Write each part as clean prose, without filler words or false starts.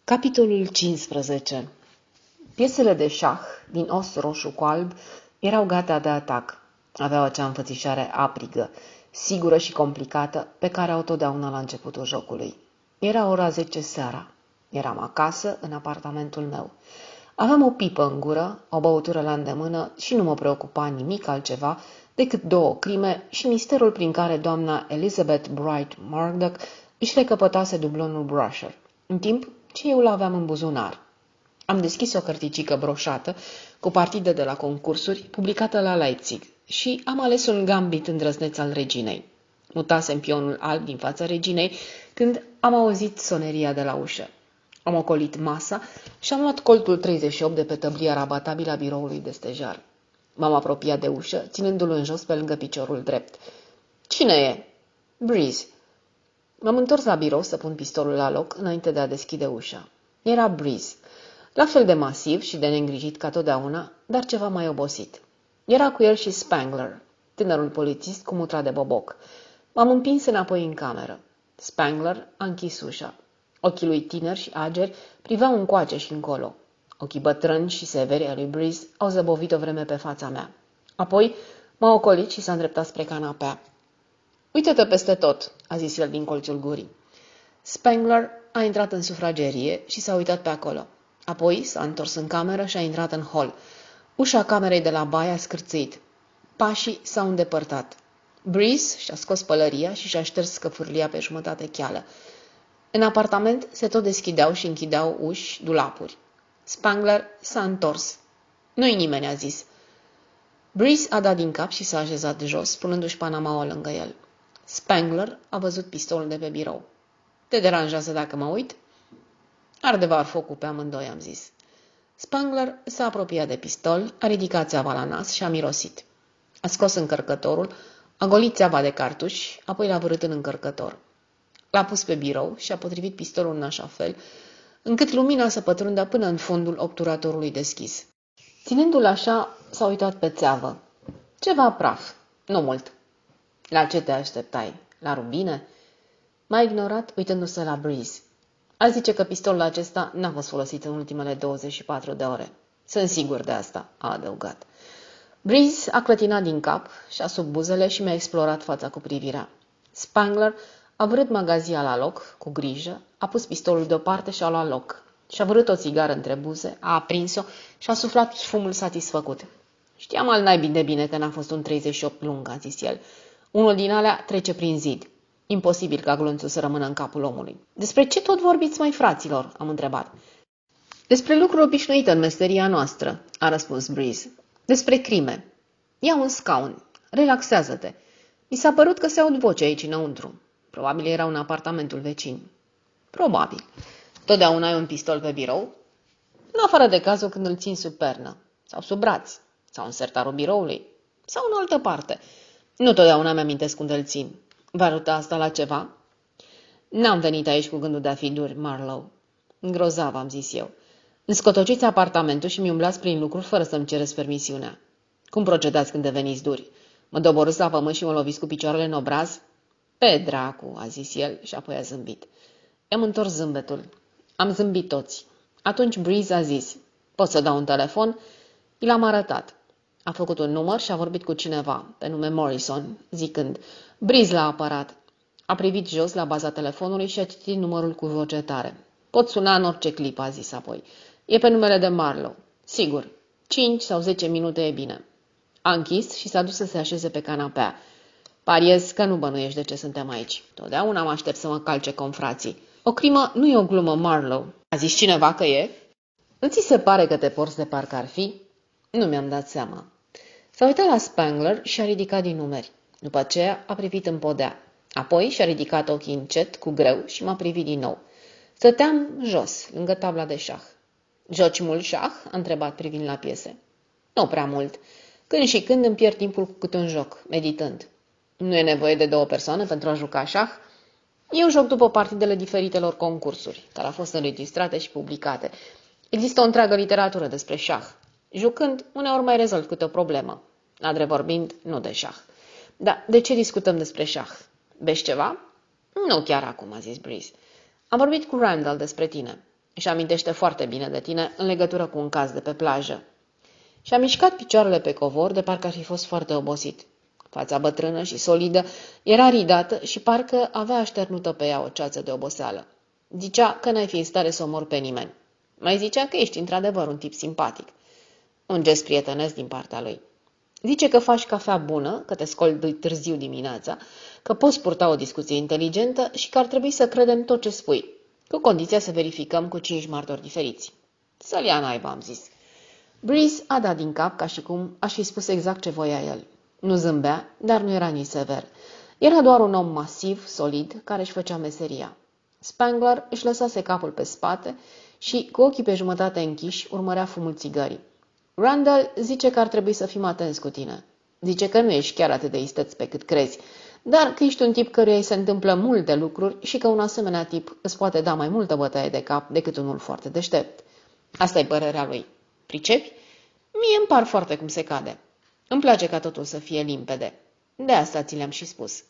Capitolul 15. Piesele de șah din os roșu cu alb erau gata de atac. Aveau acea înfățișare aprigă, sigură și complicată, pe care au totdeauna la începutul jocului. Era ora 10 seara. Eram acasă, în apartamentul meu. Aveam o pipă în gură, o băutură la îndemână și nu mă preocupa nimic altceva decât două crime și misterul prin care doamna Elizabeth Bright Murdoch își recăpătase dublonul Brusher, în timp ce eu l-aveam în buzunar. Am deschis o cărticică broșată cu partide de la concursuri, publicată la Leipzig, și am ales un gambit îndrăzneț al reginei. Mutasem pionul alb din fața reginei când am auzit soneria de la ușă. Am ocolit masa și am luat coltul 38 de pe tăblia rabatabilă a biroului de stejar. M-am apropiat de ușă, ținându-l în jos pe lângă piciorul drept. Cine e? Breeze. M-am întors la birou să pun pistolul la loc înainte de a deschide ușa. Era Breeze, la fel de masiv și de neîngrijit ca totdeauna, dar ceva mai obosit. Era cu el și Spangler, tânărul polițist cu mutra de boboc. M-am împins înapoi în cameră. Spangler a închis ușa. Ochii lui tineri și ageri priveau încoace și încolo. Ochii bătrâni și severi ai lui Breeze au zăbovit o vreme pe fața mea. Apoi m-a ocolit și s-a îndreptat spre canapea. Uită-te peste tot, a zis el din colțul gurii. Spangler a intrat în sufragerie și s-a uitat pe acolo. Apoi s-a întors în cameră și a intrat în hol. Ușa camerei de la baie a scârțâit. Pașii s-au îndepărtat. Breeze și-a scos pălăria și și-a șters scăfârlia pe jumătate cheală. În apartament se tot deschideau și închideau uși, dulapuri. Spangler s-a întors. Nu-i nimeni, a zis. Breeze a dat din cap și s-a așezat jos, punându-și panamaua lângă el. Spangler a văzut pistolul de pe birou. Te deranjează dacă mă uit? Ardevar focul pe amândoi, am zis. Spangler s-a apropiat de pistol, a ridicat țeava la nas și a mirosit. A scos încărcătorul, a golit țeava de cartuși, apoi l-a vârât în încărcător. L-a pus pe birou și a potrivit pistolul în așa fel, încât lumina să pătrundă până în fundul obturatorului deschis. Ținându-l așa, s-a uitat pe țeavă. Ceva praf, nu mult. La ce te așteptai? La rubine? M-a ignorat uitându-se la Breeze. A zice că pistolul acesta n-a fost folosit în ultimele 24 de ore. Sunt sigur de asta, a adăugat. Breeze a clătinat din cap și-a sub buzele și mi-a explorat fața cu privirea. Spangler a vârât magazia la loc, cu grijă, a pus pistolul deoparte și a luat loc. Și-a vârât o țigară între buze, a aprins-o și a suflat fumul satisfăcut. Știam al naibii de bine că n-a fost un 38 lung, a zis el. Unul din alea trece prin zid. Imposibil ca glonțul să rămână în capul omului. Despre ce tot vorbiți, mai fraților? Am întrebat. Despre lucruri obișnuite în meseria noastră, a răspuns Breeze. Despre crime. Ia un scaun. Relaxează-te. Mi s-a părut că se aud voce aici înăuntru. Probabil era în apartamentul vecin. Probabil. Totdeauna ai un pistol pe birou? În afară de cazul când îl țin sub pernă. Sau sub braț. Sau în sertarul biroului. Sau în altă parte. Nu totdeauna mi-amintesc unde îl țin. Va ajuta asta la ceva? N-am venit aici cu gândul de a fi dur, Marlowe. Grozav, am zis eu. Îmi scotociți apartamentul și mi umblați prin lucruri fără să-mi cereți permisiunea. Cum procedați când deveniți duri? Mă doborâți la pământ și mă loviți cu picioarele în obraz? Pe dracu, a zis el și apoi a zâmbit. I-am întors zâmbetul. Am zâmbit toți. Atunci Breeze a zis, pot să dau un telefon? I l-am arătat. A făcut un număr și a vorbit cu cineva, pe nume Morrison, zicând, Breeze l-a apărat. A privit jos la baza telefonului și a citit numărul cu voce tare. Pot suna în orice clip, a zis apoi. E pe numele de Marlowe. Sigur, 5 sau 10 minute e bine. A închis și s-a dus să se așeze pe canapea. Pariez că nu bănuiești de ce suntem aici. Totdeauna mă aștept să mă calce confrații. O crimă nu e o glumă, Marlowe. A zis cineva că e? Nu ți se pare că te porți de parcă ar fi? Nu mi-am dat seama. S-a uitat la Spangler și a ridicat din numeri. După aceea a privit în podea. Apoi și-a ridicat ochii încet, cu greu, și m-a privit din nou. Stăteam jos, lângă tabla de șah. Joci mult șah? A întrebat privind la piese. Nu prea mult. Când și când îmi pierd timpul cu câte un joc, meditând. Nu e nevoie de 2 persoane pentru a juca șah? Eu joc după partidele diferitelor concursuri, care au fost înregistrate și publicate. Există o întreagă literatură despre șah. Jucând, uneori mai rezolv câte o problemă. La drept vorbind, nu de șah. Dar de ce discutăm despre șah? Beși ceva? Nu chiar acum, a zis Breeze. Am vorbit cu Randall despre tine. Își amintește foarte bine de tine în legătură cu un caz de pe plajă. Și-a mișcat picioarele pe covor de parcă ar fi fost foarte obosit. Fața bătrână și solidă era ridată și parcă avea așternută pe ea o ceață de oboseală. Zicea că n-ai fi în stare să omori pe nimeni. Mai zicea că ești într-adevăr un tip simpatic. Un gest prietenesc din partea lui. Zice că faci cafea bună, că te scoli târziu dimineața, că poți purta o discuție inteligentă și că ar trebui să credem tot ce spui, cu condiția să verificăm cu 5 martori diferiți. Să-l ia naiba, am zis. Breeze a dat din cap ca și cum aș fi spus exact ce voia el. Nu zâmbea, dar nu era nici sever. Era doar un om masiv, solid, care își făcea meseria. Spangler își lăsase capul pe spate și, cu ochii pe jumătate închiși, urmărea fumul țigării. Randall zice că ar trebui să fim atenți cu tine. Zice că nu ești chiar atât de isteț pe cât crezi, dar că ești un tip căruia îi se întâmplă multe lucruri și că un asemenea tip îți poate da mai multă bătaie de cap decât unul foarte deștept. Asta e părerea lui. Pricepi? Mie îmi par foarte cum se cade. Îmi place ca totul să fie limpede. De asta ți le-am și spus.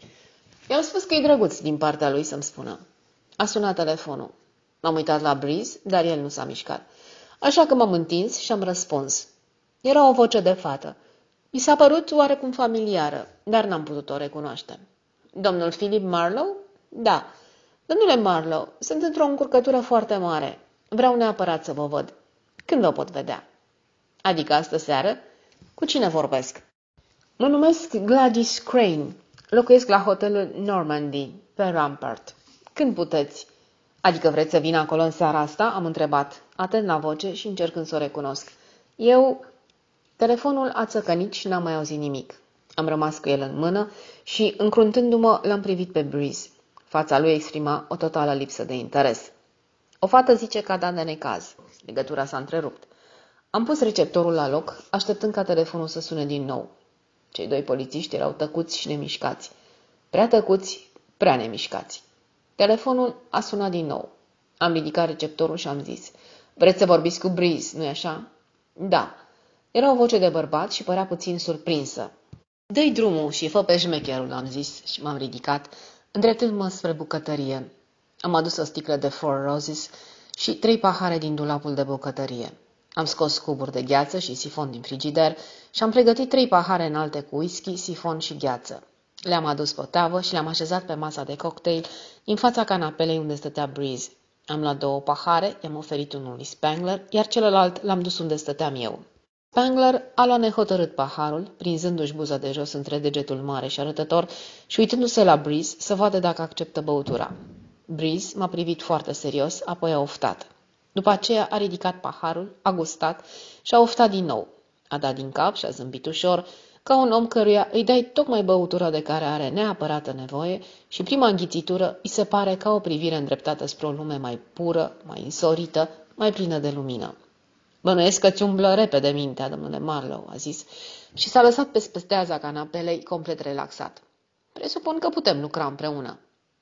I-am spus că e drăguț din partea lui să-mi spună. A sunat telefonul. M-am uitat la Breeze, dar el nu s-a mișcat. Așa că m-am întins și am răspuns. Era o voce de fată. Mi s-a părut oarecum familiară, dar n-am putut o recunoaște. Domnul Philip Marlowe? Da. Domnule Marlowe, sunt într-o încurcătură foarte mare. Vreau neapărat să vă văd. Când vă pot vedea? Adică astă seară? Cu cine vorbesc? Mă numesc Gladys Crane. Locuiesc la hotelul Normandy, pe Rampart. Când puteți? Adică vreți să vin acolo în seara asta? Am întrebat, atent la voce și încercând să o recunosc. Eu... Telefonul a țăcănit și n-am mai auzit nimic. Am rămas cu el în mână și, încruntându-mă, l-am privit pe Breeze. Fața lui exprima o totală lipsă de interes. O fată zice că a dat de necaz. Legătura s-a întrerupt. Am pus receptorul la loc, așteptând ca telefonul să sune din nou. Cei doi polițiști erau tăcuți și nemișcați. Prea tăcuți, prea nemișcați. Telefonul a sunat din nou. Am ridicat receptorul și am zis: vreți să vorbiți cu Breeze, nu-i așa? Da. Era o voce de bărbat și părea puțin surprinsă. Dă-i drumul și fă pe șmecherul, am zis și m-am ridicat, îndreptându-mă spre bucătărie. Am adus o sticlă de Four Roses și 3 pahare din dulapul de bucătărie. Am scos cuburi de gheață și sifon din frigider și am pregătit 3 pahare înalte cu whisky, sifon și gheață. Le-am adus pe o tavă și le-am așezat pe masa de cocktail în fața canapelei unde stătea Breeze. Am luat 2 pahare, i-am oferit unul lui Spangler, iar celălalt l-am dus unde stăteam eu. Spangler a luat nehotărât paharul, prinzându-și buza de jos între degetul mare și arătător și uitându-se la Breeze să vadă dacă acceptă băutura. Breeze m-a privit foarte serios, apoi a oftat. După aceea a ridicat paharul, a gustat și a oftat din nou. A dat din cap și a zâmbit ușor, ca un om căruia îi dai tocmai băutura de care are neapărată nevoie și prima înghițitură îi se pare ca o privire îndreptată spre o lume mai pură, mai însorită, mai plină de lumină. Bănuiesc că-ți umblă repede mintea, domnule Marlowe, a zis, și s-a lăsat pe spesteaza canapelei complet relaxat. Presupun că putem lucra împreună.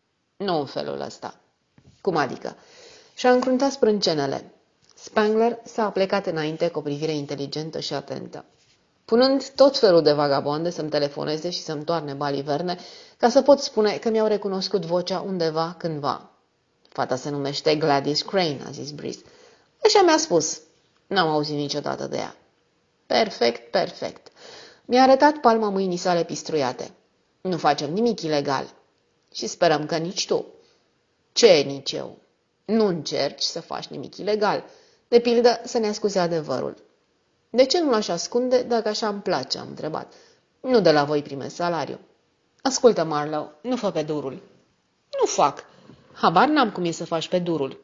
Nu în felul ăsta. Cum adică? Și-a încruntat sprâncenele. Spangler s-a plecat înainte cu o privire inteligentă și atentă, punând tot felul de vagabonde să-mi telefoneze și să-mi toarne baliverne, ca să pot spune că mi-au recunoscut vocea undeva, cândva. Fata se numește Gladys Crane, a zis Breeze. Așa mi-a spus. N-am auzit niciodată de ea. Perfect, perfect. Mi-a arătat palma mâinii sale pistruiate. Nu facem nimic ilegal. Și sperăm că nici tu. Ce nici eu? Nu încerci să faci nimic ilegal. De pildă, să ne ascuze adevărul. De ce nu l-aș ascunde dacă așa îmi place, am întrebat. Nu de la voi primesc salariu. Ascultă, Marlowe, nu fă pe durul. Nu fac. Habar n-am cum e să faci pe durul.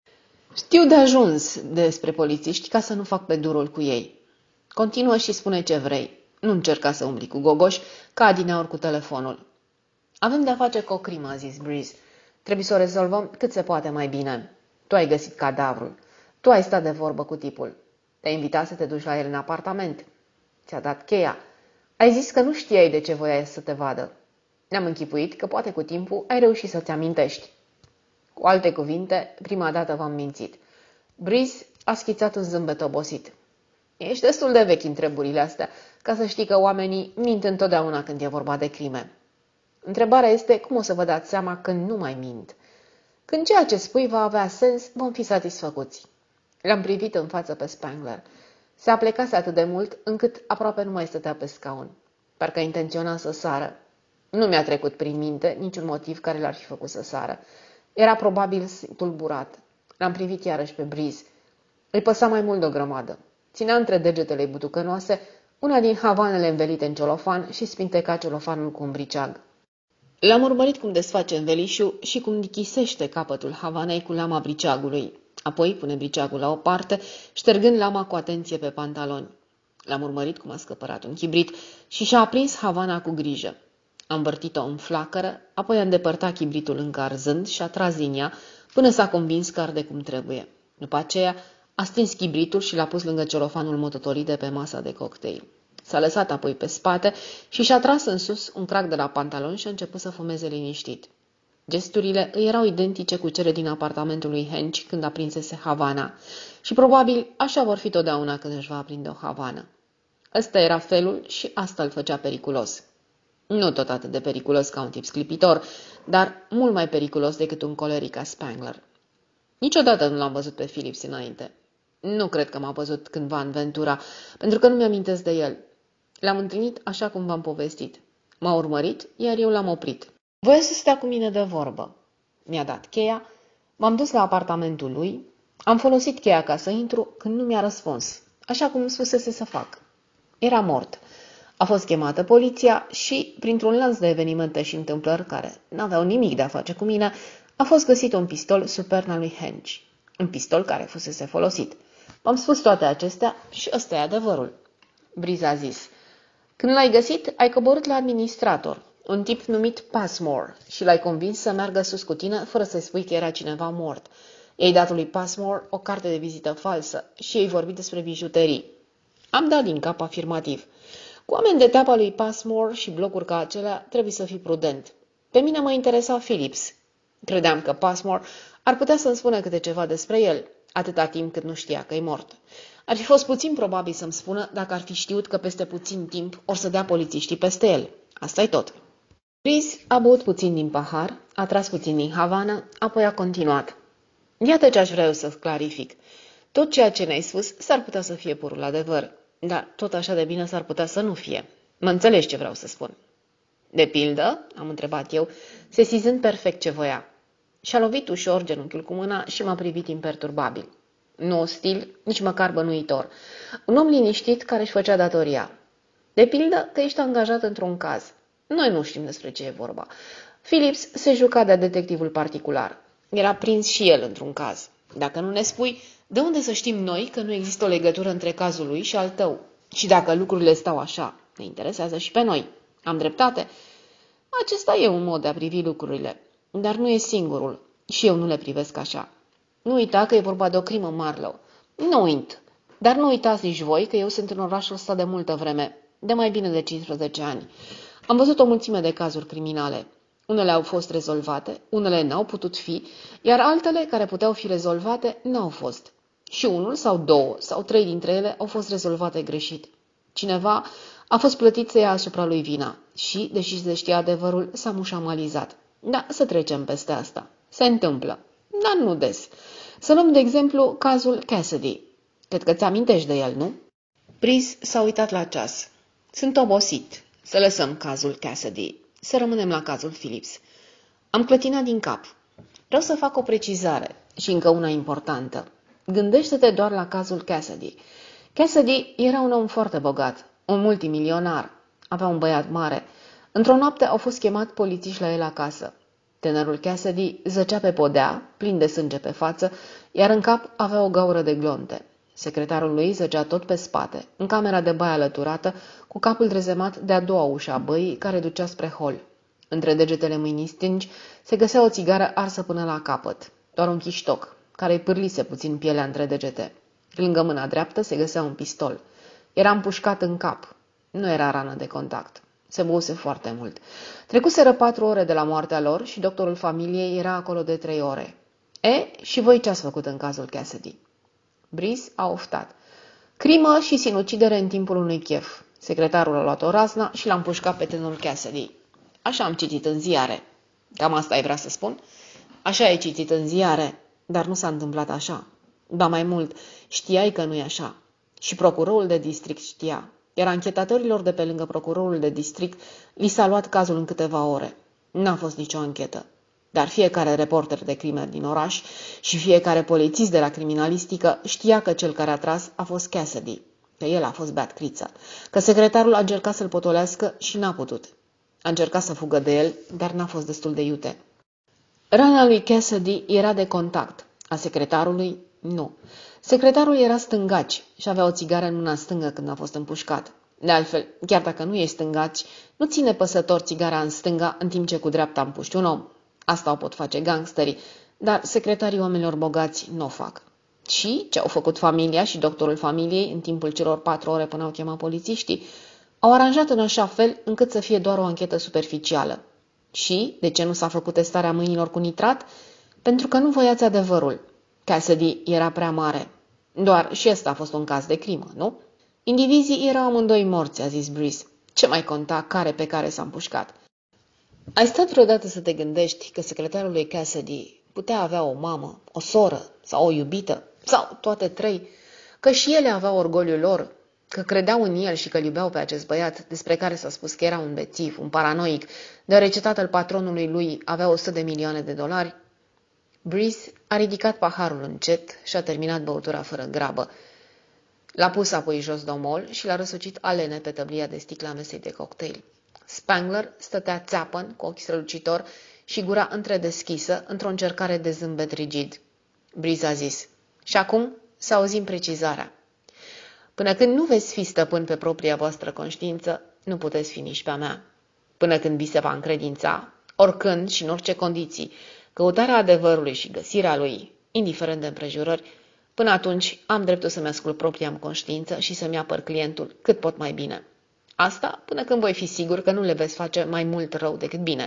Știu de ajuns despre polițiști ca să nu fac pe durul cu ei. Continuă și spune ce vrei. Nu încerca să umbli cu gogoși, ca adineauri cu telefonul. Avem de-a face cu o crimă, a zis Breeze. Trebuie să o rezolvăm cât se poate mai bine. Tu ai găsit cadavrul. Tu ai stat de vorbă cu tipul. Te-ai invitat să te duci la el în apartament. Ți-a dat cheia. Ai zis că nu știai de ce voia să te vadă. Ne-am închipuit că poate cu timpul ai reușit să-ți amintești. Cu alte cuvinte, prima dată v-am mințit. Breeze a schițat un zâmbet obosit. Ești destul de vechi în treburile astea, ca să știi că oamenii mint întotdeauna când e vorba de crime. Întrebarea este cum o să vă dați seama când nu mai mint. Când ceea ce spui va avea sens, vom fi satisfăcuți. L-am privit în față pe Spangler. Se aplecase atât de mult, încât aproape nu mai stătea pe scaun. Parcă intenționa să sară. Nu mi-a trecut prin minte niciun motiv care l-ar fi făcut să sară. Era probabil tulburat. L-am privit iarăși pe Breeze. Îi păsa mai mult de o grămadă. Ținea între degetele butucănoase una din havanele învelite în celofan și spinteca celofanul cu un briceag. L-am urmărit cum desface învelișul și cum dichisește capătul havanei cu lama briceagului. Apoi pune briceagul la o parte, ștergând lama cu atenție pe pantaloni. L-am urmărit cum a scăpărat un chibrit și și-a aprins havana cu grijă. Am învârtit-o în flacără, apoi a îndepărtat chibritul încă arzând și a tras din ea până s-a convins că arde cum trebuie. După aceea a stins chibritul și l-a pus lângă celofanul mototolit de pe masa de cocktail. S-a lăsat apoi pe spate și și-a tras în sus un crac de la pantalon și a început să fumeze liniștit. Gesturile îi erau identice cu cele din apartamentul lui Hench când aprinsese havana și probabil așa vor fi totdeauna când își va aprinde o havană. Ăsta era felul și asta îl făcea periculos. Nu tot atât de periculos ca un tip sclipitor, dar mult mai periculos decât un coleric ca Spangler. Niciodată nu l-am văzut pe Phillips înainte. Nu cred că m-a văzut cândva în Ventura, pentru că nu mi-amintesc de el. L-am întâlnit așa cum v-am povestit. M-a urmărit, iar eu l-am oprit. Voia să stea cu mine de vorbă. Mi-a dat cheia, m-am dus la apartamentul lui, am folosit cheia ca să intru când nu mi-a răspuns, așa cum spusese să fac. Era mort. A fost chemată poliția și, printr-un lanț de evenimente și întâmplări care n-aveau nimic de a face cu mine, a fost găsit un pistol sub perna lui Hench. Un pistol care fusese folosit. M-am spus toate acestea și ăsta e adevărul. Breeze a zis: când l-ai găsit, ai coborât la administrator, un tip numit Passmore, și l-ai convins să meargă sus cu tine fără să-i spui că era cineva mort. I-ai dat lui Passmore o carte de vizită falsă și ei vorbit despre bijuterii. Am dat din cap afirmativ. Cu oameni de teapa lui Passmore și blocuri ca acelea trebuie să fii prudent. Pe mine mă interesa Phillips. Credeam că Passmore ar putea să-mi spună câte ceva despre el, atâta timp cât nu știa că e mort. Ar fi fost puțin probabil să-mi spună dacă ar fi știut că peste puțin timp or să dea polițiștii peste el. Asta-i tot. Breeze a băut puțin din pahar, a tras puțin din havană, apoi a continuat. Iată ce aș vrea eu să clarific. Tot ceea ce ne-ai spus s-ar putea să fie purul adevăr, dar tot așa de bine s-ar putea să nu fie. Mă înțelegi ce vreau să spun. De pildă, am întrebat eu, sesizând perfect ce voia. Și-a lovit ușor genunchiul cu mâna și m-a privit imperturbabil. Nu ostil, nici măcar bănuitor. Un om liniștit care își făcea datoria. De pildă că ești angajat într-un caz. Noi nu știm despre ce e vorba. Phillips se juca de detectivul particular. Era prins și el într-un caz. Dacă nu ne spui, de unde să știm noi că nu există o legătură între cazul lui și al tău? Și dacă lucrurile stau așa, ne interesează și pe noi. Am dreptate? Acesta e un mod de a privi lucrurile, dar nu e singurul. Și eu nu le privesc așa. Nu uita că e vorba de o crimă, Marlowe. Nu uit. Dar nu uitați nici voi că eu sunt în orașul ăsta de multă vreme, de mai bine de 15 ani. Am văzut o mulțime de cazuri criminale. Unele au fost rezolvate, unele n-au putut fi, iar altele care puteau fi rezolvate n-au fost. Și unul sau două sau trei dintre ele au fost rezolvate greșit. Cineva a fost plătit să ia asupra lui vina și, deși se știa adevărul, s-a mușamalizat. Da, să trecem peste asta. Se întâmplă, dar nu des. Să luăm de exemplu cazul Cassidy. Cred că ți amintești de el, nu? Breeze s-a uitat la ceas. Sunt obosit. Să lăsăm cazul Cassidy. Să rămânem la cazul Phillips. Am clătinat din cap. Vreau să fac o precizare și încă una importantă. Gândește-te doar la cazul Cassidy. Cassidy era un om foarte bogat, un multimilionar. Avea un băiat mare. Într-o noapte au fost chemat polițiști la el acasă. Tânărul Cassidy zăcea pe podea, plin de sânge pe față, iar în cap avea o gaură de glonte. Secretarul lui zăcea tot pe spate, în camera de baie alăturată, cu capul trezemat de a doua ușă a băii care ducea spre hol. Între degetele mâinii stângi se găsea o țigară arsă până la capăt, doar un chiștoc, care îi pârlise puțin pielea între degete. Lângă mâna dreaptă se găsea un pistol. Era împușcat în cap. Nu era rană de contact. Se băuse foarte mult. Trecuseră 4 ore de la moartea lor și doctorul familiei era acolo de 3 ore. Și voi ce ați făcut în cazul Cassidy? Breeze a oftat. Crimă și sinucidere în timpul unui chef. Secretarul a luat o razna și l-a împușcat pe tânărul Cassidy. Așa am citit în ziare. Cam asta ai vrea să spun? Așa ai citit în ziare, dar nu s-a întâmplat așa. Ba mai mult, știai că nu e așa. Și procurorul de district știa. Iar anchetatorilor de pe lângă procurorul de district li s-a luat cazul în câteva ore. N-a fost nicio anchetă. Dar fiecare reporter de crime din oraș și fiecare polițist de la criminalistică știa că cel care a tras a fost Cassidy, că el a fost beat criță, că secretarul a încercat să-l potolească și n-a putut. A încercat să fugă de el, dar n-a fost destul de iute. Rana lui Cassidy era de contact, a secretarului nu. Secretarul era stângaci și avea o țigară în mâna stângă când a fost împușcat. De altfel, chiar dacă nu ești stângaci, nu ține păsător țigara în stânga în timp ce cu dreapta împuști un om. Asta o pot face gangsterii, dar secretarii oamenilor bogați nu o fac. Și ce au făcut familia și doctorul familiei în timpul celor 4 ore până au chemat polițiștii? Au aranjat în așa fel încât să fie doar o anchetă superficială. Și de ce nu s-a făcut testarea mâinilor cu nitrat? Pentru că nu voiați adevărul. Cassidy era prea mare. Doar și ăsta a fost un caz de crimă, nu? Indivizii erau amândoi morți, a zis Breeze. Ce mai conta care pe care s-a împușcat? Ai stat vreodată să te gândești că secretarul lui Cassidy putea avea o mamă, o soră sau o iubită, sau toate 3, că și ele aveau orgoliul lor, că credeau în el și că îl iubeau pe acest băiat, despre care s-a spus că era un bețiv, un paranoic, deoarece tatăl patronului lui avea 100 de milioane de dolari? Breeze a ridicat paharul încet și a terminat băutura fără grabă. L-a pus apoi jos domol și l-a răsucit alene pe tăblia de sticla mesei de cocktail. Spangler stătea țeapăn, cu ochi strălucitor și gura întredeschisă, într-o încercare de zâmbet rigid. Breeze a zis: și acum să auzim precizarea. Până când nu veți fi stăpân pe propria voastră conștiință, nu puteți fi nici pe-a mea. Până când vi se va încredința, oricând și în orice condiții, căutarea adevărului și găsirea lui, indiferent de împrejurări, până atunci am dreptul să-mi ascult propria-mi conștiință și să-mi apăr clientul cât pot mai bine. Asta până când voi fi sigur că nu le veți face mai mult rău decât bine.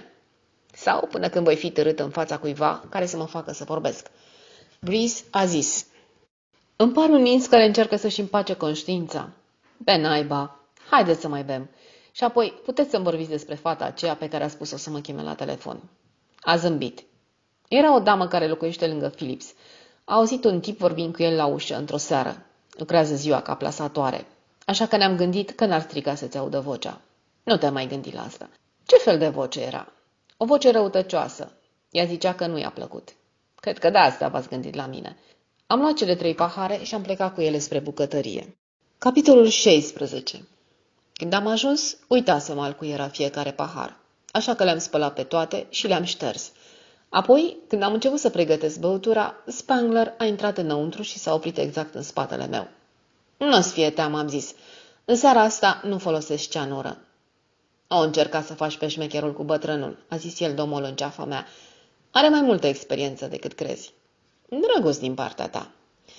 Sau până când voi fi târât în fața cuiva care să mă facă să vorbesc. Breeze a zis: îmi par un ins care încearcă să-și împace conștiința. Pe naiba, haideți să mai bem. Și apoi puteți să-mi vorbiți despre fata aceea pe care a spus-o să mă cheme la telefon. A zâmbit. Era o damă care locuiește lângă Phillips. A auzit un tip vorbind cu el la ușă într-o seară. Lucrează ziua ca plasatoare. Așa că ne-am gândit că n-ar strica să-ți audă vocea. Nu te mai gândi la asta. Ce fel de voce era? O voce răutăcioasă. Ea zicea că nu i-a plăcut. Cred că de asta v-ați gândit la mine. Am luat cele 3 pahare și am plecat cu ele spre bucătărie. Capitolul 16. Când am ajuns, uitasem al cui era fiecare pahar. Așa că le-am spălat pe toate și le-am șters. Apoi, când am început să pregătesc băutura, Spangler a intrat înăuntru și s-a oprit exact în spatele meu. Nu-ți fie teamă, am zis. În seara asta nu folosesc ceanură. O încerca să faci pe șmecherul cu bătrânul, a zis el domol în ceafa mea. Are mai multă experiență decât crezi. Drăguț din partea ta.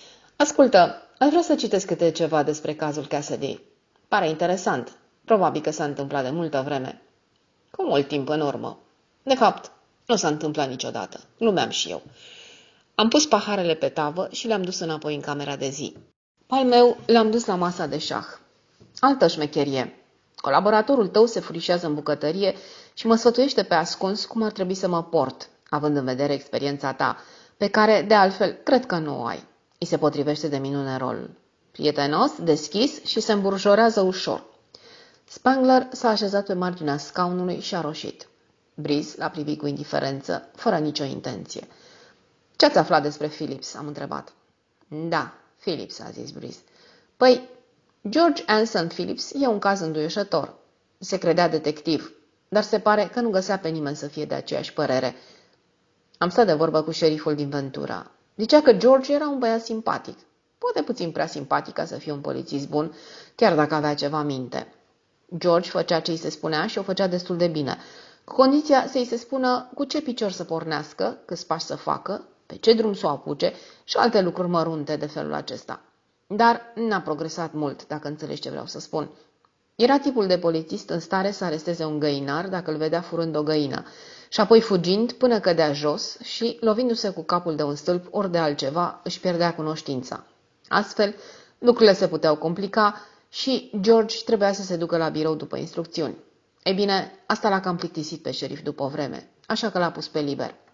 Ascultă, aș vrea să citesc câte ceva despre cazul Cassidy. Pare interesant. Probabil că s-a întâmplat de multă vreme. Cu mult timp în urmă. De fapt, nu s-a întâmplat niciodată. Glumeam și eu. Am pus paharele pe tavă și le-am dus înapoi în camera de zi. Al meu l-am dus la masa de șah. Altă șmecherie. Colaboratorul tău se furișează în bucătărie și mă sfătuiește pe ascuns cum ar trebui să mă port, având în vedere experiența ta, pe care, de altfel, cred că nu o ai. Îi se potrivește de minune rolul. Prietenos, deschis și se îmburjorează ușor. Spangler s-a așezat pe marginea scaunului și a roșit. Breeze l-a privit cu indiferență, fără nicio intenție. Ce ați aflat despre Phillips?" am întrebat. Da, Phillips," a zis Breeze. Păi, George Anson Phillips e un caz înduioșător. Se credea detectiv, dar se pare că nu găsea pe nimeni să fie de aceeași părere. Am stat de vorbă cu șeriful din Ventura. Zicea că George era un băiat simpatic. Poate puțin prea simpatic ca să fie un polițist bun, chiar dacă avea ceva minte. George făcea ce îi se spunea și o făcea destul de bine, cu condiția să îi se spună cu ce picior să pornească, câți pași să facă, pe ce drum să o apuce și alte lucruri mărunte de felul acesta. Dar n-a progresat mult, dacă înțelegi ce vreau să spun. Era tipul de polițist în stare să aresteze un găinar dacă îl vedea furând o găină, și apoi fugind până cădea jos și, lovindu-se cu capul de un stâlp ori de altceva, își pierdea cunoștința. Astfel, lucrurile se puteau complica și George trebuia să se ducă la birou după instrucțiuni. Ei bine, asta l-a cam plictisit pe șerif după o vreme, așa că l-a pus pe liber.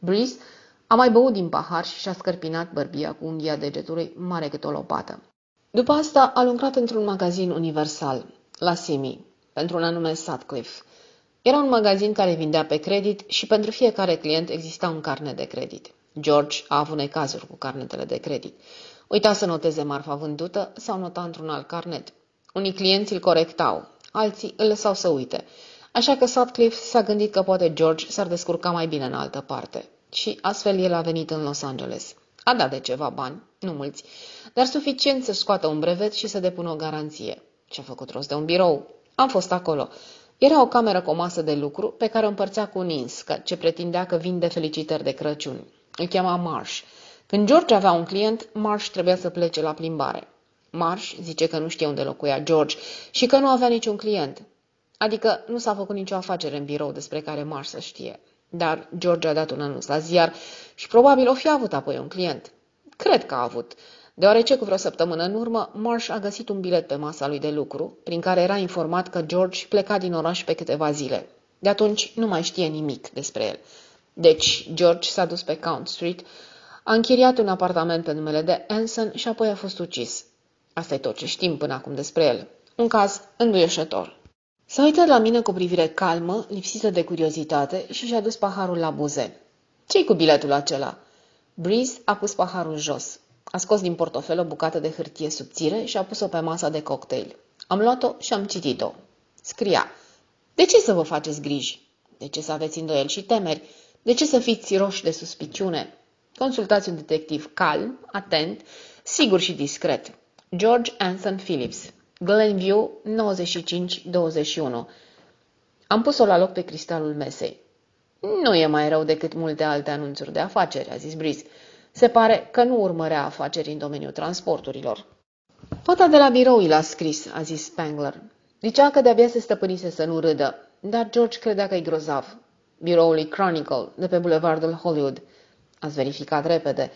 Breeze a mai băut din pahar și și-a scărpinat bărbia cu unghia degetului mare cât o lopată. După asta a lucrat într-un magazin universal, la Simi, pentru un anume Sutcliffe. Era un magazin care vindea pe credit și pentru fiecare client exista un carnet de credit. George a avut necazuri cu carnetele de credit. Uita să noteze marfa vândută sau nota într-un alt carnet. Unii clienți îl corectau, alții îl lăsau să uite. Așa că Sutcliffe s-a gândit că poate George s-ar descurca mai bine în altă parte. Și astfel el a venit în Los Angeles. A dat de ceva bani, nu mulți, dar suficient să scoată un brevet și să depună o garanție. Și-a făcut rost de un birou. Am fost acolo. Era o cameră cu o masă de lucru pe care o împărțea cu un ins, ce pretindea că vinde felicitări de Crăciun. Îl chema Marsh. Când George avea un client, Marsh trebuia să plece la plimbare. Marsh zice că nu știe unde locuia George și că nu avea niciun client. Adică nu s-a făcut nicio afacere în birou despre care Marsh să știe. Dar George a dat un anunț la ziar și probabil o fi avut apoi un client. Cred că a avut, deoarece cu vreo săptămână în urmă, Marsh a găsit un bilet pe masa lui de lucru, prin care era informat că George pleca din oraș pe câteva zile. De atunci nu mai știe nimic despre el. Deci George s-a dus pe Count Street, a închiriat un apartament pe numele de Anson și apoi a fost ucis. Asta e tot ce știm până acum despre el. Un caz înduioșător. S-a uitat la mine cu privire calmă, lipsită de curiozitate și și-a dus paharul la buze. Ce-i cu biletul acela? Breeze a pus paharul jos. A scos din portofel o bucată de hârtie subțire și a pus-o pe masa de cocktail. Am luat-o și am citit-o. Scria: de ce să vă faceți griji? De ce să aveți îndoieli și temeri? De ce să fiți roși de suspiciune? Consultați un detectiv calm, atent, sigur și discret. George Anson Phillips, Glenview 9521. Am pus-o la loc pe cristalul mesei. Nu e mai rău decât multe alte anunțuri de afaceri, a zis Breeze. Se pare că nu urmărea afaceri în domeniul transporturilor. Fata de la birou i l-a scris, a zis Spangler. Zicea că de-abia se stăpânise să nu râdă, dar George credea că e grozav. Biroul Chronicle, de pe bulevardul Hollywood. Ați verificat repede.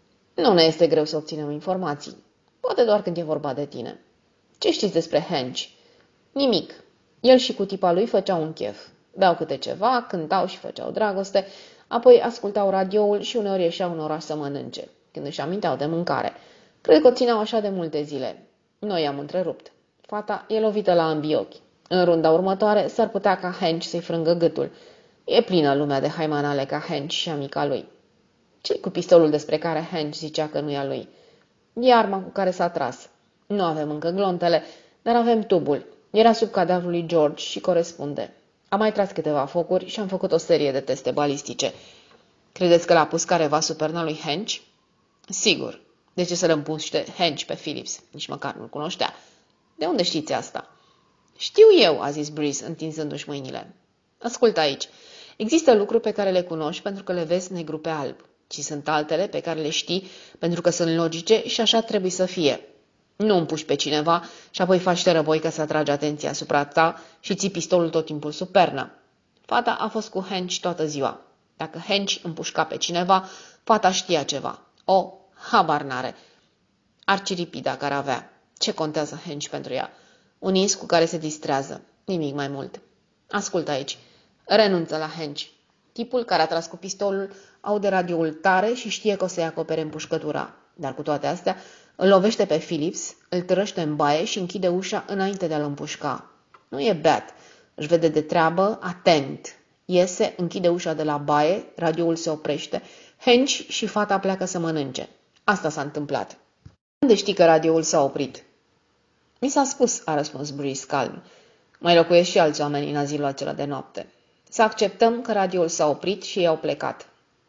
Nu ne este greu să obținem informații. Poate doar când e vorba de tine. Ce știți despre Hench? Nimic. El și cu tipa lui făceau un chef. Beau câte ceva, cântau și făceau dragoste, apoi ascultau radioul și uneori ieșeau în oraș să mănânce, când își aminteau de mâncare. Cred că o țineau așa de multe zile. Noi i-am întrerupt. Fata e lovită la ambii ochi. În runda următoare s-ar putea ca Hench să-i frângă gâtul. E plină lumea de haimanale ca Hench și amica lui. Ce-i cu pistolul despre care Hench zicea că nu e a lui? E arma cu care s-a tras. Nu avem încă glontele, dar avem tubul. Era sub cadavrul lui George și corespunde. Am mai tras câteva focuri și am făcut o serie de teste balistice. Credeți că l-a pus careva sub perna lui Hench? Sigur. De ce să-l împuște Hench pe Phillips? Nici măcar nu-l cunoștea. De unde știți asta? Știu eu, a zis Breeze, întinzându-și mâinile. Ascultă aici. Există lucruri pe care le cunoști pentru că le vezi negru pe alb. Și sunt altele pe care le știi pentru că sunt logice și așa trebuie să fie. Nu împuși pe cineva și apoi faci răboi ca să atragi atenția asupra ta și ții pistolul tot timpul sub pernă. Fata a fost cu Hench toată ziua. Dacă Hench împușca pe cineva, fata știa ceva. O, habar n-are. Ar ciripi dacă ar avea. Ce contează Hench pentru ea? Un ins cu care se distrează. Nimic mai mult. Ascultă aici. Renunță la Hench. Tipul care a tras cu pistolul aude radioul tare și știe că o să-i acopere împușcătura. Dar cu toate astea, îl lovește pe Phillips, îl târăște în baie și închide ușa înainte de a-l împușca. Nu e beat. Își vede de treabă, atent. Iese, închide ușa de la baie, radioul se oprește, Hench și fata pleacă să mănânce. Asta s-a întâmplat. Unde știi că radioul s-a oprit? Mi s-a spus, a răspuns Breeze calm. Mai locuiesc și alți oameni în azilul acela de noapte. Să acceptăm că radioul s-a oprit și ei au plecat.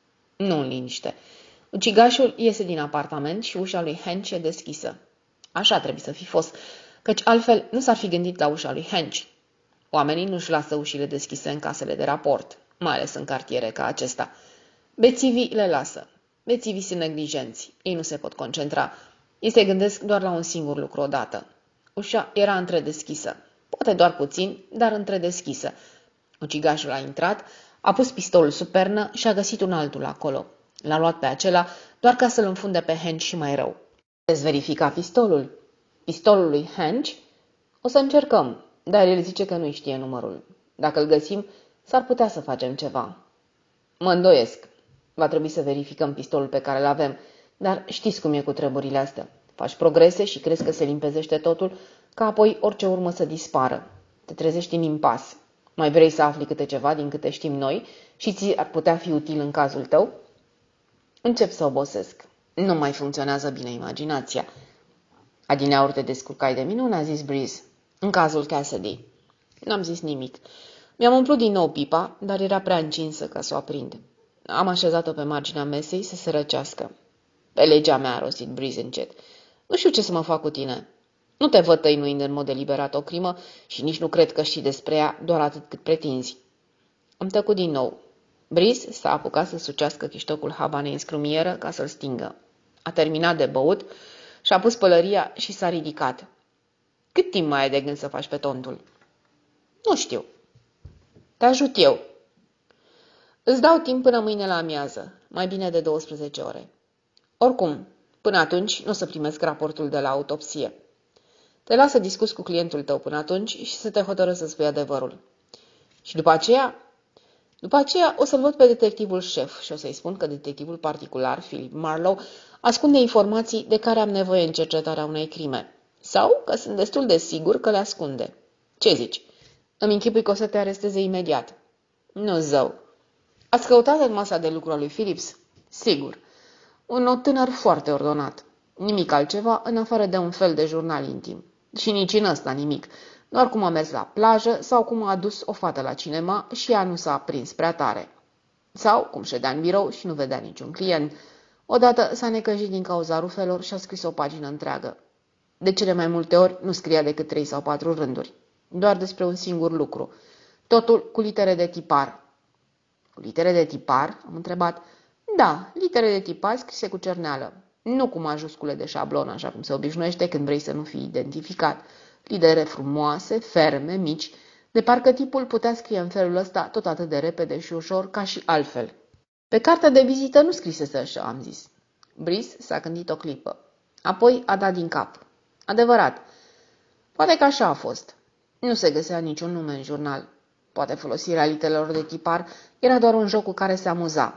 Nu în liniște. Ucigașul iese din apartament și ușa lui Hench e deschisă. Așa trebuie să fi fost, căci altfel nu s-ar fi gândit la ușa lui Hench. Oamenii nu-și lasă ușile deschise în casele de raport, mai ales în cartiere ca acesta. Bețivii le lasă. Bețivii sunt neglijenți. Ei nu se pot concentra. Ei se gândesc doar la un singur lucru odată. Ușa era întredeschisă. Poate doar puțin, dar întredeschisă. Ucigașul a intrat, a pus pistolul sub pernă și a găsit un altul acolo. L-a luat pe acela doar ca să-l înfunde pe Hench și mai rău. Puteți verifica pistolul? Pistolul lui Hench? O să încercăm, dar el zice că nu știe numărul. Dacă îl găsim, s-ar putea să facem ceva. Mă îndoiesc. Va trebui să verificăm pistolul pe care îl avem, dar știți cum e cu treburile astea. Faci progrese și crezi că se limpezește totul, ca apoi orice urmă să dispară. Te trezești în impas. Mai vrei să afli câte ceva din câte știm noi și ți ar putea fi util în cazul tău? Încep să obosesc. Nu mai funcționează bine imaginația. Adineauri te descurcai de minune, a zis Breeze. În cazul Cassidy. N-am zis nimic. Mi-am umplut din nou pipa, dar era prea încinsă ca să o aprind. Am așezat-o pe marginea mesei să se răcească. Pe legea mea, a rostit Breeze încet. Nu știu ce să mă fac cu tine. Nu te văd tăinuind în mod deliberat o crimă și nici nu cred că știi despre ea doar atât cât pretinzi. Am tăcut din nou. Breeze s-a apucat să sucească chiștocul habanei în scrumieră ca să-l stingă. A terminat de băut și-a pus pălăria și s-a ridicat. Cât timp mai ai de gând să faci pe tontul? Nu știu. Te ajut eu. Îți dau timp până mâine la amiază, mai bine de 12 ore. Oricum, până atunci nu o să primesc raportul de la autopsie. Te las să discuți cu clientul tău până atunci și să te hotărăști să spui adevărul. Și după aceea? După aceea o să-l văd pe detectivul șef și o să-i spun că detectivul particular, Philip Marlowe, ascunde informații de care am nevoie în cercetarea unei crime. Sau că sunt destul de sigur că le ascunde. Ce zici? Îmi închipui că o să te aresteze imediat. Nu, zău. Ați căutat în masa de lucru a lui Phillips? Sigur. Un tânăr foarte ordonat. Nimic altceva, în afară de un fel de jurnal intim. Și nici în ăsta nimic. Doar cum a mers la plajă sau cum a adus o fată la cinema și ea nu s-a prins prea tare. Sau cum ședea în birou și nu vedea niciun client. Odată s-a necăjit din cauza rufelor și a scris o pagină întreagă. De cele mai multe ori nu scria decât 3 sau 4 rânduri. Doar despre un singur lucru. Totul cu litere de tipar. Cu litere de tipar? Am întrebat. Da, litere de tipar scrise cu cerneală. Nu cu majuscule de șablon, așa cum se obișnuiește când vrei să nu fii identificat. Litere frumoase, ferme, mici, de parcă tipul putea scrie în felul ăsta tot atât de repede și ușor ca și altfel. Pe cartea de vizită nu scrisese așa, am zis. Breeze s-a gândit o clipă. Apoi a dat din cap. Adevărat. Poate că așa a fost. Nu se găsea niciun nume în jurnal. Poate folosirea literelor de tipar era doar un joc cu care se amuza.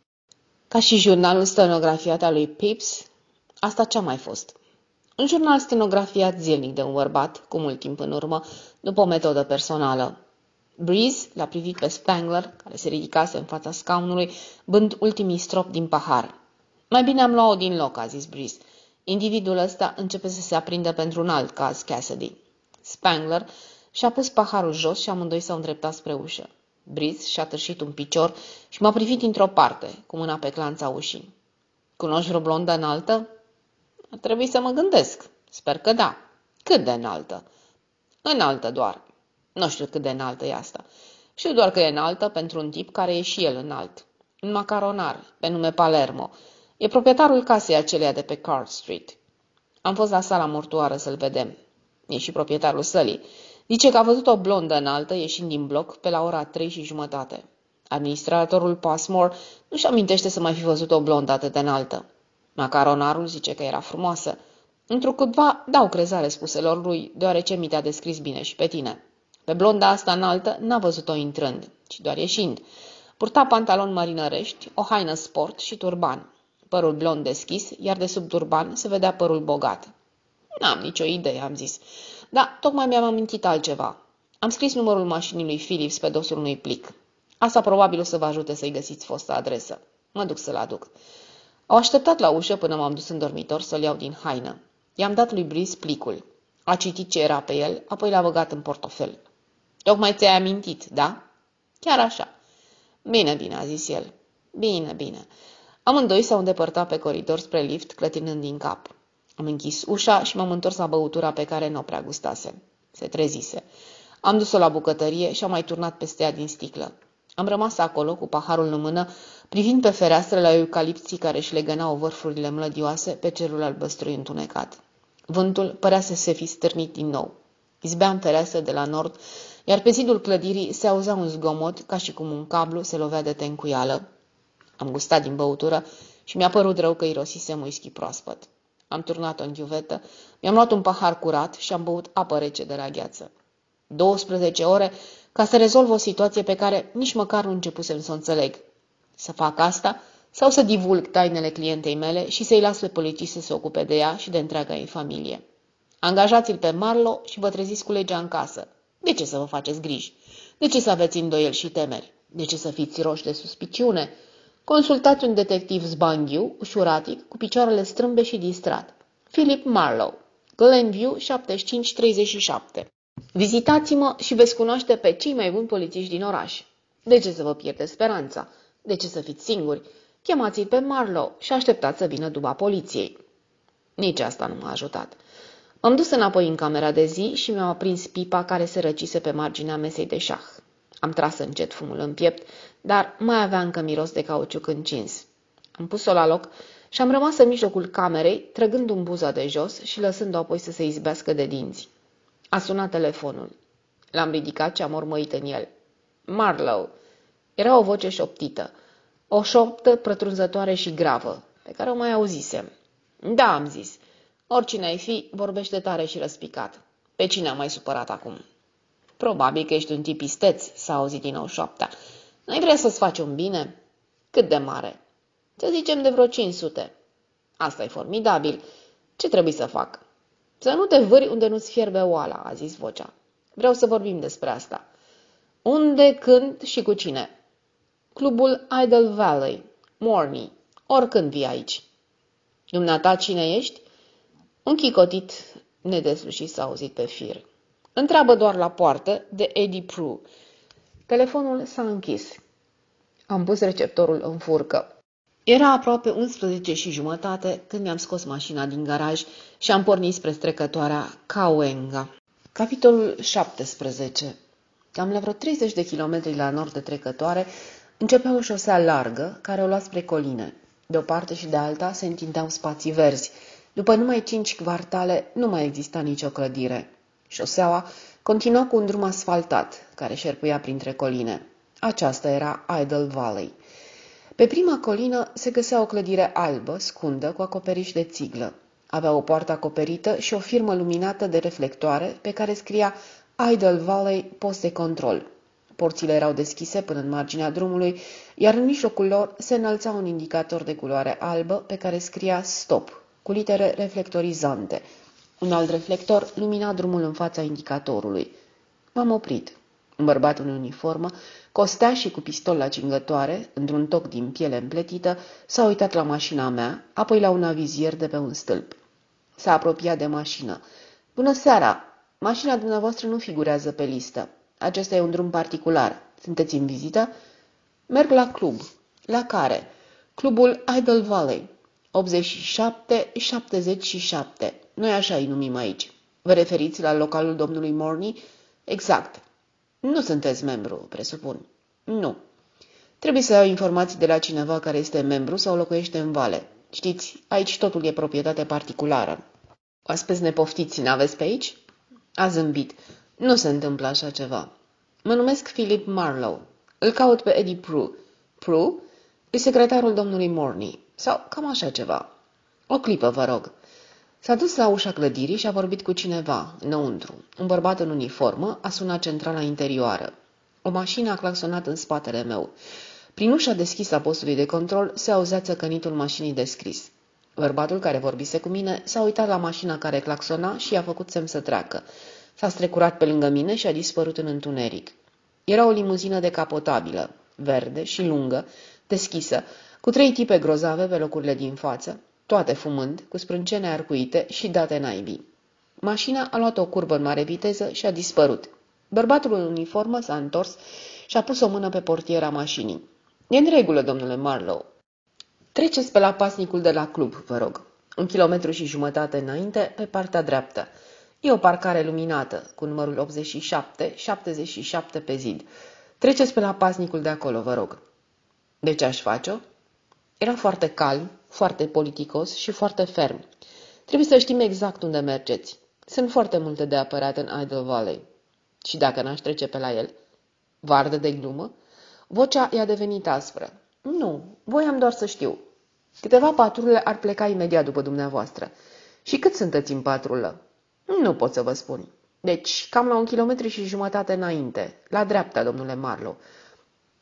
Ca și jurnalul stenografiat al lui Pepys, asta ce-a mai fost? Un jurnal stenografiat zilnic de un bărbat, cu mult timp în urmă, după o metodă personală. Breeze l-a privit pe Spangler, care se ridicase în fața scaunului, bând ultimii strop din pahar. Mai bine am luat-o din loc, a zis Breeze. Individul ăsta începe să se aprindă pentru un alt caz, Cassidy. Spangler și-a pus paharul jos și amândoi s-au îndreptat spre ușă. Breeze și-a târșit un picior și m-a privit într-o parte, cu mâna pe clanța ușii. Cunoști vreo blondă înaltă? Ar trebui să mă gândesc. Sper că da. Cât de înaltă? Înaltă doar. Nu știu cât de înaltă e asta. Știu doar că e înaltă pentru un tip care e și el înalt. Un macaronar, pe nume Palermo. E proprietarul casei aceleia de pe Card Street. Am fost la sala mortoară să-l vedem. E și proprietarul sălii. Zice că a văzut o blondă înaltă ieșind din bloc pe la ora 3:30. Administratorul Passmore nu-și amintește să mai fi văzut o blondă atât de înaltă. Macaronarul zice că era frumoasă. Întrucâtva dau crezare spuselor lui, deoarece mi te-a descris bine și pe tine. Pe blonda asta înaltă n-a văzut-o intrând, ci doar ieșind. Purta pantaloni marinărești, o haină sport și turban. Părul blond deschis, iar de sub turban se vedea părul bogat. N-am nicio idee, am zis. Da, tocmai mi-am amintit altceva. Am scris numărul mașinii lui Phillips pe dosul unui plic. Asta probabil o să vă ajute să-i găsiți fosta adresă. Mă duc să-l aduc. Au așteptat la ușă până m-am dus în dormitor să-l iau din haină. I-am dat lui Breeze plicul. A citit ce era pe el, apoi l-a băgat în portofel. Tocmai ți-ai amintit, da? Chiar așa. Bine, bine, a zis el. Bine, bine. Amândoi s-au îndepărtat pe coridor spre lift, clătinând din cap. Am închis ușa și m-am întors la băutura pe care n-o prea gustase. Se trezise. Am dus-o la bucătărie și am mai turnat peste ea din sticlă. Am rămas acolo, cu paharul în mână, privind pe fereastră la eucalipții care își legănau vârfurile mlădioase pe cerul albăstru întunecat. Vântul părea să se fi stârnit din nou. Izbea în fereastră de la nord, iar pe zidul clădirii se auzea un zgomot, ca și cum un cablu se lovea de tencuială. Am gustat din băutură și mi-a părut rău că irosisem whisky proaspăt. Am turnat-o în ghiuvetă, mi-am luat un pahar curat și am băut apă rece de la gheață. 12 ore ca să rezolv o situație pe care nici măcar nu începusem să o înțeleg. Să fac asta sau să divulg tainele clientei mele și să-i las pe polițiști să se ocupe de ea și de întreaga ei familie. Angajați-l pe Marlowe și vă treziți cu legea în casă. De ce să vă faceți griji? De ce să aveți îndoieli și temeri? De ce să fiți roși de suspiciune? Consultați un detectiv zbanghiu, ușuratic, cu picioarele strâmbe și distrat. Philip Marlowe, Glenview 7537. Vizitați-mă și veți cunoaște pe cei mai buni polițiști din oraș. De ce să vă pierdeți speranța? De ce să fiți singuri? Chemați-l pe Marlowe și așteptați să vină duba poliției. Nici asta nu m-a ajutat. M-am dus înapoi în camera de zi și mi-am aprins pipa care se răcise pe marginea mesei de șah. Am tras încet fumul în piept, dar mai avea încă miros de cauciuc încins. Am pus-o la loc și am rămas în mijlocul camerei, trăgând un buza de jos și lăsând-o apoi să se izbească de dinți. A sunat telefonul. L-am ridicat și am mormăit în el. Marlowe. Era o voce șoptită. O șoptă pătrunzătoare și gravă, pe care o mai auzisem. Da, am zis. Oricine ai fi, vorbește tare și răspicat. Pe cine am mai supărat acum? Probabil că ești un tip isteț, s-a auzit din nou șoapta. N-ai vrea să-ți faci un bine? Cât de mare? Să zicem de vreo 500. Asta e formidabil. Ce trebuie să fac? Să nu te vâri unde nu-ți fierbe oala, a zis vocea. Vreau să vorbim despre asta. Unde, când și cu cine? Clubul Idle Valley, Morny. Oricând vii aici. Dumneata, cine ești? Un chicotit nedeslușit s-a auzit pe fir. Întreabă doar la poartă de Eddie Prue. Telefonul s-a închis. Am pus receptorul în furcă. Era aproape 11:30 când mi-am scos mașina din garaj și am pornit spre strecătoarea Cahuenga. Capitolul 17. Cam la vreo 30 de kilometri la nord de trecătoare începea o șosea largă care o lua spre coline. De o parte și de alta se întindeau spații verzi. După numai 5 kvartale nu mai exista nicio clădire. Șoseaua continua cu un drum asfaltat care șerpuia printre coline. Aceasta era Idle Valley. Pe prima colină se găsea o clădire albă, scundă, cu acoperiș de țiglă. Avea o poartă acoperită și o firmă luminată de reflectoare pe care scria Idle Valley, post de control. Porțile erau deschise până în marginea drumului, iar în mijlocul lor se înălța un indicator de culoare albă pe care scria Stop, cu litere reflectorizante. Un alt reflector lumina drumul în fața indicatorului. M-am oprit. Un bărbat în uniformă, costea și cu pistol la cingătoare, într-un toc din piele împletită, s-a uitat la mașina mea, apoi la un avizier de pe un stâlp. S-a apropiat de mașină. Bună seara! Mașina dumneavoastră nu figurează pe listă. Acesta e un drum particular. Sunteți în vizită? Merg la club. La care? Clubul Idle Valley. 87-77. Noi așa îi numim aici. Vă referiți la localul domnului Morny? Exact. Nu sunteți membru, presupun. Nu. Trebuie să iau informații de la cineva care este membru sau locuiește în vale. Știți, aici totul e proprietate particulară. Oaspeți nepoftiți n-aveți pe aici? A zâmbit. Nu se întâmplă așa ceva. Mă numesc Philip Marlowe. Îl caut pe Eddie Prue. Prue? E secretarul domnului Morny. Sau cam așa ceva. O clipă, vă rog. S-a dus la ușa clădirii și a vorbit cu cineva, înăuntru. Un bărbat în uniformă a sunat centrala interioară. O mașină a claxonat în spatele meu. Prin ușa deschisă a postului de control se auzea țăcănitul mașinii descris. Bărbatul care vorbise cu mine s-a uitat la mașina care claxona și i-a făcut semn să treacă. S-a strecurat pe lângă mine și a dispărut în întuneric. Era o limuzină decapotabilă, verde și lungă, deschisă, cu 3 tipe grozave pe locurile din față, toate fumând, cu sprâncene arcuite și date naibii. Mașina a luat o curbă în mare viteză și a dispărut. Bărbatul în uniformă s-a întors și a pus o mână pe portiera mașinii. E în regulă, domnule Marlowe. Treceți pe la pasnicul de la club, vă rog. 1,5 kilometri înainte, pe partea dreaptă. E o parcare luminată, cu numărul 87, pe zid. Treceți pe la pasnicul de acolo, vă rog. De ce aș face-o? Era foarte calm, foarte politicos și foarte ferm. Trebuie să știm exact unde mergeți. Sunt foarte multe de apărat în Idle Valley. Și dacă n-aș trece pe la el? Vardă de glumă? Vocea i-a devenit aspră. Nu, voiam doar să știu. Câteva patrule ar pleca imediat după dumneavoastră. Și cât sunteți în patrulă? Nu pot să vă spun. Deci, cam la 1,5 km înainte, la dreapta, domnule Marlowe.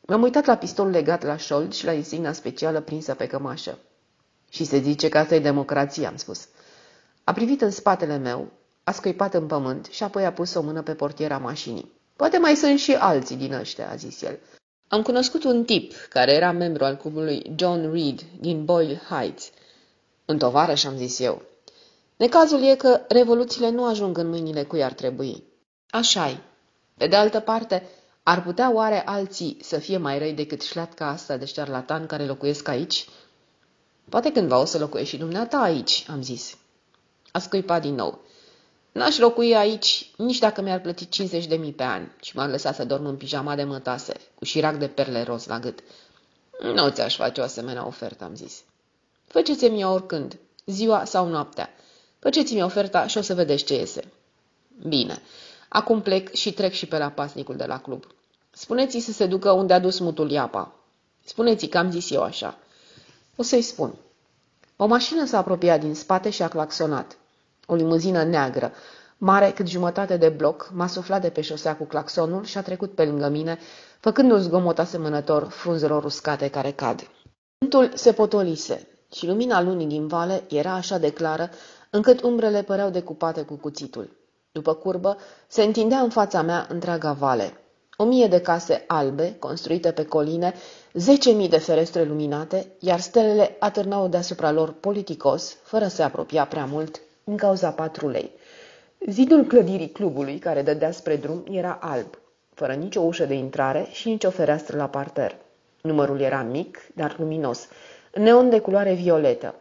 M-am uitat la pistolul legat la șold și la insigna specială prinsă pe cămașă. Și se zice că asta e democrație, am spus. A privit în spatele meu, a scuipat în pământ și apoi a pus o mână pe portiera mașinii. Poate mai sunt și alții din ăștia, a zis el. Am cunoscut un tip care era membru al clubului John Reed din Boyle Heights. Un tovarăș, am zis eu. Necazul e că revoluțiile nu ajung în mâinile cui ar trebui. Așa-i. Pe de altă parte, ar putea oare alții să fie mai răi decât șleatca asta de șarlatani care locuiesc aici? Poate cândva o să locuiești și dumneata aici, am zis. A scuipat din nou. N-aș locui aici nici dacă mi-ar plăti 50.000 pe an și m-ar lăsa să dorm în pijama de mătase, cu șirac de perle roz la gât. Nu ți-aș face o asemenea ofertă, am zis. Faceți-mi oricând, ziua sau noaptea. Faceți-mi oferta și o să vedeți ce iese. Bine, acum plec și trec și pe la pasnicul de la club. Spuneți-i să se ducă unde a dus mutul Iapa. Spuneți-i că am zis eu așa. O să-i spun. O mașină s-a apropiat din spate și a claxonat. O limuzină neagră, mare cât jumătate de bloc, m-a suflat de pe șosea cu claxonul și a trecut pe lângă mine, făcând un zgomot asemănător frunzelor uscate care cad. Vântul se potolise și lumina lunii din vale era așa de clară, încât umbrele păreau decupate cu cuțitul. După curbă, se întindea în fața mea întreaga vale. 1000 de case albe, construite pe coline, 10.000 de ferestre luminate, iar stelele atârnau deasupra lor politicos, fără să se apropia prea mult, din cauza patrulei. Zidul clădirii clubului, care dădea spre drum, era alb, fără nicio ușă de intrare și nicio fereastră la parter. Numărul era mic, dar luminos, neon de culoare violetă,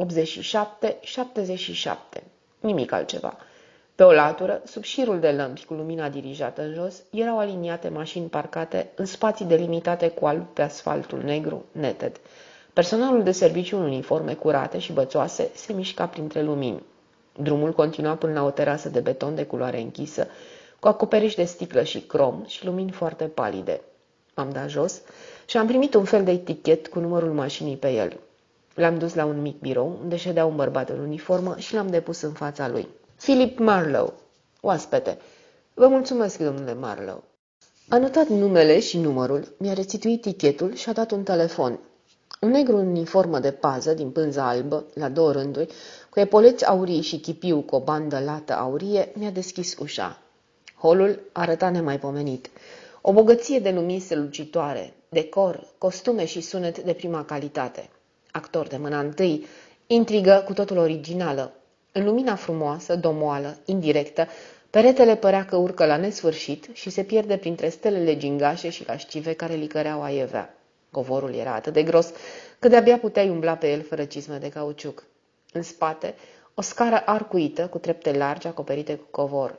87-77, nimic altceva. Pe o latură, sub șirul de lămpi cu lumina dirijată în jos, erau aliniate mașini parcate în spații delimitate cu alb pe asfaltul negru, neted. Personalul de serviciu în uniforme curate și bățoase se mișca printre lumini. Drumul continua până la o terasă de beton de culoare închisă, cu acoperiș de sticlă și crom și lumini foarte palide. M-am dat jos și am primit un fel de etichet cu numărul mașinii pe el. L-am dus la un mic birou, unde ședea un bărbat în uniformă și l-am depus în fața lui. Philip Marlowe, oaspete. Vă mulțumesc, domnule Marlowe. A notat numele și numărul, mi-a restituit tichetul și a dat un telefon. Un negru în uniformă de pază, din pânză albă, la 2 rânduri, cu epoleți aurii și chipiu cu o bandă lată aurie, mi-a deschis ușa. Holul arăta nemaipomenit. O bogăție de lumini strălucitoare, decor, costume și sunet de prima calitate. Actor de mâna întâi, intrigă cu totul originală. În lumina frumoasă, domoală, indirectă, peretele părea că urcă la nesfârșit și se pierde printre stelele gingașe și lascive care licăreau aievea. Covorul era atât de gros că de-abia puteai umbla pe el fără cizme de cauciuc. În spate, o scară arcuită cu trepte largi acoperite cu covor.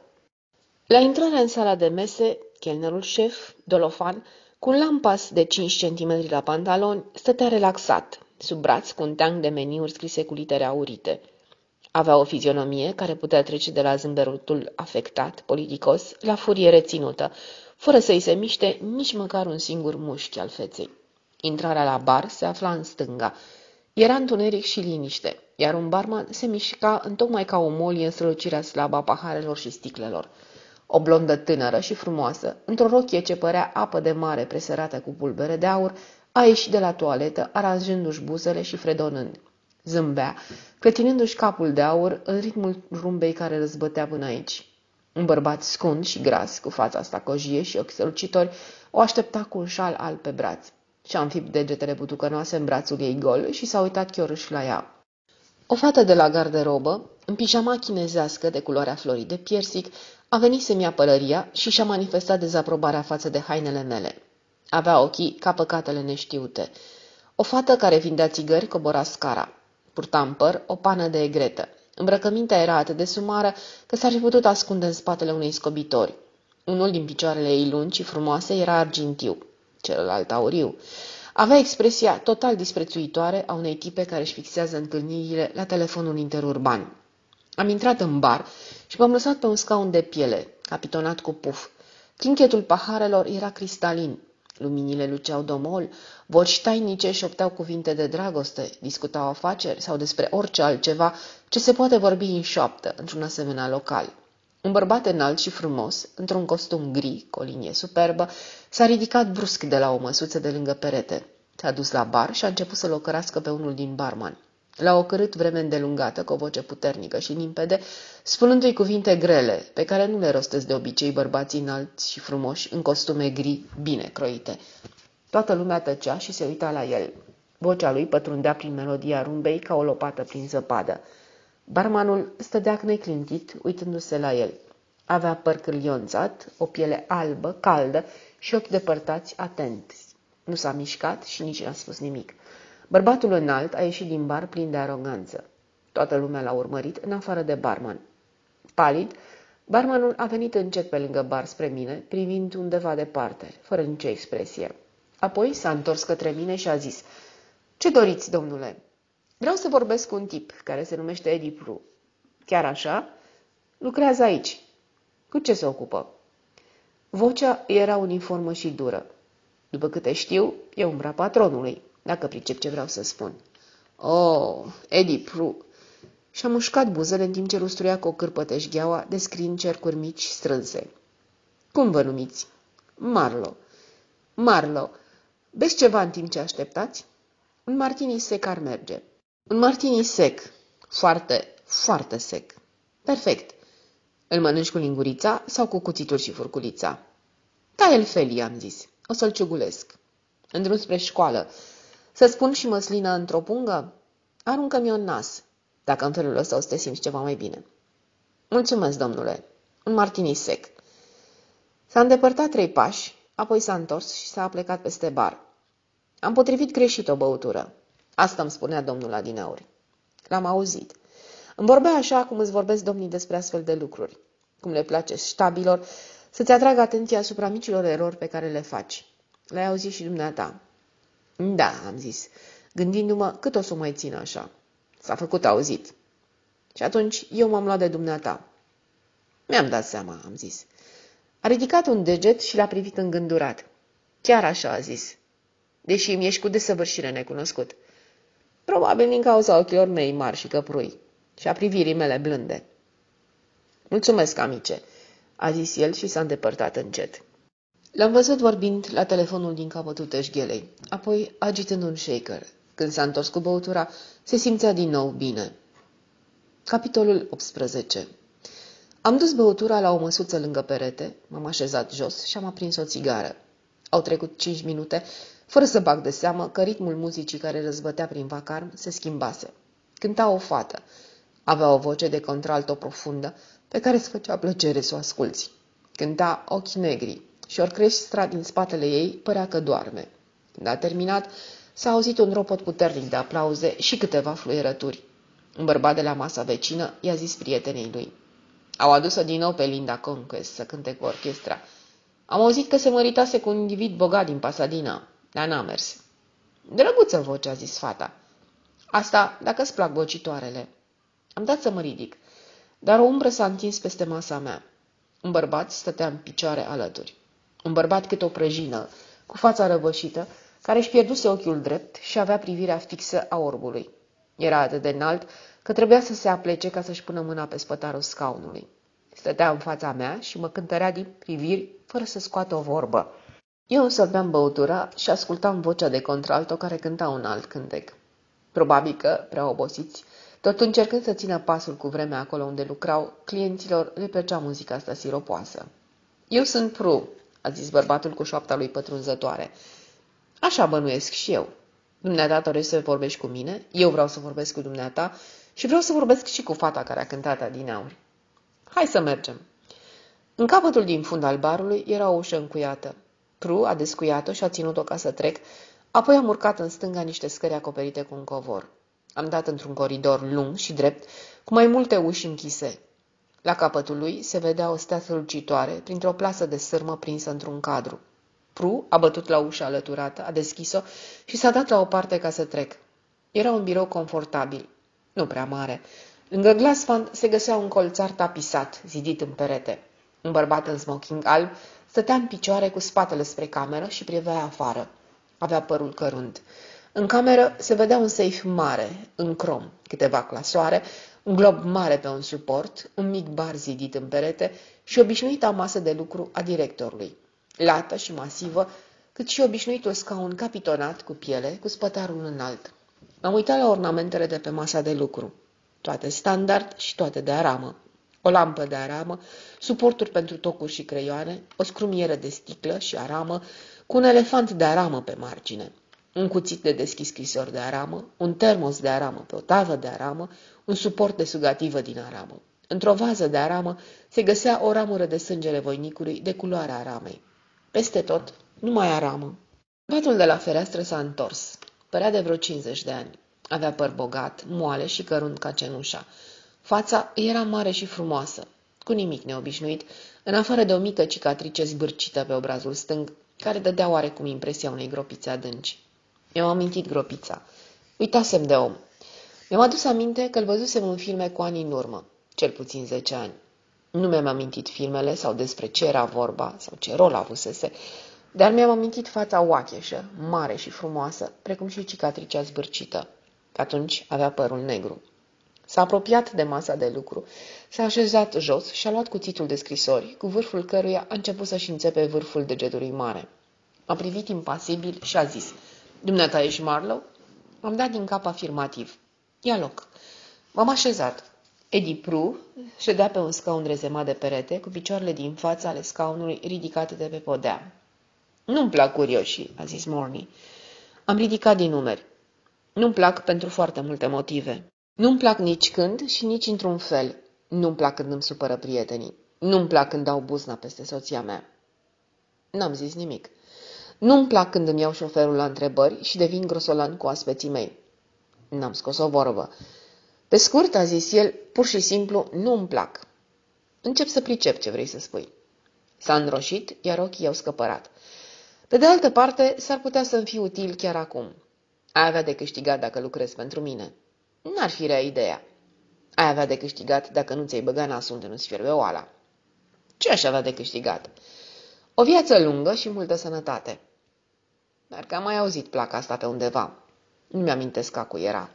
La intrarea în sala de mese, chelnerul șef, Dolofan, cu un lampas de 5 cm la pantaloni, stătea relaxat, sub braț cu un teanc de meniuri scrise cu litere aurite. Avea o fizionomie care putea trece de la zâmberutul afectat, politicos, la furie reținută, fără să-i se miște nici măcar un singur mușchi al feței. Intrarea la bar se afla în stânga. Era întuneric și liniște, iar un barman se mișca întocmai ca o molie în strălucirea slabă a paharelor și sticlelor. O blondă tânără și frumoasă, într-o rochie ce părea apă de mare presărată cu pulbere de aur, a ieșit de la toaletă, aranjându-și buzele și fredonând. Zâmbea, clătinându-și capul de aur în ritmul rumbei care răzbătea până aici. Un bărbat scund și gras, cu fața stacojie și ochi strălucitori, o aștepta cu un șal alb pe braț. Și-a înfipt degetele butucănoase în brațul ei gol și s-a uitat chiorâș la ea. O fată de la garderobă, în pijama chinezească de culoarea florii de piersic, a venit să-mi ia pălăria și și-a manifestat dezaprobarea față de hainele mele. Avea ochii ca păcatele neștiute. O fată care vindea țigări cobora scara. Purta în păr o pană de egretă. Îmbrăcămintea era atât de sumară că s-ar fi putut ascunde în spatele unei scobitori. Unul din picioarele ei lungi și frumoase era argintiu, celălalt auriu. Avea expresia total disprețuitoare a unei tipe care își fixează întâlnirile la telefonul interurban. Am intrat în bar și m-am lăsat pe un scaun de piele, capitonat cu puf. Trinchetul paharelor era cristalin. Luminile luceau domol, voci tainice șopteau cuvinte de dragoste, discutau afaceri sau despre orice altceva ce se poate vorbi în șoaptă într-un asemenea local. Un bărbat înalt și frumos, într-un costum gri, cu o linie superbă, s-a ridicat brusc de la o măsuță de lângă perete. S-a dus la bar și a început să-l ocărască pe unul din barman. L-a ocărât vreme îndelungată, cu o voce puternică și limpede, spunându-i cuvinte grele, pe care nu le rostesc de obicei bărbații înalți și frumoși, în costume gri, bine croite. Toată lumea tăcea și se uita la el. Vocea lui pătrundea prin melodia rumbei ca o lopată prin zăpadă. Barmanul stădea neclintit, uitându-se la el. Avea păr cârlionțat, o piele albă, caldă și ochi depărtați, atenți. Nu s-a mișcat și nici n-a spus nimic. Bărbatul înalt a ieșit din bar plin de aroganță. Toată lumea l-a urmărit, în afară de barman. Palid, barmanul a venit încet pe lângă bar spre mine, privind undeva departe, fără nicio expresie. Apoi s-a întors către mine și a zis: „Ce doriți, domnule?” „Vreau să vorbesc cu un tip care se numește Eddie Pru.” „Chiar așa? Lucrează aici.” „Cu ce se ocupă?” Vocea era uniformă și dură. „După câte știu, e umbra patronului, dacă pricep ce vreau să spun.” „Oh, Eddie Pru.” Și-a mușcat buzele în timp ce lustruia cu o cârpă teșgheaua, descriind cercuri mici strânse. „Cum vă numiți?” „Marlo.” „Marlo, beți ceva în timp ce așteptați?” „Un martini sec ar merge.” „Un martini sec. Foarte, foarte sec.” „Perfect. Îl mănânci cu lingurița sau cu cuțitul și furculița?” „Ca el felii,” am zis. „O să-l ciugulesc.” „În drum spre școală. Să-ți pun și măslină într-o pungă?” „Aruncă-mi-o în nas, dacă în felul ăsta o să te simți ceva mai bine.” „Mulțumesc, domnule. Un martini sec.” S-a îndepărtat 3 pași, apoi s-a întors și s-a plecat peste bar. Am potrivit greșit o băutură. Asta îmi spunea domnul adineauri. L-am auzit. Îmi vorbea așa cum îți vorbesc domnii despre astfel de lucruri. Cum le place ștabilor să-ți atragă atenția asupra micilor erori pe care le faci. Le-ai auzit și dumneata. „Da,” am zis, gândindu-mă cât o să o mai țin așa. S-a făcut auzit. Și atunci eu m-am luat de dumneata. „Mi-am dat seama,” am zis. A ridicat un deget și l-a privit îngândurat. „Chiar așa,” a zis, deși îmi ești cu desăvârșire necunoscut. Probabil din cauza ochilor mei mari și căprui și a privirii mele blânde. „Mulțumesc, amice,” a zis el și s-a îndepărtat încet. L-am văzut vorbind la telefonul din capătul teșghelei, apoi agitând un shaker. Când s-a întors cu băutura, se simțea din nou bine. Capitolul 18. Am dus băutura la o măsuță lângă perete, m-am așezat jos și am aprins o țigară. Au trecut 5 minute, fără să bag de seamă că ritmul muzicii care răzbătea prin vacarm se schimbase. Cânta o fată. Avea o voce de contralto profundă, pe care îți făcea plăcere să o asculți. Cânta ochi negri și orchestra din spatele ei părea că doarme. Când a terminat, s-a auzit un ropot puternic de aplauze și câteva fluierături. Un bărbat de la masa vecină i-a zis prietenei lui: „Au adus-o din nou pe Linda Conquest să cânte cu orchestra. Am auzit că se măritase cu un individ bogat din Pasadena, dar n-a mers.” „Drăguță voce,” a zis fata. „Asta dacă îți plac vocitoarele.” Am dat să mă ridic, dar o umbră s-a întins peste masa mea. Un bărbat stătea în picioare alături. Un bărbat cât o prăjină, cu fața răvășită, care își pierduse ochiul drept și avea privirea fixă a orbului. Era atât de înalt că trebuia să se aplece ca să-și pună mâna pe spătarul scaunului. Stătea în fața mea și mă cântărea din priviri fără să scoată o vorbă. Eu îmi sorbeam băutura și ascultam vocea de contralto care cânta un alt cântec. Probabil că, prea obosiți, tot încercând să țină pasul cu vremea acolo unde lucrau, clienților le plăcea muzica asta siropoasă. „Eu sunt Pru,” a zis bărbatul cu șoapta lui pătrunzătoare. „Așa bănuiesc și eu. Dumneata dorești să vorbești cu mine, eu vreau să vorbesc cu dumneata și vreau să vorbesc și cu fata care a cântat adineauri. Hai să mergem.” În capătul din fund al barului era o ușă încuiată. Pru a descuiat-o și a ținut-o ca să trec, apoi am urcat în stânga niște scări acoperite cu un covor. Am dat într-un coridor lung și drept, cu mai multe uși închise. La capătul lui se vedea o stea strălucitoare, printr-o plasă de sârmă prinsă într-un cadru. Pru a bătut la ușa alăturată, a deschis-o și s-a dat la o parte ca să trec. Era un birou confortabil, nu prea mare. Lângă glasfand se găsea un colțar tapisat, zidit în perete. Un bărbat în smoking alb stătea în picioare cu spatele spre cameră și privea afară. Avea părul cărunt. În cameră se vedea un seif mare, în crom, câteva clasoare, Un glob mare pe un suport, un mic bar zidit în perete și obișnuita masă de lucru a directorului, lată și masivă, cât și obișnuitul scaun capitonat cu piele, cu spătarul înalt. M-am uitat la ornamentele de pe masa de lucru, toate standard și toate de aramă. O lampă de aramă, suporturi pentru tocuri și creioane, o scrumieră de sticlă și aramă, cu un elefant de aramă pe margine, un cuțit de deschis scrisori de aramă, un termos de aramă pe o tavă de aramă, un suport de sugativă din aramă. Într-o vază de aramă se găsea o ramură de sângele voinicului de culoarea aramei. Peste tot, numai aramă. Bărbatul de la fereastră s-a întors. Părea de vreo 50 de ani. Avea păr bogat, moale și cărunt ca cenușa. Fața era mare și frumoasă, cu nimic neobișnuit, în afară de o mică cicatrice zbârcită pe obrazul stâng, care dădea oarecum impresia unei gropițe adânci. Mi-am amintit gropița. Uitasem de om. Mi-am adus aminte că îl văzusem în filme cu ani în urmă, cel puțin 10 ani. Nu mi-am amintit filmele sau despre ce era vorba sau ce rol avusese, dar mi-am amintit fața oacheșă, mare și frumoasă, precum și cicatricea zbârcită. Atunci avea părul negru. S-a apropiat de masa de lucru, s-a așezat jos și a luat cuțitul de scrisori, cu vârful căruia a început să-și înțepe vârful degetului mare. A privit impasibil și a zis: "Dumneata ești Marlowe?" Am dat din cap afirmativ. "Ia loc." M-am așezat. Eddie Prue ședea pe un scaun rezemat de perete, cu picioarele din fața ale scaunului ridicate de pe podea. "Nu-mi plac curioșii," a zis Morny. Am ridicat din numeri. "Nu-mi plac pentru foarte multe motive. Nu-mi plac nici când și nici într-un fel. Nu-mi plac când îmi supără prietenii. Nu-mi plac când dau buzna peste soția mea." N-am zis nimic. "Nu-mi plac când îmi iau șoferul la întrebări și devin grosolan cu aspeții mei." N-am scos o vorbă. "Pe scurt," a zis el, "pur și simplu nu-mi plac." "Încep să pricep ce vrei să spui." S-a înroșit, iar ochii i-au scăpărat. "Pe de altă parte, s-ar putea să-mi fie util chiar acum. Ai avea de câștigat dacă lucrezi pentru mine." "N-ar fi rea ideea." "Ai avea de câștigat dacă nu ți-ai băga nasul unde nu-ți fierbe oala." "Ce aș avea de câștigat?" "O viață lungă și multă sănătate." Dar că am mai auzit placa asta pe undeva. Nu mi-amintesc a cui era.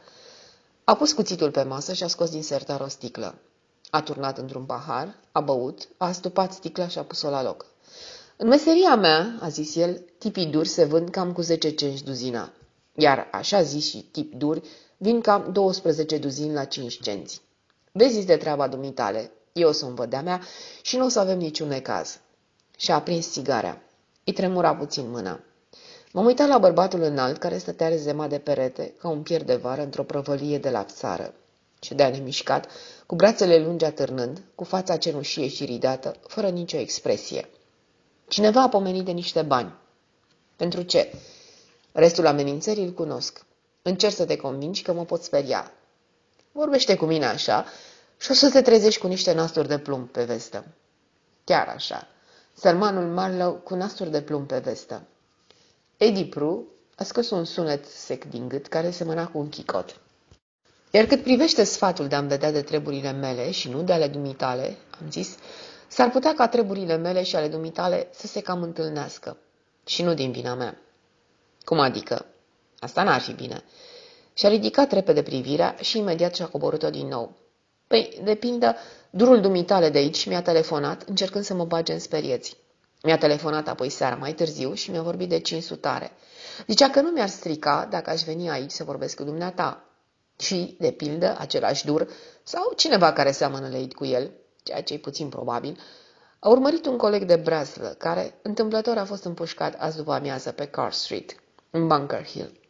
A pus cuțitul pe masă și a scos din sertar o sticlă. A turnat într-un pahar, a băut, a astupat sticla și a pus-o la loc. "În meseria mea," a zis el, "tipii duri se vând cam cu 10 cenși duzina. Iar așa zis și tip duri vin cam 12 duzini la 5 cenți. Vezi de treaba dumitale, eu o să-mi văd de-a mea și nu o să avem niciun necaz." Și-a aprins țigarea. Îi tremura puțin mâna. M-am uitat la bărbatul înalt care stătea rezemat de perete, ca un pier de vară într-o prăvălie de la țară. Ședea nemișcat, cu brațele lungi atârnând, cu fața cenușie și ridată, fără nicio expresie. Cineva a pomenit de niște bani. "Pentru ce?" "Restul amenințării îl cunosc. Încerc să te convingi că mă pot speria. Vorbește cu mine așa și o să te trezești cu niște nasturi de plumb pe vestă." Chiar așa. Sărmanul Marlowe cu nasturi de plumb pe vestă. Eddie Prue a scos un sunet sec din gât care semăna cu un chicot. "Iar cât privește sfatul de a-mi vedea de treburile mele și nu de ale dumitale," am zis, "s-ar putea ca treburile mele și ale dumitale să se cam întâlnească. Și nu din vina mea." "Cum adică?" "Asta n-ar fi bine." Și-a ridicat repede privirea și imediat și-a coborât-o din nou. "Păi, de pildă, durul dumitale de aici mi-a telefonat, încercând să mă bage în sperieți. Mi-a telefonat apoi seara mai târziu și mi-a vorbit de cinsutare. Zicea că nu mi-ar strica dacă aș veni aici să vorbesc cu dumneata. Și, de pildă, același dur, sau cineva care seamănă leit cu el, ceea ce e puțin probabil, a urmărit un coleg de breaslă, care, întâmplător, a fost împușcat azi după amiază pe Carr Street, în Bunker Hill."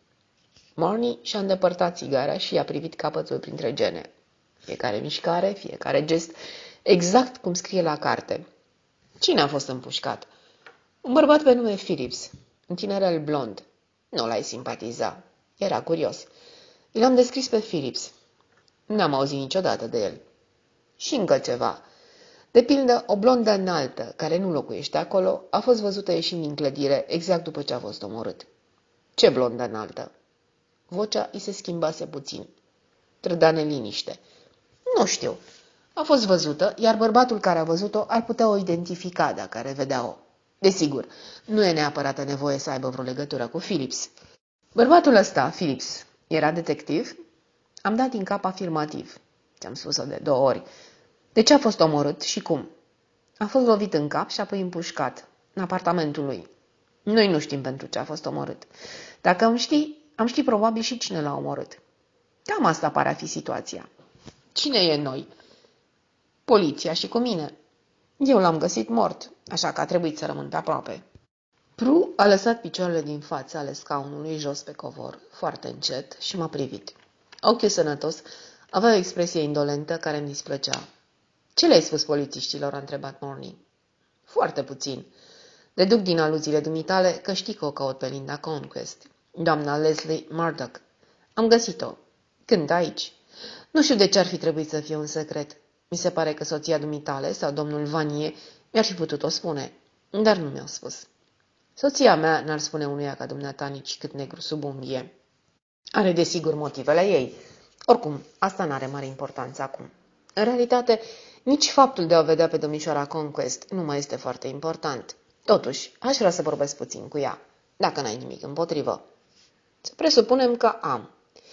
Morny și-a îndepărtat țigara și i-a privit capătul printre gene. Fiecare mișcare, fiecare gest, exact cum scrie la carte. "Cine a fost împușcat?" "Un bărbat pe nume Phillips, un tinerel blond." "Nu l-ai simpatiza." Era curios. "I l-am descris pe Phillips." "N-am auzit niciodată de el." "Și încă ceva. De pildă, o blondă înaltă, care nu locuiește acolo, a fost văzută ieșind din clădire exact după ce a fost omorât." "Ce blondă înaltă?" Vocea îi se schimbase puțin. Trăda neliniște. "Nu știu. A fost văzută, iar bărbatul care a văzut-o ar putea o identifica dacă ar vedea-o. Desigur, nu e neapărat nevoie să aibă vreo legătură cu Phillips." "Bărbatul ăsta, Phillips, era detectiv?" Am dat din cap afirmativ. Ți-am spus-o de 2 ori. De ce a fost omorât și cum? A fost lovit în cap și apoi împușcat, în apartamentul lui. Noi nu știm pentru ce a fost omorât. Dacă am ști probabil și cine l-a omorât. Cam asta pare a fi situația. Cine e noi? Poliția și cu mine. Eu l-am găsit mort, așa că a trebuit să rămân pe aproape. Pru a lăsat picioarele din fața ale scaunului jos pe covor, foarte încet, și m-a privit. Ochiul sănătos avea o expresie indolentă care îmi displăcea. Ce le-ai spus polițiștilor? A întrebat Morny. Foarte puțin. Deduc din aluziile dumitale că știi că o caut pe Linda Conquest, doamna Leslie Murdoch. Am găsit-o. Când? Aici? Nu știu de ce ar fi trebuit să fie un secret. Mi se pare că soția dumitale sau domnul Vanier mi-ar fi putut o spune, dar nu mi-au spus. Soția mea n-ar spune unuia ca dumneata nici cât negru sub unghie. Are desigur motivele ei. Oricum, asta n-are mare importanță acum. În realitate, nici faptul de a o vedea pe domnișoara Conquest nu mai este foarte important. Totuși, aș vrea să vorbesc puțin cu ea, dacă n-ai nimic împotrivă. Să presupunem că am.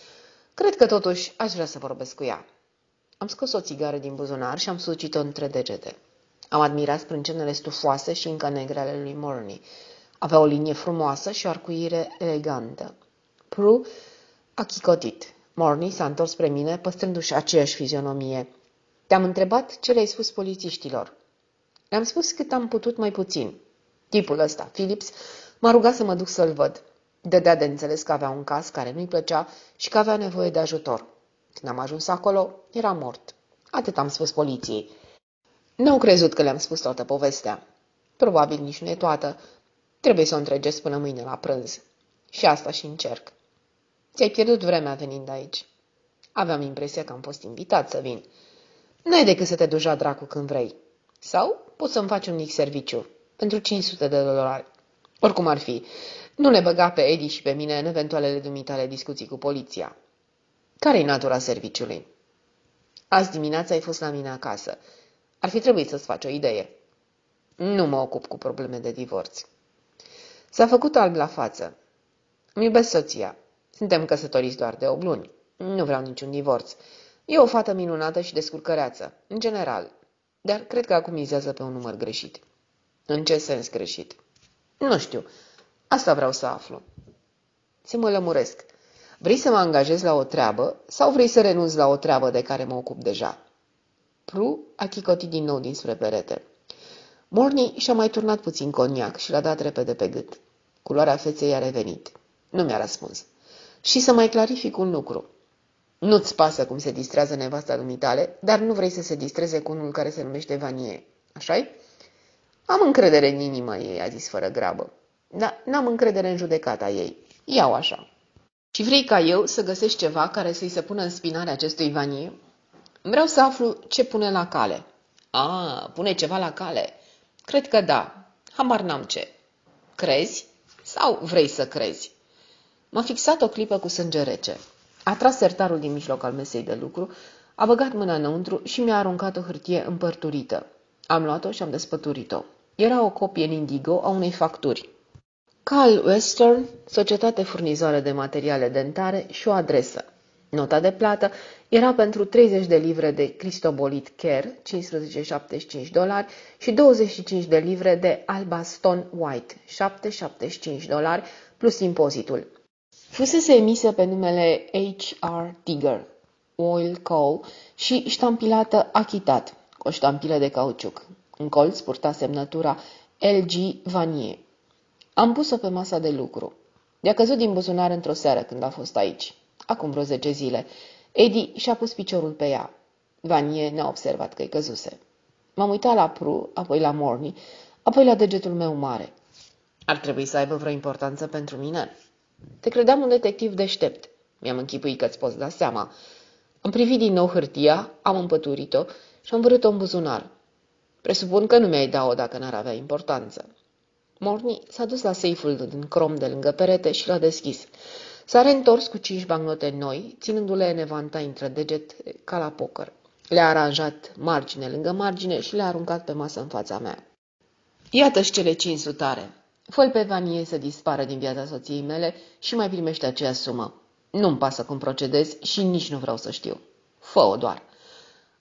Cred că totuși aș vrea să vorbesc cu ea. Am scos o țigară din buzunar și am sucit-o între degete. Am admirat sprâncenele stufoase și încă negre ale lui Morny. Avea o linie frumoasă și o arcuire elegantă. Prue a chicotit. Morny s-a întors spre mine, păstrându-și aceeași fizionomie. Te-am întrebat ce le-ai spus polițiștilor. Le-am spus cât am putut mai puțin. Tipul ăsta, Phillips, m-a rugat să mă duc să-l văd. Dădea de înțeles că avea un caz care nu-i plăcea și că avea nevoie de ajutor. Când am ajuns acolo, era mort. Atât am spus poliției. N-au crezut că le-am spus toată povestea. Probabil nici nu e toată. Trebuie să o întregesc până mâine la prânz. Și asta și încerc. Ți-ai pierdut vremea venind aici. Aveam impresia că am fost invitat să vin. N-ai decât să te duci la dracu când vrei. Sau poți să-mi faci un mic serviciu. Pentru $500. Oricum ar fi, nu le băga pe Eddie și pe mine în eventualele dumitale discuții cu poliția. Care-i natura serviciului? Azi dimineața ai fost la mine acasă. Ar fi trebuit să-ți faci o idee. Nu mă ocup cu probleme de divorț. S-a făcut alb la față. Îmi iubesc soția. Suntem căsătoriți doar de 8 luni. Nu vreau niciun divorț. E o fată minunată și descurcăreață, în general. Dar cred că acum mizează pe un număr greșit. În ce sens greșit? Nu știu. Asta vreau să aflu. Să mă lămuresc. Vrei să mă angajezi la o treabă sau vrei să renunți la o treabă de care mă ocup deja? Prue a chicotit din nou dinspre perete. Morny și-a mai turnat puțin coniac și l-a dat repede pe gât. Culoarea feței a revenit. Nu mi-a răspuns. Și să mai clarific un lucru. Nu-ți pasă cum se distrează nevasta dumitale, dar nu vrei să se distreze cu unul care se numește Vanier. Așa-i? Am încredere în inima ei, a zis fără grabă. Dar n-am încredere în judecata ei. Iau așa. Și vrei ca eu să găsești ceva care să-i se pună în spinare acestui Vanier? Vreau să aflu ce pune la cale. Pune ceva la cale? Cred că da. Habar n-am ce. Crezi? Sau vrei să crezi? M-a fixat o clipă cu sânge rece. A tras sertarul din mijloc al mesei de lucru, a băgat mâna înăuntru și mi-a aruncat o hârtie împărturită. Am luat-o și am despăturit-o. Era o copie în indigo a unei facturi. Carl Western, societate furnizoare de materiale dentare și o adresă. Nota de plată era pentru 30 de livre de cristobolit Care, $15,75, și 25 de livre de Albaston White, $7,75, plus impozitul. Fusese emisă pe numele H.R. Tigger, Oil Coal, și ștampilată achitat, cu o ștampilă de cauciuc. În colț purta semnătura L.G. Vanier. Am pus-o pe masa de lucru. I-a căzut din buzunar într-o seară când a fost aici, acum vreo 10 zile. Eddie și-a pus piciorul pe ea. Vanier n-a observat că-i căzuse. M-am uitat la Prue, apoi la Morny, apoi la degetul meu mare. Ar trebui să aibă vreo importanță pentru mine? Te credeam un detectiv deștept. Mi-am închipuit că-ți poți da seama. Am privit din nou hârtia, am împăturit-o și am vărât-o în buzunar. Presupun că nu mi-ai da-o dacă n-ar avea importanță. Morny s-a dus la seiful din crom de lângă perete și l-a deschis. S-a reîntors cu 5 bancnote noi, ținându-le în evantai între deget ca la poker. Le-a aranjat margine lângă margine și le-a aruncat pe masă în fața mea. Iată-și cele 500. Fă-l pe Vanier să dispară din viața soției mele și mai primește aceea sumă. Nu-mi pasă cum procedezi și nici nu vreau să știu. Fă-o doar.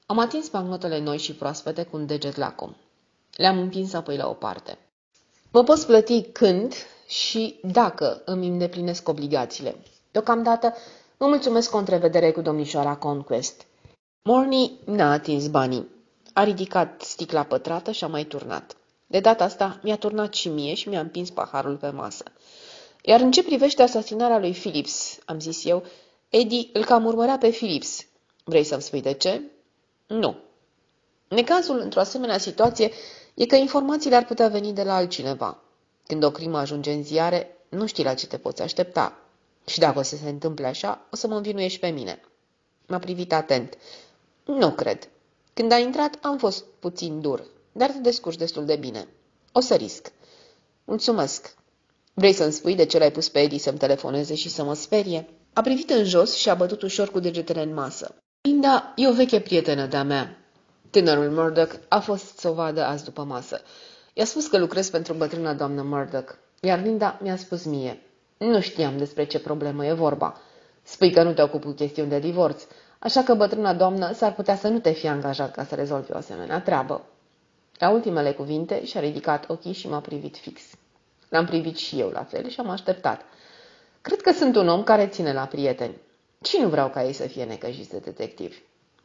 Am atins bancnotele noi și proaspete cu un deget lacom. Le-am împins apoi la o parte. Mă poți plăti când și dacă îmi îndeplinesc obligațiile. Deocamdată mă mulțumesc cu o întrevedere cu domnișoara Conquest. Morny n-a atins banii. A ridicat sticla pătrată și a mai turnat. De data asta mi-a turnat și mie și mi-a împins paharul pe masă. Iar în ce privește asasinarea lui Phillips, am zis eu, Eddie îl cam urmărea pe Phillips. Vrei să-mi spui de ce? Nu. Necazul într-o asemenea situație e că informațiile ar putea veni de la altcineva. Când o crimă ajunge în ziare, nu știi la ce te poți aștepta. Și dacă o să se întâmple așa, o să mă învinuiești pe mine. M-a privit atent. Nu cred. Când a intrat, am fost puțin dur, dar te descurci destul de bine. O să risc. Mulțumesc. Vrei să-mi spui de ce l-ai pus pe Eddie să-mi telefoneze și să mă sperie? A privit în jos și a bătut ușor cu degetele în masă. Linda e o veche prietenă de-a mea. Tânărul Murdoch a fost să o vadă azi după masă. I-a spus că lucrez pentru bătrâna doamnă Murdoch, iar Linda mi-a spus mie. Nu știam despre ce problemă e vorba. Spui că nu te ocupi cu chestiuni de divorț, așa că bătrâna doamnă s-ar putea să nu te fie angajat ca să rezolvi o asemenea treabă. La ultimele cuvinte și-a ridicat ochii și m-a privit fix. L-am privit și eu la fel și am așteptat. Cred că sunt un om care ține la prieteni. Și nu vreau ca ei să fie necăjiți de detectivi.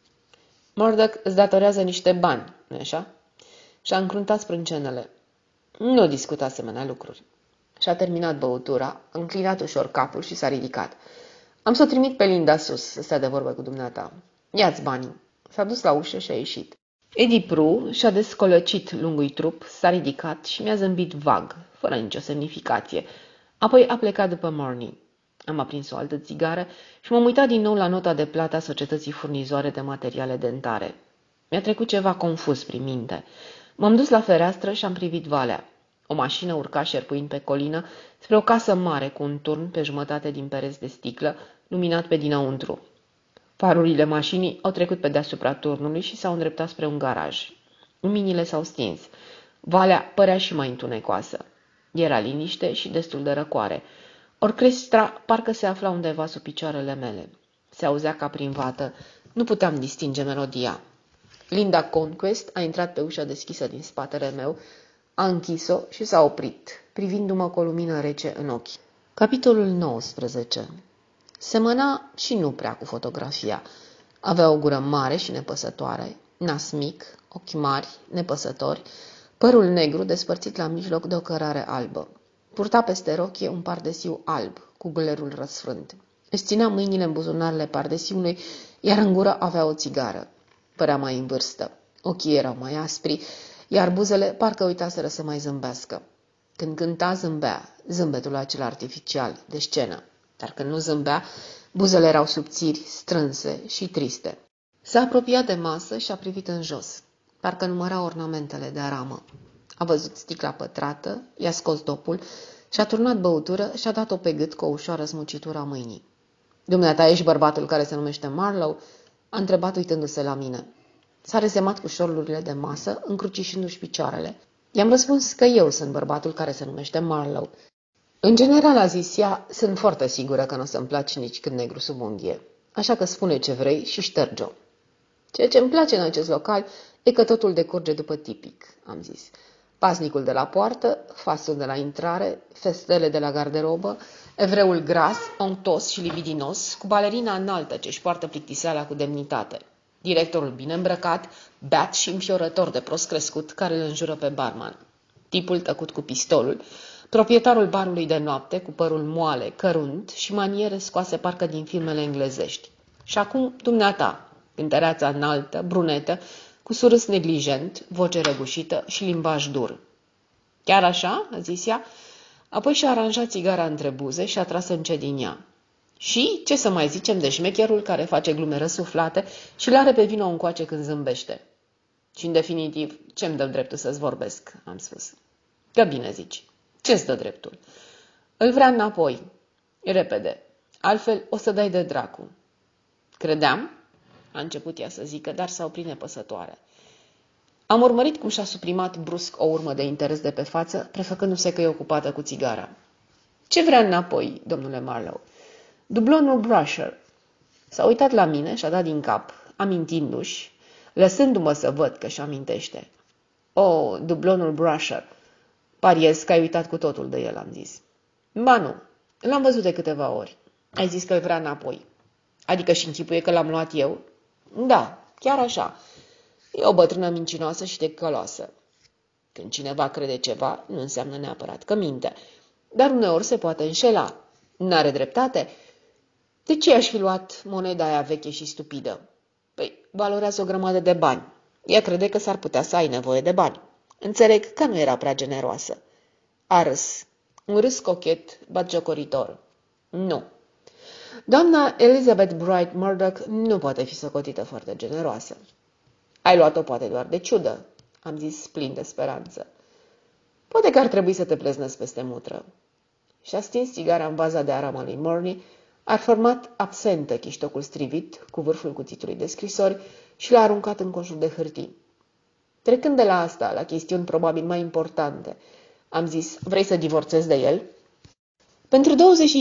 Murdoch îți datorează niște bani, nu-i așa? Și-a încruntat sprâncenele. Nu discută asemenea lucruri. Și-a terminat băutura, a înclinat ușor capul și s-a ridicat. Am să o trimit pe Linda sus să stea de vorbă cu dumneata. Ia-ți banii. S-a dus la ușă și a ieșit. Eddie Prue și-a descolăcit lungul trup, s-a ridicat și mi-a zâmbit vag, fără nicio semnificație. Apoi a plecat după Morny. Am aprins o altă țigară și m-am uitat din nou la nota de plată a societății furnizoare de materiale dentare. Mi-a trecut ceva confuz prin minte. M-am dus la fereastră și am privit valea. O mașină urca șerpuind pe colină spre o casă mare cu un turn pe jumătate din pereți de sticlă, luminat pe dinăuntru. Farurile mașinii au trecut pe deasupra turnului și s-au îndreptat spre un garaj. Luminile s-au stins. Valea părea și mai întunecoasă. Era liniște și destul de răcoare. Orchestra parcă se afla undeva sub picioarele mele. Se auzea ca prin vată. Nu puteam distinge melodia. Linda Conquest a intrat pe ușa deschisă din spatele meu, a închis-o și s-a oprit, privindu-mă cu o lumină rece în ochi. Capitolul 19. Semăna și nu prea cu fotografia. Avea o gură mare și nepăsătoare, nas mic, ochi mari, nepăsători, părul negru despărțit la mijloc de o cărare albă. Purta peste rochie un pardesiu alb, cu gulerul răsfrânt. Își ținea mâinile în buzunarele pardesiului, iar în gură avea o țigară. Părea mai în vârstă. Ochii erau mai aspri, iar buzele parcă uitaseră să mai zâmbească. Când cânta, zâmbea, zâmbetul acela artificial, de scenă. Dar când nu zâmbea, buzele erau subțiri, strânse și triste. S-a apropiat de masă și a privit în jos. Parcă număra ornamentele de aramă. A văzut sticla pătrată, i-a scos dopul și-a turnat băutură și-a dat-o pe gât cu o ușoară smucitură a mâinii. Dumneata, ești bărbatul care se numește Marlowe?" a întrebat uitându-se la mine. S-a rezemat cu șorlurile de masă, încrucișându-și picioarele. I-am răspuns că eu sunt bărbatul care se numește Marlowe. În general, a zis ea, sunt foarte sigură că nu o să-mi placi nici când negru sub unghie. Așa că spune ce vrei și șterge-o. Ceea ce îmi place în acest local e că totul decurge după tipic, am zis. Pasnicul de la poartă, fasul de la intrare, festele de la garderobă, evreul gras, onctos și libidinos, cu balerina înaltă ce-și poartă plictiseala cu demnitate. Directorul bine îmbrăcat, beat și înfiorător de prost crescut, care îl înjură pe barman. Tipul tăcut cu pistolul, proprietarul barului de noapte, cu părul moale, cărunt și maniere scoase parcă din filmele englezești. Și acum, dumneata, cântăreața înaltă, brunetă, cu surâs neglijent, voce răgușită și limbaj dur. Chiar așa? A zis ea. Apoi și-a aranjat țigara între buze și a tras încet din ea. Și ce să mai zicem de șmecherul care face glume răsuflate și l-are pe vino încoace când zâmbește? Și în definitiv, ce-mi dă dreptul să-ți vorbesc, am spus. Că bine zici. Ce-ți dă dreptul? Îl vrea înapoi. Repede. Altfel o să dai de dracu. Credeam? A început ea să zică, dar s-a oprit nepăsătoare. Am urmărit cum și-a suprimat brusc o urmă de interes de pe față, prefăcându-se că e ocupată cu țigara. Ce vrea înapoi, domnule Marlowe? Dublonul Brusher. S-a uitat la mine și a dat din cap, amintindu-și, lăsându-mă să văd că își amintește. Oh, dublonul Brusher. Pariez că ai uitat cu totul de el, am zis. Ba nu, l-am văzut de câteva ori. Ai zis că îl vrea înapoi. Adică și închipuie că l-am luat eu? Da, chiar așa. E o bătrână mincinoasă și tecăloasă. Când cineva crede ceva, nu înseamnă neapărat că minte. Dar uneori se poate înșela. N-are dreptate? De ce aș fi luat moneda aia veche și stupidă? Păi, valorează o grămadă de bani. Ea crede că s-ar putea să ai nevoie de bani. Înțeleg că nu era prea generoasă. A râs. Un râs cochet, batjocoritor. Nu. Doamna Elizabeth Bright Murdoch nu poate fi socotită foarte generoasă. Ai luat-o poate doar de ciudă, am zis plin de speranță. Poate că ar trebui să te pleznăți peste mutră. Și-a stins țigara în vaza de aramă lui Morny, a format absentă chiștocul strivit cu vârful cuțitului de scrisori și l-a aruncat în coșul de hârtii. Trecând de la asta la chestiuni probabil mai importante, am zis, vrei să divorțezi de el? Pentru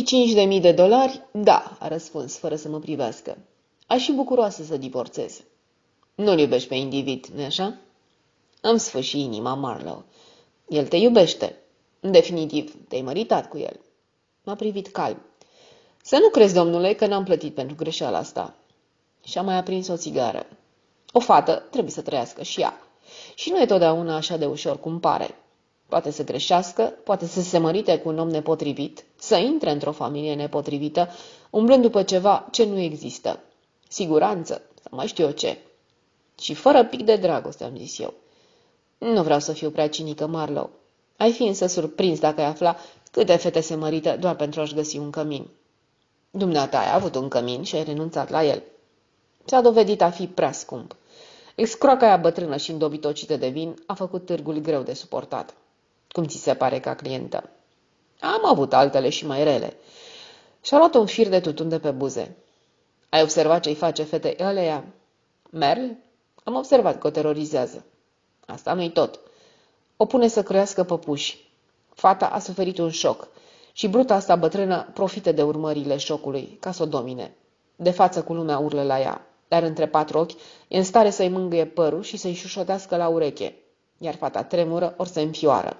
$25.000, da, a răspuns, fără să mă privească. Aș fi bucuroasă să divorțez. Nu-l iubești pe individ, nu-i așa? Îmi sfâși inima Marlowe. El te iubește. În definitiv, te-ai măritat cu el. M-a privit calm. Să nu crezi, domnule, că n-am plătit pentru greșeala asta. Și-a mai aprins o țigară. O fată trebuie să trăiască și ea. Și nu e totdeauna așa de ușor cum pare. Poate să greșească, poate să se mărite cu un om nepotrivit, să intre într-o familie nepotrivită, umblând după ceva ce nu există. Siguranță, sau mai știu eu ce. Și fără pic de dragoste, am zis eu. Nu vreau să fiu prea cinică, Marlowe. Ai fi însă surprins dacă ai afla câte fete se mărită doar pentru a-și găsi un cămin. Dumneata ai avut un cămin și ai renunțat la el. S-a dovedit a fi prea scump. Excroaca aia bătrână și îndobitocită de vin a făcut târgul greu de suportat. Cum ți se pare ca clientă? Am avut altele și mai rele. Și-a luat un fir de tutun de pe buze. Ai observat ce-i face fetei ăleia? Merl? Am observat că o terorizează. Asta nu-i tot. O pune să crească păpuși. Fata a suferit un șoc și bruta asta bătrână profită de urmările șocului ca să o domine. De față cu lumea urlă la ea, dar între patru ochi e în stare să-i mângâie părul și să-i șușotească la ureche, iar fata tremură ori se înfioară.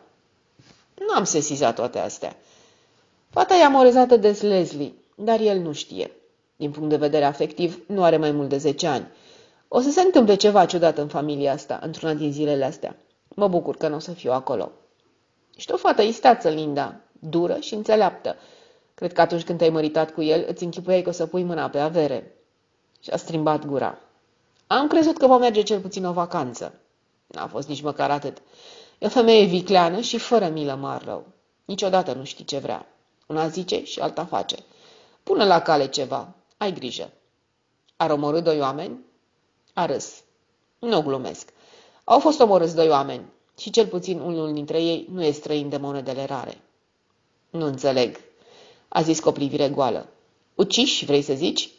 Nu am sesizat toate astea. Fata e amorezată de Leslie, dar el nu știe. Din punct de vedere afectiv, nu are mai mult de 10 ani. O să se întâmple ceva ciudat în familia asta, într-una din zilele astea. Mă bucur că nu o să fiu acolo. Ești o fată isteață, Linda, dură și înțeleaptă. Cred că atunci când te-ai măritat cu el, îți închipuiai că o să pui mâna pe avere. Și-a strimbat gura. Am crezut că va merge cel puțin o vacanță. N-a fost nici măcar atât. E o femeie vicleană și fără milă, Marlowe. Niciodată nu știi ce vrea. Una zice și alta face. Pune la cale ceva. Ai grijă. Ar omorâ 2 oameni? A râs. Nu glumesc. Au fost omorâți 2 oameni și cel puțin unul dintre ei nu e străin de monedele rare. Nu înțeleg, a zis cu o privire goală. Uciși, vrei să zici?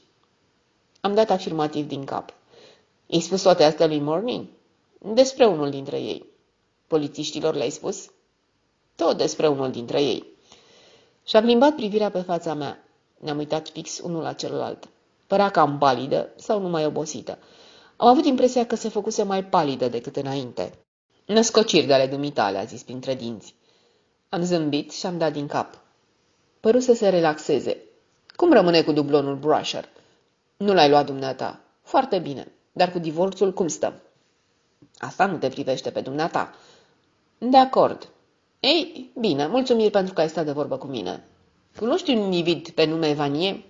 Am dat afirmativ din cap. I-ai spus toate astea lui Morning? Despre unul dintre ei. Polițiștilor le-ai spus? Tot despre unul dintre ei. Și-a plimbat privirea pe fața mea. Ne-am uitat fix unul la celălalt. Părea cam palidă sau numai obosită. Am avut impresia că se făcuse mai palidă decât înainte. Născociri de ale dumitale, a zis printre dinți. Am zâmbit și am dat din cap. Păru să se relaxeze. Cum rămâne cu dublonul Brusher? Nu l-ai luat dumneata. Foarte bine. Dar cu divorțul cum stăm? Asta nu te privește pe dumneata. De acord. Ei, bine, mulțumiri pentru că ai stat de vorbă cu mine. Cunoști un individ pe nume Vanier?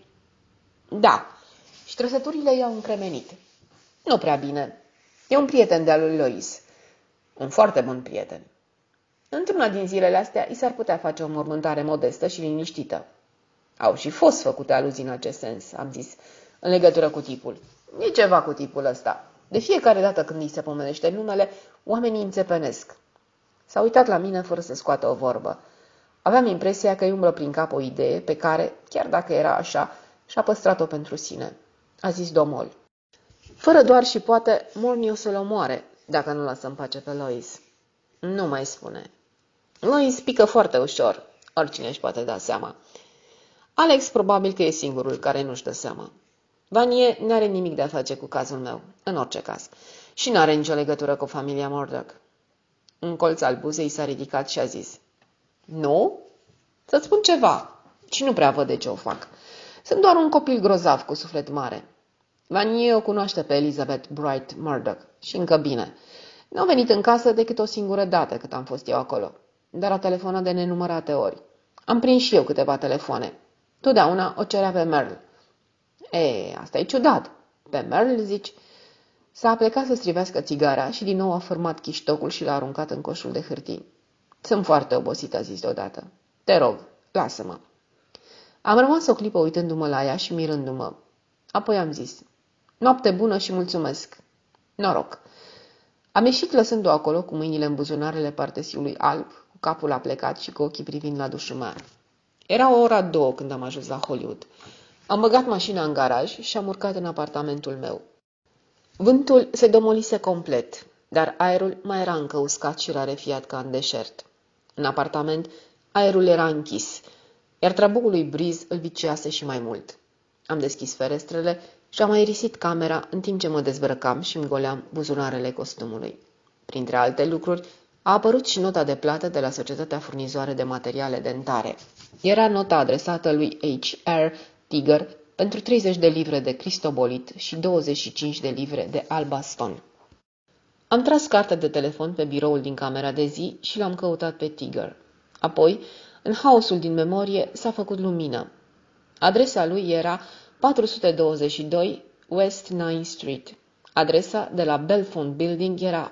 Da. Și trăsăturile i-au încremenit. Nu prea bine. E un prieten de-al lui Lois. Un foarte bun prieten. Într-una din zilele astea, i s-ar putea face o mormântare modestă și liniștită. Au și fost făcute aluzii în acest sens, am zis, în legătură cu tipul. E ceva cu tipul ăsta. De fiecare dată când îi se pomenește numele, oamenii înțepenesc. S-a uitat la mine fără să scoată o vorbă. Aveam impresia că îi umblă prin cap o idee pe care, chiar dacă era așa, și-a păstrat-o pentru sine. A zis domol. Fără doar și poate, Morny o să-l omoare, dacă nu lasă în pace pe Lois. Nu mai spune. Lois pică foarte ușor, oricine își poate da seama. Alex probabil că e singurul care nu-și dă seama. Vanier n-are nimic de a face cu cazul meu, în orice caz. și n-are nicio legătură cu familia Murdoch. Un colț al buzei s-a ridicat și a zis: Nu? Să-ți spun ceva. Și nu prea văd de ce o fac. Sunt doar un copil grozav cu suflet mare. Vanie o cunoaște pe Elizabeth Bright Murdoch și încă bine. Nu a venit în casă decât o singură dată cât am fost eu acolo, dar a telefonat de nenumărate ori. Am prins și eu câteva telefoane. Totdeauna o cerea pe Merle. Asta e ciudat. Pe Merle, zici? S-a plecat să strivească țigara și din nou a format chiștocul și l-a aruncat în coșul de hârtii. Sunt foarte obosit, a zis deodată. Te rog, lasă-mă. Am rămas o clipă uitându-mă la ea și mirându-mă. Apoi am zis: Noapte bună și mulțumesc. Noroc. Am ieșit lăsându-o acolo cu mâinile în buzunarele partesiului alb, cu capul aplecat și cu ochii privind la dușumea. Era o ora 2 când am ajuns la Hollywood. Am băgat mașina în garaj și am urcat în apartamentul meu. Vântul se domolise complet, dar aerul mai era încă uscat și rarefiat ca în deșert. În apartament, aerul era închis, iar trabucul lui Breeze îl viciase și mai mult. Am deschis ferestrele și am aerisit camera în timp ce mă dezbrăcam și îmi goleam buzunarele costumului. Printre alte lucruri, a apărut și nota de plată de la Societatea Furnizoare de Materiale Dentare. Era nota adresată lui H.R. Tiger pentru 30 de livre de cristobolit și 25 de livre de albaston. Am tras cartea de telefon pe biroul din camera de zi și l-am căutat pe Tiger. Apoi, în haosul din memorie, s-a făcut lumină. Adresa lui era 422 West 9th Street. Adresa de la Belfont Building era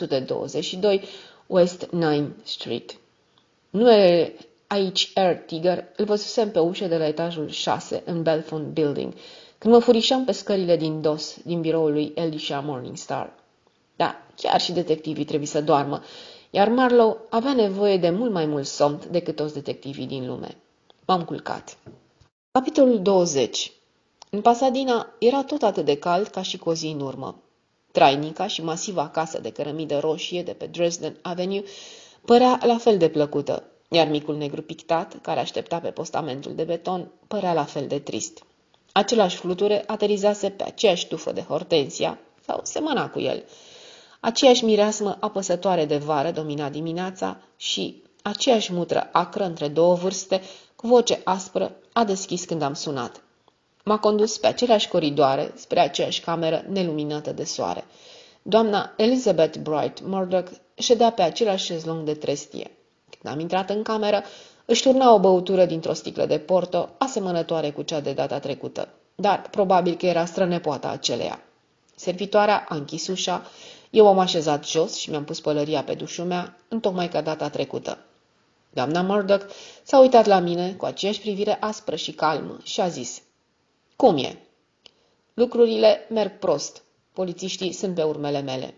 422 West 9th Street. Numele H.R. Tiger îl văzusem pe ușă de la etajul 6 în Belfont Building, când mă furișam pe scările din dos din biroul lui Elisha Morningstar. Da, chiar și detectivii trebuie să doarmă, iar Marlowe avea nevoie de mult mai mult somn decât toți detectivii din lume. M-am culcat. Capitolul 20. În Pasadena era tot atât de cald ca și cu o zi în urmă. Trainica și masiva casă de cărămidă roșie de pe Dresden Avenue părea la fel de plăcută, iar micul negru pictat, care aștepta pe postamentul de beton, părea la fel de trist. Același fluture aterizase pe aceeași tufă de hortensia, sau semăna cu el. Aceeași mireasmă apăsătoare de vară domina dimineața și aceeași mutră acră între două vârste, cu voce aspră, a deschis când am sunat. M-a condus pe aceleași coridoare, spre aceeași cameră neluminată de soare. Doamna Elizabeth Bright Murdoch ședea pe același șezlong de trestie. Când am intrat în cameră, își turna o băutură dintr-o sticlă de porto, asemănătoare cu cea de data trecută, dar probabil că era strănepoata aceleia. Servitoarea a închis ușa, eu am așezat jos și mi-am pus pălăria pe dușumea, întocmai ca data trecută. Doamna Murdoch s-a uitat la mine cu aceeași privire aspră și calmă și a zis: Cum e? Lucrurile merg prost. Polițiștii sunt pe urmele mele.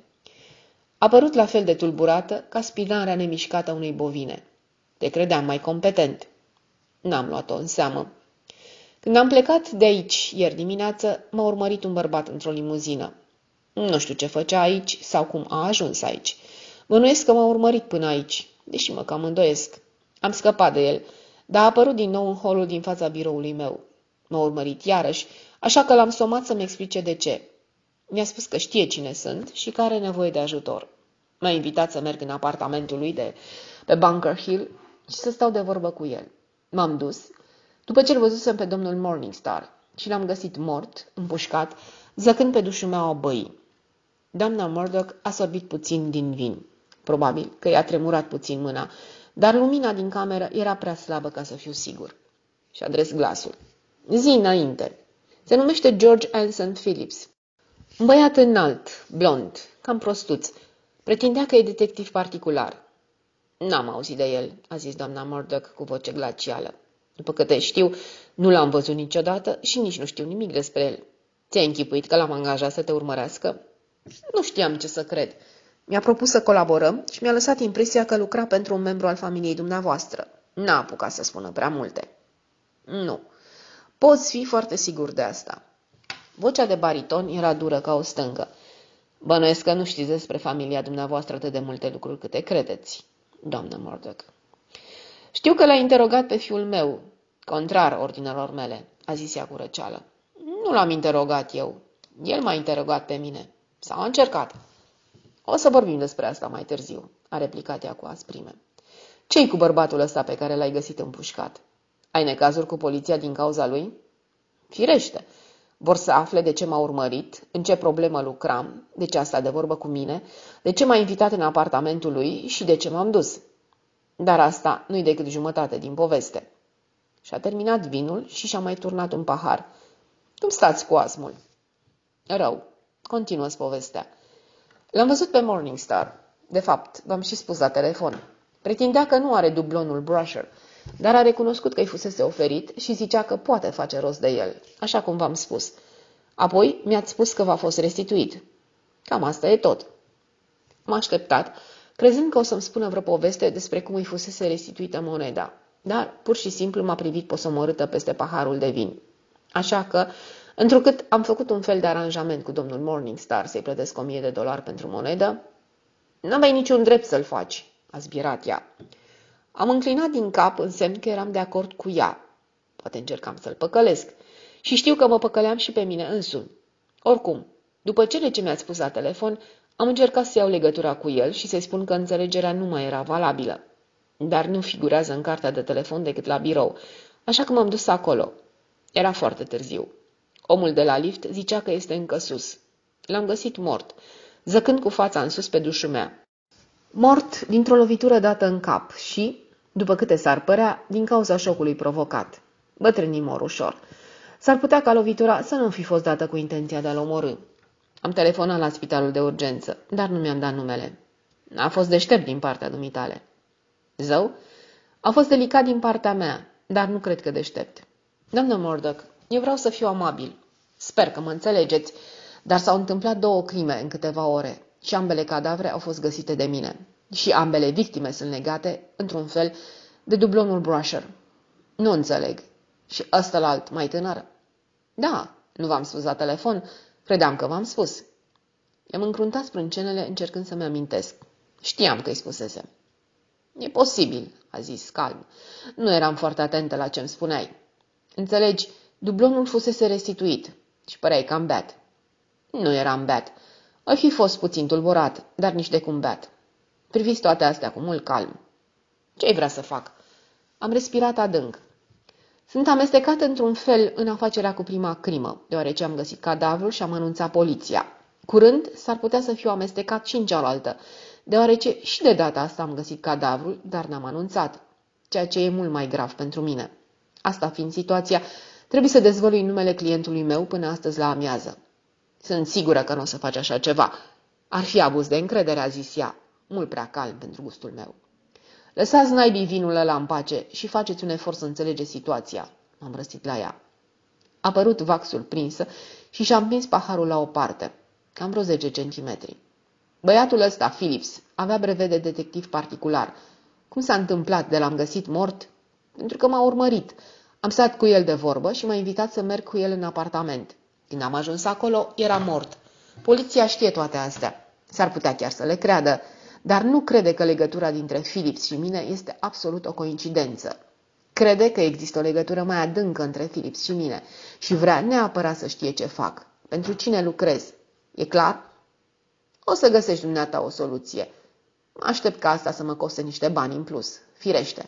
A părut la fel de tulburată ca spinarea nemișcată a unei bovine. Te credeam mai competent. N-am luat-o în seamă. Când am plecat de aici ieri dimineață, m-a urmărit un bărbat într-o limuzină. Nu știu ce făcea aici sau cum a ajuns aici. Bănuiesc că m-a urmărit până aici, deși mă cam îndoiesc. Am scăpat de el, dar a apărut din nou în holul din fața biroului meu. M-a urmărit iarăși, așa că l-am somat să-mi explice de ce. Mi-a spus că știe cine sunt și că are nevoie de ajutor. M-a invitat să merg în apartamentul lui de pe Bunker Hill și să stau de vorbă cu el. M-am dus, după ce îl văzusem pe domnul Morningstar, și l-am găsit mort, împușcat, zăcând pe dușumeaua băii. Doamna Murdoch a sorbit puțin din vin. Probabil că i-a tremurat puțin mâna, dar lumina din cameră era prea slabă ca să fiu sigur. Și-a adres glasul. Zi înainte. Se numește George Anson Phillips. Un băiat înalt, blond, cam prostuț. Pretindea că e detectiv particular. N-am auzit de el, a zis doamna Murdoch cu voce glacială. După câte știu, nu l-am văzut niciodată și nici nu știu nimic despre el. Ți-ai închipuit că l-am angajat să te urmărească? Nu știam ce să cred. Mi-a propus să colaborăm și mi-a lăsat impresia că lucra pentru un membru al familiei dumneavoastră. N-a apucat să spună prea multe. Nu. Poți fi foarte sigur de asta. Vocea de bariton era dură ca o stângă. Bănuiesc că nu știți despre familia dumneavoastră atât de multe lucruri câte credeți, doamnă Murdoch. Știu că l-a interogat pe fiul meu, contrar ordinelor mele, a zis ea cu răceală. Nu l-am interogat eu. El m-a interogat pe mine. Sau a încercat. O să vorbim despre asta mai târziu, a replicat ea cu asprime. Ce-i cu bărbatul ăsta pe care l-ai găsit împușcat? Ai necazuri cu poliția din cauza lui? Firește. Vor să afle de ce m-a urmărit, în ce problemă lucram, de ce a stat de vorbă cu mine, de ce m-a invitat în apartamentul lui și de ce m-am dus. Dar asta nu-i decât jumătate din poveste. Și-a terminat vinul și și-a mai turnat un pahar. Cum stați cu asmul? Rău. Continuă-ți povestea. L-am văzut pe Morning Star. De fapt, v-am și spus la telefon. Pretindea că nu are dublonul Brusher, dar a recunoscut că îi fusese oferit și zicea că poate face rost de el, așa cum v-am spus. Apoi mi-ați spus că v-a fost restituit. Cam asta e tot. M-a așteptat, crezând că o să-mi spună vreo poveste despre cum îi fusese restituită moneda, dar pur și simplu m-a privit posomorâtă peste paharul de vin. Așa că, întrucât am făcut un fel de aranjament cu domnul Morningstar să-i plătesc $1000 pentru monedă, n-aveai niciun drept să-l faci, a zbierat ea. Am înclinat din cap în semn că eram de acord cu ea. Poate încercam să-l păcălesc. Și știu că mă păcăleam și pe mine însumi. Oricum, după cele ce mi-ați spus la telefon, am încercat să iau legătura cu el și să-i spun că înțelegerea nu mai era valabilă. Dar nu figurează în cartea de telefon decât la birou, așa că m-am dus acolo. Era foarte târziu. Omul de la lift zicea că este încă sus. L-am găsit mort, zăcând cu fața în sus pe dușumea. Mort dintr-o lovitură dată în cap și, după câte s-ar părea, din cauza șocului provocat. Bătrânii mor ușor. S-ar putea ca lovitura să nu fi fost dată cu intenția de a-l omorî. Am telefonat la spitalul de urgență, dar nu mi-am dat numele. A fost deștept din partea dumitale. Zău? A fost delicat din partea mea, dar nu cred că deștept. Doamnă Murdoch, eu vreau să fiu amabil. Sper că mă înțelegeți, dar s-au întâmplat 2 crime în câteva ore și ambele cadavre au fost găsite de mine. Și ambele victime sunt legate, într-un fel, de dublonul Brusher. Nu înțeleg. Și ăstălalt, mai tânăr? Da, nu v-am spus la telefon, credeam că v-am spus. I-am încruntat sprâncenele încercând să-mi amintesc. Știam că-i spusesem. E posibil, a zis calm. Nu eram foarte atentă la ce-mi spuneai. Înțelegi, dublonul fusese restituit și păreai cam beat. Nu eram beat. Ai fi fost puțin tulburat, dar nici de cum beat. Priviți toate astea cu mult calm. Ce-ai vrea să fac? Am respirat adânc. Sunt amestecat într-un fel în afacerea cu prima crimă, deoarece am găsit cadavrul și am anunțat poliția. Curând s-ar putea să fiu amestecat și în cealaltă, deoarece și de data asta am găsit cadavrul, dar n-am anunțat, ceea ce e mult mai grav pentru mine. Asta fiind situația, trebuie să dezvălui numele clientului meu până astăzi la amiază. Sunt sigură că nu o să faci așa ceva. Ar fi abuz de încredere, a zis ea, mult prea calm pentru gustul meu. Lăsați naibii vinul ăla în pace și faceți un efort să înțelegeți situația, m-am răstit la ea. A părut vac surprinsă și și-a împins paharul la o parte, cam vreo 10 centimetri. Băiatul ăsta, Phillips, avea brevet de detectiv particular. Cum s-a întâmplat de l-am găsit mort? Pentru că m-a urmărit. Am stat cu el de vorbă și m-a invitat să merg cu el în apartament. Când am ajuns acolo, era mort. Poliția știe toate astea. S-ar putea chiar să le creadă, dar nu crede că legătura dintre Phillips și mine este absolut o coincidență. Crede că există o legătură mai adâncă între Phillips și mine și vrea neapărat să știe ce fac, pentru cine lucrez. E clar? O să găsești dumneata o soluție. Aștept ca asta să mă coste niște bani în plus, firește.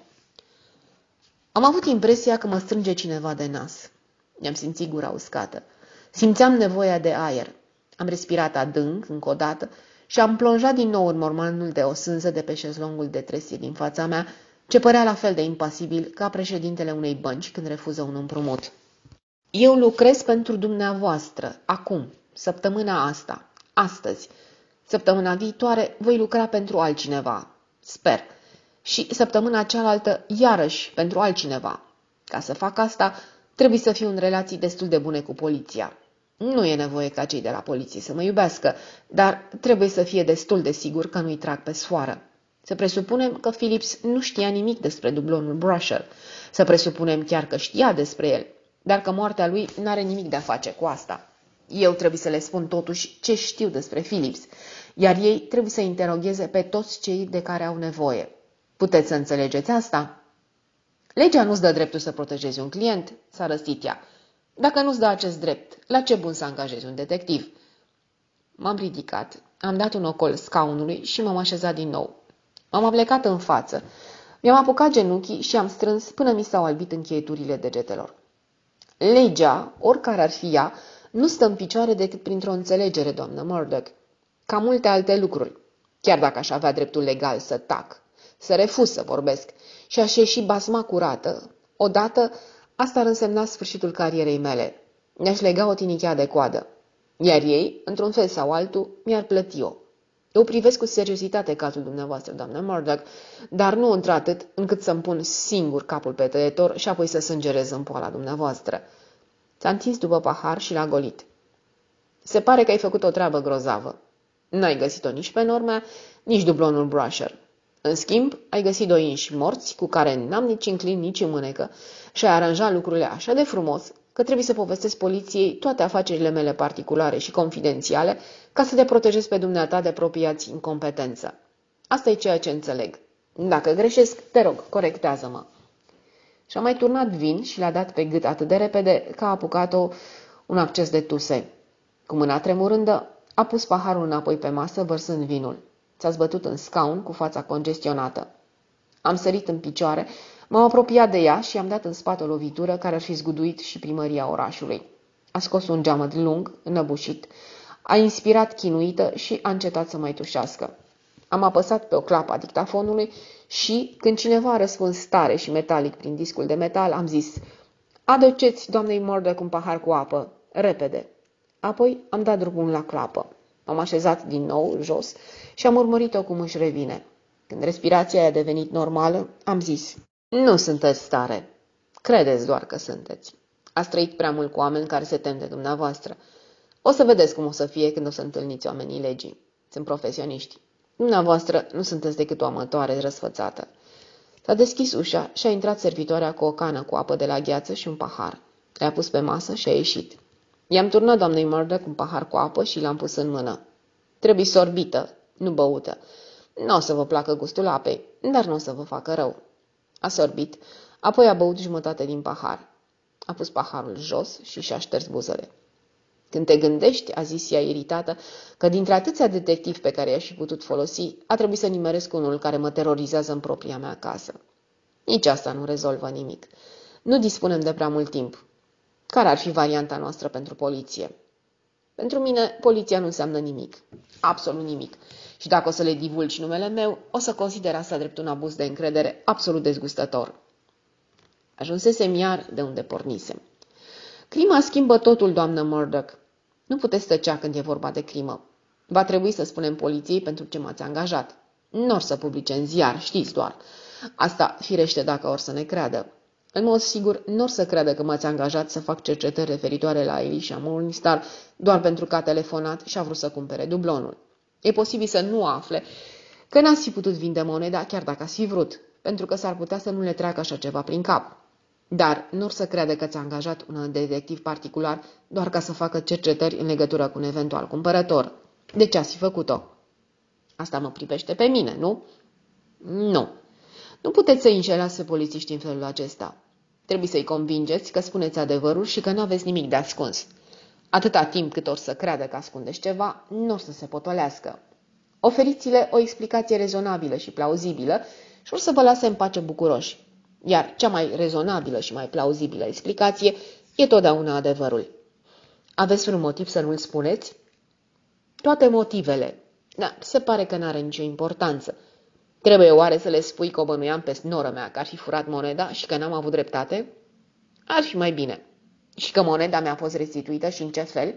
Am avut impresia că mă strânge cineva de nas. Mi-am simțit gura uscată. Simțeam nevoia de aer. Am respirat adânc, încă o dată, și am plonjat din nou în mormanul de o sânză de pe șezlongul de tresie din fața mea, ce părea la fel de impasibil ca președintele unei bănci când refuză un împrumut. Eu lucrez pentru dumneavoastră, acum, săptămâna asta, astăzi. Săptămâna viitoare voi lucra pentru altcineva, sper, și săptămâna cealaltă iarăși pentru altcineva. Ca să fac asta, trebuie să fiu în relații destul de bune cu poliția. Nu e nevoie ca cei de la poliție să mă iubească, dar trebuie să fie destul de sigur că nu-i trag pe sfoară. Să presupunem că Phillips nu știa nimic despre dublonul Brusher. Să presupunem chiar că știa despre el, dar că moartea lui n-are nimic de a face cu asta. Eu trebuie să le spun totuși ce știu despre Phillips, iar ei trebuie să interogheze pe toți cei de care au nevoie. Puteți să înțelegeți asta? Legea nu-ți dă dreptul să protejezi un client, s-a răstit ea. Dacă nu-ți dă acest drept, la ce bun să angajezi un detectiv? M-am ridicat. Am dat un ocol scaunului și m-am așezat din nou. M-am aplecat în față. Mi-am apucat genunchii și am strâns până mi s-au albit încheieturile degetelor. Legea, oricare ar fi ea, nu stă în picioare decât printr-o înțelegere, doamnă Murdoch, ca multe alte lucruri. Chiar dacă aș avea dreptul legal să tac, să refuz să vorbesc și aș ieși basma curată, odată asta ar însemna sfârșitul carierei mele. Mi-aș lega o tinichea de coadă, iar ei, într-un fel sau altul, mi-ar plăti-o. Eu privesc cu seriozitate cazul dumneavoastră, doamnă Murdoch, dar nu într-atât încât să-mi pun singur capul pe tăietor și apoi să sângerez în poala dumneavoastră. S-a întins după pahar și l-a golit. Se pare că ai făcut o treabă grozavă. N-ai găsit-o nici pe Norma, nici dublonul Brusher. În schimb, ai găsit doi inși morți cu care n-am nici înclin, nici mânecă și ai aranjat lucrurile așa de frumos că trebuie să povestesc poliției toate afacerile mele particulare și confidențiale ca să te protejezi pe dumneata de apropiați incompetență. Asta e ceea ce înțeleg. Dacă greșesc, te rog, corectează-mă. Și-a mai turnat vin și l-a dat pe gât atât de repede că a apucat-o un acces de tuse. Cu mâna tremurândă, a pus paharul înapoi pe masă, vărsând vinul. S-a zbătut în scaun cu fața congestionată. Am sărit în picioare, m-am apropiat de ea și i-am dat în spate o lovitură care ar fi zguduit și primăria orașului. A scos un geamăt lung, înăbușit, a inspirat chinuită și a încetat să mai tușească. Am apăsat pe o clapă a dictafonului și, când cineva a răspuns tare și metalic prin discul de metal, am zis: "Aduceți doamnei Murdoch un pahar cu apă, repede." Apoi am dat drumul la clapă. M-am așezat din nou jos și am urmărit-o cum își revine. Când respirația a devenit normală, am zis: "Nu sunteți stare. Credeți doar că sunteți. Ați trăit prea mult cu oameni care se tem de dumneavoastră. O să vedeți cum o să fie când o să întâlniți oamenii legii. Sunt profesioniști. Dumneavoastră nu sunteți decât o amătoare răsfățată." S-a deschis ușa și a intrat servitoarea cu o cană cu apă de la gheață și un pahar. Le-a pus pe masă și a ieșit. I-am turnat doamnei Murdoch un pahar cu apă și l-am pus în mână. "Trebuie sorbită, nu băută. Nu o să vă placă gustul apei, dar nu o să vă facă rău." A sorbit, apoi a băut jumătate din pahar. A pus paharul jos și și-a șters buzele. "Când te gândești," a zis ea iritată, "că dintre atâția detectivi pe care i-aș fi putut folosi, a trebuit să nimeresc unul care mă terorizează în propria mea casă. Nici asta nu rezolvă nimic. Nu dispunem de prea mult timp. Care ar fi varianta noastră pentru poliție?" "Pentru mine, poliția nu înseamnă nimic. Absolut nimic. Și dacă o să le divulgi numele meu, o să consider asta drept un abuz de încredere absolut dezgustător." Ajunsesem iar de unde pornisem. "Crima schimbă totul, doamnă Murdoch. Nu puteți tăcea când e vorba de crimă. Va trebui să spunem poliției pentru ce m-ați angajat. Nu or să publice în ziar, știți doar. Asta firește dacă or să ne creadă. În mod sigur, nu or să creadă că m-ați angajat să fac cercetări referitoare la Elisha Morningstar doar pentru că a telefonat și a vrut să cumpere dublonul. E posibil să nu afle că n-ați fi putut vinde moneda chiar dacă ați fi vrut, pentru că s-ar putea să nu le treacă așa ceva prin cap. Dar nu or să creadă că ți-a angajat un detectiv particular doar ca să facă cercetări în legătură cu un eventual cumpărător. De ce ați fi făcut-o?" "Asta mă privește pe mine, nu?" "Nu. Nu puteți să înșelați pe polițiști în felul acesta. Trebuie să-i convingeți că spuneți adevărul și că nu aveți nimic de ascuns. Atâta timp cât or să creadă că ascundeți ceva, nu or să se potolească. Oferiți-le o explicație rezonabilă și plauzibilă și or să vă lase în pace bucuroși. Iar cea mai rezonabilă și mai plauzibilă explicație e totdeauna adevărul. Aveți vreun motiv să nu-l spuneți?" "Toate motivele. Da, se pare că n-are nicio importanță. Trebuie oare să le spui că o bănuiam pe noră mea că ar fi furat moneda și că n-am avut dreptate? Ar fi mai bine. Și că moneda mi-a fost restituită și în ce fel?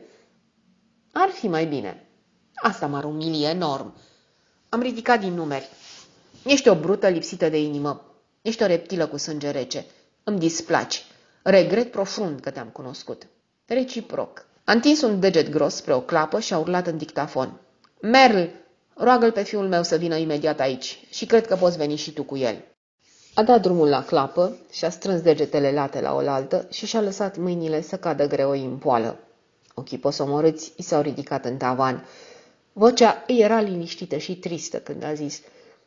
Ar fi mai bine. Asta m-ar umilie enorm." Am ridicat din numeri. "Ești o brută lipsită de inimă. Ești o reptilă cu sânge rece. Îmi displaci. Regret profund că te-am cunoscut." Reciproc. A întins un deget gros spre o clapă și a urlat în dictafon: "Merl, roagă-l pe fiul meu să vină imediat aici și cred că poți veni și tu cu el." A dat drumul la clapă și-a strâns degetele late la oaltă și și-a lăsat mâinile să cadă greoi în poală. Ochii posomorâți i s-au ridicat în tavan. Vocea îi era liniștită și tristă când a zis: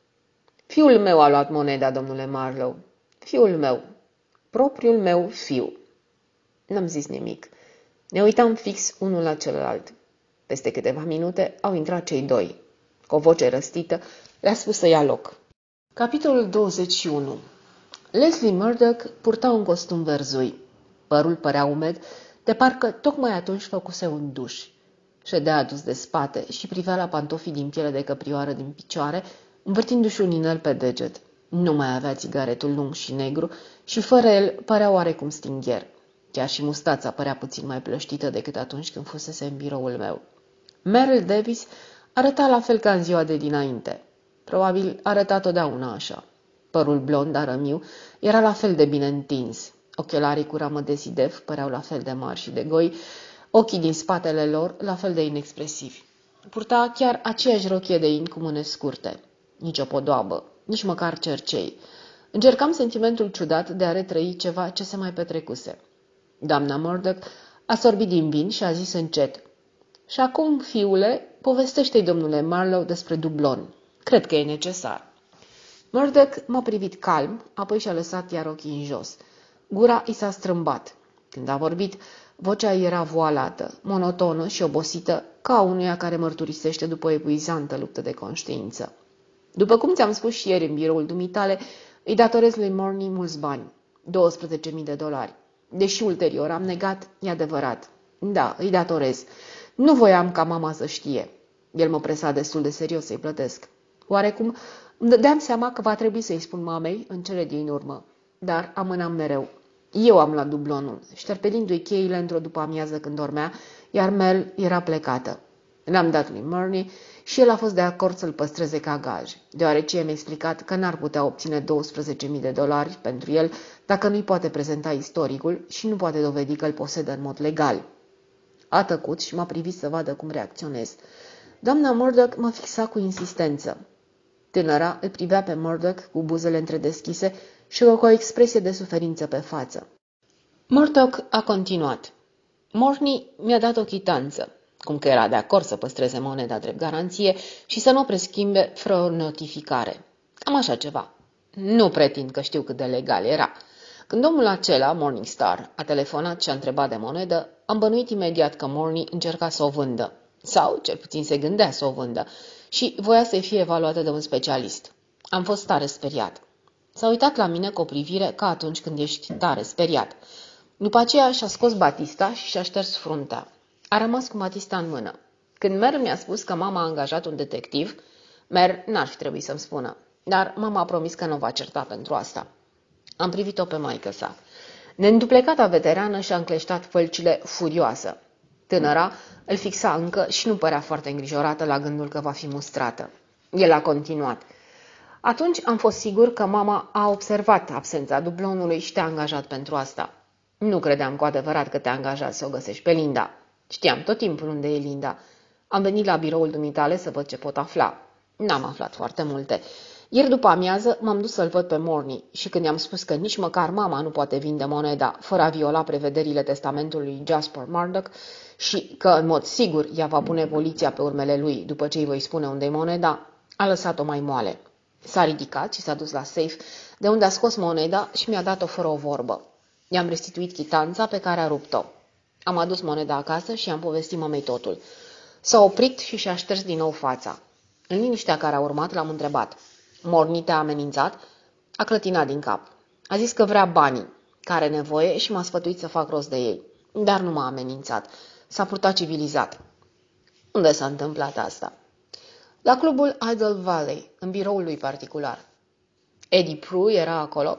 "Fiul meu a luat moneda, domnule Marlowe. Fiul meu. Propriul meu fiu." N-am zis nimic. Ne uitam fix unul la celălalt. Peste câteva minute au intrat cei doi. Cu o voce răstită le-a spus să ia loc. Capitolul 21. Leslie Murdoch purta un costum verzui. Părul părea umed, de parcă tocmai atunci făcuse un duș. Ședea adus de spate și privea la pantofii din piele de căprioară din picioare, învârtindu-și un inel pe deget. Nu mai avea țigaretul lung și negru și fără el părea oarecum stingher. Chiar și mustața părea puțin mai plăștită decât atunci când fusese în biroul meu. Merrill Davis arăta la fel ca în ziua de dinainte. Probabil arăta totdeauna așa. Părul blond, arămiu, era la fel de bine întins. Ochelarii cu ramă de sidef păreau la fel de mari și de goi, ochii din spatele lor la fel de inexpresivi. Purta chiar aceeași rochie de in cu mâne scurte. Nici o podoabă, nici măcar cercei. Încercam sentimentul ciudat de a retrăi ceva ce se mai petrecuse. Doamna Murdoch a sorbit din vin și a zis încet: "Și acum, fiule, povestește-i domnule Marlowe despre dublon. Cred că e necesar." Murdoch m-a privit calm, apoi și-a lăsat iar ochii în jos. Gura i s-a strâmbat. Când a vorbit, vocea era voalată, monotonă și obosită, ca a unuia care mărturisește după o epuizantă luptă de conștiință. "După cum ți-am spus și ieri în biroul dumitale, îi datorez lui Morney mulți bani, $12.000. Deși ulterior am negat, e adevărat. Da, îi datorez. Nu voiam ca mama să știe." El mă presa destul de serios să-i plătesc. Oarecum îmi dădeam seama că va trebui să-i spun mamei în cele din urmă, dar amânam mereu. Eu am luat dublonul, șterpelindu-i cheile într-o după-amiază când dormea, iar Mel era plecată. L-am dat lui Morney și el a fost de acord să-l păstreze ca gaj, deoarece i-am explicat că n-ar putea obține $12.000 pentru el dacă nu-i poate prezenta istoricul și nu poate dovedi că îl posedă în mod legal. A tăcut și m-a privit să vadă cum reacționez. Doamna Murdoch mă fixa cu insistență. Tânăra îl privea pe Murdoch cu buzele întredeschise și cu o expresie de suferință pe față. Murdoch a continuat. Morney mi-a dat o chitanță, cum că era de acord să păstreze moneda drept garanție și să nu o preschimbe fără o notificare. Cam așa ceva. Nu pretind că știu cât de legal era. Când omul acela, Morningstar, a telefonat și a întrebat de monedă, am bănuit imediat că Morney încerca să o vândă. Sau, cel puțin se gândea să o vândă, și voia să fie evaluată de un specialist. Am fost tare speriat. S-a uitat la mine cu o privire ca atunci când ești tare speriat. După aceea și-a scos batista și și-a șters fruntea. A rămas cu batista în mână. Când Mer mi-a spus că mama a angajat un detectiv, Mer n-ar fi trebuit să-mi spună, dar mama a promis că nu va certa pentru asta. Am privit-o pe maică-sa. Neînduplecata veterană și-a încleștat fălcile furioasă. Tânăra îl fixa încă și nu părea foarte îngrijorată la gândul că va fi mustrată. El a continuat. Atunci am fost sigur că mama a observat absența dublonului și te-a angajat pentru asta. Nu credeam cu adevărat că te-a angajat să o găsești pe Linda. Știam tot timpul unde e Linda. Am venit la biroul dumitale să văd ce pot afla. N-am aflat foarte multe. Ieri după amiază m-am dus să-l văd pe Morney și când i-am spus că nici măcar mama nu poate vinde moneda fără a viola prevederile testamentului Jasper Murdoch și că în mod sigur ea va pune poliția pe urmele lui după ce îi voi spune unde-i moneda, a lăsat-o mai moale. S-a ridicat și s-a dus la safe, de unde a scos moneda și mi-a dat-o fără o vorbă. I-am restituit chitanța pe care a rupt-o. Am adus moneda acasă și i-am povestit mamei totul. S-a oprit și și-a șters din nou fața. În liniștea care a urmat l-am întrebat. Morney te-a amenințat? A clătinat din cap. A zis că vrea banii, că are nevoie și m-a sfătuit să fac rost de ei. Dar nu m-a amenințat. S-a purtat civilizat. Unde s-a întâmplat asta? La clubul Idle Valley, în biroul lui particular. Eddie Prue era acolo?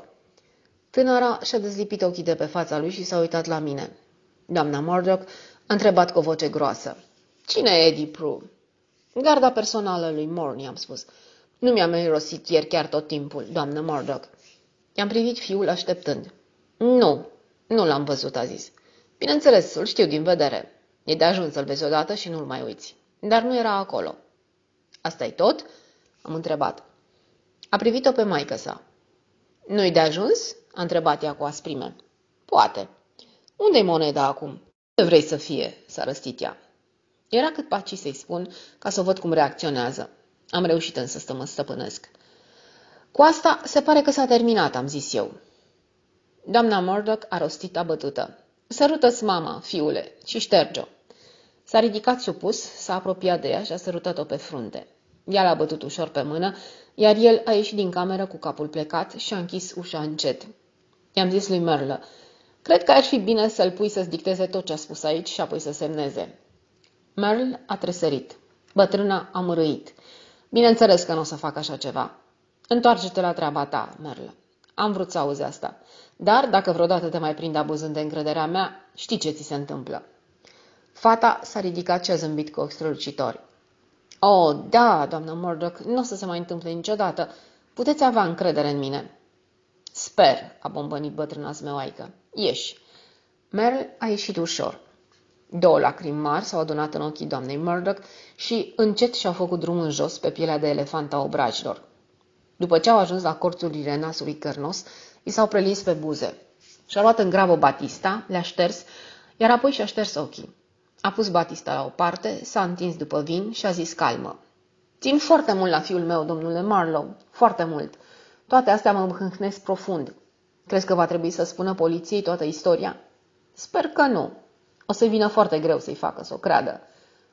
Tânăra și-a dezlipit ochii de pe fața lui și s-a uitat la mine. Doamna Murdoch a întrebat cu o voce groasă. Cine e Eddie Prue? Garda personală lui Morney, am spus. Nu mi-am mirosit ieri chiar tot timpul, doamnă Murdoch. I-am privit fiul așteptând. Nu l-am văzut, a zis. Bineînțeles, îl știu din vedere. E de ajuns să-l vezi odată și nu-l mai uiți. Dar nu era acolo. Asta-i tot? Am întrebat. A privit-o pe maică-sa. Nu-i de ajuns? A întrebat ea cu asprime. Poate. Unde-i moneda acum? Ce vrei să fie? S-a răstit ea. Era cât paci să-i spun ca să văd cum reacționează. Am reușit însă să mă stăpânesc. Cu asta se pare că s-a terminat, am zis eu. Doamna Murdoch a rostit abătută. Sărută-ți mama, fiule, și șterge-o. S-a ridicat supus, s-a apropiat de ea și a sărutat-o pe frunte. Ea l-a bătut ușor pe mână, iar el a ieșit din cameră cu capul plecat și a închis ușa încet. I-am zis lui Merle: cred că ar fi bine să-l pui să-ți dicteze tot ce a spus aici și apoi să semneze. Merle a tresărit. Bătrâna a mărâit. Bineînțeles că nu o să fac așa ceva. Întoarce-te la treaba ta, Merle. Am vrut să auzi asta. Dar, dacă vreodată te mai prind abuzând de încrederea mea, știi ce ți se întâmplă. Fata s-a ridicat și a zâmbit cu ochi strălucitori. Oh, da, doamnă Murdoch, nu o să se mai întâmple niciodată. Puteți avea încredere în mine. Sper, a bombănit bătrâna zmeoaică. Ieși. Merle a ieșit ușor. 2 lacrimi mari s-au adunat în ochii doamnei Murdoch și încet și-au făcut drumul în jos pe pielea de elefant a obrajilor. După ce au ajuns la corțurile nasului cărnos, i s-au prelins pe buze. Și-a luat în grabă batista, le-a șters, iar apoi și-a șters ochii. A pus batista la o parte, s-a întins după vin și a zis calmă: țin foarte mult la fiul meu, domnule Marlowe, foarte mult. Toate astea mă hâhnesc profund. Crezi că va trebui să spună poliției toată istoria? Sper că nu. O să vină foarte greu să-i facă să o creadă.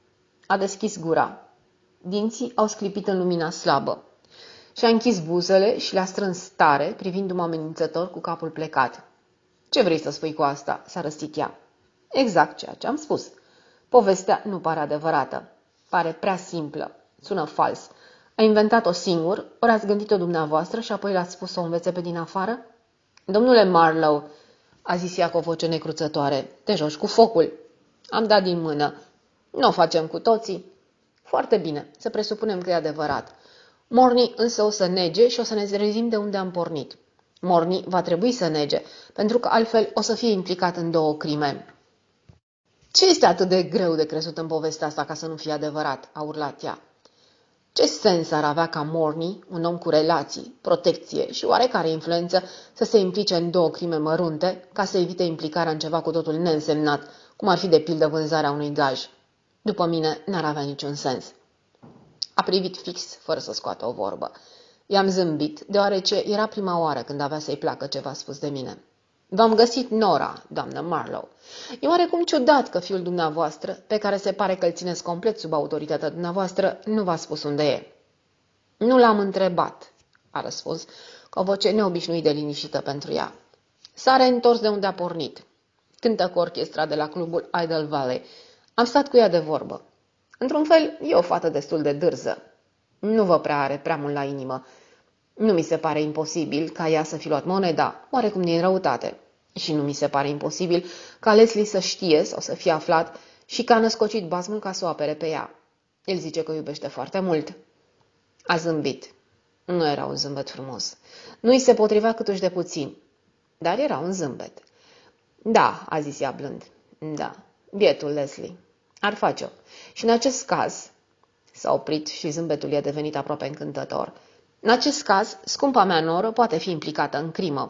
A deschis gura. Dinții au sclipit în lumina slabă. Și-a închis buzele și le-a strâns tare, privindu-mă amenințător cu capul plecat. Ce vrei să spui cu asta? S-a răstit ea. Exact ceea ce am spus. Povestea nu pare adevărată. Pare prea simplă. Sună fals. A inventat-o singur, ori ați gândit-o dumneavoastră și apoi l-ați spus să o învețe pe din afară? Domnule Marlowe, a zis ea cu o voce necruțătoare, te joci cu focul. Am dat din mână. Nu o facem cu toții. Foarte bine, să presupunem că e adevărat. Morni însă o să nege și o să ne trezim de unde am pornit. Morni va trebui să nege, pentru că altfel o să fie implicat în 2 crime. Ce este atât de greu de crezut în povestea asta ca să nu fie adevărat? A urlat ea. Ce sens ar avea ca Morni, un om cu relații, protecție și oarecare influență, să se implice în 2 crime mărunte ca să evite implicarea în ceva cu totul neînsemnat, cum ar fi de pildă vânzarea unui gaj? După mine, n-ar avea niciun sens. A privit fix, fără să scoată o vorbă. I-am zâmbit, deoarece era prima oară când avea să-i placă ceva spus de mine. V-am găsit Nora, doamnă Marlowe. E oarecum ciudat că fiul dumneavoastră, pe care se pare că îl țineți complet sub autoritatea dumneavoastră, nu v-a spus unde e. Nu l-am întrebat, a răspuns, cu o voce neobișnuit de liniștită pentru ea. S-a reîntors de unde a pornit. Cântă cu orchestra de la clubul Idle Valley. Am stat cu ea de vorbă. Într-un fel, e o fată destul de dârză. Nu vă prea are prea mult la inimă. Nu mi se pare imposibil ca ea să fi luat moneda, oarecum din răutate. Și nu mi se pare imposibil ca Leslie să știe sau să fie aflat și că a născocit basmul ca să o apere pe ea. El zice că o iubește foarte mult. A zâmbit. Nu era un zâmbet frumos. Nu-i se potrivea câtuși de puțin. Dar era un zâmbet. Da, a zis ea blând. Da, bietul Leslie. Ar face-o. Și în acest caz... S-a oprit și zâmbetul i-a devenit aproape încântător. În acest caz, scumpa mea noră poate fi implicată în crimă.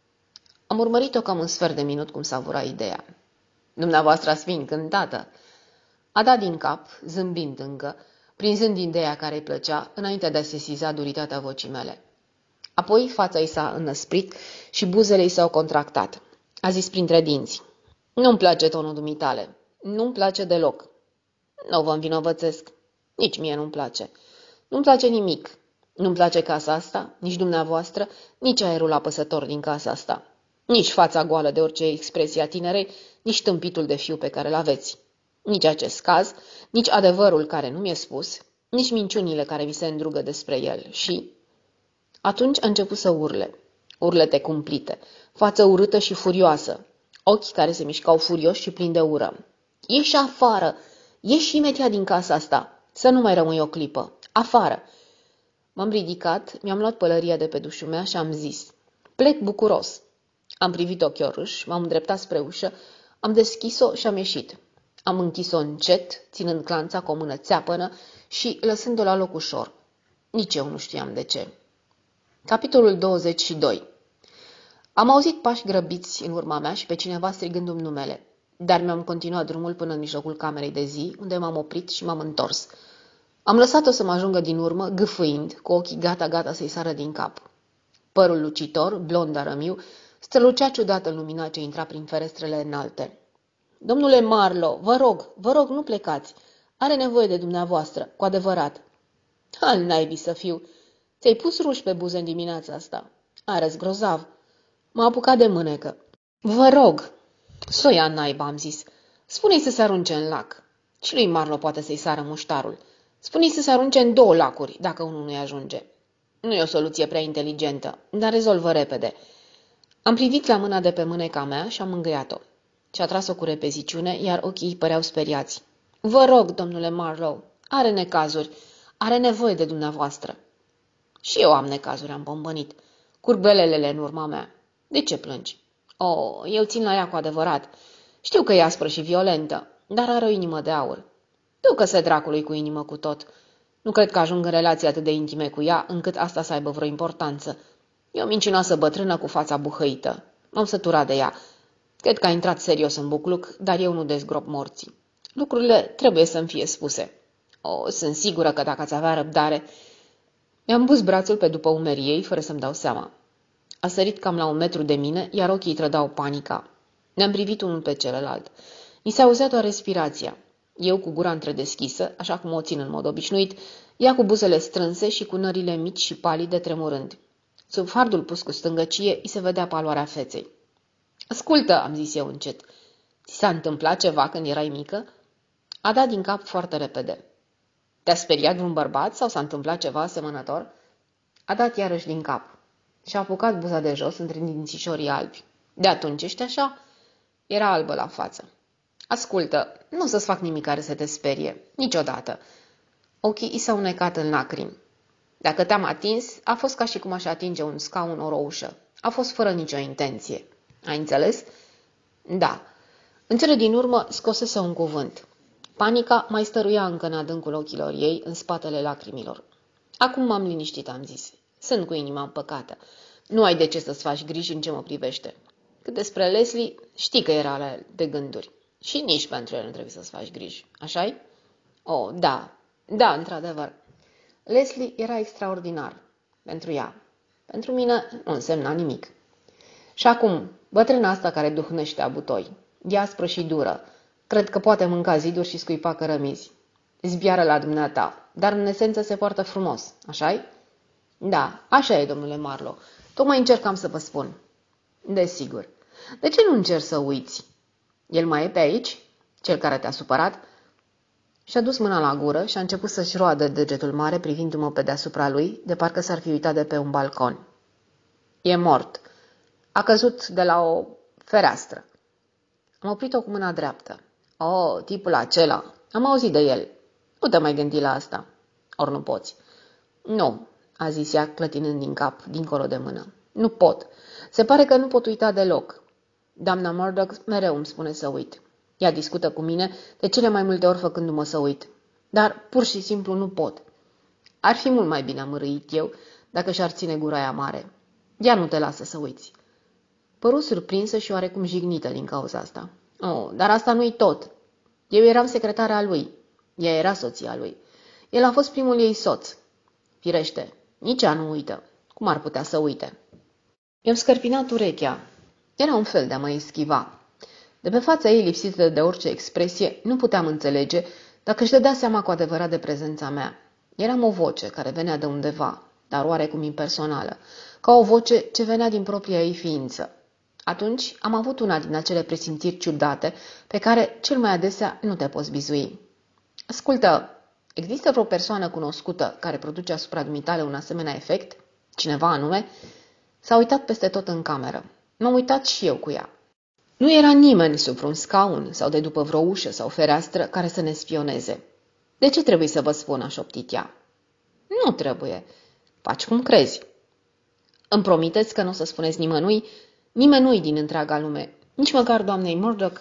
Am urmărit-o cam un sfert de minut cum savura ideea. Dumneavoastră ați fi încântată. A dat din cap, zâmbind încă, prinzând ideea care îi plăcea, înainte de a sesiza duritatea vocii mele. Apoi fața i s-a înăsprit și buzele i s-au contractat. A zis printre dinți. Nu-mi place tonul dumitale. Nu-mi place deloc. Nu vă învinovățesc. Nici mie nu-mi place. Nu-mi place nimic. Nu-mi place casa asta, nici dumneavoastră, nici aerul apăsător din casa asta. Nici fața goală de orice expresie a tinerei, nici tâmpitul de fiu pe care l-aveți. Nici acest caz, nici adevărul care nu mi-e spus, nici minciunile care vi se îndrugă despre el. Și... Atunci a început să urle. Urlete cumplite, față urâtă și furioasă, ochi care se mișcau furioși și plini de ură. Ieși afară! Ieși imediat din casa asta! Să nu mai rămâi o clipă! Afară! M-am ridicat, mi-am luat pălăria de pe dușul mea și am zis: plec bucuros. Am privit ochiorâși, m-am îndreptat spre ușă, am deschis-o și am ieșit. Am închis-o încet, ținând clanța cu o mână țeapănă și lăsând-o la loc ușor. Nici eu nu știam de ce. Capitolul 22. Am auzit pași grăbiți în urma mea și pe cineva strigându-mi numele, dar mi-am continuat drumul până în mijlocul camerei de zi, unde m-am oprit și m-am întors. Am lăsat-o să mă ajungă din urmă, gâfâind, cu ochii gata să-i sară din cap. Părul lucitor, blond arămiu, strălucea ciudat în lumina ce intra prin ferestrele înalte. Domnule Marlowe, vă rog, nu plecați. Are nevoie de dumneavoastră, cu adevărat. Al naibii să fiu. Ți-ai pus ruși pe buze în dimineața asta. Arăți grozav. M-a apucat de mânecă. Vă rog. S-o ia naiba, am zis. Spune-i să se arunce în lac. Și lui Marlowe poate să-i sară muștarul. Spune-i să se arunce în 2 lacuri, dacă unul nu-i ajunge. Nu e o soluție prea inteligentă, dar rezolvă repede. Am privit la mâna de pe mâneca mea și am mângâiat-o. Și-a tras-o cu repeziciune, iar ochii îi păreau speriați. Vă rog, domnule Marlowe, are necazuri, are nevoie de dumneavoastră. Și eu am necazuri, am bombănit. Curg belelele în urma mea. De ce plângi? Oh, eu țin la ea cu adevărat. Știu că e aspră și violentă, dar are o inimă de aur. Ducă-se dracului cu inimă cu tot. Nu cred că ajung în relații atât de intime cu ea, încât asta să aibă vreo importanță. E o mincinoasă bătrână cu fața buhăită. M-am săturat de ea. Cred că a intrat serios în bucluc, dar eu nu dezgrop morții. Lucrurile trebuie să-mi fie spuse. Sunt sigură că dacă ați avea răbdare... Mi-am pus brațul pe după umerii ei, fără să-mi dau seama. A sărit cam la 1 metru de mine, iar ochii trădau panica. Ne-am privit unul pe celălalt. Ni se auzea doar respirația. Eu cu gura întredeschisă, așa cum o țin în mod obișnuit, ea cu buzele strânse și cu nările mici și palide tremurând. Sub fardul pus cu stângăcie, îi se vedea paloarea feței. Ascultă, am zis eu încet. Ți s-a întâmplat ceva când erai mică? A dat din cap foarte repede. Te-a speriat vreun bărbat sau s-a întâmplat ceva asemănător? A dat iarăși din cap. Și-a apucat buza de jos între dințișorii albi. De atunci ești așa? Era albă la față. Ascultă, nu o să-ți fac nimic care să te sperie. Niciodată. Ochii i s-au necat în lacrimi. Dacă te-am atins, a fost ca și cum aș atinge un scaun ori o ușă. A fost fără nicio intenție. Ai înțeles? Da. În cele din urmă scosese un cuvânt. Panica mai stăruia încă în adâncul ochilor ei, în spatele lacrimilor. Acum m-am liniștit, am zis. Sunt cu inima împăcată. Nu ai de ce să-ți faci griji în ce mă privește. Cât despre Leslie, știi că era la de gânduri. Și nici pentru el nu trebuie să-ți faci griji. Așa-i? Oh, da. Da, într-adevăr. Leslie era extraordinar. Pentru ea. Pentru mine nu însemna nimic. Și acum, bătrâna asta care duhnește abutoi. E aspră și dură. Cred că poate mânca ziduri și scuipa cărămizi. Zbiară la dumneata, dar în esență se poartă frumos. Așa-i? Da, așa e, domnule Marlowe. Tocmai încercam să vă spun. Desigur. De ce nu încerci să uiți? El mai e pe aici? Cel care te-a supărat? Și-a dus mâna la gură și a început să-și roadă degetul mare privindu-mă pe deasupra lui, de parcă s-ar fi uitat de pe un balcon. E mort. A căzut de la o fereastră. Am oprit-o cu mâna dreaptă. Oh, tipul acela. Am auzit de el. Nu te mai gândi la asta. Ori nu poți. Nu, a zis ea, clătinând din cap, dincolo de mână. Nu pot. Se pare că nu pot uita deloc. Doamna Murdoch mereu îmi spune să uit. Ea discută cu mine de cele mai multe ori făcându-mă să uit. Dar pur și simplu nu pot. Ar fi mult mai bine, am râit eu, dacă și-ar ține gura aia mare. Ea nu te lasă să uiți. Păru surprinsă și oarecum jignită din cauza asta. Oh, dar asta nu-i tot. Eu eram secretara lui. Ea era soția lui. El a fost primul ei soț. Firește, nici ea nu uită. Cum ar putea să uite? I-am scărpinat urechea. Era un fel de a mă eschiva. De pe fața ei lipsită de orice expresie, nu puteam înțelege dacă își dădea seama cu adevărat de prezența mea. Eram o voce care venea de undeva, dar oarecum impersonală, ca o voce ce venea din propria ei ființă. Atunci am avut una din acele presimțiri ciudate pe care cel mai adesea nu te poți bizui. Ascultă, există vreo persoană cunoscută care produce asupra dumitale un asemenea efect? Cineva anume? S-a uitat peste tot în cameră. M-am uitat și eu cu ea. Nu era nimeni sub un scaun sau de după vreo ușă sau fereastră care să ne spioneze. De ce trebuie să vă spun, a șoptit ea? Nu trebuie. Faci cum crezi. Îmi promiteți că nu o să spuneți nimănui din întreaga lume, nici măcar doamnei Murdoch?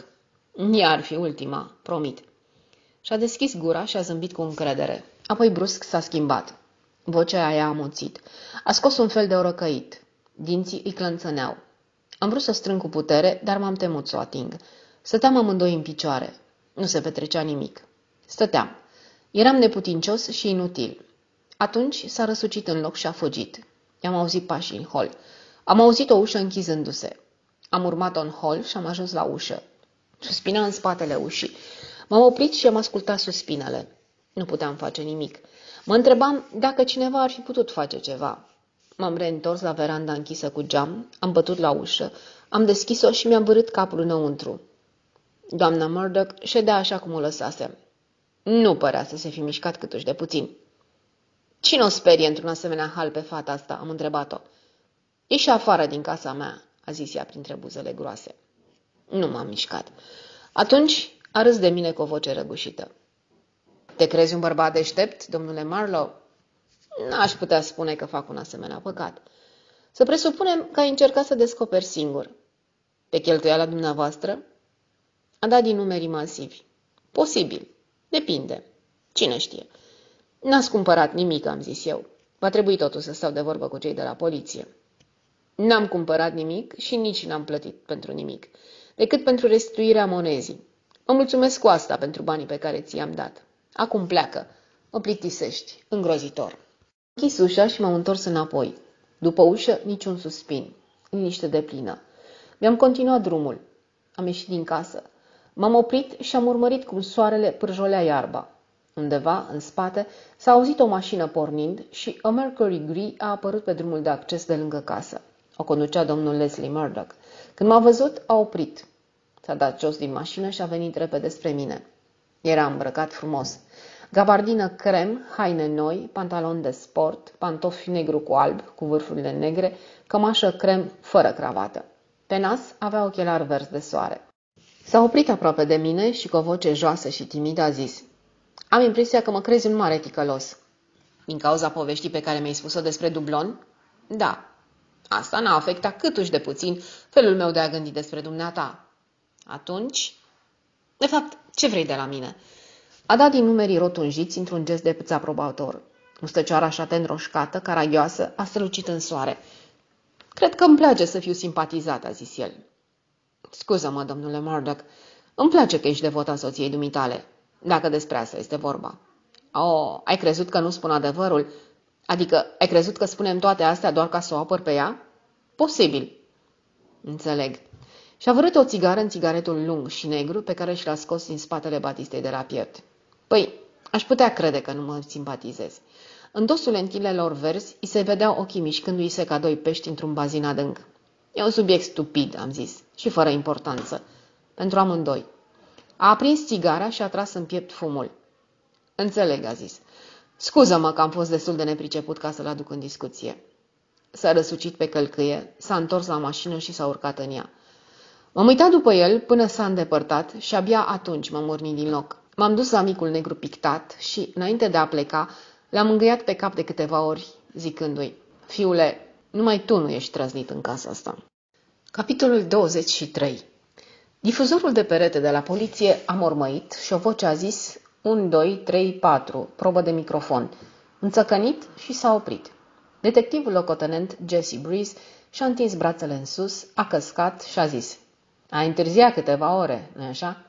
Ea ar fi ultima, promit. Și-a deschis gura și a zâmbit cu încredere. Apoi brusc s-a schimbat. Vocea aia a amuțit. A scos un fel de orăcăit. Dinții îi clănțăneau. Am vrut să strâng cu putere, dar m-am temut să o ating. Stăteam amândoi în picioare. Nu se petrecea nimic. Stăteam. Eram neputincios și inutil. Atunci s-a răsucit în loc și a fugit. I-am auzit pașii în hol. Am auzit o ușă închizându-se. Am urmat-o în hol și am ajuns la ușă. Suspina în spatele ușii. M-am oprit și am ascultat suspinele. Nu puteam face nimic. Mă întrebam dacă cineva ar fi putut face ceva. M-am reîntors la veranda închisă cu geam, am bătut la ușă, am deschis-o și mi-am vârât capul înăuntru. Doamna Murdoch ședea așa cum o lăsasem. Nu părea să se fi mișcat câtuși de puțin. Cine o sperie într-un asemenea hal pe fata asta?" am întrebat-o. Ieși afară din casa mea," a zis ea printre buzele groase. Nu m-am mișcat. Atunci a râs de mine cu o voce răgușită. Te crezi un bărbat deștept, domnule Marlowe? N-aș putea spune că fac un asemenea păcat. Să presupunem că ai încercat să descoperi singur. Pe cheltuiala dumneavoastră? A dat din numeri masivi. Posibil. Depinde. Cine știe? N-ați cumpărat nimic, am zis eu. Va trebui totuși să stau de vorbă cu cei de la poliție. N-am cumpărat nimic și nici n-am plătit pentru nimic, decât pentru restituirea monezii. Mă mulțumesc cu asta pentru banii pe care ți-i-am dat. Acum pleacă. Mă plictisești. Îngrozitor. Am închis ușa și m-am întors înapoi. După ușă, niciun suspin. Liniște deplină. Mi-am continuat drumul. Am ieșit din casă. M-am oprit și am urmărit cum soarele pârjolea iarba. Undeva, în spate, s-a auzit o mașină pornind și a Mercury Gris a apărut pe drumul de acces de lângă casă. O conducea domnul Leslie Murdoch. Când m-a văzut, a oprit. S-a dat jos din mașină și a venit repede spre mine. Era îmbrăcat frumos. Gabardină crem, haine noi, pantaloni de sport, pantofi negru cu alb, cu vârfurile negre, cămașă crem fără cravată. Pe nas avea ochelari verzi de soare. S-a oprit aproape de mine și cu o voce joasă și timidă a zis: Am impresia că mă crezi un mare ticălos. Din cauza poveștii pe care mi-ai spus-o despre dublon? Da. Asta n-a afectat câtuși de puțin felul meu de a gândi despre dumneata. Atunci? De fapt, ce vrei de la mine? A dat din numerii rotunjiți într-un gest de aprobator. Mustăcioara șaten roșcată, caragioasă, a strălucit în soare. Cred că îmi place să fiu simpatizat, a zis el. Scuză-mă, domnule Murdoch, îmi place că ești devota soției dumitale, dacă despre asta este vorba. Oh, ai crezut că nu spun adevărul? Adică, ai crezut că spunem toate astea doar ca să o apăr pe ea? Posibil. Înțeleg. Și-a vărât o țigară în țigaretul lung și negru pe care și l-a scos din spatele batistei de la piept. Păi, aș putea crede că nu mă simpatizezi. În dosul lentilelor verzi îi se vedeau ochii mișcându-i se ca doi pești într-un bazin adânc. E un subiect stupid, am zis, și fără importanță. Pentru amândoi. A aprins țigara și a tras în piept fumul. Înțeleg, a zis. Scuză-mă că am fost destul de nepriceput ca să-l aduc în discuție. S-a răsucit pe călcâie, s-a întors la mașină și s-a urcat în ea. M-am uitat după el până s-a îndepărtat și abia atunci m-am urnit din loc. M-am dus la micul negru pictat și, înainte de a pleca, l-am îngâiat pe cap de câteva ori, zicându-i: Fiule, numai tu nu ești trăznit în casa asta. Capitolul 23. Difuzorul de perete de la poliție a mormăit și o voce a zis: 1, 2, 3, 4, probă de microfon. Înțăcănit și s-a oprit. Detectivul locotenent Jesse Breeze și-a întins brațele în sus, a căscat și a zis: Ai întârziat câteva ore, nu-i așa?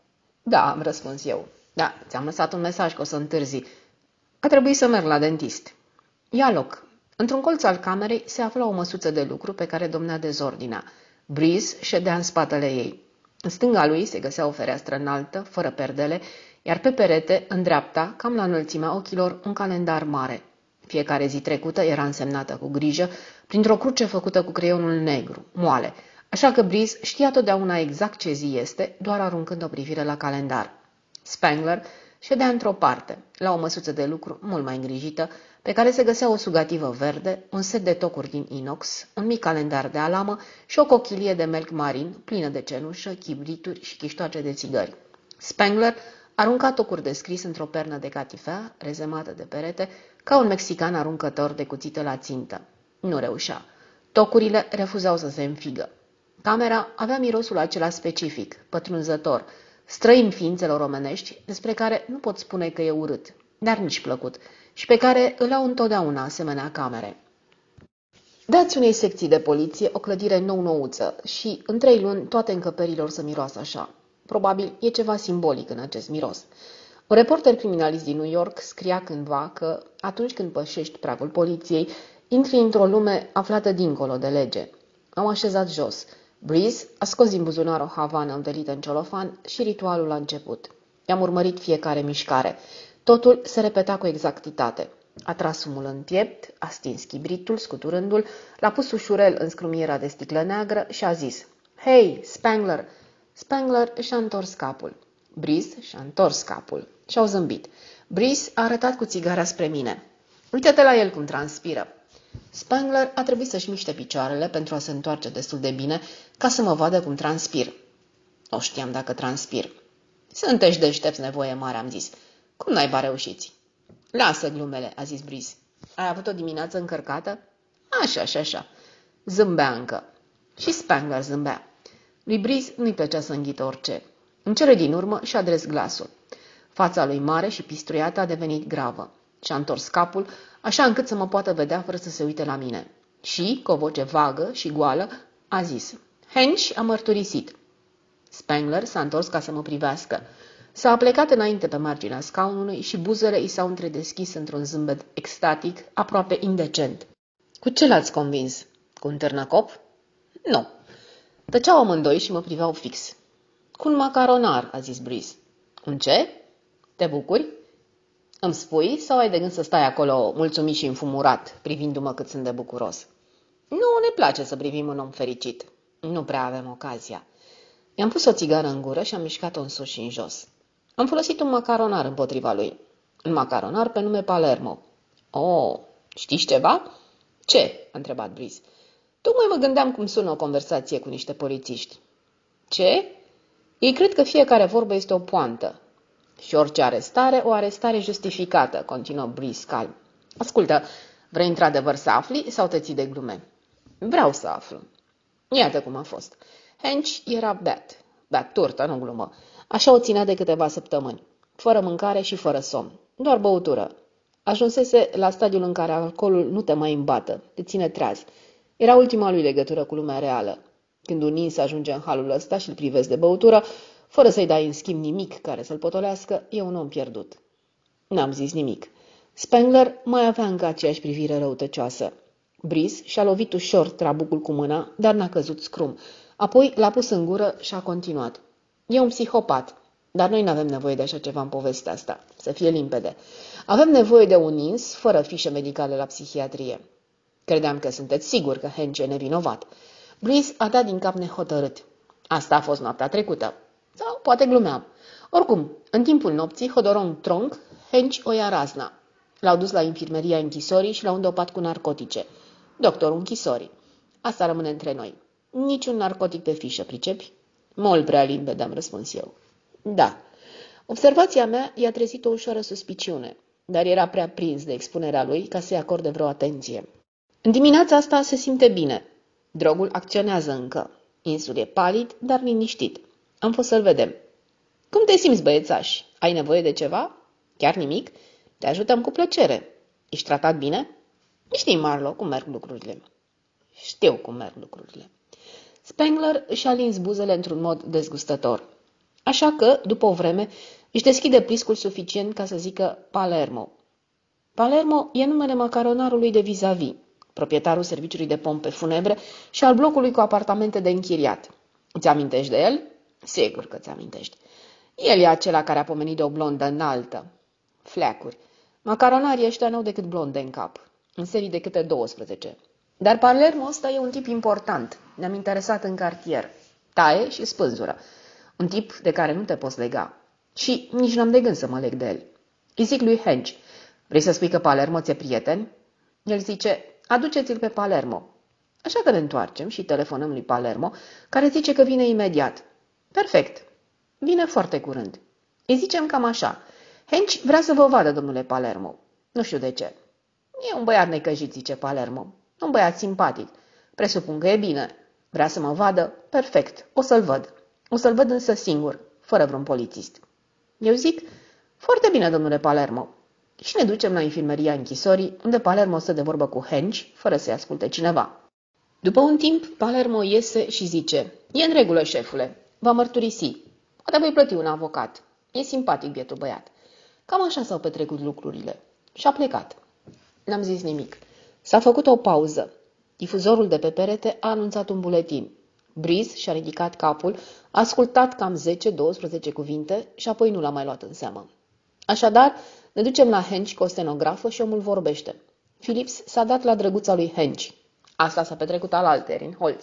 Da, am răspuns eu. Da, ți-am lăsat un mesaj că o să întârzi. A trebuit să merg la dentist. Ia loc. Într-un colț al camerei se afla o măsuță de lucru pe care domnea dezordinea. Breeze ședea în spatele ei. În stânga lui se găsea o fereastră înaltă, fără perdele, iar pe perete, în dreapta, cam la înălțimea ochilor, un calendar mare. Fiecare zi trecută era însemnată cu grijă printr-o cruce făcută cu creionul negru, moale, așa că Breeze știa totdeauna exact ce zi este, doar aruncând o privire la calendar. Spangler ședea într-o parte, la o măsuță de lucru mult mai îngrijită, pe care se găsea o sugativă verde, un set de tocuri din inox, un mic calendar de alamă și o cochilie de melc marin, plină de cenușă, chibrituri și chiștoace de țigări. Spangler arunca tocuri de scris într-o pernă de catifea, rezemată de perete, ca un mexican aruncător de cuțită la țintă. Nu reușea. Tocurile refuzau să se înfigă. Camera avea mirosul acela specific, pătrunzător, străin ființelor omenești, despre care nu pot spune că e urât, dar nici plăcut, și pe care îl au întotdeauna asemenea camere. Dați unei secții de poliție o clădire nou-nouță și, în 3 luni, toate încăperilor să miroasă așa. Probabil e ceva simbolic în acest miros. Un reporter criminalist din New York scria cândva că, atunci când pășești pragul poliției, intri într-o lume aflată dincolo de lege. M-am așezat jos. Breeze a scos din buzunar o havană învelită în celofan și ritualul a început. I-am urmărit fiecare mișcare. Totul se repeta cu exactitate. A tras fumul în piept, a stins chibritul, scuturându-l, l-a pus ușurel în scrumiera de sticlă neagră și a zis: "Hei, Spangler!" Spangler și-a întors capul. Breeze și-a întors capul. Și-au zâmbit. Breeze a arătat cu țigara spre mine. "Uită-te la el cum transpiră." Spangler a trebuit să-și miște picioarele pentru a se întoarce destul de bine ca să mă vadă cum transpir. O știam dacă transpir. "Sunteți deștepți, nevoie mare," am zis. "Cum naiba reușiți?" "Lasă glumele," a zis Breeze. "Ai avut o dimineață încărcată?" "Așa și așa." Zâmbea încă. Și Spangler zâmbea. Lui Breeze nu-i plăcea să înghită orice. În cele din urmă și-a adres glasul. Fața lui mare și pistruiată a devenit gravă. Și-a întors capul, așa încât să mă poată vedea fără să se uite la mine. Și, cu o voce vagă și goală, a zis: "Hench a mărturisit." Spangler s-a întors ca să mă privească. S-a aplecat înainte pe marginea scaunului și buzele i s-au întredeschis într-un zâmbet extatic, aproape indecent. "Cu ce l-ați convins? Cu un târnăcop?" "Nu." Tăceau amândoi și mă priveau fix. "Cu un macaronar," a zis Breeze. "Un ce? Te bucuri? Îmi spui sau ai de gând să stai acolo mulțumit și înfumurat, privindu-mă cât sunt de bucuros?" "Nu ne place să privim un om fericit. Nu prea avem ocazia." I-am pus o țigară în gură și am mișcat-o în sus și în jos. Am folosit un macaronar împotriva lui. Un macaronar pe nume Palermo. "Oh, știi ceva?" "Ce?" a întrebat Breeze. "Tocmai mă gândeam cum sună o conversație cu niște polițiști." "Ce?" "Ei cred că fiecare vorbă este o poantă. Și orice arestare, o arestare justificată," continuă Breeze calm. "Ascultă, vrei într-adevăr să afli sau te ții de glume?" "Vreau să aflu." Iată cum a fost. Hench era beat turtă, nu glumă. Așa o ținea de câteva săptămâni, fără mâncare și fără somn, doar băutură. Ajunsese la stadiul în care alcoolul nu te mai îmbată, te ține treaz. Era ultima lui legătură cu lumea reală. Când un ins ajunge în halul ăsta și îl privezi de băutură, fără să-i dai în schimb nimic care să-l potolească, e un om pierdut. N-am zis nimic. Spangler mai avea încă aceeași privire răutăcioasă. Breeze și-a lovit ușor trabucul cu mâna, dar n-a căzut scrum. Apoi l-a pus în gură și a continuat. "E un psihopat, dar noi n-avem nevoie de așa ceva în povestea asta, să fie limpede. Avem nevoie de un ins fără fișe medicale la psihiatrie." "Credeam că sunteți sigur că Hench e nevinovat." Breeze a dat din cap nehotărât. "Asta a fost noaptea trecută." "Sau poate glumeam." Oricum, în timpul nopții, Hodorong Tronc, Hench o ia razna. L-au dus la infirmeria închisorii și l-au îndopat cu narcotice. Doctorul închisorii. Asta rămâne între noi. Niciun narcotic pe fișă, pricepi? Mult prea limpede, am răspuns eu. Da. Observația mea i-a trezit o ușoară suspiciune, dar era prea prins de expunerea lui ca să-i acorde vreo atenție. În dimineața asta se simte bine. Drogul acționează încă. Insul e palid, dar liniștit. Am fost să-l vedem. "Cum te simți, băiețaș? Ai nevoie de ceva? Chiar nimic? Te ajutăm cu plăcere. Ești tratat bine?" "Știi, Marlo, cum merg lucrurile." "Știu cum merg lucrurile." Spangler și-a lins buzele într-un mod dezgustător. Așa că, după o vreme, își deschide pliscul suficient ca să zică Palermo. Palermo e numele macaronarului de vis-a-vis, proprietarul serviciului de pompe funebre și al blocului cu apartamente de închiriat. Îți amintești de el? Sigur că ți amintești. El e acela care a pomenit de o blondă înaltă. Fleacuri. Macaronarii ăștia n-au decât blonde în cap, în serii de câte 12. Dar Palermo ăsta e un tip important. Ne-am interesat în cartier. Taie și spânzură. Un tip de care nu te poți lega. Și nici n-am de gând să mă leg de el. Îi zic lui Hench: "Vrei să spui că Palermo ți-e prieten?" El zice: "Aduceți-l pe Palermo." Așa că ne întoarcem și telefonăm lui Palermo, care zice că vine imediat. Perfect. Vine foarte curând. Îi zicem cam așa: "Hench vrea să vă vadă, domnule Palermo." Nu știu de ce. "E un băiat necăjit," zice Palermo. "Un băiat simpatic. Presupun că e bine. Vrea să mă vadă? Perfect. O să-l văd. O să-l văd însă singur, fără vreun polițist." Eu zic: "Foarte bine, domnule Palermo." Și ne ducem la infirmeria închisorii, unde Palermo stă de vorbă cu Hench, fără să-i asculte cineva. După un timp, Palermo iese și zice: "E în regulă, șefule. Va mărturisi. Poate voi plăti un avocat. E simpatic bietul băiat." Cam așa s-au petrecut lucrurile. Și a plecat. N-am zis nimic. S-a făcut o pauză. Difuzorul de pe perete a anunțat un buletin. Breeze și-a ridicat capul, a ascultat cam 10-12 cuvinte și apoi nu l-a mai luat în seamă. Așadar, ne ducem la Hench cu o stenografă și omul vorbește. Phillips s-a dat la drăguța lui Hench. Asta s-a petrecut alaltăieri în Holz.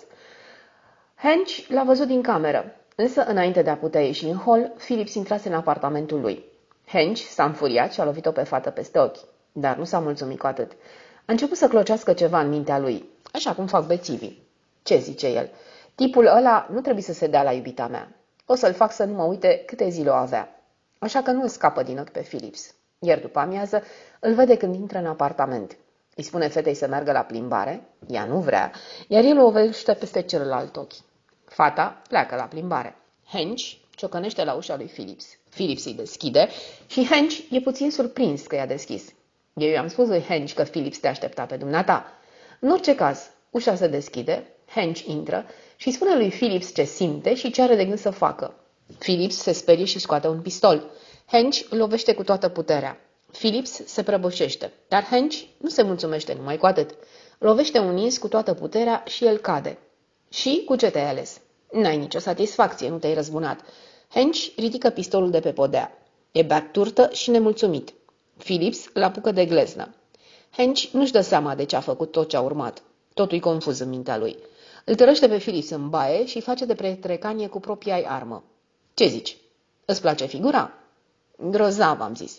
Hench l-a văzut din cameră, însă înainte de a putea ieși în hol, Phillips intrase în apartamentul lui. Hench s-a înfuriat și a lovit-o pe fată peste ochi, dar nu s-a mulțumit cu atât. A început să clocească ceva în mintea lui, așa cum fac bețivii. Ce zice el? Tipul ăla nu trebuie să se dea la iubita mea. O să-l fac să nu mă uite câte zile o avea. Așa că nu-l scapă din ochi pe Phillips. Iar după amiază îl vede când intră în apartament. Îi spune fetei să meargă la plimbare, ea nu vrea, iar el o ovește peste celălalt ochi. Fata pleacă la plimbare. Hench ciocănește la ușa lui Phillips. Phillips îi deschide și Hench e puțin surprins că i-a deschis. Eu i-am spus lui Hench că Phillips te aștepta pe dumneata. În orice caz, ușa se deschide, Hench intră și spune lui Phillips ce simte și ce are de gând să facă. Phillips se sperie și scoate un pistol. Hench îl lovește cu toată puterea. Phillips se prăbușește, dar Hench nu se mulțumește numai cu atât. Lovește un ins cu toată puterea și el cade. Și cu ce te-ai ales? N-ai nicio satisfacție, nu te-ai răzbunat. Hench ridică pistolul de pe podea. E beat turtă și nemulțumit. Phillips îl apucă de gleznă. Hench nu-și dă seama de ce a făcut tot ce a urmat. Totul-i confuz în mintea lui. Îl tărăște pe Phillips în baie și face de pretrecanie cu propria armă. Ce zici? Îți place figura? Grozav, am zis.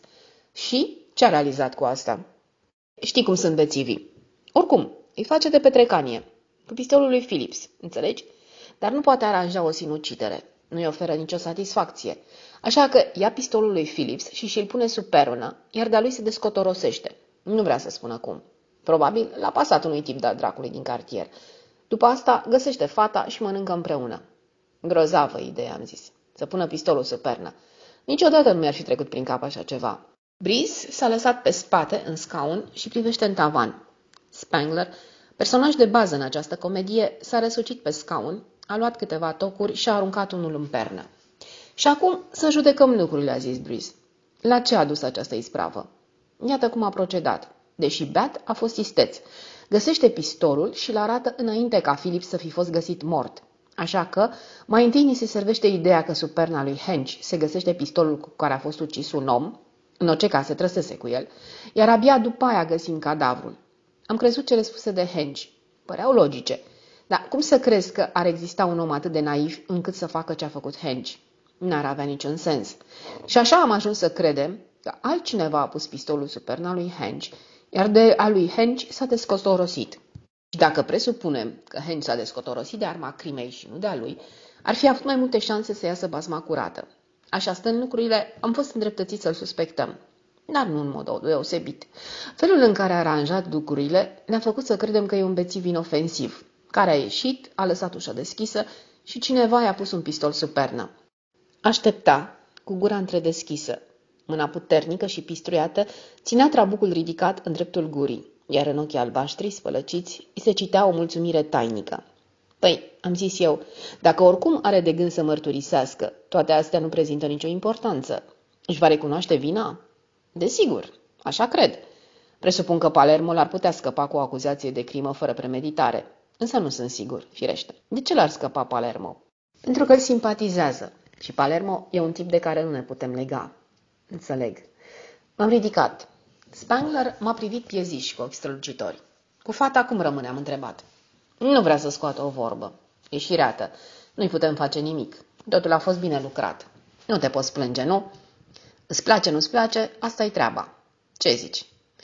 Și ce a realizat cu asta? Știi cum sunt bețivii. Oricum, îi face de petrecanie. Cu pistolul lui Phillips, înțelegi? Dar nu poate aranja o sinucidere. Nu-i oferă nicio satisfacție. Așa că ia pistolul lui Phillips și și-l pune sub perună, iar de-a lui se descotorosește. Nu vrea să spună cum. Probabil l-a pasat unui tip de-al dracului din cartier. După asta găsește fata și mănâncă împreună. Grozavă idee, am zis. Să pună pistolul sub pernă. Niciodată nu mi-ar fi trecut prin cap așa ceva. Breeze s-a lăsat pe spate în scaun și privește în tavan. Spangler, personaj de bază în această comedie, s-a răsucit pe scaun, a luat câteva tocuri și a aruncat unul în pernă. Și acum să judecăm lucrurile, a zis Breeze. La ce a dus această ispravă? Iată cum a procedat. Deși beat, a fost isteț. Găsește pistolul și îl arată înainte ca Phillips să fi fost găsit mort. Așa că, mai întâi ni se servește ideea că sub perna lui Hench se găsește pistolul cu care a fost ucis un om, în orice caz se trăsese cu el, iar abia după aia găsim cadavrul. Am crezut cele spuse de Hench. Păreau logice. Dar cum să crezi că ar exista un om atât de naiv încât să facă ce a făcut Hench? N-ar avea niciun sens. Și așa am ajuns să credem că altcineva a pus pistolul sub perna lui Hench, iar de a lui Hench s-a descotorosit. Și dacă presupunem că Hench s-a descotorosit de arma crimei și nu de a lui, ar fi avut mai multe șanse să iasă basma curată. Așa stând lucrurile, am fost îndreptățiți să-l suspectăm. Dar nu în mod deosebit. Felul în care a aranjat lucrurile ne-a făcut să credem că e un bețiv inofensiv, care a ieșit, a lăsat ușa deschisă și cineva i-a pus un pistol sub pernă. Aștepta, cu gura întredeschisă. Mâna puternică și pistruiată ținea trabucul ridicat în dreptul gurii, iar în ochii albaștri spălăciți îi se citea o mulțumire tainică. Păi, am zis eu, dacă oricum are de gând să mărturisească, toate astea nu prezintă nicio importanță. Își va recunoaște vina? Desigur, așa cred. Presupun că Palermo l-ar putea scăpa cu o acuzație de crimă fără premeditare, însă nu sunt sigur, firește. De ce l-ar scăpa Palermo? Pentru că îl simpatizează și Palermo e un tip de care nu ne putem lega. Înțeleg. M-am ridicat. Spangler m-a privit pieziș cu ochi strălucitori. Cu fata cum rămâne, am întrebat. Nu vrea să scoată o vorbă. E șireată. Nu-i putem face nimic. Totul a fost bine lucrat. Nu te poți plânge, nu? Îți place, nu-ți place, asta-i treaba. Ce zici?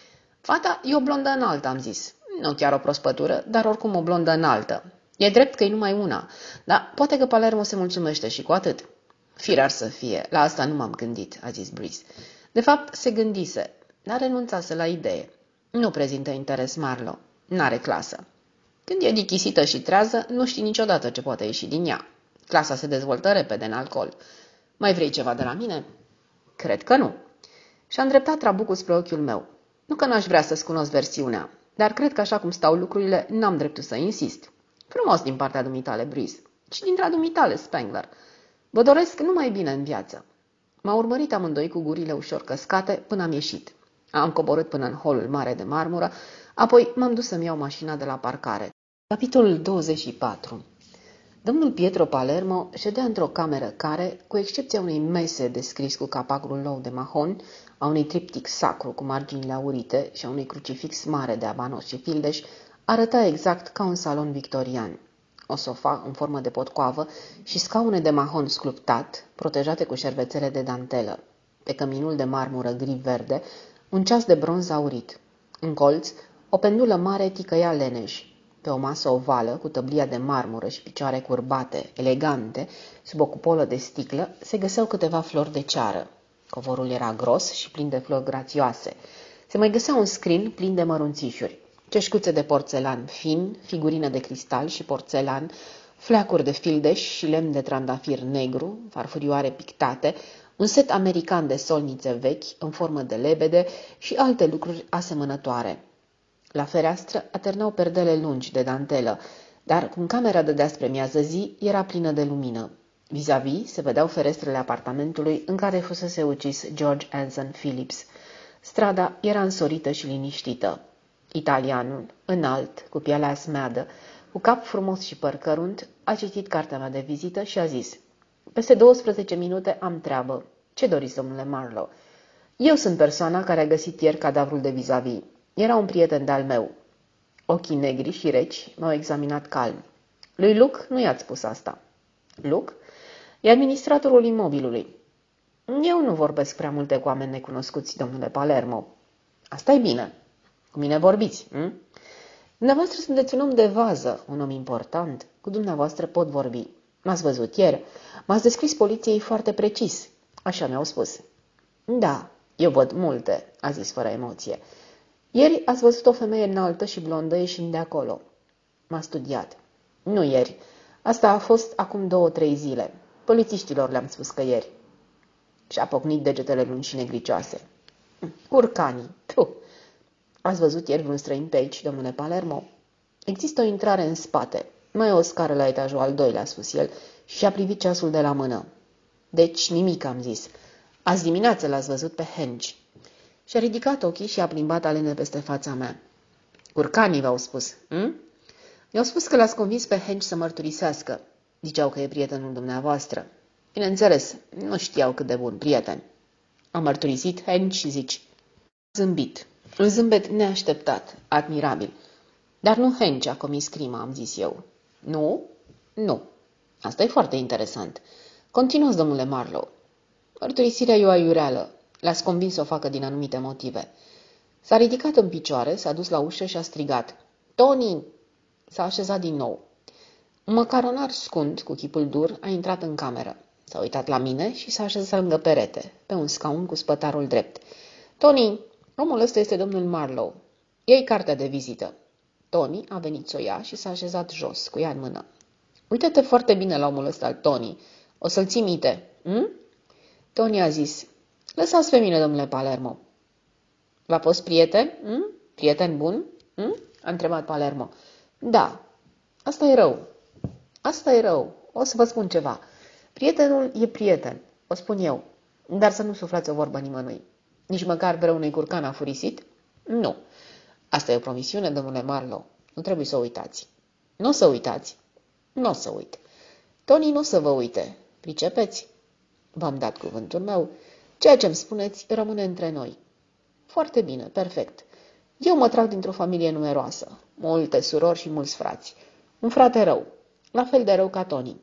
Fata e o blondă înaltă, am zis. Nu chiar o prospătură, dar oricum o blondă înaltă. E drept că e numai una, dar poate că Palermo se mulțumește și cu atât. Firar să fie, la asta nu m-am gândit, a zis Breeze. De fapt, se gândise, dar renunțase la idee. Nu prezintă interes Marlowe, n-are clasă. Când e dichisită și trează, nu știi niciodată ce poate ieși din ea. Clasa se dezvoltă repede în alcool. Mai vrei ceva de la mine? Cred că nu. Și-a îndreptat trabucul spre ochiul meu. Nu că n-aș vrea să-ți cunosc versiunea, dar cred că așa cum stau lucrurile, n-am dreptul să insist. Frumos din partea dumitale, Breeze. Și dintre dumitale, Spangler. Vă doresc numai bine în viață. M-a urmărit amândoi cu gurile ușor căscate până am ieșit. Am coborât până în holul mare de marmură, apoi m-am dus să-mi iau mașina de la parcare. Capitolul 24. Domnul Pietro Palermo ședea într-o cameră care, cu excepția unei mese descris cu capacul lău de mahon, a unui triptic sacru cu marginile aurite și a unui crucifix mare de abanos și fildeș, arăta exact ca un salon victorian. O sofa în formă de potcoavă și scaune de mahon sculptat, protejate cu șervețele de dantelă. Pe căminul de marmură gri-verde, un ceas de bronz aurit. În colț, o pendulă mare ticăia leneș. Pe o masă ovală, cu tăblia de marmură și picioare curbate, elegante, sub o cupolă de sticlă, se găseau câteva flori de ceară. Covorul era gros și plin de flori grațioase. Se mai găsea un scrin plin de mărunțișuri, ceșcuțe de porțelan fin, figurină de cristal și porțelan, fleacuri de fildeș și lemn de trandafir negru, farfurioare pictate, un set american de solnițe vechi, în formă de lebede și alte lucruri asemănătoare. La fereastră aternau perdele lungi de dantelă, dar cum camera dădea spre miază zi, era plină de lumină. Vis-a-vis se vedeau ferestrele apartamentului în care fusese ucis George Anson Phillips. Strada era însorită și liniștită. Italianul, înalt, cu pielea smeadă, cu cap frumos și păr cărunt, a citit cartea mea de vizită și a zis: "Peste 12 minute am treabă. Ce doriți, domnule Marlowe?" "Eu sunt persoana care a găsit ieri cadavrul de vis-a-vis. Era un prieten de-al meu." Ochii negri și reci m-au examinat calm. "Lui Luc nu i-ați spus asta." "Luc? E administratorul imobilului." "Eu nu vorbesc prea multe cu oameni necunoscuți, domnule Palermo." "Asta e bine. Cu mine vorbiți, hm? Dumneavoastră sunteți un om de vază, un om important. Cu dumneavoastră pot vorbi. M-ați văzut ieri. M-ați descris poliției foarte precis." "Așa mi-au spus." "Da, eu văd multe," a zis fără emoție. "Ieri ați văzut o femeie înaltă și blondă ieșind de acolo." "M-a studiat." "Nu ieri. Asta a fost acum 2-3 zile. Polițiștilor le-am spus că ieri." Și-a pocnit degetele lungi și negricioase. "Curcanii! Tu! Ați văzut ieri vreun străin pe aici, domnule Palermo?" "Există o intrare în spate. Mai e o scară la etajul al doilea," a spus el și a privit ceasul de la mână. "Deci nimic," am zis. "Azi dimineață l-ați văzut pe Henge." Și-a ridicat ochii și a plimbat alene peste fața mea. "Curcanii v-au spus, hm? Mi-au spus că l-ați convins pe Henge să mărturisească. Ziceau că e prietenul dumneavoastră. Bineînțeles, nu știau cât de bun prieten." "A mărturisit Henge și zici." Zâmbit. Un zâmbet neașteptat, admirabil. "Dar nu Henge a comis crima," am zis eu. "Nu? Nu. Asta e foarte interesant. Continuați, domnule Marlowe." "Mărturisirea e o aiureală. L-ați convins să o facă din anumite motive." S-a ridicat în picioare, s-a dus la ușă și a strigat: "Tony!" S-a așezat din nou. Un măcaronar scund, cu chipul dur, a intrat în cameră. S-a uitat la mine și s-a așezat lângă perete, pe un scaun cu spătarul drept. "Tony, omul ăsta este domnul Marlowe. Iei cartea de vizită." Tony a venit să o ia și s-a așezat jos, cu ea în mână. "Uită-te foarte bine la omul ăsta, Tony. O să-l ții minte, hm?" Tony a zis: "Lăsați pe mine, domnule Palermo." "V-a fost prieten? Hm? Prieten bun? Hm?" a întrebat Palermo. "Da. Asta e rău. Asta e rău. O să vă spun ceva. Prietenul e prieten, o spun eu. Dar să nu suflați o vorbă nimănui. Nici măcar vreau unui curcan afurisit? Nu. Asta e o promisiune, domnule Marlowe. Nu trebuie să o uitați." "Nu o să uitați." "Nu o să uit. Tony nu o să vă uite. Pricepeți?" "V-am dat cuvântul meu. Ceea ce îmi spuneți rămâne între noi." "Foarte bine, perfect. Eu mă trag dintr-o familie numeroasă. Multe surori și mulți frați. Un frate rău. La fel de rău ca Tony."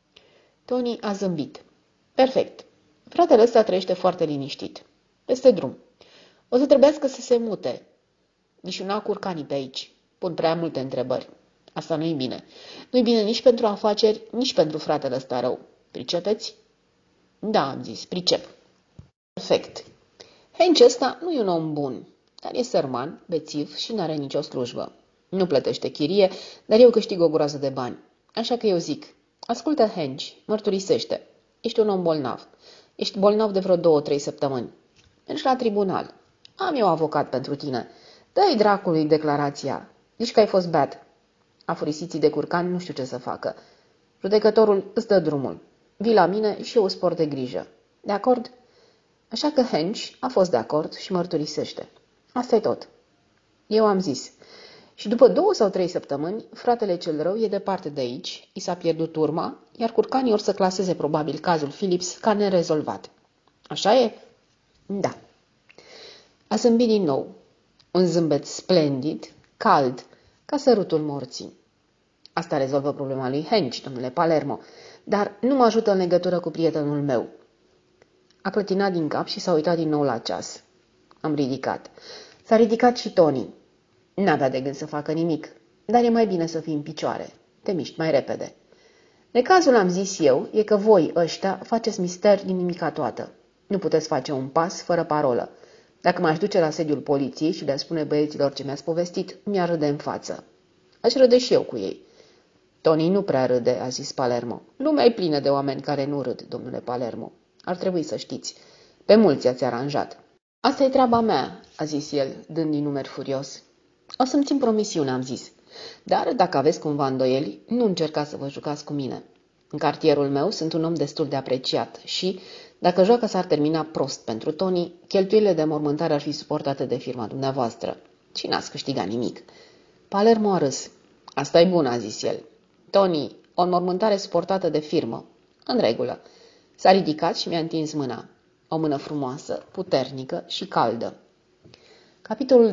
Tony a zâmbit. "Perfect. Fratele ăsta trăiește foarte liniștit. Peste drum. O să trebuiască să se mute. Nici n-au curcanii pe aici. Pun prea multe întrebări. Asta nu-i bine. Nu-i bine nici pentru afaceri, nici pentru fratele ăsta rău. Pricepeți?" "Da," am zis, pricep." "Perfect. Henge ăsta nu e un om bun, dar e sărman, bețiv și n-are nicio slujbă. Nu plătește chirie, dar eu câștig o groază de bani. Așa că eu zic: ascultă, Henge, mărturisește. Ești un om bolnav. Ești bolnav de vreo 2-3 săptămâni. Mergi la tribunal. Am eu avocat pentru tine. Dă-i dracului declarația. Zici că ai fost bad. Afurisiții de curcani nu știu ce să facă. Judecătorul îți dă drumul. Vii la mine și eu îți port de grijă. De acord?" Așa că Henge a fost de acord și mărturisește. Asta e tot. Eu am zis: Și după 2 sau 3 săptămâni, fratele cel rău e departe de aici, i s-a pierdut urma, iar curcanii or să claseze probabil cazul Phillips ca nerezolvat. Așa e? Da. A zâmbit din nou. Un zâmbet splendid, cald, ca sărutul morții. Asta rezolvă problema lui Hench, domnule Palermo, dar nu mă ajută în legătură cu prietenul meu. A clătinat din cap și s-a uitat din nou la ceas. Am ridicat. S-a ridicat și Tony. N-avea de gând să facă nimic, dar e mai bine să fii în picioare. Te miști mai repede. Necazul, am zis eu, e că voi, ăștia, faceți mister din nimica toată. Nu puteți face un pas fără parolă. Dacă m-aș duce la sediul poliției și le-aș spune băieților ce mi-ați povestit, mi-ar râde în față. Aș râde și eu cu ei. Tony nu prea râde, a zis Palermo. Lumea e plină de oameni care nu râd, domnule Palermo. Ar trebui să știți. Pe mulți ați aranjat. Asta e treaba mea, a zis el, dând din numeri furios. O să-mi țin promisiune, am zis. Dar, dacă aveți cumva îndoieli, nu încercați să vă jucați cu mine. În cartierul meu sunt un om destul de apreciat și, dacă joaca s-ar termina prost pentru Tony, cheltuielile de mormântare ar fi suportate de firma dumneavoastră. Și n-ați câștigat nimic. Palermo a râs. Asta e bun, a zis el. Tony, o înmormântare suportată de firmă. În regulă. S-a ridicat și mi-a întins mâna. O mână frumoasă, puternică și caldă. Capitolul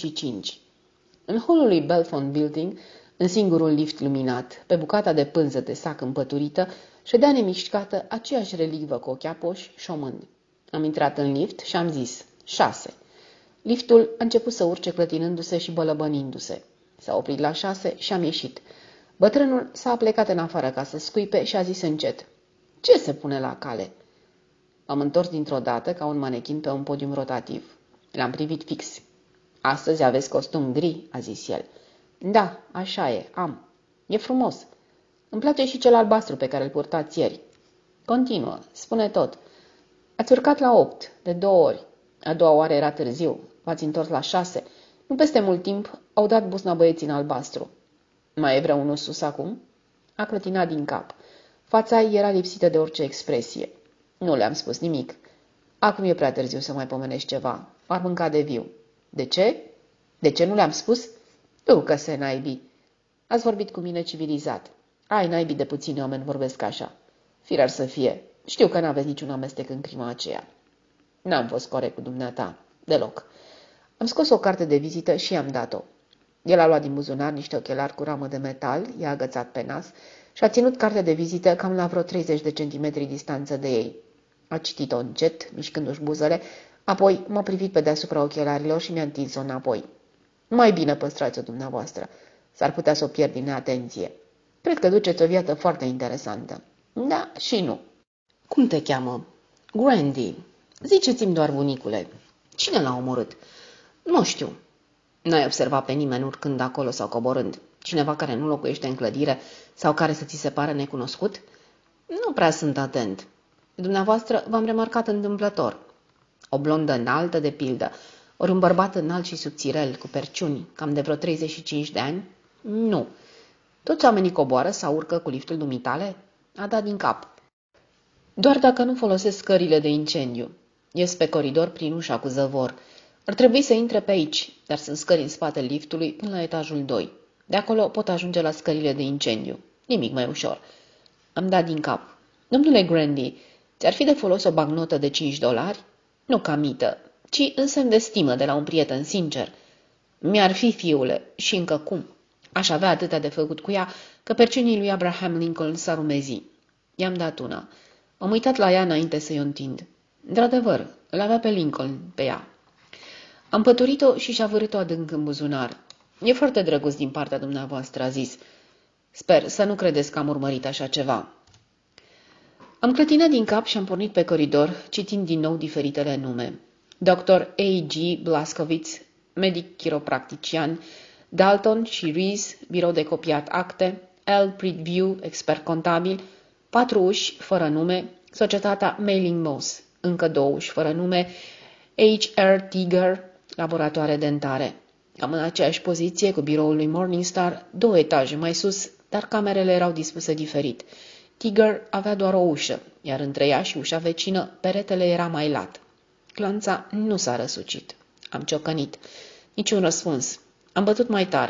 25. În holul lui Belfont Building, în singurul lift luminat, pe bucata de pânză de sac împăturită, ședea nemișcată aceeași relicvă cu ochii apoși, șomând. Am intrat în lift și am zis, 6. Liftul a început să urce clătinându-se și bălăbănindu-se. S-a oprit la 6 și am ieșit. Bătrânul s-a plecat în afară ca să scuipe și a zis încet, ce se pune la cale? M-am întors dintr-o dată ca un manechin pe un podium rotativ. L-am privit fix. Astăzi aveți costum gri, a zis el. Da, așa e, am. E frumos. Îmi place și cel albastru pe care îl purtați ieri. Continuă, spune tot. Ați urcat la 8, de 2 ori. A doua oară era târziu. V-ați întors la 6. Nu peste mult timp au dat busna băieții în albastru. Mai e vreunul sus acum? A clătinat din cap. Fața ei era lipsită de orice expresie. Nu le-am spus nimic. Acum e prea târziu să mai pomenești ceva. M-ar mânca de viu. De ce? De ce nu le-am spus? Ducă-se, naibii. Ați vorbit cu mine civilizat. Ai, naibii de puțini oameni vorbesc așa. Firar să fie. Știu că n-aveți niciun amestec în crima aceea. N-am fost corect cu dumneata. Deloc. Am scos o carte de vizită și i-am dat-o. El a luat din buzunar niște ochelari cu ramă de metal, i-a agățat pe nas și a ținut cartea de vizită cam la vreo 30 de centimetri distanță de ei. A citit-o încet, mișcându-și buzele, apoi m-a privit pe deasupra ochelarilor și mi-a întins-o înapoi. Mai bine păstrați-o dumneavoastră. S-ar putea să o pierd din neatenție. Cred că duceți o viață foarte interesantă. Da și nu. Cum te cheamă? Grandy. Ziceți-mi doar, bunicule. Cine l-a omorât? Nu știu. N-ai observat pe nimeni urcând acolo sau coborând? Cineva care nu locuiește în clădire sau care să ți se pare necunoscut? Nu prea sunt atent. Dumneavoastră v-am remarcat întâmplător. O blondă înaltă, de pildă, ori un bărbat înalt și subțirel, cu perciuni, cam de vreo 35 de ani? Nu. Toți oamenii coboară sau urcă cu liftul dumitale? A dat din cap. Doar dacă nu folosesc scările de incendiu. Ies pe coridor prin ușa cu zăvor. Ar trebui să intre pe aici, dar sunt scări în spatele liftului până la etajul 2. De acolo pot ajunge la scările de incendiu. Nimic mai ușor. Am dat din cap. Domnule Grandy, ți-ar fi de folos o bagnotă de $5? Nu ca mită, ci în semn de stimă de la un prieten sincer. Mi-ar fi, fiule, și încă cum. Aș avea atâtea de făcut cu ea că perciunii lui Abraham Lincoln s-ar umezi. I-am dat una. M-am uitat la ea înainte să-i o întind. Într-adevăr, îl avea pe Lincoln, pe ea. Am păturit-o și și-a vârât-o adânc în buzunar. E foarte drăguț din partea dumneavoastră, a zis. Sper să nu credeți că am urmărit așa ceva. Am clătinat din cap și am pornit pe coridor, citind din nou diferitele nume. Dr. A.G. Blaskovitz, medic chiropractician, Dalton și Rees, birou de copiat acte, L. Preview, expert contabil, 4 uși fără nume, societatea Mailing Moss, încă 2 uși fără nume, H.R. Tiger, laboratoare dentare. Cam în aceeași poziție cu biroul lui Morningstar, 2 etaje mai sus, dar camerele erau dispuse diferit. Tiger avea doar o ușă, iar între ea și ușa vecină, peretele era mai lat. Clanța nu s-a răsucit. Am ciocănit. Niciun răspuns. Am bătut mai tare.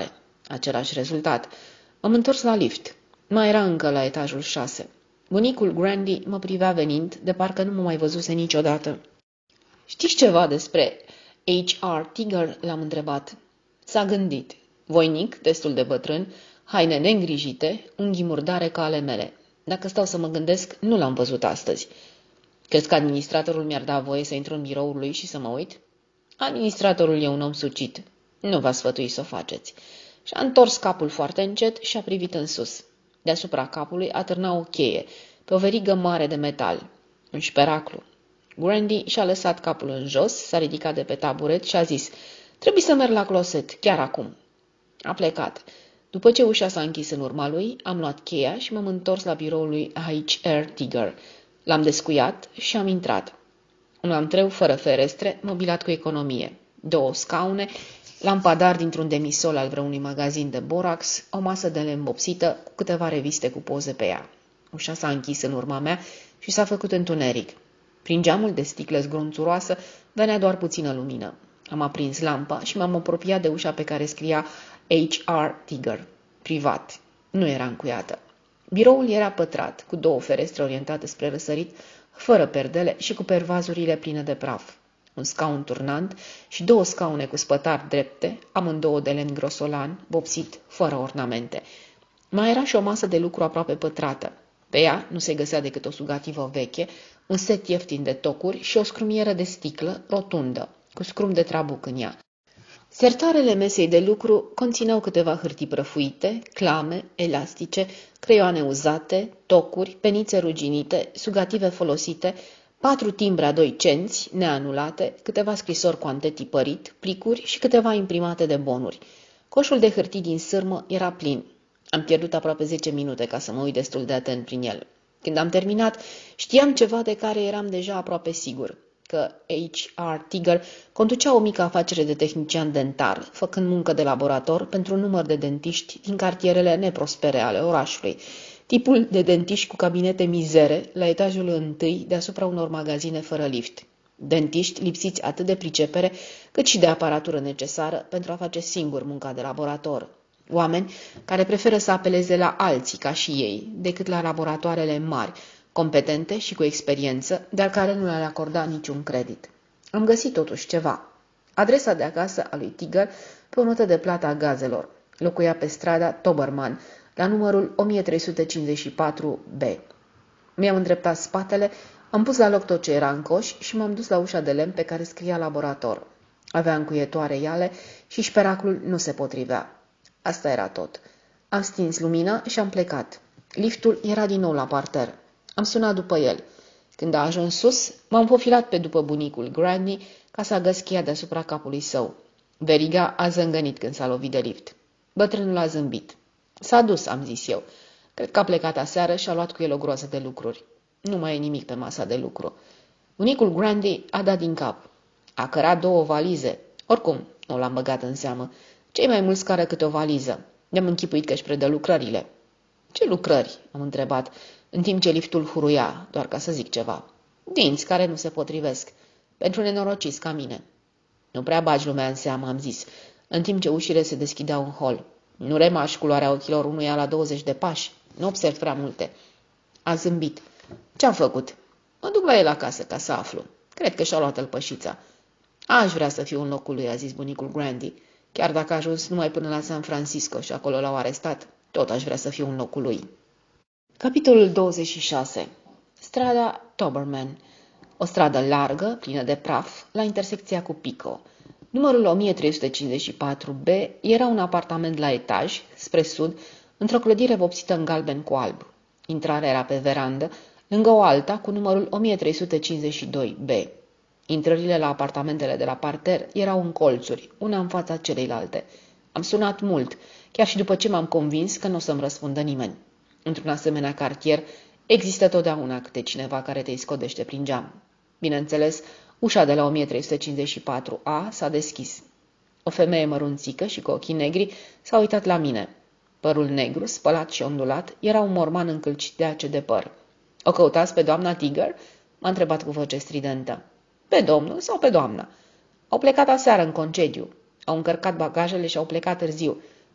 Același rezultat. M-am întors la lift. Mai era încă la etajul 6. Bunicul Grandy mă privea venind, de parcă nu mă mai văzuse niciodată. Știți ceva despre H.R. Tiger?" l-am întrebat. S-a gândit. Voinic, destul de bătrân, haine neîngrijite, unghii murdare ca ale mele. Dacă stau să mă gândesc, nu l-am văzut astăzi. Crezi că administratorul mi-ar da voie să intru în biroul lui și să mă uit? Administratorul e un om sucit. Nu v-a sfătuit să o faceți. Și-a întors capul foarte încet și a privit în sus. Deasupra capului atârna o cheie, pe o verigă mare de metal. Un șperaclu. Grandy și-a lăsat capul în jos, s-a ridicat de pe taburet și a zis: "Trebuie să merg la closet, chiar acum." A plecat. După ce ușa s-a închis în urma lui, am luat cheia și m-am întors la biroul lui H.R. Tiger. L-am descuiat și am intrat. Un antreu fără ferestre, mobilat cu economie. 2 scaune, lampadar dintr-un demisol al vreunui magazin de borax, o masă de lemn vopsită cu câteva reviste cu poze pe ea. Ușa s-a închis în urma mea și s-a făcut întuneric. Prin geamul de sticlă zgrunțuroasă venea doar puțină lumină. Am aprins lampa și m-am apropiat de ușa pe care scria H.R. Tiger. Privat. Nu era încuiată. Biroul era pătrat, cu 2 ferestre orientate spre răsărit, fără perdele și cu pervazurile pline de praf. Un scaun turnant și 2 scaune cu spătari drepte, amândouă de lemn grosolan, vopsit, fără ornamente. Mai era și o masă de lucru aproape pătrată. Pe ea nu se găsea decât o sugativă veche, un set ieftin de tocuri și o scrumieră de sticlă rotundă, cu scrum de trabuc în ea. Sertarele mesei de lucru conțineau câteva hârtii prăfuite, clame, elastice, creioane uzate, tocuri, penițe ruginite, sugative folosite, 4 timbre a 2 cenți, neanulate, câteva scrisori cu ante tipărit, plicuri și câteva imprimate de bonuri. Coșul de hârtii din sârmă era plin. Am pierdut aproape 10 minute ca să mă uit destul de atent prin el. Când am terminat, știam ceva de care eram deja aproape sigur, că H.R. Tiger conducea o mică afacere de tehnician dentar, făcând muncă de laborator pentru un număr de dentiști din cartierele neprospere ale orașului, tipul de dentiști cu cabinete mizere la etajul întâi deasupra unor magazine fără lift. Dentiști lipsiți atât de pricepere cât și de aparatură necesară pentru a face singur munca de laborator. Oameni care preferă să apeleze la alții ca și ei decât la laboratoarele mari, competente și cu experiență, dar care nu le-ar acorda niciun credit. Am găsit totuși ceva. Adresa de acasă a lui Tiger pe o notă de plată a gazelor. Locuia pe strada Toberman, la numărul 1354B. Mi-am îndreptat spatele, am pus la loc tot ce era în coș și m-am dus la ușa de lemn pe care scria laborator. Avea încuietoare iale și șperaclul nu se potrivea. Asta era tot. Am stins lumina și am plecat. Liftul era din nou la parter. Am sunat după el. Când a ajuns sus, m-am fofilat pe după bunicul Grandy ca să agăs cheia deasupra capului său. Veriga a zângănit când s-a lovit de lift. Bătrânul a zâmbit. S-a dus, am zis eu. Cred că a plecat aseară și a luat cu el o groază de lucruri. Nu mai e nimic pe masa de lucru. Bunicul Grandy a dat din cap. A cărat 2 valize. Oricum, nu l-am băgat în seamă. Cei mai mulți cară câte o valiză. Ne-am închipuit că își predă lucrările. Ce lucrări? Am întrebat, în timp ce liftul huruia, doar ca să zic ceva. Dinți care nu se potrivesc. Pentru nenorociți ca mine. Nu prea bagi lumea în seamă, am zis, în timp ce ușile se deschideau în hol. Nu remași culoarea ochilor unuia la 20 de pași. Nu observ prea multe. A zâmbit. Ce-am făcut? Mă duc la el acasă ca să aflu. Cred că și-a luat tălpășița. Aș vrea să fiu în locul lui, a zis bunicul Grandy. Chiar dacă a ajuns numai până la San Francisco și acolo l-au arestat, tot aș vrea să fiu în locul lui. Capitolul 26. Strada Toberman. O stradă largă, plină de praf, la intersecția cu Pico. Numărul 1354B era un apartament la etaj, spre sud, într-o clădire vopsită în galben cu alb. Intrarea era pe verandă, lângă o alta cu numărul 1352B. Intrările la apartamentele de la parter erau în colțuri, una în fața celeilalte. Am sunat mult, chiar și după ce m-am convins că nu o să-mi răspundă nimeni. Într-un asemenea cartier există totdeauna câte cineva care te iscodește prin geam. Bineînțeles, ușa de la 1354A s-a deschis. O femeie mărunțică și cu ochii negri s-a uitat la mine. Părul negru, spălat și ondulat, era un morman încălcit de ace de păr. O căutați pe doamna Tiger?" m-a întrebat cu voce stridentă. Pe domnul sau pe doamna? Au plecat aseară în concediu. Au încărcat bagajele și au plecat târziu.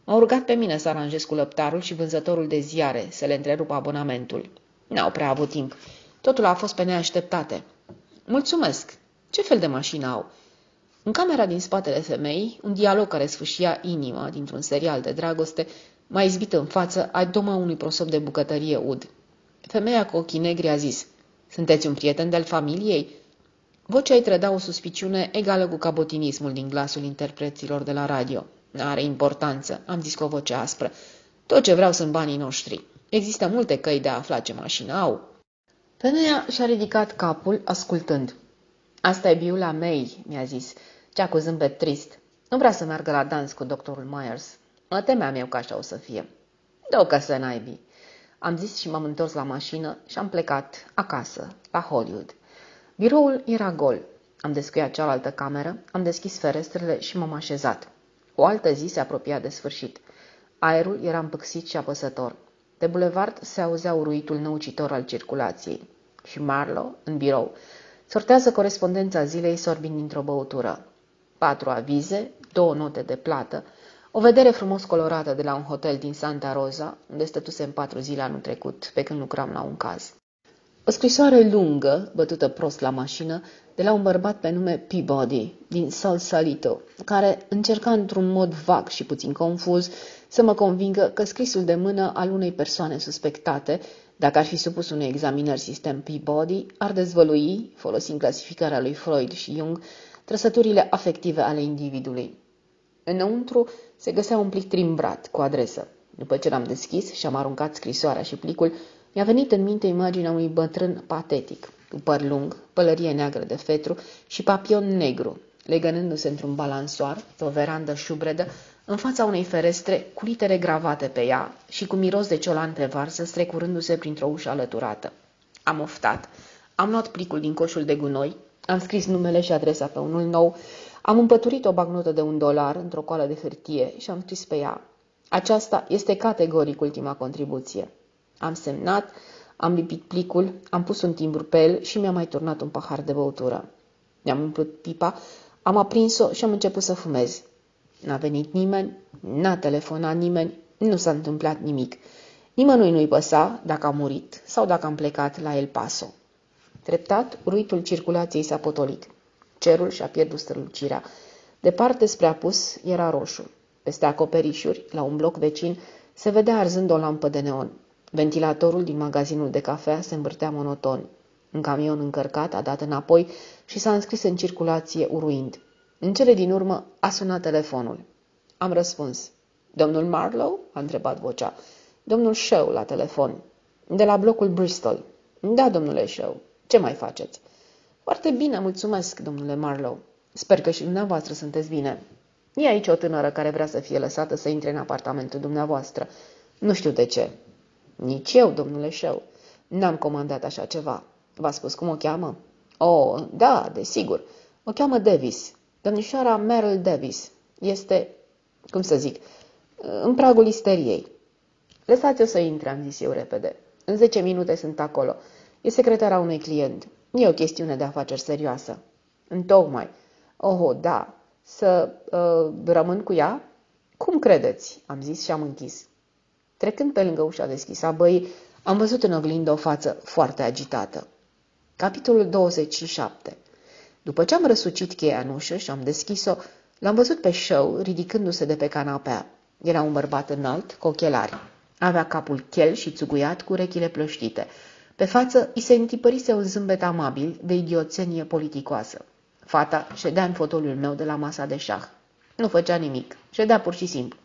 M-au rugat pe mine să aranjez cu lăptarul și vânzătorul de ziare să le întrerup abonamentul. N-au prea avut timp. Totul a fost pe neașteptate. Mulțumesc! Ce fel de mașină au? În camera din spatele femeii, un dialog care sfâșia inima dintr-un serial de dragoste, m-a izbit în față adoma unui prosop de bucătărie ud. Femeia cu ochii negri a zis: Sunteți un prieten de-al familiei? Vocea îi trăda o suspiciune egală cu cabotinismul din glasul interpreților de la radio. N-are importanță, am zis cu o voce aspră. Tot ce vreau sunt banii noștri. Există multe căi de a afla ce mașină au. Femeia și-a ridicat capul, ascultând. Asta e biula mei, mi-a zis, cea cu zâmbet trist. Nu vrea să meargă la dans cu doctorul Myers. Mă temeam eu că așa o să fie. Dă-o că să naibii. Am zis și m-am întors la mașină și am plecat acasă, la Hollywood. Biroul era gol. Am descuiat cealaltă cameră, am deschis ferestrele și m-am așezat. O altă zi se apropia de sfârșit. Aerul era împâxit și apăsător. De bulevard se auzea uruitul năucitor al circulației. Și Marlowe, în birou, sortează corespondența zilei sorbind dintr-o băutură. 4 avize, 2 note de plată, o vedere frumos colorată de la un hotel din Santa Rosa, unde stătusem 4 zile anul trecut, pe când lucram la un caz. O scrisoare lungă, bătută prost la mașină, de la un bărbat pe nume Peabody, din Sausalito, care încerca într-un mod vag și puțin confuz să mă convingă că scrisul de mână al unei persoane suspectate, dacă ar fi supus unei examinări sistem Peabody, ar dezvălui, folosind clasificarea lui Freud și Jung, trăsăturile afective ale individului. Înăuntru se găsea un plic trimbrat cu adresă. După ce l-am deschis și am aruncat scrisoarea și plicul, mi-a venit în minte imaginea unui bătrân patetic, cu păr lung, pălărie neagră de fetru și papion negru, legănându-se într-un balansoar pe o verandă șubredă, în fața unei ferestre cu litere gravate pe ea și cu miros de ciolan pe varză strecurându-se printr-o ușă alăturată. Am oftat, am luat plicul din coșul de gunoi, am scris numele și adresa pe unul nou, am împăturit o bagnotă de $1 într-o coală de hârtie și am scris pe ea: Aceasta este categoric ultima contribuție. Am semnat, am lipit plicul, am pus un timbru pe el și mi-am mai turnat un pahar de băutură. Mi-am umplut pipa, am aprins-o și am început să fumez. N-a venit nimeni, n-a telefonat nimeni, nu s-a întâmplat nimic. Nimănui nu-i păsa dacă am murit sau dacă am plecat la El Paso. Treptat, uruitul circulației s-a potolit. Cerul și-a pierdut strălucirea. Departe spre apus era roșu. Peste acoperișuri, la un bloc vecin, se vedea arzând o lampă de neon. Ventilatorul din magazinul de cafea se învârtea monoton. Un camion încărcat a dat înapoi și s-a înscris în circulație uruind. În cele din urmă a sunat telefonul. Am răspuns. Domnul Marlowe? A întrebat vocea. Domnul Shaw la telefon. De la blocul Bristol. Da, domnule Shaw. Ce mai faceți? Foarte bine, mulțumesc, domnule Marlowe. Sper că și dumneavoastră sunteți bine. E aici o tânără care vrea să fie lăsată să intre în apartamentul dumneavoastră. Nu știu de ce. Nici eu, domnule Shaw. N-am comandat așa ceva. V-a spus cum o cheamă? Oh, da, desigur. O cheamă Davis. Domnișoara Merrill Davis. Este, cum să zic, în pragul isteriei. Lăsați-o să intre, am zis eu repede. În 10 minute sunt acolo. E secretara unui client. E o chestiune de afaceri serioasă. Întocmai. Oh, da. Să rămân cu ea? Cum credeți? Am zis și am închis. Trecând pe lângă ușa deschisă a băii, am văzut în oglindă o față foarte agitată. Capitolul 27. După ce am răsucit cheia în ușă și am deschis-o, l-am văzut pe Shaw ridicându-se de pe canapea. Era un bărbat înalt, cu ochelari. Avea capul chel și țuguiat cu urechile plăștite. Pe față îi se întipărise un zâmbet amabil de idioțenie politicoasă. Fata ședea în fotoliul meu de la masa de șah. Nu făcea nimic, ședea pur și simplu.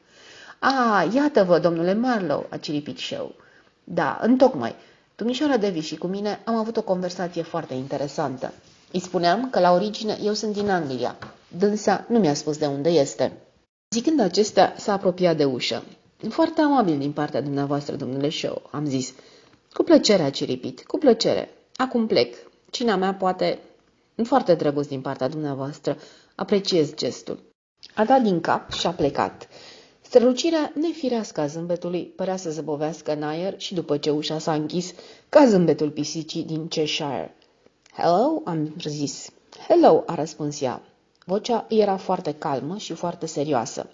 Iată-vă, domnule Marlowe, a ciripit Shaw. Da, întocmai. Domnișoara Davis și cu mine am avut o conversație foarte interesantă. Îi spuneam că la origine eu sunt din Anglia. Dânsa nu mi-a spus de unde este. Zicând acestea, s-a apropiat de ușă. Foarte amabil din partea dumneavoastră, domnule Shaw, am zis. Cu plăcere, a ciripit, cu plăcere. Acum plec. Cina mea poate... Foarte drăguț din partea dumneavoastră. Apreciez gestul. A dat din cap și a plecat. Strălucirea nefirească a zâmbetului părea să zăbovească în aer și după ce ușa s-a închis, ca zâmbetul pisicii din Cheshire. Hello, am zis. Hello, a răspuns ea. Vocea era foarte calmă și foarte serioasă.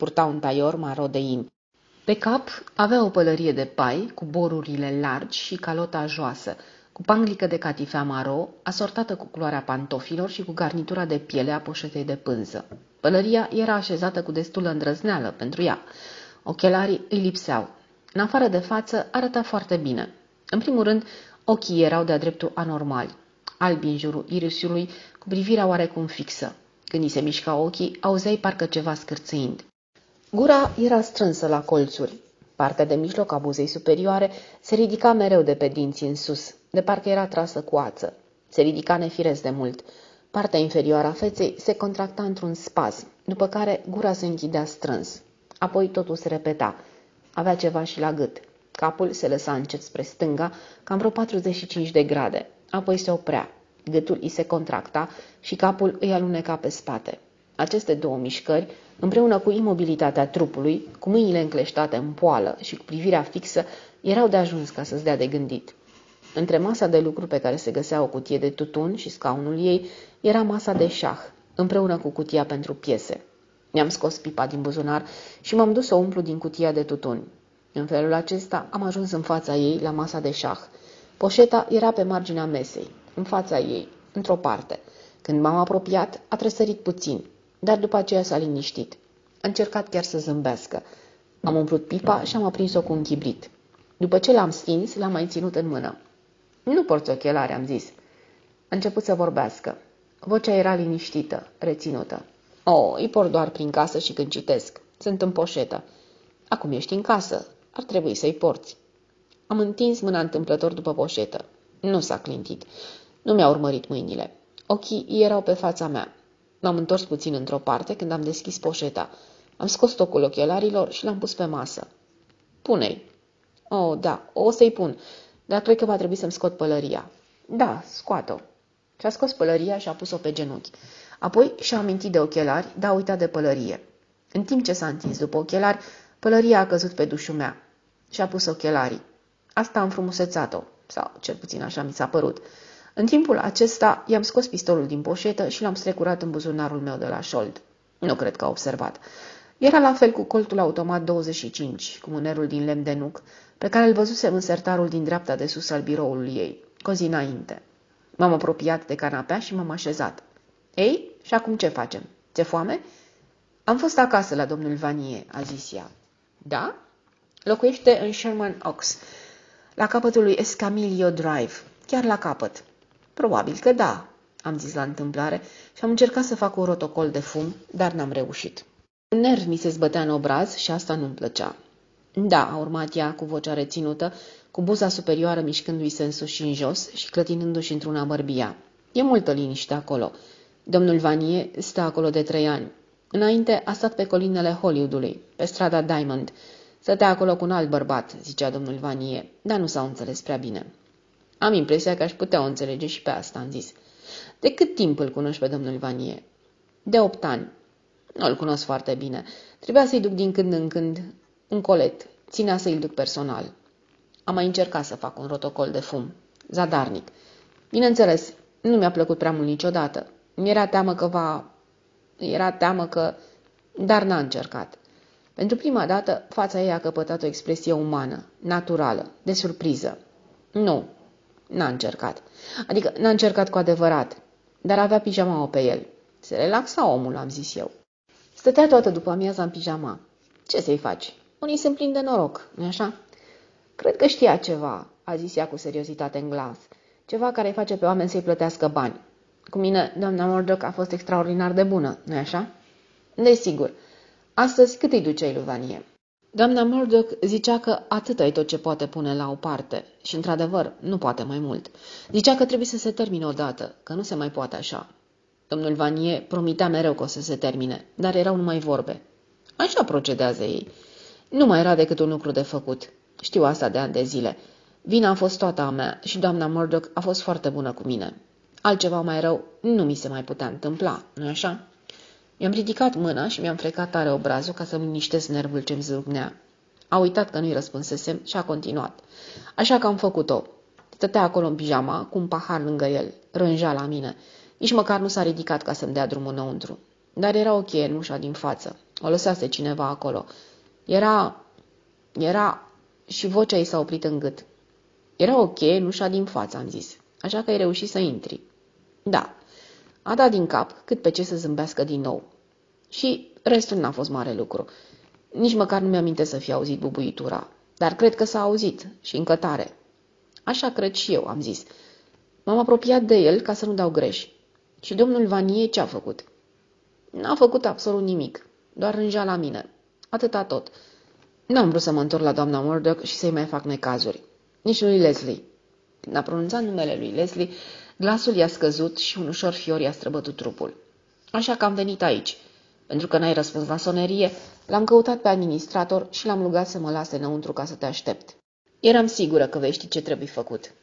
Purta un taior maro de in. Pe cap avea o pălărie de pai cu borurile largi și calota joasă, cu panglică de catifea maro, asortată cu culoarea pantofilor și cu garnitura de piele a poșetei de pânză. Pălăria era așezată cu destulă îndrăzneală pentru ea. Ochelarii îi lipseau. În afară de față arăta foarte bine. În primul rând, ochii erau de-a dreptul anormali, albi în jurul irisului, cu privirea oarecum fixă. Când îi se mișca ochii, auzeai parcă ceva scârțâind. Gura era strânsă la colțuri. Partea de mijloc a buzei superioare se ridica mereu de pe dinți în sus, de parcă era trasă cu ață. Se ridica nefiresc de mult. Partea inferioară a feței se contracta într-un spasm, după care gura se închidea strâns. Apoi totul se repeta. Avea ceva și la gât. Capul se lăsa încet spre stânga, cam vreo 45 de grade. Apoi se oprea. Gâtul îi se contracta și capul îi aluneca pe spate. Aceste două mișcări, împreună cu imobilitatea trupului, cu mâinile încleștate în poală și cu privirea fixă, erau de ajuns ca să-ți dea de gândit. Între masa de lucru pe care se găsea o cutie de tutun și scaunul ei, era masa de șah, împreună cu cutia pentru piese. Mi-am scos pipa din buzunar și m-am dus să o umplu din cutia de tutun. În felul acesta am ajuns în fața ei, la masa de șah. Poșeta era pe marginea mesei, în fața ei, într-o parte. Când m-am apropiat, a trăsărit puțin, dar după aceea s-a liniștit. A încercat chiar să zâmbească. Am umplut pipa și am aprins-o cu un chibrit. După ce l-am stins, l-am mai ținut în mână. Nu porți ochelari, am zis. A început să vorbească. Vocea era liniștită, reținută. Îi port doar prin casă și când citesc. Sunt în poșetă. Acum ești în casă. Ar trebui să-i porți. Am întins mâna întâmplător după poșetă. Nu s-a clintit. Nu mi-a urmărit mâinile. Ochii erau pe fața mea. M-am întors puțin într-o parte când am deschis poșeta. Am scos tocul ochelarilor și l-am pus pe masă. Pune-i. Da, o să-i pun, dar cred că va trebui să-mi scot pălăria. Da, scoat-o. Și-a scos pălăria și a pus-o pe genunchi. Apoi și-a amintit de ochelari, dar a uitat de pălărie. În timp ce s-a întins după ochelari, pălăria a căzut pe dușul mea. Și-a pus ochelarii. Asta a înfrumusețat-o, sau cel puțin așa mi s-a părut. În timpul acesta i-am scos pistolul din poșetă și l-am strecurat în buzunarul meu de la șold. Nu cred că a observat. Era la fel cu coltul automat 25, cu mânerul din lemn de nuc, pe care îl văzusem în sertarul din dreapta de sus al biroului ei, cu o zi înainte. M-am apropiat de canapea și m-am așezat. Ei, și acum ce facem? Ți-e foame? Am fost acasă la domnul Vanier, a zis ea. Da? Locuiește în Sherman Oaks, la capătul lui Escamillo Drive, chiar la capăt. Probabil că da, am zis la întâmplare și am încercat să fac un rotocol de fum, dar n-am reușit. Un nerv mi se zbătea în obraz și asta nu-mi plăcea. Da, a urmat ea cu vocea reținută, cu buza superioară mișcându-i în sus și în jos și clătinându-și într-una bărbia. E multă liniște acolo. Domnul Vanier stă acolo de 3 ani. Înainte a stat pe colinele Hollywoodului, pe strada Diamond. Stătea acolo cu un alt bărbat, zicea domnul Vanier, dar nu s-au înțeles prea bine. Am impresia că aș putea o înțelege și pe asta, am zis. De cât timp îl cunoști pe domnul Vanier? De 8 ani. Nu-l cunosc foarte bine. Trebuia să-i duc din când în când un colet. Ținea să-i duc personal. Am mai încercat să fac un rotocol de fum. Zadarnic. Bineînțeles, nu mi-a plăcut prea mult niciodată. Era teamă că... Dar n-a încercat. Pentru prima dată, fața ei a căpătat o expresie umană, naturală, de surpriză. Nu, n-a încercat. Adică n-a încercat cu adevărat, dar avea pijamaua pe el. Se relaxa omul, am zis eu. Stătea toată după amiaza în pijama. Ce să-i faci? Unii sunt plini de noroc, nu-i așa? Cred că știa ceva, a zis ea cu seriozitate în glas. Ceva care îi face pe oameni să-i plătească bani. Cu mine, doamna Murdoch a fost extraordinar de bună, nu-i așa? Desigur. Astăzi cât îi duceai lui Vanier? Doamna Murdoch zicea că atâta e tot ce poate pune la o parte și, într-adevăr, nu poate mai mult. Zicea că trebuie să se termine odată, că nu se mai poate așa. Domnul Vanier promitea mereu că o să se termine, dar erau numai vorbe. Așa procedează ei. Nu mai era decât un lucru de făcut. Știu asta de ani de zile. Vina a fost toată a mea și doamna Murdoch a fost foarte bună cu mine. Altceva mai rău nu mi se mai putea întâmpla, nu-i așa? Mi-am ridicat mâna și mi-am frecat tare obrazul ca să-mi liniștesc nervul ce-mi zârgnea. A uitat că nu-i răspunsesem și a continuat. Așa că am făcut-o. Stătea acolo în pijama, cu un pahar lângă el. Rânja la mine. Nici măcar nu s-a ridicat ca să-mi dea drumul înăuntru. Dar era o cheie în ușa din față. O lăsase cineva acolo. Era... Și vocea ei s-a oprit în gât. Era o cheie în ușa din față, am zis. Așa că ai reușit să intri. Da. A dat din cap cât pe ce să zâmbească din nou. Și restul n-a fost mare lucru. Nici măcar nu mi-aminte să fi auzit bubuitura. Dar cred că s-a auzit și încă tare. Așa cred și eu, am zis. M-am apropiat de el ca să nu dau greș. Și domnul Vanier ce-a făcut? N-a făcut absolut nimic. Doar rângea la mine. Atâta tot. N-am vrut să mă întorc la doamna Murdoch și să-i mai fac necazuri. Nici lui Leslie. Când a pronunțat numele lui Leslie, glasul i-a scăzut și un ușor fior i-a străbătut trupul. Așa că am venit aici. Pentru că n-ai răspuns la sonerie, l-am căutat pe administrator și l-am rugat să mă lase înăuntru ca să te aștept. Eram sigură că vei ști ce trebuie făcut.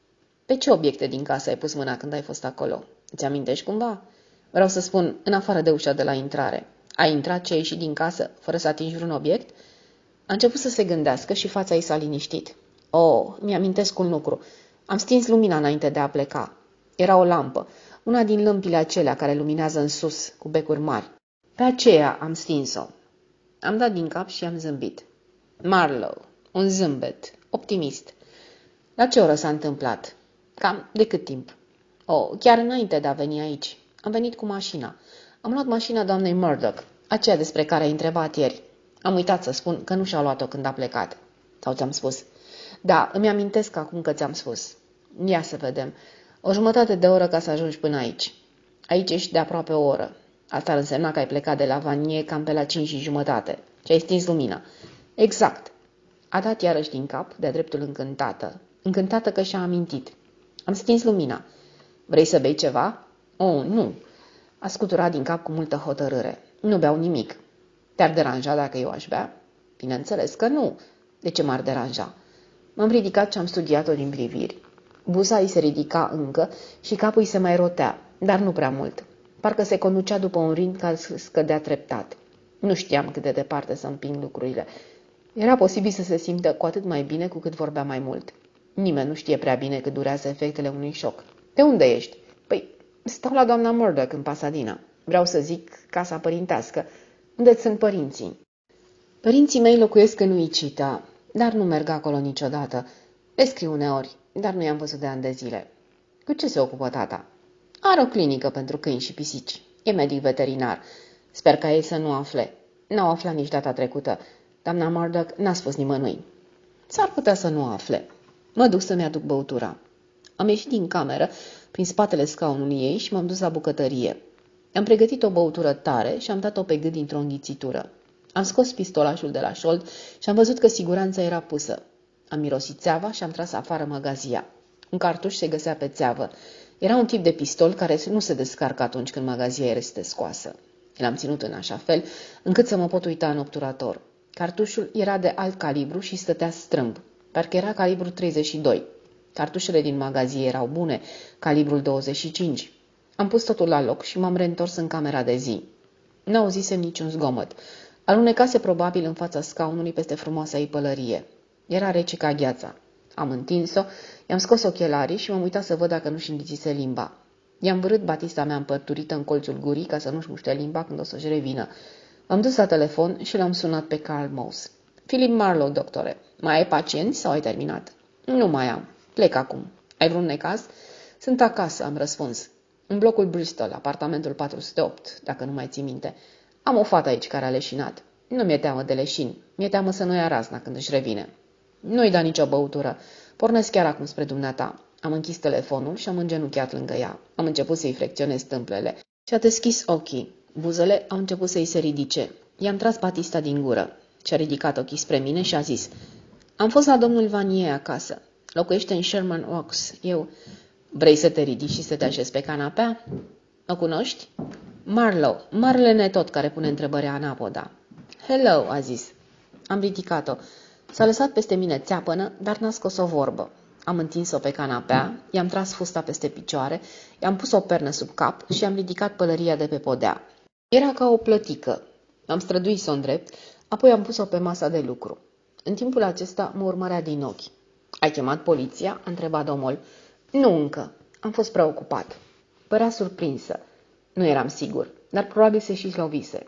Pe ce obiecte din casă ai pus mâna când ai fost acolo? Îți amintești cumva? Vreau să spun, în afară de ușa de la intrare. Ai intrat și ai ieșit din casă, fără să atingi vreun obiect? A început să se gândească și fața ei s-a liniștit. Oh, mi-amintesc un lucru. Am stins lumina înainte de a pleca. Era o lampă, una din lămpile acelea care luminează în sus, cu becuri mari. Pe aceea am stins-o. Am dat din cap și am zâmbit. Marlowe, un zâmbet, optimist. La ce oră s-a întâmplat? Cam de cât timp? Oh, chiar înainte de a veni aici. Am venit cu mașina. Am luat mașina doamnei Murdoch, aceea despre care ai întrebat ieri. Am uitat să spun că nu și-a luat-o când a plecat. Sau ți-am spus? Da, îmi amintesc acum că ți-am spus. Ia să vedem. O jumătate de oră ca să ajungi până aici. Aici ești de aproape o oră. Asta ar însemna că ai plecat de la Vanier cam pe la 5:30 și ai stins lumina. Exact. A dat iarăși din cap, de-a dreptul încântată. Încântată că și-a amintit. Am stins lumina. Vrei să bei ceva? Oh, nu. A scuturat din cap cu multă hotărâre. Nu beau nimic. Te-ar deranja dacă eu aș bea? Bineînțeles că nu. De ce m-ar deranja? M-am ridicat și am studiat-o din priviri. Buza îi se ridica încă și capul îi se mai rotea, dar nu prea mult. Parcă se conducea după un ritm care scădea treptat. Nu știam cât de departe să împing lucrurile. Era posibil să se simtă cu atât mai bine cu cât vorbea mai mult. Nimeni nu știe prea bine cât durează efectele unui șoc. De unde ești? Păi, stau la doamna Murdoch în Pasadena. Vreau să zic casa părintească. Unde sunt părinții? Părinții mei locuiesc în Wichita, dar nu merg acolo niciodată. Le scriu uneori, dar nu i-am văzut de ani de zile. Cu ce se ocupă tata? Are o clinică pentru câini și pisici. E medic veterinar. Sper ca ei să nu afle. N-au aflat nici data trecută. Doamna Murdoch n-a spus nimănui. S-ar putea să nu afle. Mă duc să-mi aduc băutura. Am ieșit din cameră, prin spatele scaunului ei și m-am dus la bucătărie. Am pregătit o băutură tare și am dat-o pe gât dintr-o înghițitură. Am scos pistolașul de la șold și am văzut că siguranța era pusă. Am mirosit țeava și am tras afară magazia. Un cartuș se găsea pe țeavă. Era un tip de pistol care nu se descarcă atunci când magazia este scoasă. L-am ținut în așa fel încât să mă pot uita în obturator. Cartușul era de alt calibru și stătea strâmb. Parcă era calibru 32. Cartușele din magazie erau bune, calibrul 25. Am pus totul la loc și m-am reîntors în camera de zi. N-auzisem niciun zgomot. Alunecase probabil în fața scaunului peste frumoasa ei pălărie. Era rece ca gheața. Am întins-o, i-am scos ochelarii și m-am uitat să văd dacă nu-și înghițise limba. I-am vărât batista mea împărturită în colțul gurii ca să nu-și muște limba când o să-și revină. Am dus la telefon și l-am sunat pe Carl Mouse. Philip Marlowe, doctore. Mai ai pacienți sau ai terminat? Nu mai am. Plec acum. Ai vreun necaz? Sunt acasă, am răspuns. În blocul Bristol, apartamentul 408, dacă nu mai ții minte. Am o fată aici care a leșinat. Nu mi-e teamă de leșin. Mi-e teamă să nu ia razna când își revine. Nu-i da nicio băutură. Pornesc chiar acum spre dumneata. Am închis telefonul și am îngenunchiat lângă ea. Am început să-i flecționez tâmplele. Și-a deschis ochii. Buzele au început să-i se ridice. I-am tras batista din gură. Și-a ridicat ochii spre mine și a zis: Am fost la domnul Vanier acasă. Locuiește în Sherman Oaks. Eu... Vrei să te ridici și să te așezi pe canapea? O cunoști? Marlowe, marele netot care pune întrebări anapoda. Hello, a zis. Am ridicat-o. S-a lăsat peste mine țeapănă, dar n-a scos o vorbă. Am întins-o pe canapea, i-am tras fusta peste picioare, i-am pus o pernă sub cap și am ridicat pălăria de pe podea. Era ca o plătică. Am străduit să o îndrept, apoi am pus-o pe masa de lucru. În timpul acesta mă urmărea din ochi. Ai chemat poliția? A întrebat omul. Nu încă. Am fost preocupat. Părea surprinsă. Nu eram sigur, dar probabil se și lovise.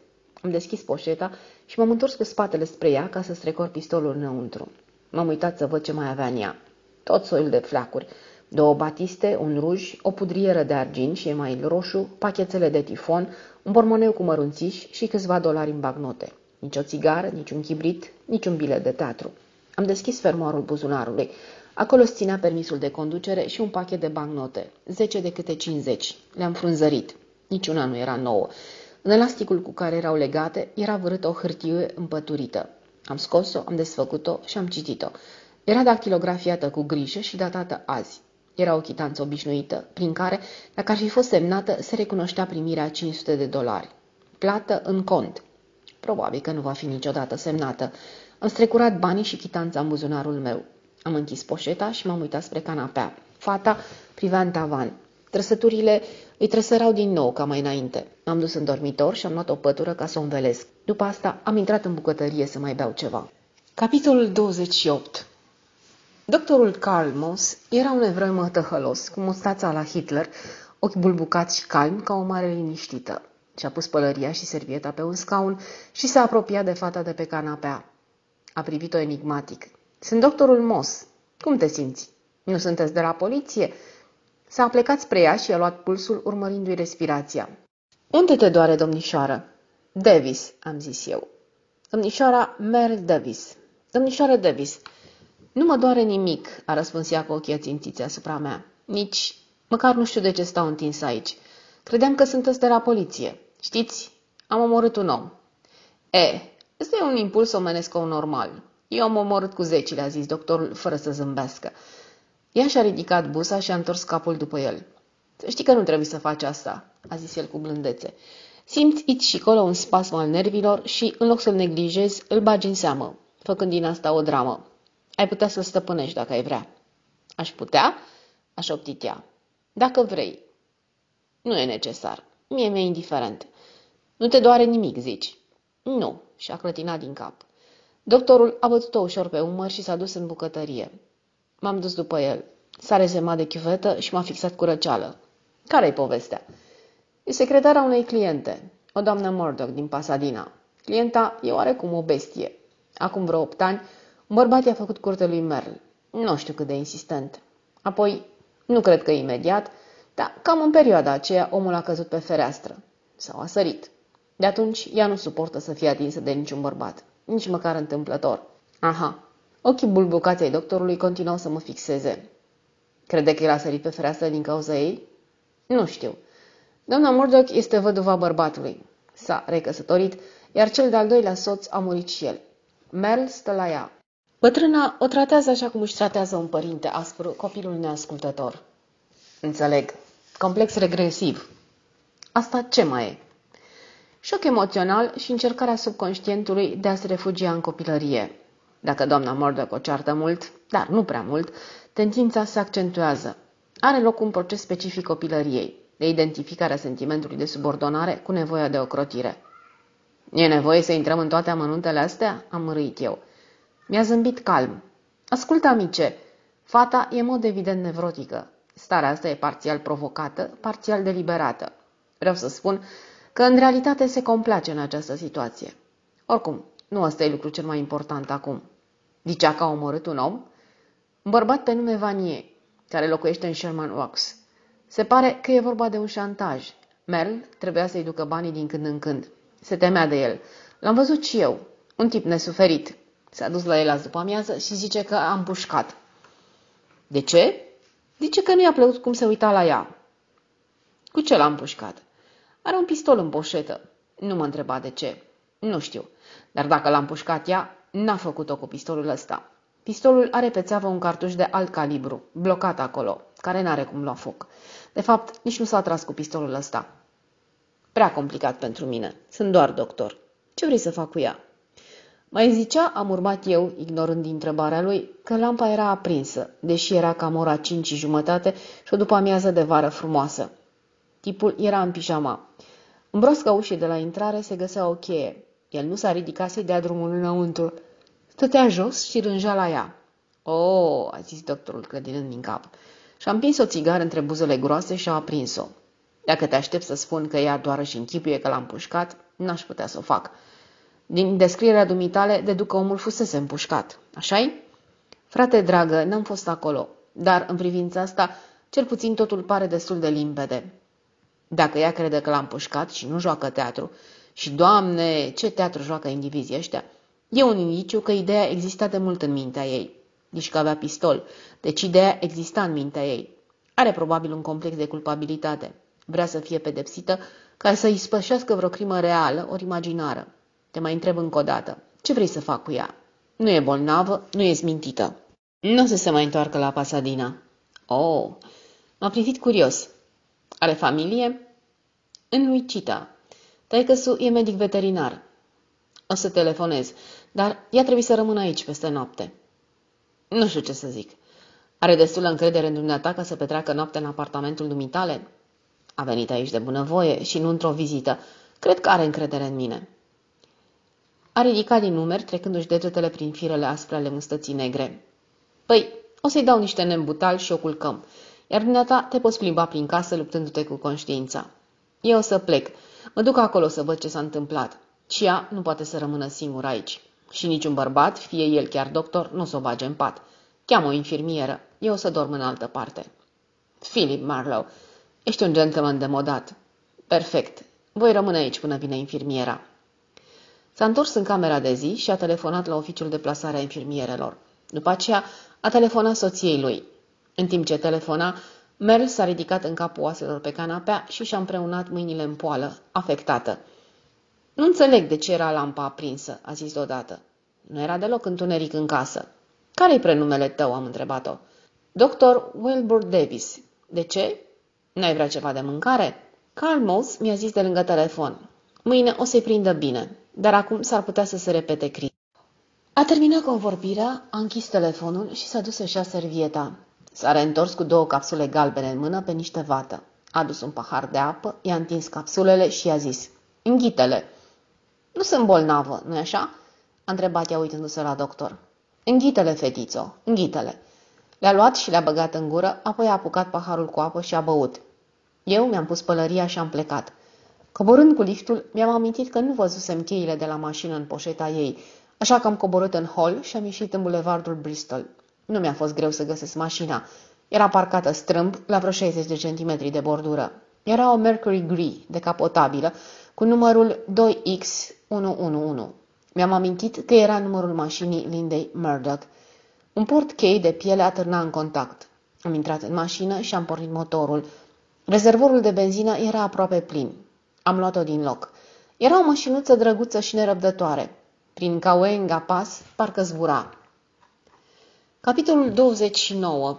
Am deschis poșeta și m-am întors cu spatele spre ea ca să strecor pistolul înăuntru. M-am uitat să văd ce mai avea în ea. Tot soiul de flacuri. 2 batiste, un ruj, o pudrieră de argint și email roșu, pachetele de tifon, un pormoneu cu mărunțiși și câțiva dolari în bagnote. Nici o țigară, nici un chibrit, nici un bilet de teatru. Am deschis fermoarul buzunarului. Acolo ținea permisul de conducere și un pachet de bancnote, 10 de câte 50. Le-am frunzărit. Niciuna nu era nouă. În elasticul cu care erau legate era vârâtă o hârtie împăturită. Am scos-o, am desfăcut-o și am citit-o. Era dactilografiată cu grijă și datată azi. Era o chitanță obișnuită, prin care, dacă ar fi fost semnată, se recunoștea primirea $500. Plată în cont. Probabil că nu va fi niciodată semnată. Am strecurat banii și chitanța în buzunarul meu. Am închis poșeta și m-am uitat spre canapea. Fata privea în tavan. Trăsăturile îi trăsărau din nou ca mai înainte. M-am dus în dormitor și am luat o pătură ca să o învelesc. După asta am intrat în bucătărie să mai beau ceva. Capitolul 28. Doctorul Carl Moss era un evreu mătăhălos, cu mustața la Hitler, ochi bulbucați și calmi ca o mare liniștită. Și-a pus pălăria și servieta pe un scaun și s-a apropiat de fata de pe canapea. A privit-o enigmatic. Sunt doctorul Moss. Cum te simți? Nu sunteți de la poliție?" S-a aplecat spre ea și a luat pulsul, urmărindu-i respirația. Unde te doare, domnișoară?" Davis," am zis eu. Domnișoara Mary Davis. Domnișoară Davis. Nu mă doare nimic," a răspuns ea cu ochii ațintiți asupra mea. Nici, măcar nu știu de ce stau întins aici. Credeam că sunteți de la poliție. Știți, am omorât un om." Ăsta e un impuls omenesc normal. Eu am omorât cu zecile," a zis doctorul, fără să zâmbească. Ea și-a ridicat buza și a întors capul după el. Să știi că nu trebuie să faci asta," a zis el cu blândețe. Simți aici și acolo un spasm al nervilor și, în loc să-l neglijezi, îl bagi în seamă, făcând din asta o dramă. Ai putea să-l stăpânești dacă ai vrea." Aș putea?" a șoptit ea. Dacă vrei." Nu e necesar. Mie mi-e indiferent." Nu te doare nimic, zici?" Nu," și-a clătinat din cap. Doctorul a bătut-o ușor pe umăr și s-a dus în bucătărie. M-am dus după el. S-a rezemat de chiuvetă și m-a fixat cu răceală. Care-i povestea?" E secretara unei cliente, o doamnă Murdoch din Pasadena. Clienta e oarecum o bestie. Acum vreo 8 ani, un bărbat i-a făcut curte lui Merl. Nu știu cât de insistent. Apoi, nu cred că imediat, dar cam în perioada aceea omul a căzut pe fereastră. Sau a sărit. De atunci, ea nu suportă să fie atinsă de niciun bărbat, nici măcar întâmplător. Aha. Ochii bulbucați ai doctorului continuau să mă fixeze. Crede că el a sărit pe fereastră din cauza ei? Nu știu. Doamna Murdoch este văduva bărbatului. S-a recăsătorit, iar cel de-al doilea soț a murit și el. Merl stă la ea. Bătrâna o tratează așa cum își tratează un părinte aspru copilul neascultător. Înțeleg. Complex regresiv. Asta ce mai e? Șoc emoțional și încercarea subconștientului de a se refugia în copilărie. Dacă doamna Murdoch o ceartă mult, dar nu prea mult, tendința se accentuează. Are loc un proces specific copilăriei, de identificarea sentimentului de subordonare cu nevoia de ocrotire. E nevoie să intrăm în toate amănuntele astea?" am mărâit eu. Mi-a zâmbit calm. Ascultă, amice, fata e în mod evident nevrotică. Starea asta e parțial provocată, parțial deliberată. Vreau să spun că în realitate se complace în această situație. Oricum, nu ăsta e lucru cel mai important acum. Zicea că a omorât un om? Un bărbat pe nume Vanier, care locuiește în Sherman Oaks. Se pare că e vorba de un șantaj. Merl trebuia să-i ducă banii din când în când. Se temea de el. L-am văzut și eu. Un tip nesuferit. S-a dus la el azi după amiază și zice că a împușcat. De ce? Zice că nu i-a plăcut cum se uita la ea. Cu ce l-a împușcat? Are un pistol în poșetă. Nu mă întreba de ce. Nu știu. Dar dacă l-a împușcat ea, n-a făcut-o cu pistolul ăsta. Pistolul are pe țeavă un cartuș de alt calibru, blocat acolo, care n-are cum lua foc. De fapt, nici nu s-a tras cu pistolul ăsta. Prea complicat pentru mine. Sunt doar doctor. Ce vrei să fac cu ea? Mai zicea, am urmat eu, ignorând întrebarea lui, că lampa era aprinsă, deși era cam ora 5:30 și o după amiază de vară frumoasă. Tipul era în pijama. În broasca ușii de la intrare se găsea o cheie. El nu s-a ridicat să-i dea drumul înăuntru. Stătea jos și rângea la ea. O, a zis doctorul clădinând din cap. Și-a împins o țigară între buzele groase și a aprins-o. Dacă te aștept să spun că ea doară și închipuie că l-a împușcat, N-aș putea să o fac. Din descrierea dumitale deduc că omul fusese împușcat. Așa-i? Frate dragă, n-am fost acolo, dar în privința asta, cel puțin totul pare destul de limpede. Dacă ea crede că l-a împușcat și nu joacă teatru, și, Doamne, ce teatru joacă indivizii ăștia, e un indiciu că ideea exista de mult în mintea ei. Nici că avea pistol, deci ideea exista în mintea ei. Are probabil un complex de culpabilitate. Vrea să fie pedepsită ca să îi spășească vreo crimă reală ori imaginară. Te mai întreb încă o dată, ce vrei să fac cu ea? Nu e bolnavă, nu e smintită. Nu o să se mai întoarcă la Pasadena. Oh, m-a privit curios. Are familie? În Wichita. Taică-su e medic veterinar. O să telefonez, dar ea trebuie să rămână aici peste noapte. Nu știu ce să zic. Are destulă încredere în dumneata ca să petreacă noaptea în apartamentul dumitale? A venit aici de bunăvoie și nu într-o vizită. Cred că are încredere în mine. A ridicat din numeri, trecându-și degetele prin firele aspre ale mustății negre. Păi, o să-i dau niște nembutal și o culcăm, iar dumneata te poți plimba prin casă luptându-te cu conștiința. Eu o să plec. Mă duc acolo să văd ce s-a întâmplat. Și ea nu poate să rămână singură aici. Și niciun bărbat, fie el chiar doctor, nu o să o bage în pat. Cheamă o infirmieră. Eu o să dorm în altă parte. Philip Marlowe, ești un gentleman demodat. Perfect. Voi rămâne aici până vine infirmiera. S-a întors în camera de zi și a telefonat la oficiul de plasare a infirmierelor. După aceea a telefonat soției lui. În timp ce telefona, Merle s-a ridicat în capul oaselor pe canapea și și-a împreunat mâinile în poală, afectată. Nu înțeleg de ce era lampa aprinsă, a zis deodată. Nu era deloc întuneric în casă. Care-i prenumele tău, am întrebat-o. Dr. Wilbur Davis. De ce? N-ai vrea ceva de mâncare? Carl Moss mi-a zis de lângă telefon. Mâine o să-i prindă bine, dar acum s-ar putea să se repete criza. A terminat convorbirea, a închis telefonul și s-a dus să-și ia servieta. S-a reîntors cu 2 capsule galbene în mână pe niște vată. A adus un pahar de apă, i-a întins capsulele și i-a zis: Înghite-le. Nu sunt bolnavă, nu-i așa? A întrebat ea uitându-se la doctor. Înghite-le, fetițo, înghite-le. Le-a luat și le-a băgat în gură, apoi a apucat paharul cu apă și a băut. Eu mi-am pus pălăria și am plecat. Coborând cu liftul, mi-am amintit că nu văzusem cheile de la mașină în poșeta ei, așa că am coborât în hol și am ieșit în bulevardul Bristol. Nu mi-a fost greu să găsesc mașina. Era parcată strâmb, la vreo 60 de centimetri de bordură. Era o Mercury Grey, decapotabilă, cu numărul 2X111. Mi-am amintit că era numărul mașinii Lindey Murdoch. Un portchei de piele atârna în contact. Am intrat în mașină și am pornit motorul. Rezervorul de benzină era aproape plin. Am luat-o din loc. Era o mașinuță drăguță și nerăbdătoare. Prin Cahuenga Pass parcă zbura. Capitolul 29.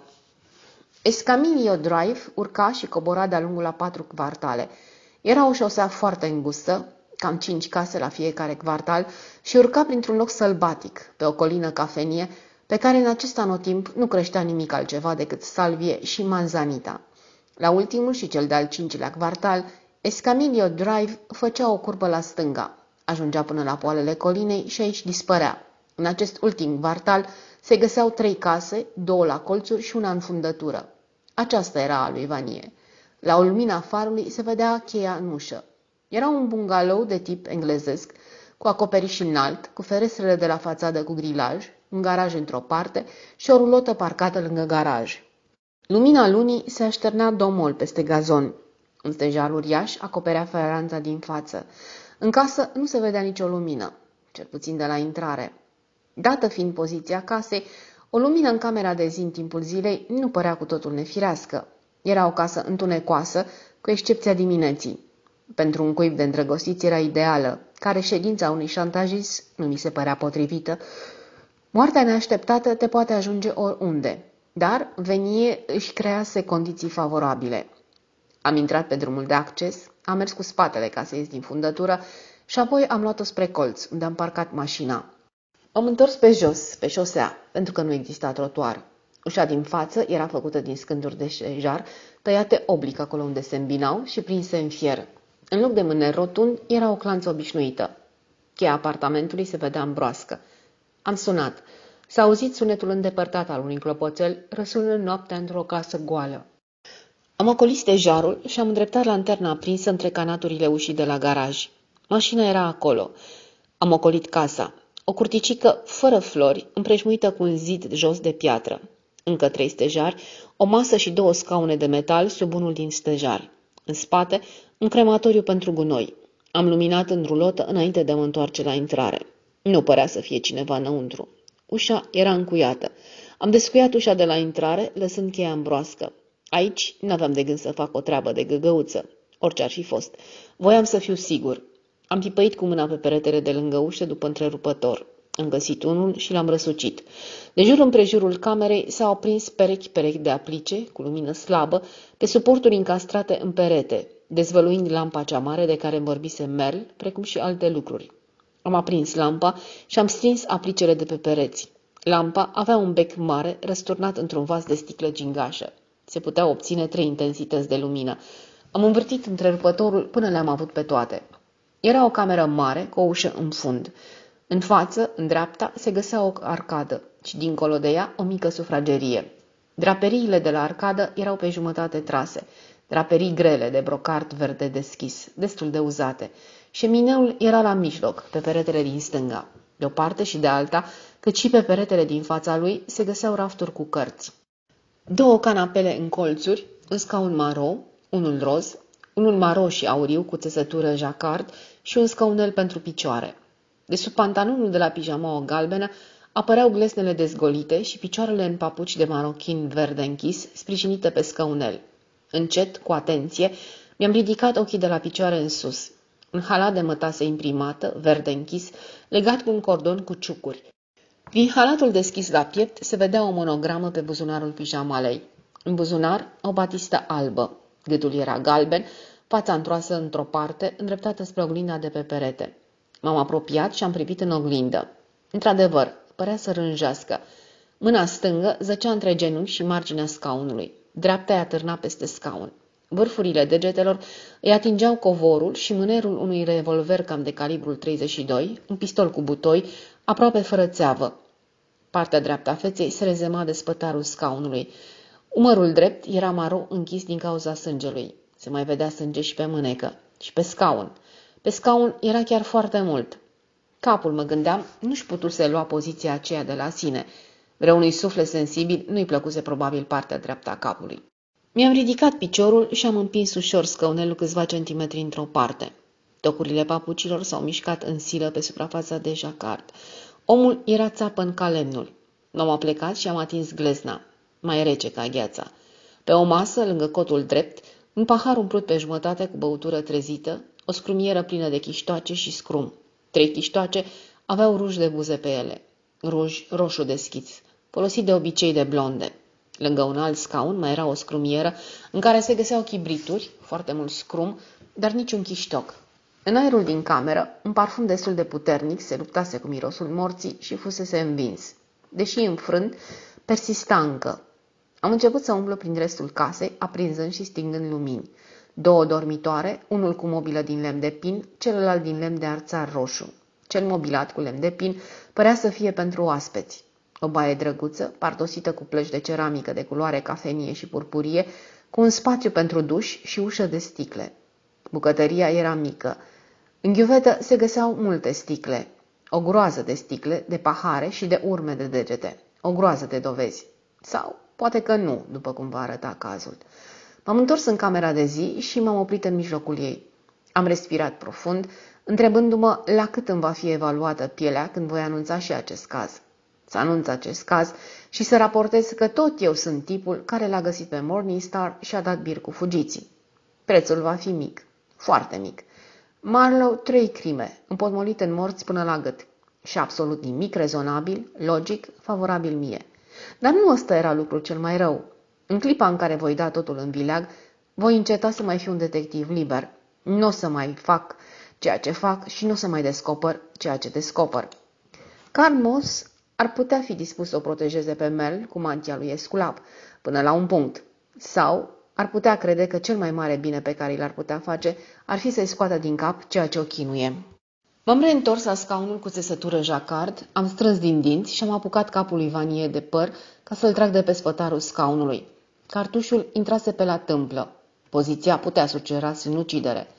Escamillo Drive urca și cobora de-a lungul a 4 quartale. Era o șosea foarte îngustă, cam 5 case la fiecare quartal, și urca printr-un loc sălbatic, pe o colină cafenie, pe care în acest anotimp nu creștea nimic altceva decât salvie și manzanita. La ultimul și cel de-al 5-lea quartal, Escamillo Drive făcea o curbă la stânga. Ajungea până la poalele colinei și aici dispărea. În acest ultim quartal se găseau 3 case, 2 la colțuri și una în fundătură. Aceasta era a lui Vanier. La o lumina farului se vedea cheia în ușă. Era un bungalou de tip englezesc, cu acoperiș înalt, cu ferestrele de la fațadă cu grilaj, un garaj într-o parte și o rulotă parcată lângă garaj. Lumina lunii se așternea domol peste gazon. Un stejar uriaș acoperea fereanța din față. În casă nu se vedea nicio lumină, cel puțin de la intrare. Dată fiind poziția casei, o lumină în camera de zi în timpul zilei nu părea cu totul nefirească. Era o casă întunecoasă, cu excepția dimineții. Pentru un cuib de îndrăgostiți era ideală, care ședința unui șantajist nu mi se părea potrivită. Moartea neașteptată te poate ajunge oriunde, dar Vanier își crease condiții favorabile. Am intrat pe drumul de acces, am mers cu spatele ca să ies din fundătură și apoi am luat-o spre colț, unde am parcat mașina. Am întors pe jos, pe șosea, pentru că nu exista trotuar. Ușa din față era făcută din scânduri de șejar, tăiate oblic acolo unde se îmbinau și prinse în fier. În loc de mâner rotund, era o clanță obișnuită. Cheia apartamentului se vedea în broască. Am sunat. S-a auzit sunetul îndepărtat al unui clopoțel, răsunând noaptea într-o casă goală. Am ocolit stejarul și am îndreptat lanterna aprinsă între canaturile ușii de la garaj. Mașina era acolo. Am ocolit casa. O curticică fără flori, împrejmuită cu un zid jos de piatră. Încă 3 stejari, o masă și 2 scaune de metal sub unul din stejari. În spate, un crematoriu pentru gunoi. Am luminat în rulotă înainte de a mă întoarce la intrare. Nu părea să fie cineva înăuntru. Ușa era încuiată. Am descuiat ușa de la intrare, lăsând cheia în broască. Aici n-aveam de gând să fac o treabă de găgăuță, orice ar fi fost. Voiam să fiu sigur. Am tipăit cu mâna pe peretele de lângă ușă după întrerupător. Am găsit unul și l-am răsucit. De jur împrejurul camerei s-au aprins perechi de aplice, cu lumină slabă, pe suporturi încastrate în perete, dezvăluind lampa cea mare de care îmi vorbise Merl, precum și alte lucruri. Am aprins lampa și am strins aplicele de pe pereți. Lampa avea un bec mare, răsturnat într-un vas de sticlă gingașă. Se puteau obține 3 intensități de lumină. Am învârtit întrerupătorul până le-am avut pe toate. Era o cameră mare, cu o ușă în fund. În față, în dreapta, se găsea o arcadă și dincolo de ea o mică sufragerie. Draperiile de la arcadă erau pe jumătate trase, draperii grele de brocart verde deschis, destul de uzate. Șemineul era la mijloc, pe peretele din stânga. De o parte și de alta, cât și pe peretele din fața lui, se găseau rafturi cu cărți. 2 canapele în colțuri, un scaun maro, unul roz, unul maro și auriu cu țesătură jacard și un scaunel pentru picioare. De sub pantalonul de la pijamaua galbenă apăreau glesnele dezgolite și picioarele în papuci de marochin verde închis, sprijinite pe scaunel. Încet, cu atenție, mi-am ridicat ochii de la picioare în sus. Un halat de mătase imprimată, verde închis, legat cu un cordon cu ciucuri. Din halatul deschis la piept se vedea o monogramă pe buzunarul pijamalei. În buzunar o batistă albă. Gâtul era galben, fața întoarsă într-o parte, îndreptată spre oglinda de pe perete. M-am apropiat și am privit în oglindă. Într-adevăr, părea să rânjească. Mâna stângă zăcea între genunchi și marginea scaunului. Dreapta i-a târna peste scaun. Vârfurile degetelor îi atingeau covorul și mânerul unui revolver cam de calibrul 32, un pistol cu butoi, aproape fără țeavă. Partea dreaptă a feței se rezema de spătarul scaunului. Umărul drept era maro închis din cauza sângelui. Se mai vedea sânge și pe mânecă. Și pe scaun. Pe scaun era chiar foarte mult. Capul, mă gândeam, nu-și putuse lua poziția aceea de la sine. Vreunui suflet sensibil nu-i plăcuse probabil partea dreaptă a capului. Mi-am ridicat piciorul și am împins ușor scaunelul câțiva centimetri într-o parte. Tocurile papucilor s-au mișcat în silă pe suprafața de jacard. Omul era țapăn ca lemnul. M-am aplecat și am atins glezna, mai rece ca gheața. Pe o masă, lângă cotul drept, un pahar umplut pe jumătate cu băutură trezită, o scrumieră plină de chiștoace și scrum. 3 chiștoace aveau ruj de buze pe ele. Ruj roșu deschis, folosit de obicei de blonde. Lângă un alt scaun mai era o scrumieră în care se găseau chibrituri, foarte mult scrum, dar niciun chiștoc. În aerul din cameră, un parfum destul de puternic se luptase cu mirosul morții și fusese învins. Deși înfrânt, persista încă. Am început să umblu prin restul casei, aprinzând și stingând lumini. 2 dormitoare, unul cu mobilă din lemn de pin, celălalt din lemn de arțar roșu. Cel mobilat cu lemn de pin părea să fie pentru oaspeți. O baie drăguță, partosită cu plăci de ceramică de culoare cafenie și purpurie, cu un spațiu pentru duș și ușă de sticle. Bucătăria era mică. În ghiuvetă se găseau multe sticle. O groază de sticle, de pahare și de urme de degete. O groază de dovezi. Sau poate că nu, după cum va arăta cazul. M-am întors în camera de zi și m-am oprit în mijlocul ei. Am respirat profund, întrebându-mă la cât îmi va fi evaluată pielea când voi anunța și acest caz. Să anunț acest caz și să raportez că tot eu sunt tipul care l-a găsit pe Morningstar și a dat bir cu fugiții. Prețul va fi mic, foarte mic. Marlowe 3 crime, împotmolite în morți până la gât. Și absolut nimic rezonabil, logic, favorabil mie. Dar nu ăsta era lucrul cel mai rău. În clipa în care voi da totul în vileag, voi înceta să mai fiu un detectiv liber. Nu o să mai fac ceea ce fac și nu o să mai descoper ceea ce descoper. Carl Moss ar putea fi dispus să o protejeze pe Mel cu mantia lui Esculap, până la un punct. Sau ar putea crede că cel mai mare bine pe care l-ar putea face ar fi să-i scoată din cap ceea ce o chinuie. M-am reîntors la scaunul cu țesătură jacard, am strâns din dinți și am apucat capul lui Vanie de păr ca să-l trag de pe spătarul scaunului. Cartușul intrase pe la tâmplă. Poziția putea sugera sinucidere.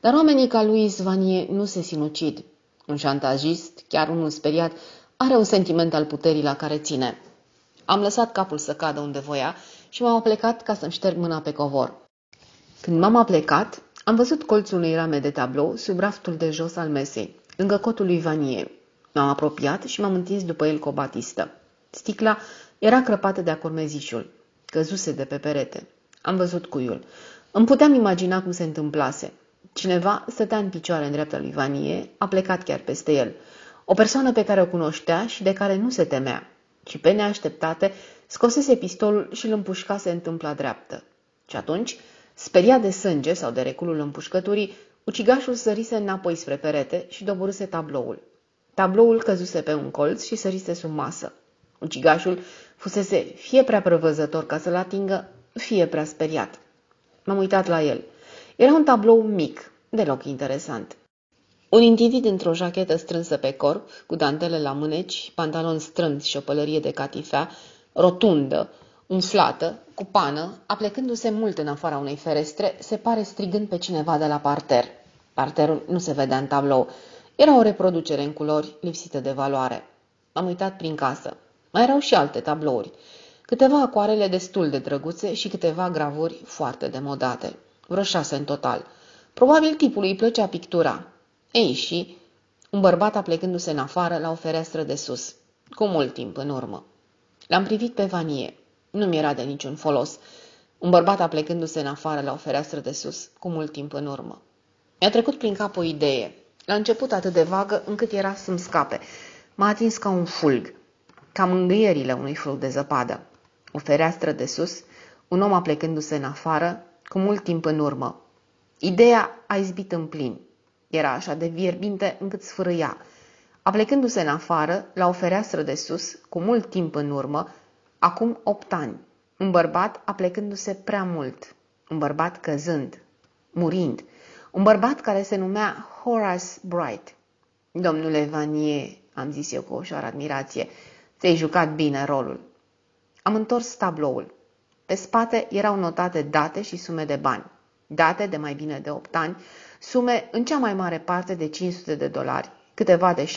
Dar oamenii ca lui Vanier nu se sinucid. Un șantajist, chiar unul speriat, are un sentiment al puterii la care ține. Am lăsat capul să cadă unde voia și m-am plecat ca să-mi șterg mâna pe covor. Când m-am aplecat, am văzut colțul unei rame de tablou sub raftul de jos al mesei, lângă cotul lui Vanier. M-am apropiat și m-am întins după el cu o batistă. Sticla era crăpată de acormezișul. Căzuse de pe perete. Am văzut cuiul. Îmi puteam imagina cum se întâmplase. Cineva stătea în picioare în dreapta lui Vanier, a plecat chiar peste el. O persoană pe care o cunoștea și de care nu se temea. Și pe neașteptate scosese pistolul și îl împușcase în tâmpla dreaptă. Și atunci, speriat de sânge sau de reculul împușcăturii, ucigașul sărise înapoi spre perete și doborâse tabloul. Tabloul căzuse pe un colț și sărise sub masă. Ucigașul fusese fie prea prevăzător ca să-l atingă, fie prea speriat. M-am uitat la el. Era un tablou mic, deloc interesant. Un individ într-o jachetă strânsă pe corp, cu dantele la mâneci, pantaloni strânți și o pălărie de catifea, rotundă, umflată, cu pană, aplecându-se mult în afara unei ferestre, se pare strigând pe cineva de la parter. Parterul nu se vedea în tablou. Era o reproducere în culori, lipsită de valoare. M-am uitat prin casă. Mai erau și alte tablouri. Câteva acoarele destul de drăguțe și câteva gravuri foarte demodate. Vreo 6 în total. Probabil tipului îi plăcea pictura. Ei și un bărbat aplecându-se în afară la o fereastră de sus, cu mult timp în urmă. L-am privit pe Vanier. Nu mi era de niciun folos. Un bărbat aplecându-se în afară la o fereastră de sus, cu mult timp în urmă. Mi-a trecut prin cap o idee. La început atât de vagă încât era să-mi scape. M-a atins ca un fulg, ca mângâierile unui fulg de zăpadă. O fereastră de sus, un om aplecându-se în afară, cu mult timp în urmă. Ideea a izbit în plin. Era așa de fierbinte încât sfârâia. Aplecându-se în afară, la o fereastră de sus, cu mult timp în urmă, acum 8 ani. Un bărbat aplecându-se prea mult. Un bărbat căzând, murind. Un bărbat care se numea Horace Bright. Domnule Vanier, am zis eu cu o ușoară admirație, ți-ai jucat bine rolul. Am întors tabloul. Pe spate erau notate date și sume de bani. Date de mai bine de 8 ani, sume în cea mai mare parte de $500, câteva de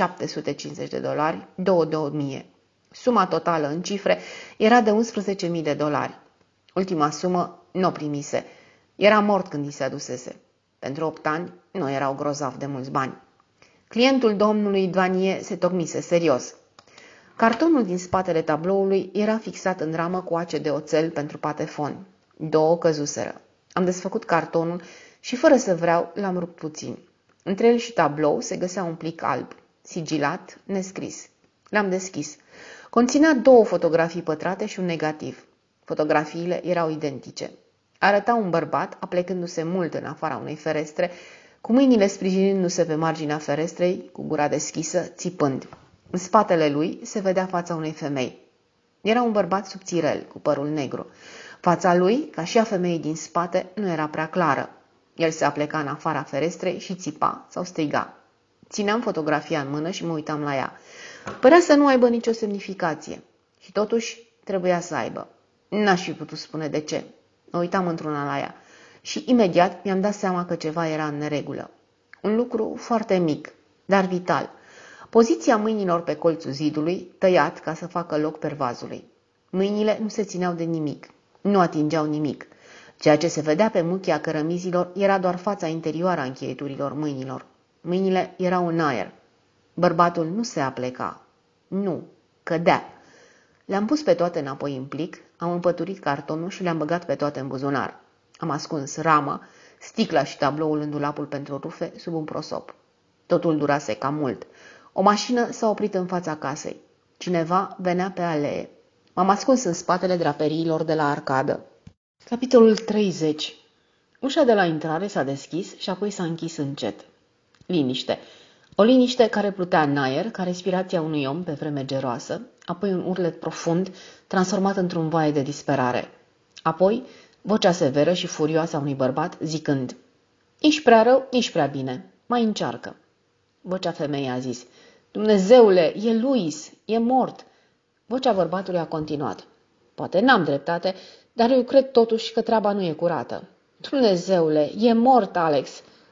$750, două de 1000. Suma totală în cifre era de $11.000. Ultima sumă n-o primise. Era mort când i se adusese. Pentru 8 ani nu erau grozav de mulți bani. Clientul domnului Vanier se tocmise serios. Cartonul din spatele tabloului era fixat în ramă cu ace de oțel pentru patefon. 2 căzuseră. Am desfăcut cartonul și, fără să vreau, l-am rupt puțin. Între el și tablou se găsea un plic alb, sigilat, nescris. L-am deschis. Conținea 2 fotografii pătrate și un negativ. Fotografiile erau identice. Arăta un bărbat aplecându-se mult în afara unei ferestre, cu mâinile sprijinindu-se pe marginea ferestrei, cu gura deschisă, țipând. În spatele lui se vedea fața unei femei. Era un bărbat subțirel, cu părul negru. Fața lui, ca și a femeii din spate, nu era prea clară. El se apleca în afara ferestrei și țipa sau striga. Țineam fotografia în mână și mă uitam la ea. Părea să nu aibă nicio semnificație. Și totuși trebuia să aibă. N-aș fi putut spune de ce. Mă uitam într-una la ea. Și imediat mi-am dat seama că ceva era în neregulă. Un lucru foarte mic, dar vital. Poziția mâinilor pe colțul zidului, tăiat ca să facă loc pervazului. Mâinile nu se țineau de nimic. Nu atingeau nimic. Ceea ce se vedea pe muchia cărămizilor era doar fața interioară a încheieturilor mâinilor. Mâinile erau în aer. Bărbatul nu se apleca. Nu. Cădea. Le-am pus pe toate înapoi în plic, am împăturit cartonul și le-am băgat pe toate în buzunar. Am ascuns rama, sticla și tabloul în dulapul pentru rufe sub un prosop. Totul durase cam mult. O mașină s-a oprit în fața casei. Cineva venea pe alee. M-am ascuns în spatele draperiilor de la arcadă. Capitolul 30. Ușa de la intrare s-a deschis și apoi s-a închis încet. Liniște. O liniște care plutea în aer, ca respirația unui om pe vreme geroasă, apoi un urlet profund, transformat într-un vaie de disperare. Apoi, vocea severă și furioasă a unui bărbat, zicând: "Nici prea rău, nici prea bine. Mai încearcă." Vocea femeii a zis: "Dumnezeule, e Louis, e mort." Vocea bărbatului a continuat: "Poate n-am dreptate, dar eu cred totuși că treaba nu e curată." "Dumnezeule, e mort, Alex."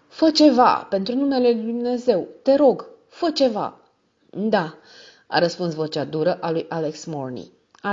Fă ceva, pentru numele lui Dumnezeu, te rog, fă ceva. Da, a răspuns vocea dură a lui Alex Morney.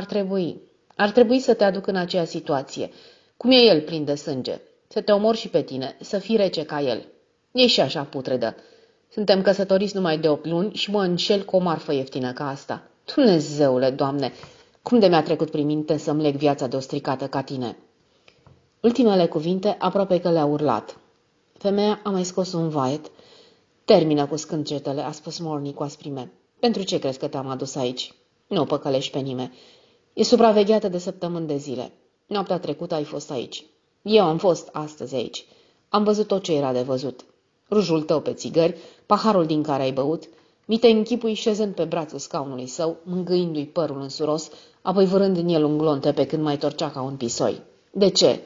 Ar trebui să te aduc în aceea situație. Cum e el plin de sânge? Să te omor și pe tine, să fii rece ca el. E și așa putredă. Suntem căsătoriți numai de 8 luni și mă înșel cu o marfă ieftină ca asta. Dumnezeule, Doamne, cum de mi-a trecut prin minte să-mi leg viața de o stricată ca tine? Ultimele cuvinte aproape că le-a urlat. Femeia a mai scos un vaet. Termină cu scâncetele, a spus Morney cu asprime. Pentru ce crezi că te-am adus aici? Nu păcălești pe nimeni. E supravegheată de săptămâni de zile. Noaptea trecută ai fost aici. Eu am fost astăzi aici. Am văzut tot ce era de văzut. Rujul tău pe țigări, paharul din care ai băut, mi te închipui șezând pe brațul scaunului său, mângâindu-i părul însuros, apoi vârând în el un glonte pe când mai torcea ca un pisoi. De ce?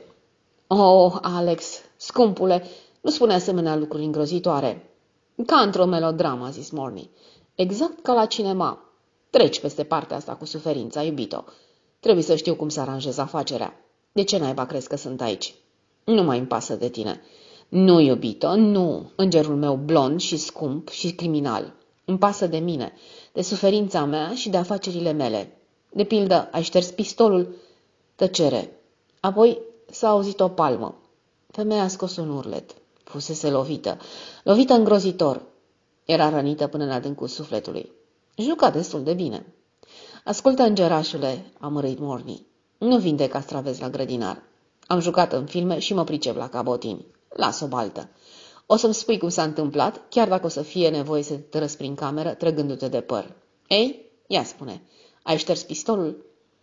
Oh, Alex, scumpule, nu spune asemenea lucruri îngrozitoare. Ca într-o melodramă, a zis Morney. Exact ca la cinema. Treci peste partea asta cu suferința, iubito. Trebuie să știu cum să aranjez afacerea. De ce naiba crezi că sunt aici? Nu mai îmi pasă de tine. Nu, iubito, nu, îngerul meu blond și scump și criminal. Îmi pasă de mine, de suferința mea și de afacerile mele. De pildă, ai șters pistolul? Tăcere. Apoi s-a auzit o palmă. Femeia a scos un urlet. Fusese lovită îngrozitor. Era rănită până în adâncul sufletului. Juca destul de bine. Ascultă, îngerașule, a mărâit Morney. Nu vinde castraveți la grădinar. Am jucat în filme și mă pricep la cabotini. Las-o baltă. O să-mi spui cum s-a întâmplat, chiar dacă o să fie nevoie să te trăs prin cameră, trăgându-te de păr. Ei, ia spune, ai șters pistolul?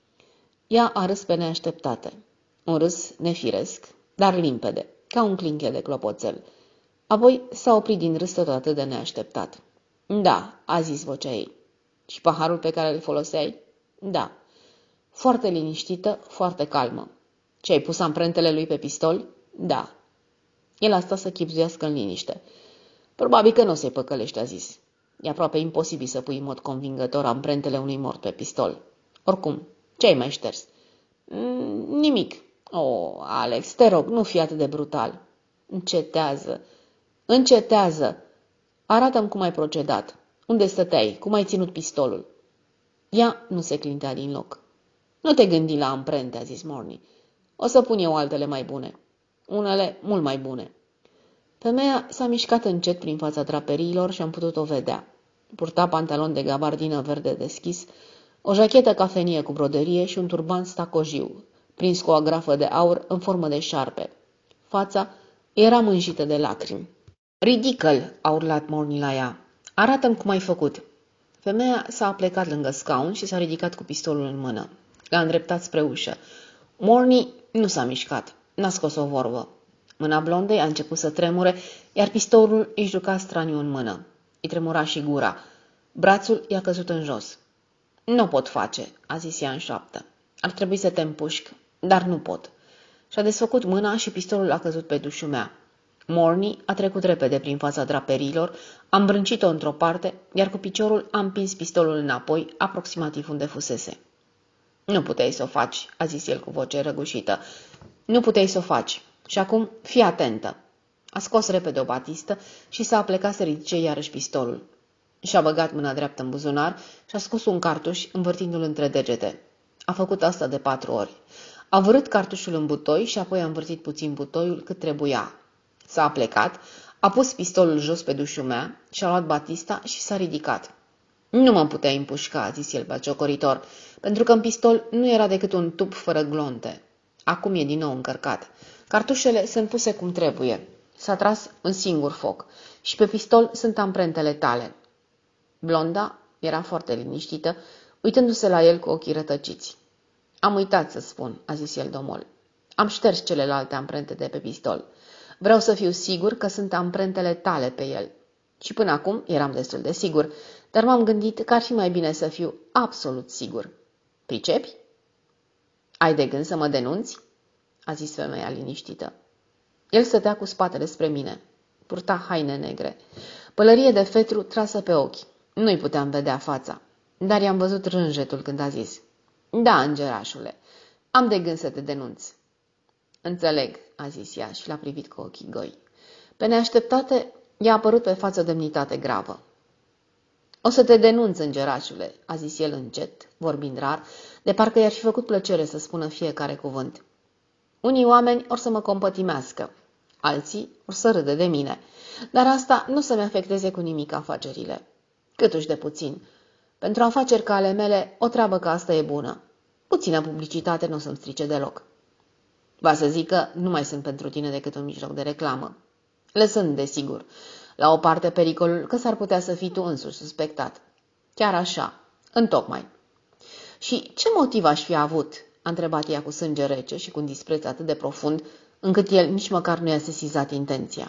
Ea a râs pe neașteptate. Un râs nefiresc, dar limpede, ca un clinchet de clopoțel. Apoi s-a oprit din râs tot atât de neașteptat. Da, a zis vocea ei. Și paharul pe care îl foloseai? Da. Foarte liniștită, foarte calmă. Ce, ai pus amprentele lui pe pistol? Da. El a stat să chibzuiască în liniște. Probabil că nu se păcălește, a zis. E aproape imposibil să pui în mod convingător amprentele unui mort pe pistol. Oricum, ce ai mai șters? Nimic. Oh, Alex, te rog, nu fi atât de brutal. Încetează. Încetează. Arată-mi cum ai procedat. Unde stăteai? Cum ai ținut pistolul? Ea nu se clintea din loc. Nu te gândi la amprente, a zis Morney. O să pun eu altele mai bune. Unele mult mai bune. Femeia s-a mișcat încet prin fața draperiilor și am putut-o vedea. Purta pantalon de gabardină verde deschis, o jachetă cafenie cu broderie și un turban stacojiu, prins cu o agrafă de aur în formă de șarpe. Fața era mânjită de lacrimi. Ridicăl, a urlat Morney la ea. Arată-mi cum ai făcut. Femeia s-a aplecat lângă scaun și s-a ridicat cu pistolul în mână. L-a îndreptat spre ușă. Morney nu s-a mișcat. N-a scos o vorbă. Mâna blondei a început să tremure, iar pistolul îi juca straniu în mână. Îi tremura și gura. Brațul i-a căzut în jos. Nu pot face, a zis ea în șoaptă. Ar trebui să te împușc, dar nu pot. Și-a desfăcut mâna și pistolul a căzut pe dușumea. Morney a trecut repede prin fața draperiilor, a îmbrâncit-o într-o parte, iar cu piciorul a împins pistolul înapoi, aproximativ unde fusese. Nu puteai să o faci, a zis el cu voce răgușită. Nu puteai să o faci. Și acum, fii atentă. A scos repede o batistă și s-a aplecat să ridice iarăși pistolul. Și-a băgat mâna dreaptă în buzunar și a scos un cartuș învârtindu-l între degete. A făcut asta de 4 ori. A vârât cartușul în butoi și apoi a învârtit puțin butoiul cât trebuia. S-a aplecat, a pus pistolul jos pe dușumea și-a luat batista și s-a ridicat. Nu mă puteai împușca, a zis el baciocoritor, pentru că în pistol nu era decât un tub fără glonte. Acum e din nou încărcat. Cartușele sunt puse cum trebuie. S-a tras un singur foc și pe pistol sunt amprentele tale. Blonda era foarte liniștită, uitându-se la el cu ochii rătăciți. Am uitat să spun, a zis el domol. Am șters celelalte amprente de pe pistol. Vreau să fiu sigur că sunt amprentele tale pe el. Și până acum eram destul de sigur, dar m-am gândit că ar fi mai bine să fiu absolut sigur. Pricepi? Ai de gând să mă denunți? A zis femeia liniștită. El stătea cu spatele spre mine. Purta haine negre. Pălărie de fetru trasă pe ochi. Nu-i puteam vedea fața, dar i-am văzut rânjetul când a zis. Da, îngerașule, am de gând să te denunț. Înțeleg, a zis ea și l-a privit cu ochii goi. Pe neașteptate, i-a apărut pe față o demnitate gravă. "O să te denunț, îngerașule," a zis el încet, vorbind rar, de parcă i-ar fi făcut plăcere să spună fiecare cuvânt. "Unii oameni or să mă compătimească, alții or să râde de mine, dar asta nu o să-mi afecteze cu nimic afacerile. Câtuși de puțin. Pentru afaceri ca ale mele, o treabă ca asta e bună. Puțină publicitate nu o să-mi strice deloc. Va să zic că nu mai sunt pentru tine decât un mijloc de reclamă. Lăsând, desigur, la o parte pericolul că s-ar putea să fii tu însuși suspectat. Chiar așa, întocmai." "Și ce motiv aș fi avut?" a întrebat ea cu sânge rece și cu un dispreț atât de profund, încât el nici măcar nu i-a sesizat intenția.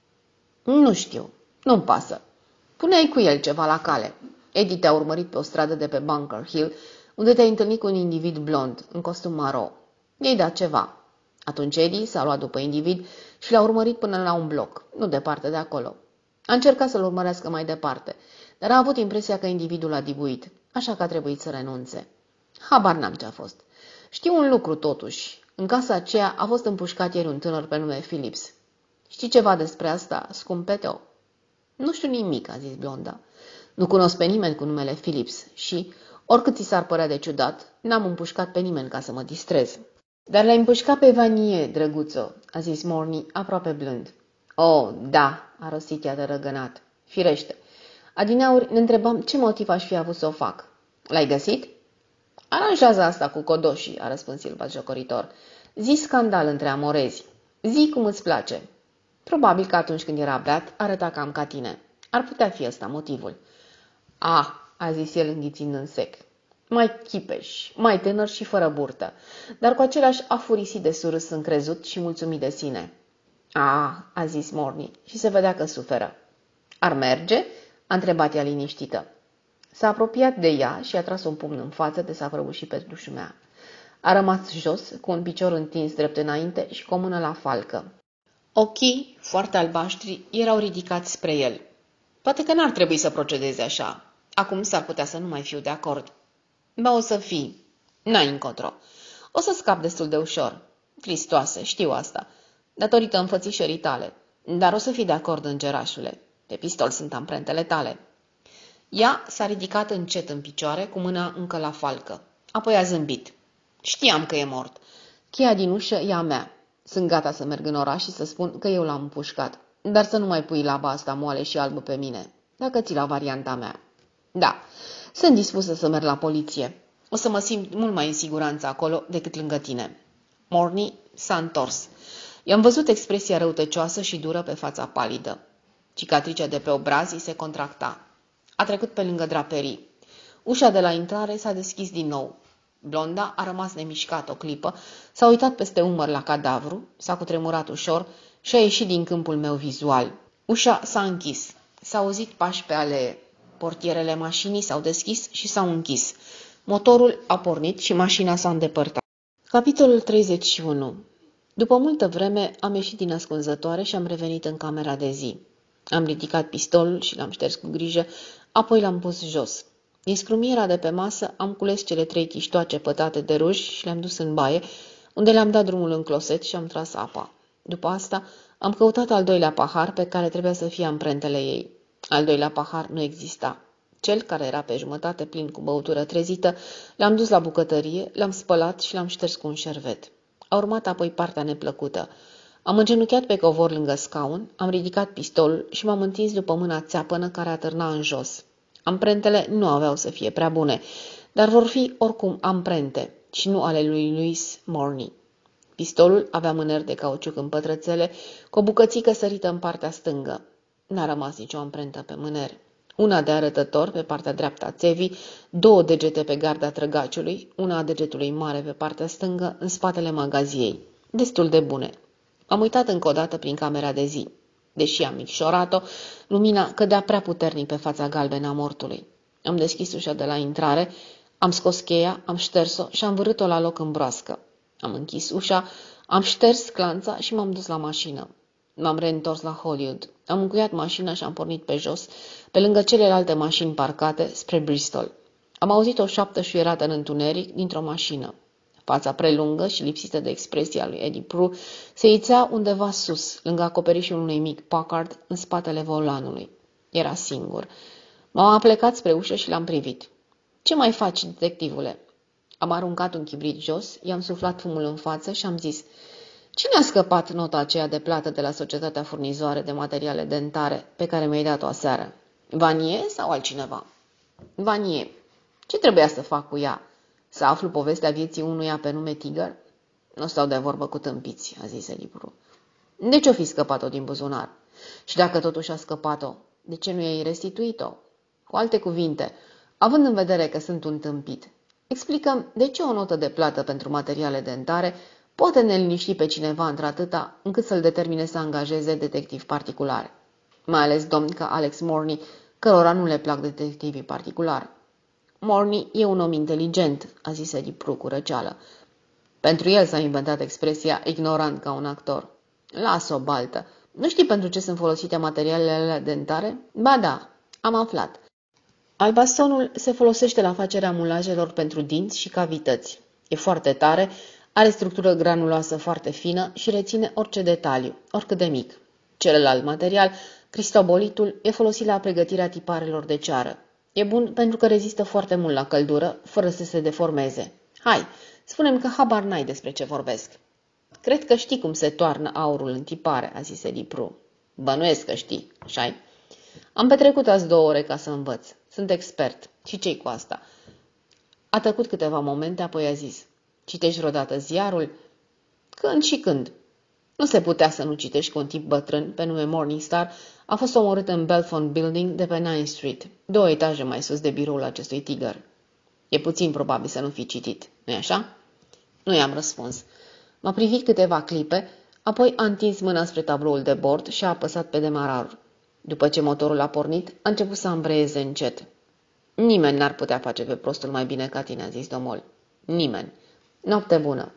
"Nu știu, nu-mi pasă. Pune-i cu el ceva la cale. Eddie te-a urmărit pe o stradă de pe Bunker Hill, unde te-ai întâlnit cu un individ blond, în costum maro. I-ai dat ceva. Atunci Eddie s-a luat după individ și l-a urmărit până la un bloc, nu departe de acolo. A încercat să-l urmărească mai departe, dar a avut impresia că individul a dibuit, așa că a trebuit să renunțe. Habar n-am ce a fost. Știu un lucru totuși. În casa aceea a fost împușcat ieri un tânăr pe nume Phillips. Știi ceva despre asta, scumpeteo?" "Nu știu nimic," a zis blonda. "Nu cunosc pe nimeni cu numele Phillips și, oricât ți s-ar părea de ciudat, n-am împușcat pe nimeni ca să mă distrez." "Dar l-ai împușcat pe Vanier, drăguțo," a zis Morny, aproape blând. "Oh, da," a rostit ea de răgănat. "Firește. Adineauri ne întrebam ce motiv aș fi avut să o fac. L-ai găsit?" "Aranjează asta cu codoșii," a răspuns el batjocoritor. "Zi scandal între amorezi. Zi cum îți place." "Probabil că atunci când era beat, arăta cam ca tine. Ar putea fi ăsta motivul." "Ah," a zis el înghițind în sec. "Mai chipeș, mai tânăr și fără burtă, dar cu același afurisit de surâs încrezut și mulțumit de sine." "Ah," a zis Morny și se vedea că suferă. "Ar merge?" a întrebat ea liniștită. S-a apropiat de ea și a tras un pumn în față de s-a prăbușit pe dușumea. A rămas jos, cu un picior întins drept înainte și cu o mână la falcă. Ochii, foarte albaștri, erau ridicați spre el. "Poate că n-ar trebui să procedeze așa. Acum s-ar putea să nu mai fiu de acord." "Ba, o să fii. N-ai încotro. O să scap destul de ușor. Cristoase, știu asta, datorită înfățișării tale. Dar o să fii de acord, îngerașule. Pe pistol sunt amprentele tale." Ea s-a ridicat încet în picioare, cu mâna încă la falcă. Apoi a zâmbit. "Știam că e mort. Cheia din ușă e a mea. Sunt gata să merg în oraș și să spun că eu l-am împușcat. Dar să nu mai pui laba asta moale și albă pe mine, dacă ții la varianta mea." "Da, sunt dispusă să merg la poliție. O să mă simt mult mai în siguranță acolo decât lângă tine." Morny s-a întors. I-am văzut expresia răutăcioasă și dură pe fața palidă. Cicatricea de pe obrazii se contracta. A trecut pe lângă draperii. Ușa de la intrare s-a deschis din nou. Blonda a rămas nemișcat o clipă, s-a uitat peste umăr la cadavru, s-a cutremurat ușor și a ieșit din câmpul meu vizual. Ușa s-a închis. S-au auzit pași pe alee. Portierele mașinii s-au deschis și s-au închis. Motorul a pornit și mașina s-a îndepărtat. Capitolul 31. După multă vreme am ieșit din ascunzătoare și am revenit în camera de zi. Am ridicat pistolul și l-am șters cu grijă, apoi l-am pus jos. Din scrumiera de pe masă am cules cele 3 chiștoace pătate de ruși și le-am dus în baie, unde le-am dat drumul în closet și am tras apa. După asta am căutat al doilea pahar pe care trebuia să fie amprentele ei. Al doilea pahar nu exista. Cel care era pe jumătate plin cu băutură trezită, l-am dus la bucătărie, l-am spălat și l-am șters cu un șervet. A urmat apoi partea neplăcută. Am îngenunchiat pe covor lângă scaun, am ridicat pistolul și m-am întins după mâna țeapănă care atârna în jos. Amprentele nu aveau să fie prea bune, dar vor fi oricum amprente și nu ale lui Louis Morny. Pistolul avea mâneri de cauciuc în pătrățele, cu o bucățică sărită în partea stângă. N-a rămas nicio amprentă pe mâneri. Una de arătător pe partea dreaptă a țevii, 2 degete pe garda trăgaciului, una a degetului mare pe partea stângă, în spatele magaziei. Destul de bune. Am uitat încă o dată prin camera de zi. Deși am micșorat-o, lumina cădea prea puternic pe fața galbenă a mortului. Am deschis ușa de la intrare, am scos cheia, am șters-o și am vârât-o la loc în broască. Am închis ușa, am șters clanța și m-am dus la mașină. M-am reîntors la Hollywood. Am încuiat mașina și am pornit pe jos, pe lângă celelalte mașini parcate, spre Bristol. Am auzit o șoaptă șuierată în întuneric dintr-o mașină. Fața prelungă și lipsită de expresie a lui Eddie Prue se ițea undeva sus, lângă acoperișul unui mic Packard, în spatele volanului. Era singur. M-am aplecat spre ușă și l-am privit. Ce mai faci, detectivule?" Am aruncat un chibrit jos, i-am suflat fumul în față și am zis: Cine a scăpat nota aceea de plată de la societatea furnizoare de materiale dentare pe care mi-ai dat-o aseară? Vanier sau altcineva?" Vanier. Ce trebuia să fac cu ea? Să aflu povestea vieții unuia pe nume Tiger? Nu stau de vorbă cu tâmpiți, a zis Elibru. De ce o fi scăpat-o din buzunar? Și dacă totuși a scăpat-o, de ce nu i-ai restituit-o? Cu alte cuvinte, având în vedere că sunt un tâmpit, explicăm de ce o notă de plată pentru materiale dentare poate neliniști pe cineva într-atâta încât să-l determine să angajeze detectivi particulari. Mai ales domni ca Alex Morney, cărora nu le plac detectivii particulari. Morney e un om inteligent, a zis Eddie Prue cu răceală. Pentru el s-a inventat expresia ignorant ca un actor. Lasă-o baltă. Nu știi pentru ce sunt folosite materialele dentare? Ba da, am aflat. Albastonul se folosește la facerea mulajelor pentru dinți și cavități. E foarte tare, are structură granuloasă foarte fină și reține orice detaliu, oricât de mic. Celălalt material, cristobolitul, e folosit la pregătirea tiparelor de ceară. E bun pentru că rezistă foarte mult la căldură, fără să se deformeze. Hai, spune-mi că habar n-ai despre ce vorbesc. Cred că știi cum se toarnă aurul în tipare, a zis Eddie Prue. Bănuiesc că știi, așa-i? Am petrecut azi 2 ore ca să învăț. Sunt expert. Și ce-i cu asta? A tăcut câteva momente, apoi a zis: Citești vreodată ziarul? Când și când. Nu se putea să nu citești că un tip bătrân, pe nume Morningstar, a fost omorât în Belfont Building de pe 9th Street, 2 etaje mai sus de biroul acestui tigăr. E puțin probabil să nu fi citit, nu-i așa? Nu i-am răspuns. M-a privit câteva clipe, apoi a întins mâna spre tabloul de bord și a apăsat pe demarar. După ce motorul a pornit, a început să ambreieze încet. Nimeni n-ar putea face pe prostul mai bine ca tine, a zis domol. Nimeni. Noapte bună.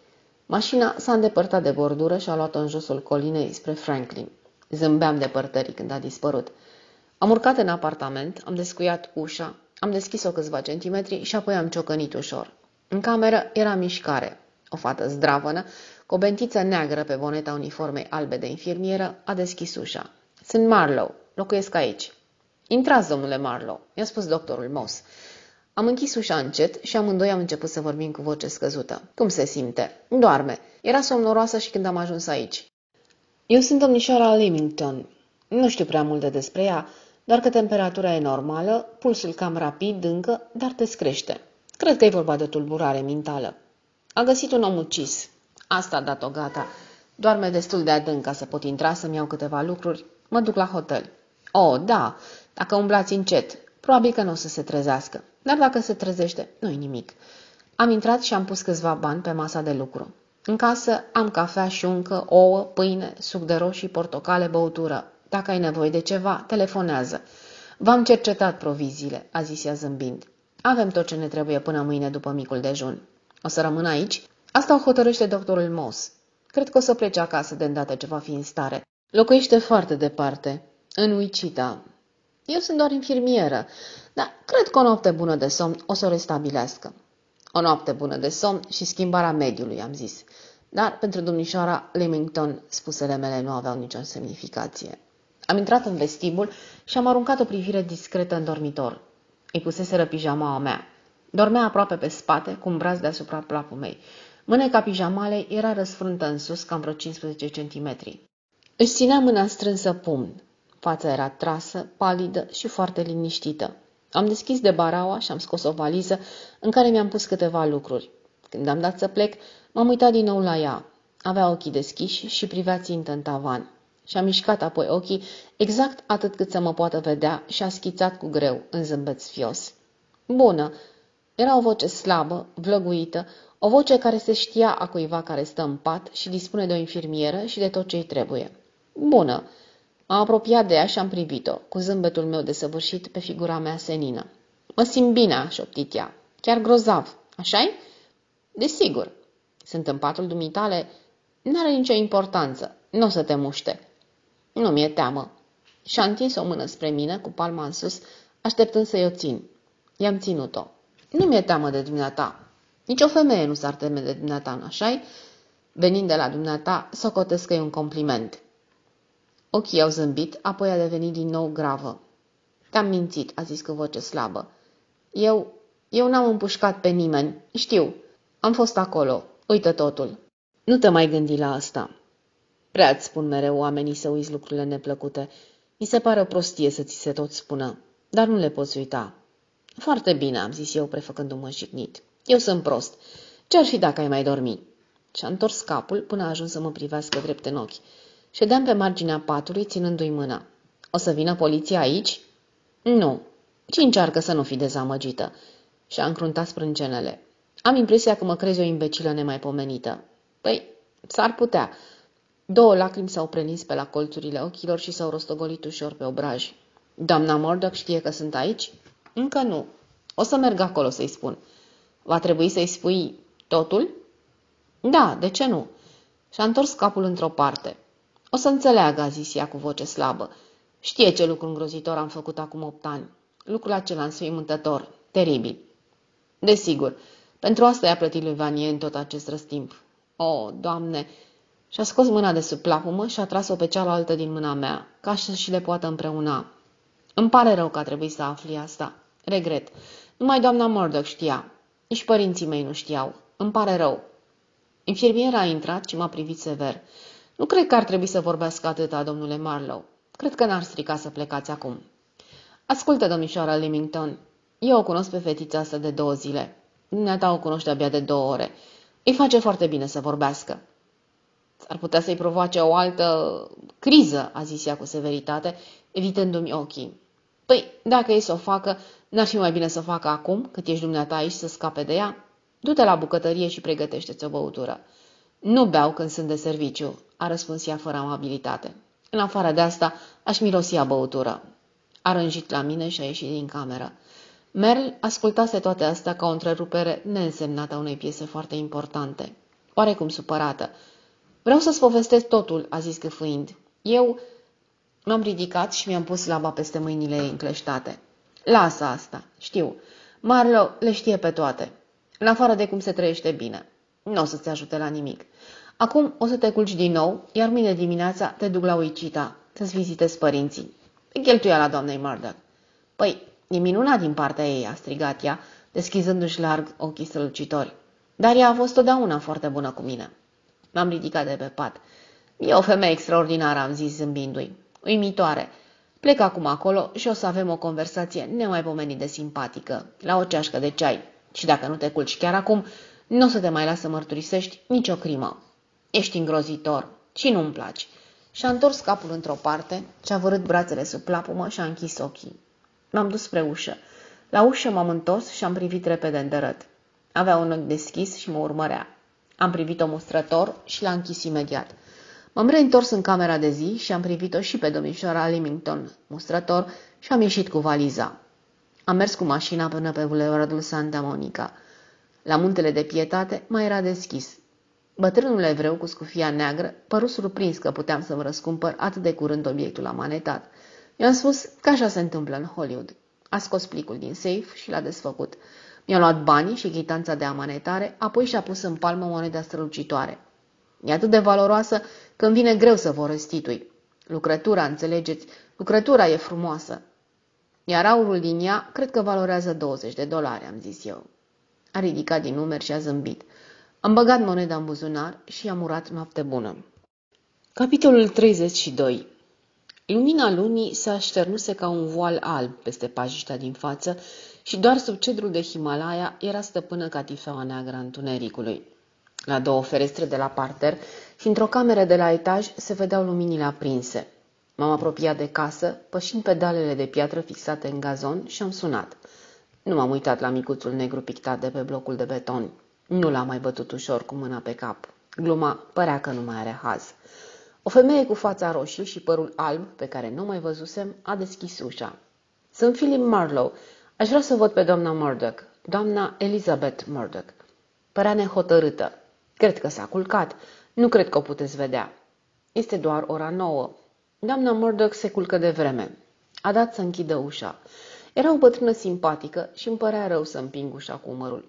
Mașina s-a îndepărtat de bordură și a luat-o în josul colinei spre Franklin. Zâmbeam depărtării când a dispărut. Am urcat în apartament, am descuiat ușa, am deschis-o câțiva centimetri și apoi am ciocănit ușor. În cameră era mișcare. O fată zdravănă, cu o bentiță neagră pe boneta uniformei albe de infirmieră, a deschis ușa. Sunt Marlowe. Locuiesc aici. Intrați, domnule Marlowe, i-a spus doctorul Moss. Am închis ușa încet și amândoi am început să vorbim cu voce scăzută. Cum se simte? Doarme. Era somnoroasă și când am ajuns aici. Eu sunt domnișoara Leamington. Nu știu prea multe despre ea, doar că temperatura e normală, pulsul cam rapid încă, dar descrește. Cred că e vorba de tulburare mentală. A găsit un om ucis. Asta a dat-o gata. Doarme destul de adânc ca să pot intra să-mi iau câteva lucruri. Mă duc la hotel. Oh, da, dacă umblați încet, probabil că nu o să se trezească. Dar dacă se trezește, nu-i nimic. Am intrat și am pus câțiva bani pe masa de lucru. În casă am cafea, șuncă, ouă, pâine, suc de roșii, portocale, băutură. Dacă ai nevoie de ceva, telefonează. V-am cercetat proviziile, a zis ea zâmbind. Avem tot ce ne trebuie până mâine după micul dejun. O să rămân aici? Asta o hotărăște doctorul Moss. Cred că o să plece acasă de îndată ce va fi în stare. Locuiește foarte departe, în Wichita. Eu sunt doar infirmieră, dar cred că o noapte bună de somn o să o restabilească. O noapte bună de somn și schimbarea mediului, am zis. Dar pentru domnișoara Leamington, spusele mele nu aveau nicio semnificație. Am intrat în vestibul și am aruncat o privire discretă în dormitor. Îi puseseră pijamaua mea. Dormea aproape pe spate, cu un braț deasupra plapumei. Mâneca pijamalei era răsfrântă în sus, cam vreo 15 centimetri. Își ținea mâna strânsă pumn. Fața era trasă, palidă și foarte liniștită. Am deschis de baraua și am scos o valiză în care mi-am pus câteva lucruri. Când am dat să plec, m-am uitat din nou la ea. Avea ochii deschiși și privea țintă în tavan. Și-a mișcat apoi ochii exact atât cât să mă poată vedea și a schițat cu greu în zâmbet sfios. Bună! Era o voce slabă, vlăguită, o voce care se știa a cuiva care stă în pat și dispune de o infirmieră și de tot ce-i trebuie. Bună! M-am apropiat de ea și am privit-o, cu zâmbetul meu desăvârșit pe figura mea senină. Mă simt bine, a șoptit ea. Chiar grozav, așa-i? Desigur. Sunt în patul dumitale? N-are nicio importanță. Nu o să te muște. Nu mi-e teamă. Și-a întins o mână spre mine, cu palma în sus, așteptând să-i o țin. I-am ținut-o. Nu mi-e teamă de dumneata. Nici o femeie nu s-ar teme de dumneata, așa-i? Venind de la dumneata, socotesc că e un compliment. Ochii au zâmbit, apoi a devenit din nou gravă. Te-am mințit, a zis cu voce slabă. Eu n-am împușcat pe nimeni. Știu, am fost acolo. Uită totul. Nu te mai gândi la asta. Prea-ți spun mereu oamenii să uiți lucrurile neplăcute. Mi se pare o prostie să ți se tot spună, dar nu le poți uita. Foarte bine, am zis eu, prefăcându-mă jignit. Eu sunt prost. Ce-ar fi dacă ai mai dormi? Și-a întors capul până a ajuns să mă privească drept în ochi. Ședeam pe marginea patului, ținându-i mâna. O să vină poliția aici? Nu. Ci încearcă să nu fi dezamăgită. Și-a încruntat sprâncenele. Am impresia că mă crezi o imbecilă nemaipomenită. Păi, s-ar putea. 2 lacrimi s-au prelins pe la colțurile ochilor și s-au rostogolit ușor pe obraj. Doamna Murdoch știe că sunt aici? Încă nu. O să merg acolo să-i spun. Va trebui să-i spui totul? Da, de ce nu? Și-a întors capul într-o parte. O să înțeleagă, a zis ea cu voce slabă. Știe ce lucru îngrozitor am făcut acum 8 ani. Lucrul acela înspăimântător, teribil. Desigur, pentru asta i-a plătit lui Vanier în tot acest răstimp. O, Doamne! Și-a scos mâna de sub plapumă și a tras-o pe cealaltă din mâna mea, ca să-și le poată împreuna. Îmi pare rău că a trebuit să afli asta. Regret. Numai doamna Murdoch știa. Nici părinții mei nu știau. Îmi pare rău. Infirmiera a intrat și m-a privit sever. Nu cred că ar trebui să vorbească atâta, domnule Marlowe. Cred că n-ar strica să plecați acum. Ascultă, domnișoara Leamington. Eu o cunosc pe fetița asta de 2 zile. Dumneata o cunoște abia de 2 ore. Îi face foarte bine să vorbească. S-ar putea să-i provoace o altă criză, a zis ea cu severitate, evitându-mi ochii. Păi, dacă ei să o facă, n-ar fi mai bine să o facă acum, cât ești dumneata aici să scape de ea? Du-te la bucătărie și pregătește-ți o băutură. Nu beau când sunt de serviciu, a răspuns ea fără amabilitate. În afară de asta, aș mirosi a băutură. A rânjit la mine și a ieșit din cameră. Merl ascultase toate astea ca o întrerupere neînsemnată a unei piese foarte importante. Oarecum supărată. Vreau să-ți povestesc totul, a zis gâfâind. Eu m-am ridicat și mi-am pus laba peste mâinile ei încleștate. Lasă asta, știu. Marlowe le știe pe toate. În afară de cum se trăiește bine. Nu o să-ți ajute la nimic. Acum o să te culci din nou, iar mâine dimineața te duc la Wichita să-ți vizitezi părinții. Pe cheltuiala doamnei Murdoch. Păi, e minunat din partea ei, a strigat ea, deschizându-și larg ochii strălucitori. Dar ea a fost totdeauna foarte bună cu mine. M-am ridicat de pe pat. E o femeie extraordinară, am zis zâmbindu-i. Uimitoare. Plec acum acolo și o să avem o conversație nemaipomenit de simpatică, la o ceașcă de ceai. Și dacă nu te culci chiar acum, nu o să te mai las să mărturisești nicio crimă. Ești îngrozitor și nu-mi placi. Și-a întors capul într-o parte, și-a vărât brațele sub plapumă și a închis ochii. M-am dus spre ușă. La ușă m-am întors și am privit repede îndărât. Avea un ochi deschis și mă urmărea. Am privit-o mustrător și l-a închis imediat. M-am reîntors în camera de zi și am privit-o și pe domnișoara Leamington, mustrător, și am ieșit cu valiza. Am mers cu mașina până pe bulevardul Santa Monica. La muntele de Pietate mai era deschis. Bătrânul evreu cu scufia neagră păru surprins că puteam să-mi răscumpăr atât de curând obiectul amanetat. I-am spus că așa se întâmplă în Hollywood. A scos plicul din safe și l-a desfăcut. Mi-a luat banii și chitanța de amanetare, apoi și-a pus în palmă moneda strălucitoare. E atât de valoroasă că îmi vine greu să vă restitui. Lucrătura, înțelegeți, lucrătura e frumoasă. Iar aurul din ea cred că valorează $20, am zis eu. A ridicat din numeri și a zâmbit. Am băgat moneda în buzunar și i-am urat noapte bună. Capitolul 32. Lumina lunii se așternuse ca un voal alb peste pajiștea din față și doar sub cedrul de Himalaya era stăpână catifeaua neagră a întunericului. La 2 ferestre de la parter și într-o cameră de la etaj se vedeau luminile aprinse. M-am apropiat de casă, pășind pedalele de piatră fixate în gazon și am sunat. Nu m-am uitat la micuțul negru pictat de pe blocul de beton. Nu l-am mai bătut ușor cu mâna pe cap. Gluma părea că nu mai are haz. O femeie cu fața roșie și părul alb, pe care nu mai văzusem, a deschis ușa. Sunt Philip Marlowe. Aș vrea să văd pe doamna Murdoch, doamna Elizabeth Murdoch. Părea nehotărâtă. Cred că s-a culcat. Nu cred că o puteți vedea. Este doar ora 9. Doamna Murdoch se culcă de vreme. A dat să închidă ușa. Era o bătrână simpatică și îmi părea rău să împing ușa cu umărul.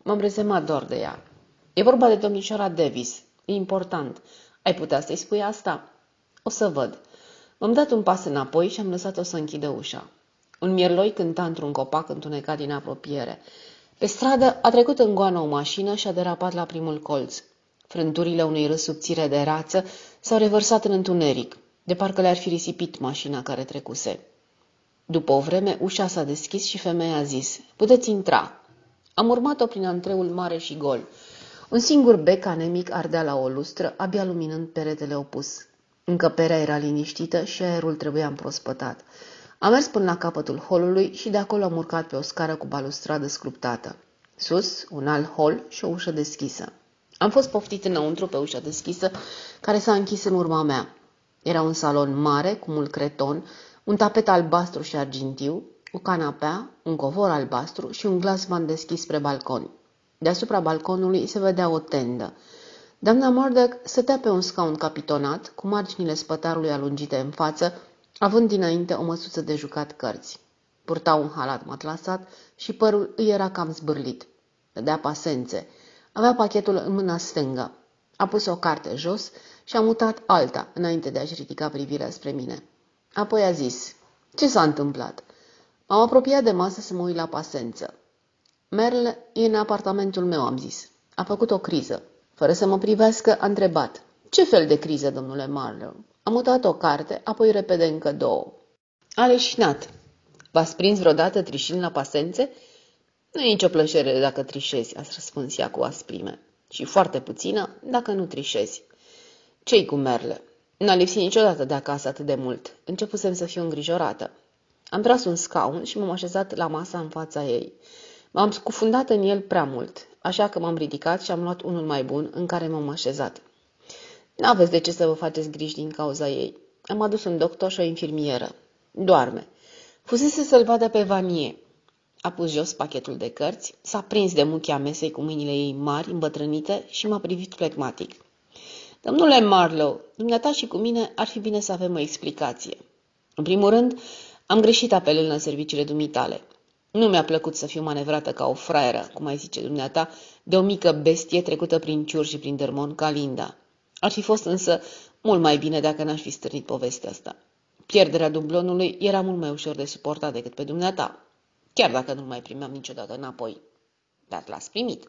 M-am rezemat doar de ea. E vorba de domnișoara Davis. E important. Ai putea să-i spui asta? O să văd. M-am dat un pas înapoi și am lăsat-o să închidă ușa. Un mierloi cânta într-un copac întunecat din apropiere. Pe stradă a trecut în goană o mașină și a derapat la primul colț. Frânturile unui râs subțire de rață s-au revărsat în întuneric, de parcă le-ar fi risipit mașina care trecuse. După o vreme, ușa s-a deschis și femeia a zis: "Puteți intra." Am urmat-o prin antreul mare și gol. Un singur bec anemic ardea la o lustră, abia luminând peretele opus. Încăperea era liniștită și aerul trebuia împrospătat. Am mers până la capătul holului și de acolo am urcat pe o scară cu balustradă sculptată. Sus, un alt hol și o ușă deschisă. Am fost poftit înăuntru pe ușa deschisă, care s-a închis în urma mea. Era un salon mare, cu mult creton, un tapet albastru și argintiu, o canapea, un covor albastru și un glasman deschis spre balcon. Deasupra balconului se vedea o tendă. Doamna Murdock stătea pe un scaun capitonat, cu marginile spătarului alungite în față, având dinainte o măsuță de jucat cărți. Purta un halat matlasat și părul îi era cam zbârlit. Dădea pasențe. Avea pachetul în mâna stângă. A pus o carte jos și a mutat alta înainte de a-și ridica privirea spre mine. Apoi a zis: "Ce s-a întâmplat?" M-am apropiat de masă să mă uit la pasență. "Merle e în apartamentul meu," am zis. "A făcut o criză." Fără să mă privească, a întrebat: "Ce fel de criză, domnule Marlowe?" Am mutat o carte, apoi repede încă două. A leșinat. V-ați prins vreodată trișind la pasențe? Nu e nicio plăcere dacă trișezi, a răspuns ea cu asprime. Și foarte puțină dacă nu trișezi. Ce-i cu Merle? N-a lipsit niciodată de acasă atât de mult. Începusem să fiu îngrijorată. Am tras un scaun și m-am așezat la masa în fața ei. M-am scufundat în el prea mult, așa că m-am ridicat și am luat unul mai bun în care m-am așezat. N-aveți de ce să vă faceți griji din cauza ei. Am adus un doctor și o infirmieră. Doarme. Fusese să-l vadă pe Vanier. A pus jos pachetul de cărți, s-a prins de muchia mesei cu mâinile ei mari, îmbătrânite și m-a privit flegmatic. Domnule Marlowe, dumneata și cu mine ar fi bine să avem o explicație. În primul rând, am greșit apelând la serviciile dumitale. Nu mi-a plăcut să fiu manevrată ca o fraieră, cum ai zice dumneata, de o mică bestie trecută prin ciuri și prin dărmon ca Linda. Ar fi fost însă mult mai bine dacă n-aș fi stârnit povestea asta. Pierderea dublonului era mult mai ușor de suportat decât pe dumneata, chiar dacă nu mai primeam niciodată înapoi. Dar l-ați primit.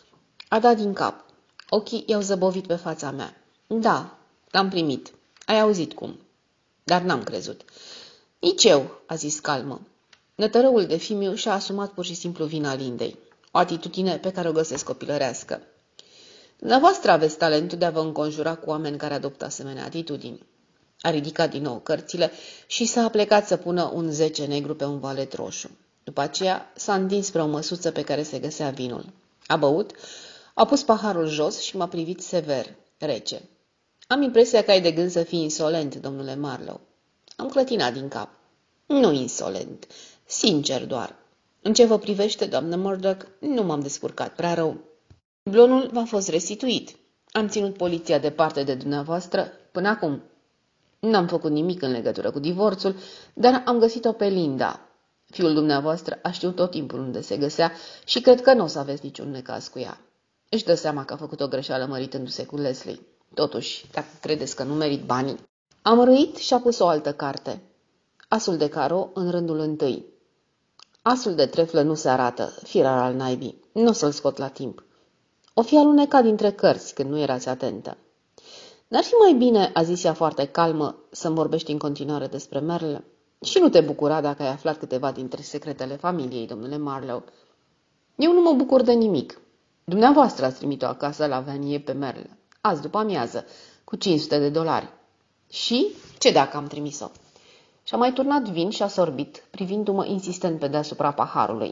A dat din cap. Ochii i-au zăbovit pe fața mea. Da, l-am primit. Ai auzit cum. Dar n-am crezut. Nici eu, a zis calmă. Nătărăul de Fimiu și-a asumat pur și simplu vina Lindei. O atitudine pe care o găsesc copilărească. Dumneavoastră aveți talentul de a vă înconjura cu oameni care adoptă asemenea atitudini. A ridicat din nou cărțile și s-a aplecat să pună un 10 negru pe un valet roșu. După aceea s-a întins spre o măsuță pe care se găsea vinul. A băut, a pus paharul jos și m-a privit sever, rece. Am impresia că ai de gând să fii insolent, domnule Marlowe. Am clătinat din cap. Nu insolent, sincer doar. În ce vă privește, doamnă Murdock, nu m-am descurcat prea rău. Dublonul v-a fost restituit. Am ținut poliția departe de dumneavoastră până acum. N-am făcut nimic în legătură cu divorțul, dar am găsit-o pe Linda. Fiul dumneavoastră a știut tot timpul unde se găsea și cred că nu o să aveți niciun necaz cu ea. Își dă seama că a făcut o greșeală măritându-se cu Leslie. Totuși, dacă credeți că nu merit banii... Am râit și a pus o altă carte. Asul de caro în rândul întâi. Asul de treflă nu se arată, firar al naibii. Nu o să-l scot la timp. O fi alunecat dintre cărți când nu erați atentă. N-ar fi mai bine, a zis ea foarte calmă, să-mi vorbești în continuare despre Merle? Și nu te bucura dacă ai aflat câteva dintre secretele familiei, domnule Marlowe. Eu nu mă bucur de nimic. Dumneavoastră ați trimit-o acasă la Vanier pe Merle, azi după amiază, cu $500. Și ce dacă am trimis-o? Și-a mai turnat vin și a sorbit, privindu-mă insistent pe deasupra paharului.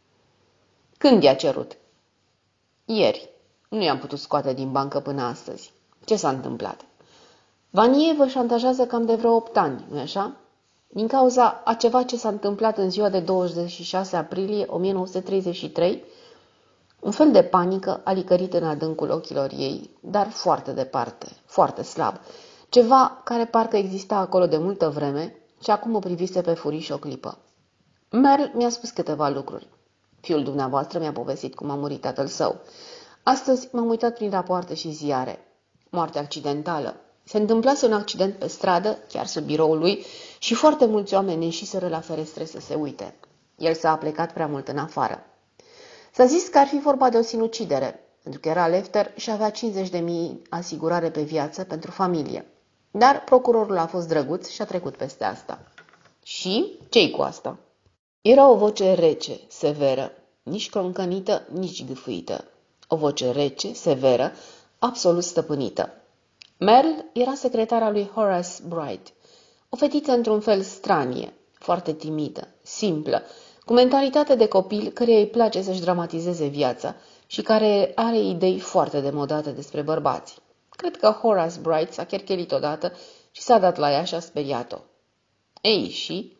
Când i-a cerut? Ieri. Nu i-am putut scoate din bancă până astăzi. Ce s-a întâmplat? Vanier vă șantajează cam de vreo 8 ani, nu-i așa? Din cauza a ceva ce s-a întâmplat în ziua de 26 aprilie 1933, un fel de panică a licărit în adâncul ochilor ei, dar foarte departe, foarte slab. Ceva care parcă exista acolo de multă vreme și acum o privise pe furiș o clipă. Merle mi-a spus câteva lucruri. Fiul dumneavoastră mi-a povestit cum a murit tatăl său. Astăzi m-am uitat prin rapoarte și ziare. Moarte accidentală. Se întâmplase un accident pe stradă, chiar sub biroul lui, și foarte mulți oameni ieșiseră la ferestre să se uite. El s-a plecat prea mult în afară. S-a zis că ar fi vorba de o sinucidere, pentru că era lefter și avea 50.000 asigurare pe viață pentru familie. Dar procurorul a fost drăguț și a trecut peste asta. Și ce-i cu asta? Era o voce rece, severă, nici croncănită, nici gâfâită. O voce rece, severă, absolut stăpânită. Merle era secretara lui Horace Bright, o fetiță într-un fel stranie, foarte timidă, simplă, cu mentalitate de copil căreia îi place să-și dramatizeze viața și care are idei foarte demodate despre bărbați. Cred că Horace Bright s-a cherchelit odată și s-a dat la ea și a speriat-o. Ei, și?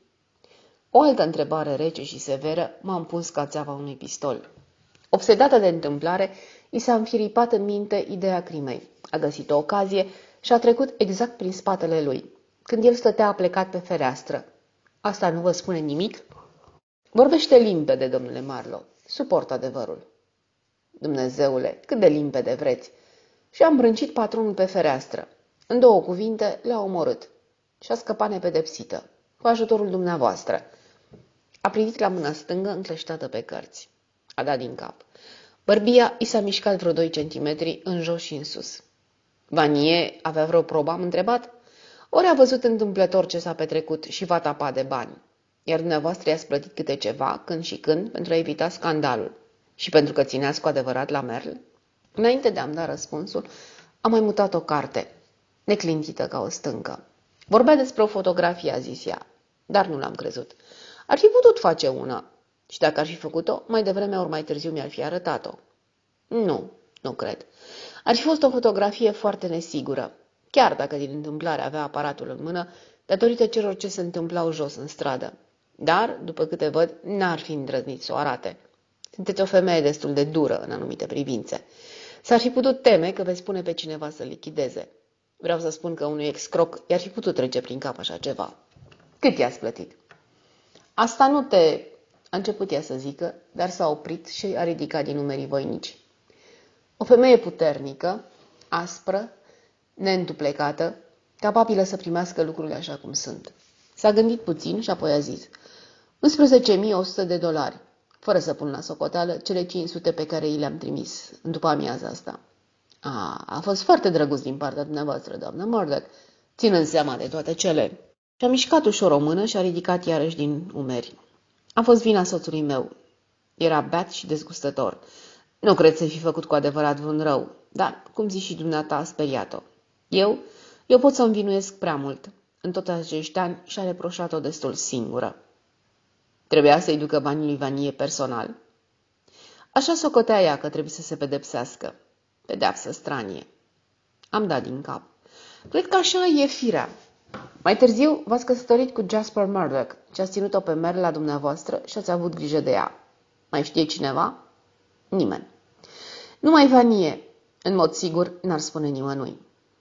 O altă întrebare rece și severă m-a împuns ca țeava unui pistol. Obsedată de întâmplare, i s-a înfiripat în minte ideea crimei. A găsit o ocazie și a trecut exact prin spatele lui, când el stătea plecat pe fereastră. Asta nu vă spune nimic? Vorbește limpede, domnule Marlowe. Suport adevărul. Dumnezeule, cât de limpede vreți. Și a îmbrâncit patronul pe fereastră. În 2 cuvinte, l-a omorât. Și a scăpat nepedepsită, cu ajutorul dumneavoastră. A privit la mâna stângă încleștată pe cărți. A dat din cap. Bărbia i s-a mișcat vreo 2 centimetri în jos și în sus. Vanier avea vreo probă, am întrebat? Ori a văzut întâmplător ce s-a petrecut și va tapa de bani. Iar dumneavoastră i-ați plătit câte ceva, când și când, pentru a evita scandalul. Și pentru că țineați cu adevărat la Merle? Înainte de a-mi da răspunsul, am mai mutat o carte, neclintită ca o stâncă. Vorbea despre o fotografie, a zis ea, dar nu l-am crezut. Ar fi putut face una. Și dacă ar fi făcut-o, mai devreme ori mai târziu mi-ar fi arătat-o. Nu cred. Ar fi fost o fotografie foarte nesigură, chiar dacă din întâmplare avea aparatul în mână, datorită celor ce se întâmplau jos în stradă. Dar, după câte văd, n-ar fi îndrăznit să o arate. Sunteți o femeie destul de dură în anumite privințe. S-ar fi putut teme că veți pune pe cineva să lichideze. Vreau să spun că unui excroc i-ar fi putut trece prin cap așa ceva. Cât i-ați plătit? Asta nu te... A început ea să zică, dar s-a oprit și a ridicat din umerii voinici. O femeie puternică, aspră, neîntuplecată, capabilă să primească lucrurile așa cum sunt. S-a gândit puțin și apoi a zis: $11.100, fără să pun la socoteală cele 500 pe care i le-am trimis în după amiaza asta. A fost foarte drăguț din partea dumneavoastră, doamnă Murdoch, ținând seama de toate cele. Și-a mișcat ușor o mână și a ridicat iarăși din umeri. A fost vina soțului meu. Era beat și dezgustător. Nu cred să fi făcut cu adevărat vreun rău, dar, cum zici și dumneata, a speriat-o. Eu pot să o învinuiesc prea mult. În toți acești ani și-a reproșat-o destul singură. Trebuia să-i ducă banii lui Vanier personal. Așa socotea ea că trebuie să se pedepsească. Pedeapsă stranie. Am dat din cap. Cred că așa e firea. Mai târziu v-ați căsătorit cu Jasper Murdoch și ați ținut-o pe Merle la dumneavoastră și ați avut grijă de ea. Mai știe cineva? Nimeni. Numai Vanier. În mod sigur, n-ar spune nimănui.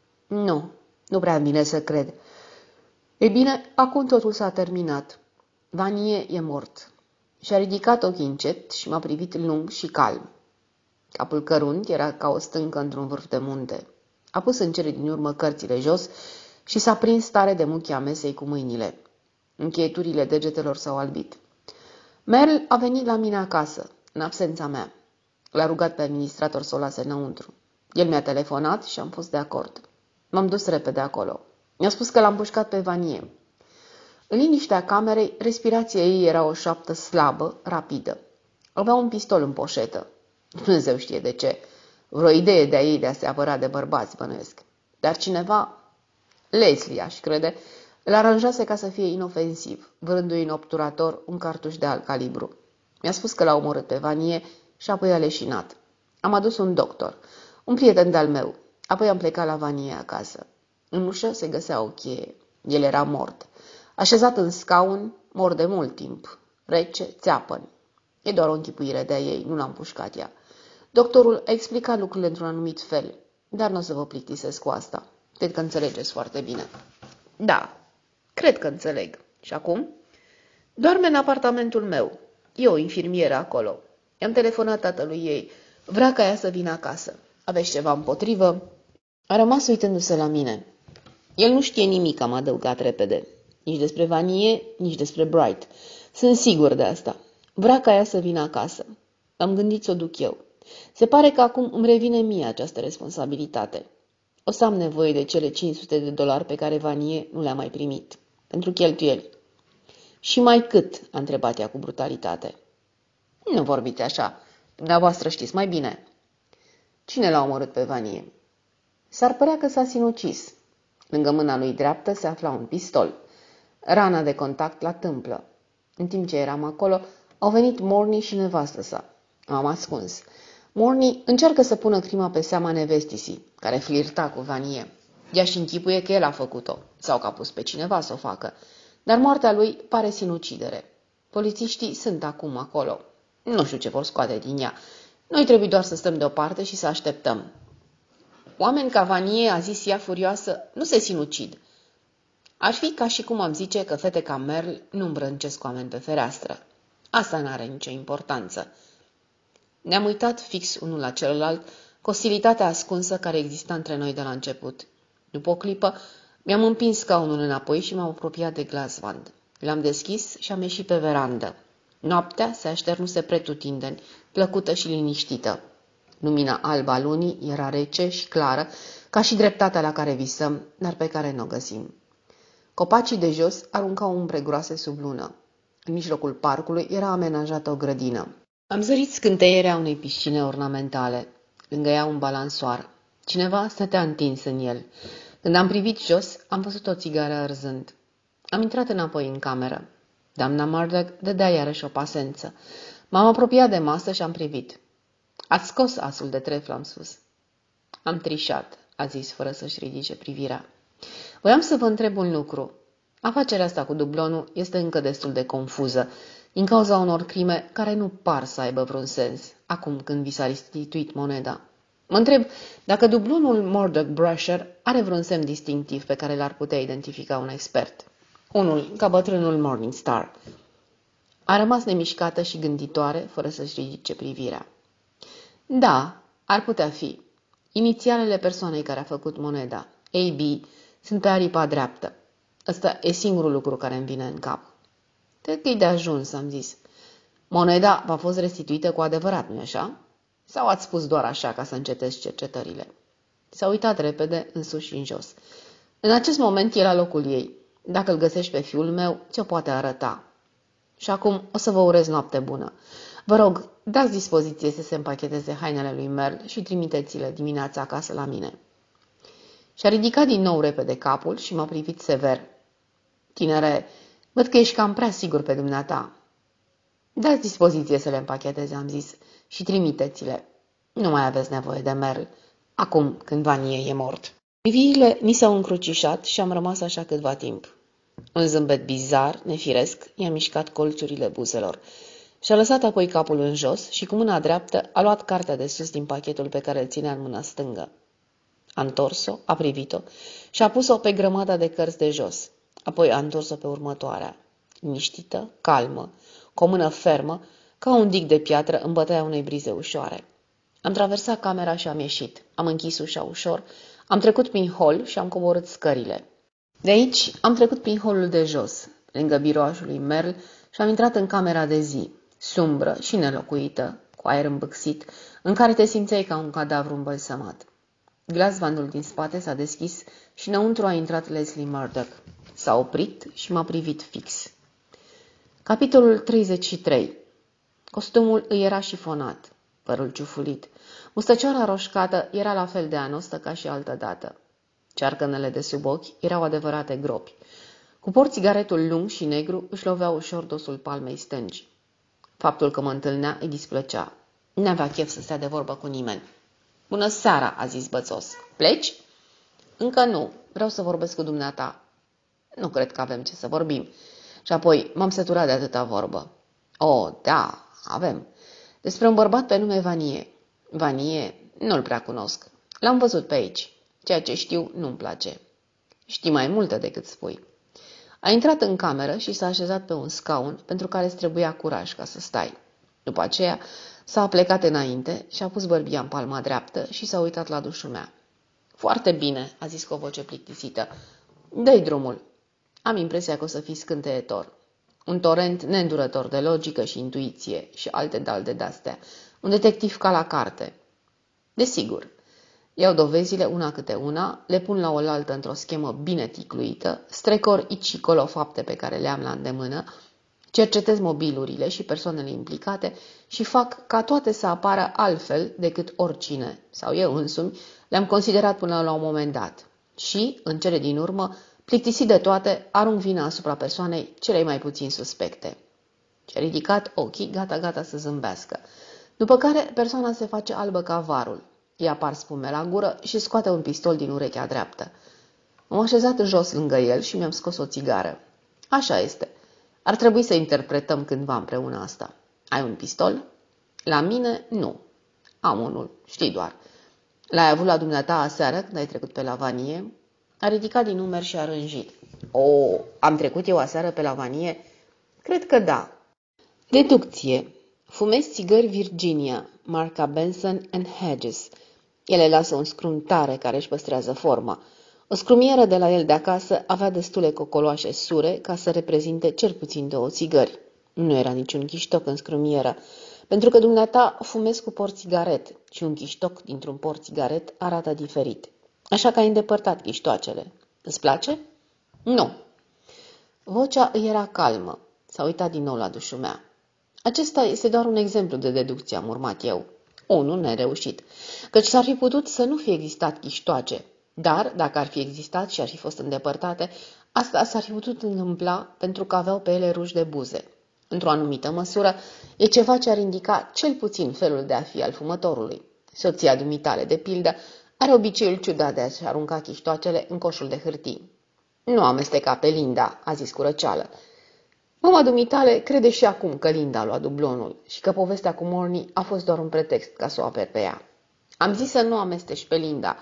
Nu prea bine să cred. Ei bine, acum totul s-a terminat. Vanier e mort. Și-a ridicat ochii încet și m-a privit lung și calm. Capul cărunt era ca o stâncă într-un vârf de munte. A pus în cele din urmă cărțile jos și s-a prins tare de muchia mesei cu mâinile. Încheieturile degetelor s-au albit. Merle a venit la mine acasă, în absența mea. L-a rugat pe administrator să o lase înăuntru. El mi-a telefonat și am fost de acord. M-am dus repede acolo. Mi-a spus că l-am pușcat pe Vanier. În liniștea camerei, respirația ei era o șoaptă slabă, rapidă. Avea un pistol în poșetă. Dumnezeu știe de ce. Vreo idee de-a ei de a se apăra de bărbați, bănuiesc. Dar cineva, Leslie, aș crede, îl aranjase ca să fie inofensiv, vârându-i în obturator un cartuș de alt calibru. Mi-a spus că l-a omorât pe Vanier și apoi a leșinat. Am adus un doctor, un prieten de-al meu. Apoi am plecat la Vanier acasă. În ușă se găsea o cheie. El era mort. Așezat în scaun, mort de mult timp. Rece, țeapăn. E doar o închipuire de-a ei, nu l-am pușcat ea. Doctorul a explicat lucrurile într-un anumit fel, dar nu o să vă plictisesc cu asta. Cred că înțelegeți foarte bine. Da, cred că înțeleg. Și acum? Doarme în apartamentul meu. E o infirmieră acolo. I-am telefonat tatălui ei. Vrea ca ea să vină acasă. Aveți ceva împotrivă? A rămas uitându-se la mine. El nu știe nimic, am adăugat repede. Nici despre Vanie, nici despre Bright. Sunt sigur de asta. Vrea ca ea să vină acasă. Am gândit să o duc eu. Se pare că acum îmi revine mie această responsabilitate. O să am nevoie de cele $500 pe care Vanie nu le-a mai primit. Pentru cheltuieli. Și mai cât? A întrebat ea cu brutalitate. Nu vorbiți așa. Dumneavoastră știți mai bine. Cine l-a omorât pe Vanie? S-ar părea că s-a sinucis. Lângă mâna lui dreaptă se afla un pistol. Rana de contact la tâmplă. În timp ce eram acolo, au venit Morny și nevastă sa. M-am ascuns. Morny încearcă să pună crima pe seama nevestisii, care flirta cu Vanie. Ea și închipuie că el a făcut-o, sau că a pus pe cineva să o facă. Dar moartea lui pare sinucidere. Polițiștii sunt acum acolo. Nu știu ce vor scoate din ea. Noi trebuie doar să stăm deoparte și să așteptăm. Oameni ca Vanie, a zis ea furioasă, nu se sinucid. Ar fi ca și cum am zice că fete ca Merl nu îmbrâncesc oameni pe fereastră. Asta n-are nicio importanță. Ne-am uitat fix unul la celălalt, cu ostilitatea ascunsă care exista între noi de la început. După o clipă, mi-am împins scaunul înapoi și m-am apropiat de Glasvand. L-am deschis și am ieșit pe verandă. Noaptea se așternuse pretutindeni, plăcută și liniștită. Lumina albă a lunii era rece și clară, ca și dreptatea la care visăm, dar pe care nu o găsim. Copacii de jos aruncau umbre groase sub lună. În mijlocul parcului era amenajată o grădină. Am zărit scânteierea unei piscine ornamentale. Lângă ea un balansoar. Cineva stătea întins în el. Când am privit jos, am văzut o țigară arzând. Am intrat înapoi în cameră. Doamna Murdoch dădea iarăși o pasență. M-am apropiat de masă și am privit. Ați scos asul de trefl, am spus. Am trișat, a zis fără să-și ridice privirea. Voiam să vă întreb un lucru. Afacerea asta cu dublonul este încă destul de confuză, din cauza unor crime care nu par să aibă vreun sens, acum când vi s-a restituit moneda. Mă întreb dacă dublonul Murdoch Brasher are vreun semn distinctiv pe care l-ar putea identifica un expert. Unul, ca bătrânul Morningstar. A rămas nemișcată și gânditoare, fără să-și ridice privirea. Da, ar putea fi. Inițialele persoanei care a făcut moneda, AB, sunt pe aripa dreaptă. Ăsta e singurul lucru care îmi vine în cap. Cred că e de ajuns, am zis. Moneda v-a fost restituită cu adevărat, nu-i așa? Sau ați spus doar așa ca să încetezi cercetările? S-a uitat repede în sus și în jos. În acest moment e la locul ei. Dacă îl găsești pe fiul meu, ți-o poate arăta. Și acum o să vă urez noapte bună. Vă rog, dați dispoziție să se împacheteze hainele lui Merl și trimiteți-le dimineața acasă la mine. Și-a ridicat din nou repede capul și m-a privit sever. Tinere, văd că ești cam prea sigur pe dumneata. Dați dispoziție să le împacheteze, am zis, și trimiteți-le. Nu mai aveți nevoie de Merl, acum când Vanie e mort. Privirile ni s-au încrucișat și am rămas așa câtva timp. Un zâmbet bizar, nefiresc, i-a mișcat colțurile buzelor. Și-a lăsat apoi capul în jos și cu mâna dreaptă a luat cartea de sus din pachetul pe care îl ținea în mâna stângă. A întors-o, a privit-o și a pus-o pe grămada de cărți de jos. Apoi a întors-o pe următoarea. Liniștită, calmă, cu o mână fermă, ca un dig de piatră în bătaia unei brize ușoare. Am traversat camera și am ieșit. Am închis ușa ușor, am trecut prin hol și am coborât scările. De aici am trecut prin holul de jos, lângă biroașul lui Merl, și am intrat în camera de zi, sumbră și nelocuită, cu aer îmbâxit, în care te simțeai ca un cadavru îmbălsămat. Glasvandul din spate s-a deschis și înăuntru a intrat Leslie Murdoch. S-a oprit și m-a privit fix. Capitolul 33. Costumul îi era șifonat, părul ciufulit. Mustăcioara roșcată era la fel de anostă ca și altădată. Cearcănele de sub ochi erau adevărate gropi. Cu porțigaretul lung și negru își lovea ușor dosul palmei stângi. Faptul că mă întâlnea îi displăcea. N-avea chef să stea de vorbă cu nimeni. Bună seara, a zis bățos. Pleci? Încă nu. Vreau să vorbesc cu dumneata. Nu cred că avem ce să vorbim. Și apoi m-am săturat de atâta vorbă. Oh, da, avem. Despre un bărbat pe nume Vanie. Vanie? Nu-l prea cunosc. L-am văzut pe aici. Ceea ce știu nu-mi place. Știi mai multe decât spui. A intrat în cameră și s-a așezat pe un scaun pentru care îți trebuia curaj ca să stai. După aceea S-a plecat înainte și-a pus bărbia în palma dreaptă și s-a uitat la dușumea. Foarte bine, a zis cu o voce plictisită. Dă-i drumul. Am impresia că o să fii scânteietor. Un torent neîndurător de logică și intuiție și alte dalde de-astea. Un detectiv ca la carte. Desigur. Iau dovezile una câte una, le pun la oaltă într-o schemă bine ticluită, strecor aici și colo fapte pe care le am la îndemână, cercetez mobilurile și persoanele implicate și fac ca toate să apară altfel decât oricine, sau eu însumi, le-am considerat până la un moment dat. Și, în cele din urmă, plictisit de toate, arunc vina asupra persoanei celei mai puțin suspecte. Și-a ridicat ochii, gata să zâmbească. După care persoana se face albă ca varul. I apar spume la gură și scoate un pistol din urechea dreaptă. M-am așezat jos lângă el și mi-am scos o țigară. Așa este. Ar trebui să interpretăm cândva împreună asta. Ai un pistol? La mine, nu. Am unul, știi doar. L-ai avut la dumneata aseară când ai trecut pe la Vanie? A ridicat din numeri și a rânjit. O, am trecut eu aseară pe la Vanie? Cred că da. Deducție. Fumezi țigări Virginia, marca Benson and Hedges. Ele lasă un scrum tare care își păstrează forma. O scrumieră de la el de acasă avea destule cocoloașe sure ca să reprezinte cel puțin 2 țigări. Nu era niciun chiștoc în scrumieră, pentru că dumneata fumezi cu porțigaret și un chiștoc dintr-un porțigaret arată diferit. Așa că ai îndepărtat chiștoacele. Îți place? Nu. Vocea îi era calmă. S-a uitat din nou la dușumea. Acesta este doar un exemplu de deducție, am urmat eu. Unul nereușit, căci s-ar fi putut să nu fie existat chiștoace, dar, dacă ar fi existat și ar fi fost îndepărtate, asta s-ar fi putut întâmpla pentru că aveau pe ele ruși de buze. Într-o anumită măsură, e ceva ce ar indica cel puțin felul de a fi al fumătorului. Soția dumitale, de pildă, are obiceiul ciudat de a-și arunca chiștoacele în coșul de hârtii. Nu amesteca pe Linda, a zis cu răceală. Mama dumitale crede și acum că Linda a luat dublonul și că povestea cu Morny a fost doar un pretext ca să o aperi pe ea. Am zis să nu amesteci pe Linda.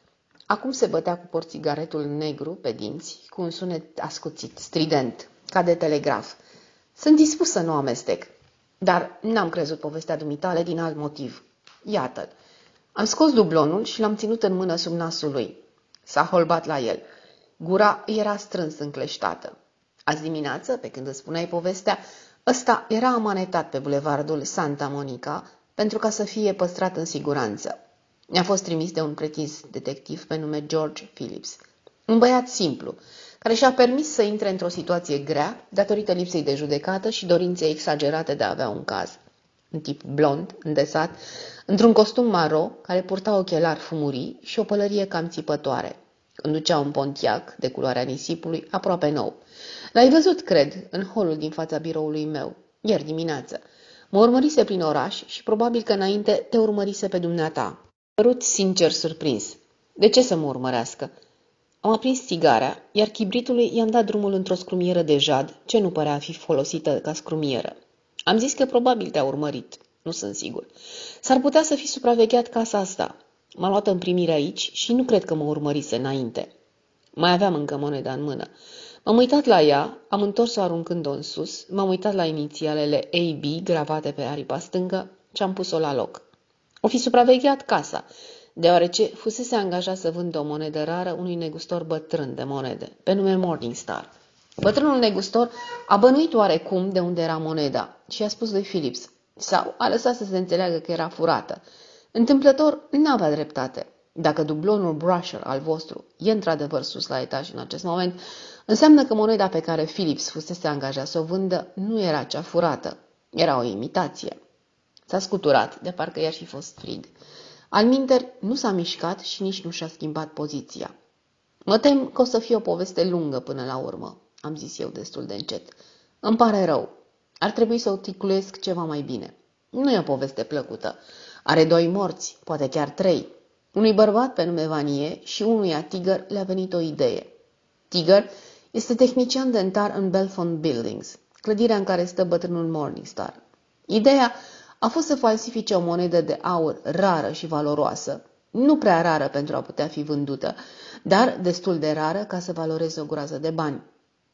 Acum se bătea cu porțigaretul negru pe dinți, cu un sunet ascuțit, strident, ca de telegraf. Sunt dispus să nu amestec, dar n-am crezut povestea dumitale din alt motiv. Iată-l. Am scos dublonul și l-am ținut în mână sub nasul lui. S-a holbat la el. Gura era strâns încleștată. Azi dimineață, pe când îți spuneai povestea, ăsta era amanetat pe bulevardul Santa Monica pentru ca să fie păstrat în siguranță. Mi-a fost trimis de un pretins detectiv pe nume George Phillips, un băiat simplu, care și-a permis să intre într-o situație grea datorită lipsei de judecată și dorinței exagerate de a avea un caz. Un tip blond, îndesat, într-un costum maro, care purta ochelari fumurii și o pălărie cam țipătoare. Conducea un Pontiac de culoarea nisipului, aproape nou. L-ai văzut, cred, în holul din fața biroului meu, ieri dimineață. Mă urmărise prin oraș și probabil că înainte te urmărise pe dumneata. A părut sincer surprins. De ce să mă urmărească? Am aprins țigarea, iar chibritului i-am dat drumul într-o scrumieră de jad, ce nu părea a fi folosită ca scrumieră. Am zis că probabil te-a urmărit. Nu sunt sigur. S-ar putea să fi supravegheat casa asta. M-a luat în primire aici și nu cred că mă urmărise înainte. Mai aveam încă moneda în mână. M-am uitat la ea, am întors-o aruncând-o în sus, m-am uitat la inițialele AB gravate pe aripa stângă și am pus-o la loc. O fi supravegheat casa, deoarece fusese angajat să vândă o monedă rară unui negustor bătrân de monede, pe nume Morningstar. Bătrânul negustor a bănuit oarecum de unde era moneda și a spus lui Phillips, sau a lăsat să se înțeleagă că era furată. Întâmplător, n-avea dreptate. Dacă dublonul brusher al vostru e într-adevăr sus la etaj în acest moment, înseamnă că moneda pe care Phillips fusese angajat să o vândă nu era cea furată. Era o imitație. S-a scuturat, de parcă i-ar fi fost frig. Alminteri, nu s-a mișcat și nici nu și-a schimbat poziția. Mă tem că o să fie o poveste lungă până la urmă, am zis eu destul de încet. Îmi pare rău. Ar trebui să o ticulesc ceva mai bine. Nu e o poveste plăcută. Are 2 morți, poate chiar 3. Unui bărbat pe nume Vanie și unuia Tiger le-a venit o idee. Tiger este tehnician dentar în Belfont Buildings, clădirea în care stă bătrânul Morningstar. Ideea a fost să falsifice o monedă de aur rară și valoroasă, nu prea rară pentru a putea fi vândută, dar destul de rară ca să valoreze o groază de bani.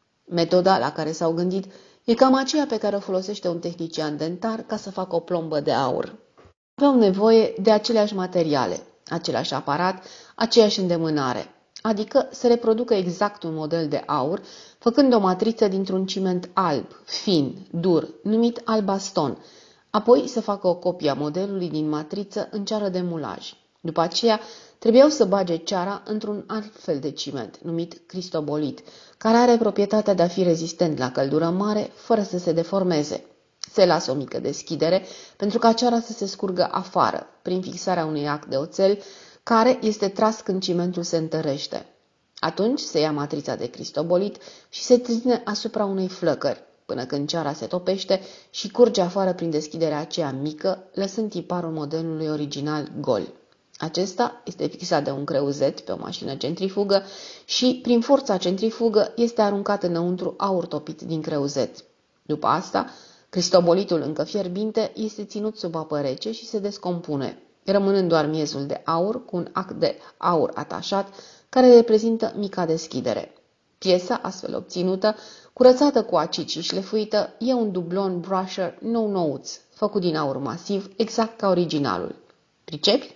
Metoda la care s-au gândit e cam aceea pe care o folosește un tehnician dentar ca să facă o plombă de aur. Aveau nevoie de aceleași materiale, același aparat, aceeași îndemânare, adică să reproducă exact un model de aur, făcând o matriță dintr-un ciment alb, fin, dur, numit albaston, apoi să facă o copie a modelului din matriță în ceară de mulaj. După aceea, trebuiau să bage ceara într-un alt fel de ciment, numit cristobolit, care are proprietatea de a fi rezistent la căldură mare, fără să se deformeze. Se lasă o mică deschidere pentru ca ceara să se scurgă afară, prin fixarea unui ac de oțel, care este tras când cimentul se întărește. Atunci se ia matrița de cristobolit și se ține asupra unei flăcări, până când ceara se topește și curge afară prin deschiderea aceea mică, lăsând tiparul modelului original gol. Acesta este fixat de un creuzet pe o mașină centrifugă și, prin forța centrifugă, este aruncat înăuntru aur topit din creuzet. După asta, cristobolitul încă fierbinte este ținut sub apă rece și se descompune, rămânând doar miezul de aur cu un ac de aur atașat, care reprezintă mica deschidere. Piesa, astfel obținută, curățată cu acid și șlefuită, e un dublon brusher nou-nouț, făcut din aur masiv, exact ca originalul. Pricepi?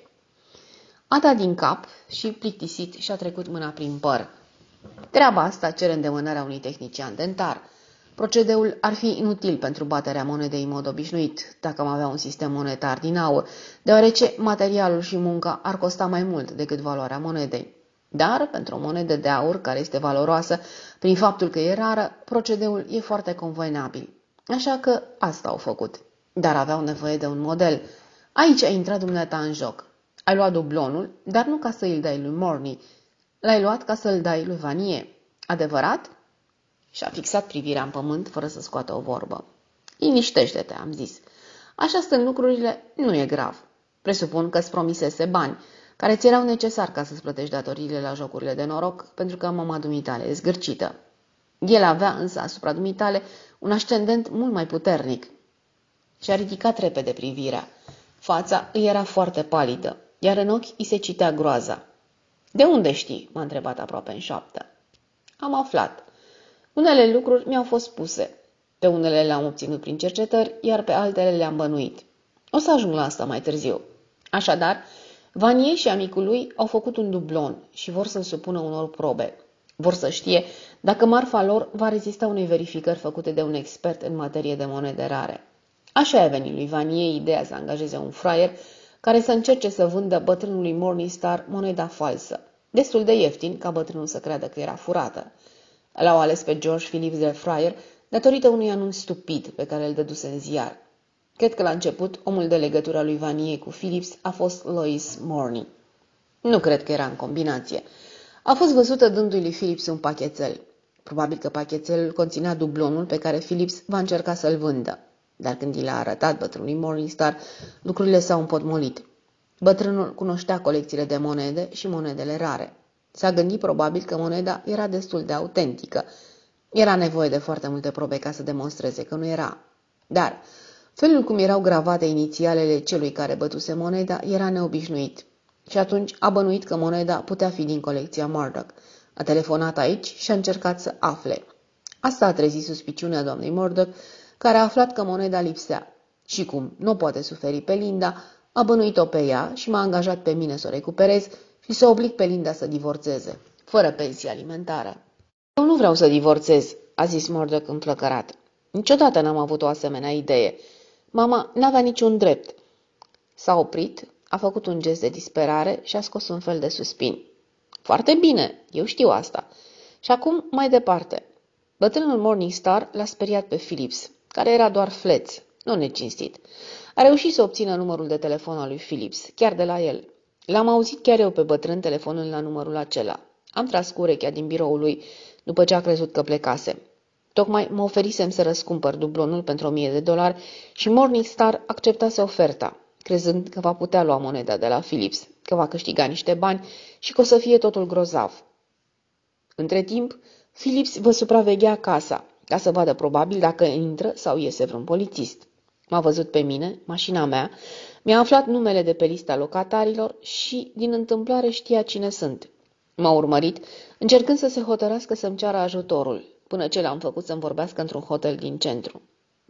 A dat din cap și, plictisit, și-a trecut mâna prin păr. Treaba asta cere îndemânarea unui tehnician dentar. Procedeul ar fi inutil pentru baterea monedei în mod obișnuit, dacă am avea un sistem monetar din aur, deoarece materialul și munca ar costa mai mult decât valoarea monedei. Dar, pentru o monedă de aur care este valoroasă, prin faptul că e rară, procedeul e foarte convenabil. Așa că asta au făcut. Dar aveau nevoie de un model. Aici a intrat dumneata în joc. Ai luat dublonul, dar nu ca să îl dai lui Morny. L-ai luat ca să îl dai lui Vanier. Adevărat? Și-a fixat privirea în pământ fără să scoată o vorbă. Liniștește-te, am zis. Așa stând lucrurile, nu e grav. Presupun că îți promisese bani, care ți erau necesari ca să-ți plătești datoriile la jocurile de noroc, pentru că mama dumitale e zgârcită. El avea însă asupra dumitale un ascendent mult mai puternic. Și-a ridicat repede privirea. Fața îi era foarte palidă, iar în ochi îi se citea groaza. De unde știi?" m-a întrebat aproape în șoaptă. Am aflat. Unele lucruri mi-au fost spuse. Pe unele le-am obținut prin cercetări, iar pe altele le-am bănuit. O să ajung la asta mai târziu. Așadar, Vanier și amicul lui au făcut un dublon și vor să-l supună unor probe. Vor să știe dacă marfa lor va rezista unei verificări făcute de un expert în materie de monede rare. Așa a venit lui Vanier ideea să angajeze un fraier care să încerce să vândă bătrânului Morningstar moneda falsă, destul de ieftin ca bătrânul să creadă că era furată. L-au ales pe George Phillips de fraier datorită unui anunț stupid pe care îl dăduse în ziar. Cred că la început omul de legătură a lui Vanier cu Phillips a fost Lois Morny. Nu cred că era în combinație. A fost văzută dându-i lui Phillips un pachetel. Probabil că pachetelul conținea dublonul pe care Phillips va încerca să-l vândă. Dar când i l-a arătat bătrânului Morningstar, lucrurile s-au împotmolit. Bătrânul cunoștea colecțiile de monede și monedele rare. S-a gândit probabil că moneda era destul de autentică. Era nevoie de foarte multe probe ca să demonstreze că nu era. Dar felul cum erau gravate inițialele celui care bătuse moneda era neobișnuit. Și atunci a bănuit că moneda putea fi din colecția Murdoch. A telefonat aici și a încercat să afle. Asta a trezit suspiciunea doamnei Murdoch, care a aflat că moneda lipsea. Și cum nu poate suferi pe Linda, a bănuit-o pe ea și m-a angajat pe mine să o recuperez și să oblig pe Linda să divorțeze, fără pensie alimentară. Eu nu vreau să divorțez, a zis Murdoch înflăcărat. Niciodată n-am avut o asemenea idee. Mama n-avea niciun drept. S-a oprit, a făcut un gest de disperare și a scos un fel de suspin. Foarte bine, eu știu asta. Și acum mai departe. Bătrânul Morningstar l-a speriat pe Phillips, care era doar fleț, nu necinstit. A reușit să obțină numărul de telefon al lui Phillips, chiar de la el. L-am auzit chiar eu pe bătrân telefonând la numărul acela. Am tras cu urechea din biroul lui după ce a crezut că plecase. Tocmai mă oferisem să răscumpăr dublonul pentru $1000 și Morningstar acceptase oferta, crezând că va putea lua moneda de la Phillips, că va câștiga niște bani și că o să fie totul grozav. Între timp, Phillips vă supraveghea casa, ca să vadă probabil dacă intră sau iese vreun polițist. M-a văzut pe mine, mașina mea, mi-a aflat numele de pe lista locatarilor și, din întâmplare, știa cine sunt. M-a urmărit, încercând să se hotărască să-mi ceară ajutorul, până ce l-am făcut să-mi vorbească într-un hotel din centru.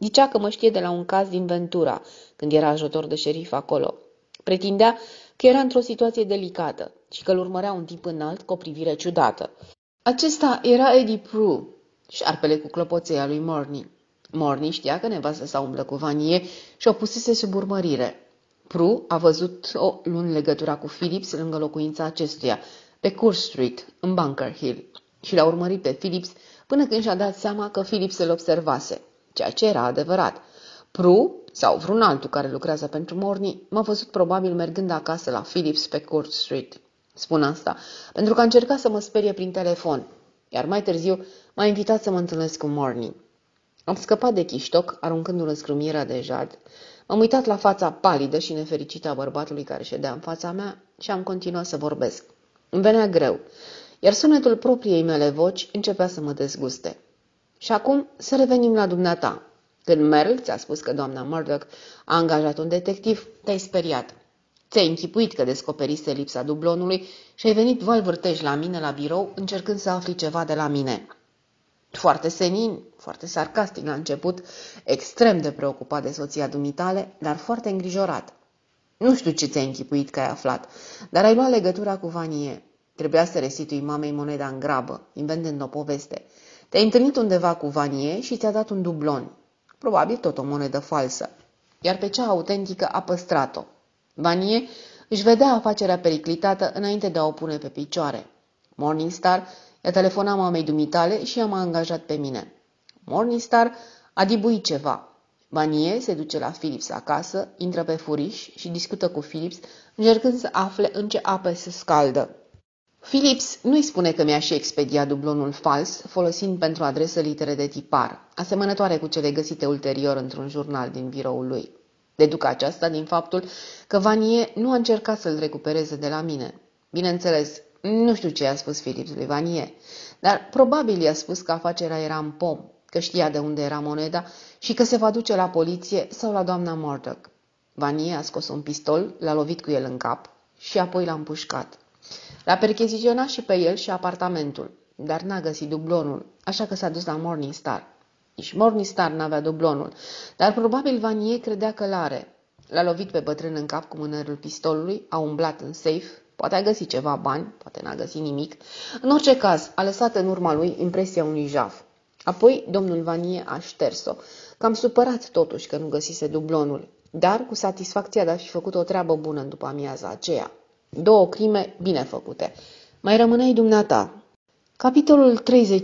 Zicea că mă știe de la un caz din Ventura, când era ajutor de șerif acolo. Pretindea că era într-o situație delicată și că îl urmărea un tip înalt cu o privire ciudată. Acesta era Eddie Prue, șarpele cu clopoței lui Morny. Morny știa că nevastă sa umblă cu Vanier și o pusese sub urmărire. Prue a văzut-o luând legătura cu Phillips lângă locuința acestuia, pe Court Street, în Bunker Hill, și l-a urmărit pe Phillips până când și-a dat seama că Phillips îl observase, ceea ce era adevărat. Prue, sau vreun altul care lucrează pentru Morny, m-a văzut probabil mergând acasă la Phillips pe Court Street. Spun asta pentru că a încercat să mă sperie prin telefon, iar mai târziu m-a invitat să mă întâlnesc cu Morny. Am scăpat de chiștoc, aruncându-l în scrumiera de jad. M-am uitat la fața palidă și nefericită a bărbatului care ședea în fața mea și am continuat să vorbesc. Îmi venea greu, iar sunetul propriei mele voci începea să mă dezguste. Și acum să revenim la dumneata. Când Merle ți-a spus că doamna Murdoch a angajat un detectiv, te-ai speriat. Ți-ai închipuit că descoperise lipsa dublonului și ai venit vălvârtej la mine la birou încercând să afli ceva de la mine. Foarte senin, foarte sarcastic la început, extrem de preocupat de soția dumitale, dar foarte îngrijorat. Nu știu ce ți-ai închipuit că ai aflat, dar ai luat legătura cu Vanier. Trebuia să restitui mamei moneda în grabă, inventând o poveste. Te-ai întâlnit undeva cu Vanier și ți-a dat un dublon. Probabil tot o monedă falsă. Iar pe cea autentică a păstrat-o. Vanier își vedea afacerea periclitată înainte de a o pune pe picioare. Morningstar i-a telefonat mamei dumitale și m-a angajat pe mine. Morningstar a dibuit ceva. Vanier se duce la Phillips acasă, intră pe furiș și discută cu Phillips, încercând să afle în ce apă se scaldă. Phillips nu-i spune că mi-a și expediat dublonul fals, folosind pentru adresă litere de tipar, asemănătoare cu cele găsite ulterior într-un jurnal din biroul lui. Deduc aceasta din faptul că Vanier nu a încercat să-l recupereze de la mine. Bineînțeles, nu știu ce i-a spus Phillips lui Vanier, dar probabil i-a spus că afacerea era în pom, că știa de unde era moneda și că se va duce la poliție sau la doamna Murdoch. Vanier a scos un pistol, l-a lovit cu el în cap și apoi l-a împușcat. L-a percheziționat și pe el și apartamentul, dar n-a găsit dublonul, așa că s-a dus la Morningstar. Nici Morningstar n-avea dublonul, dar probabil Vanier credea că l-are. L-a lovit pe bătrân în cap cu mânerul pistolului, a umblat în safe, poate a găsit ceva bani, poate n-a găsit nimic. În orice caz, a lăsat în urma lui impresia unui jaf. Apoi domnul Vanier a șters-o, cam supărat totuși că nu găsise dublonul, dar cu satisfacția de a fi făcut o treabă bună în după amiaza aceea. 2 crime bine făcute. Mai rămâneai dumneata. Capitolul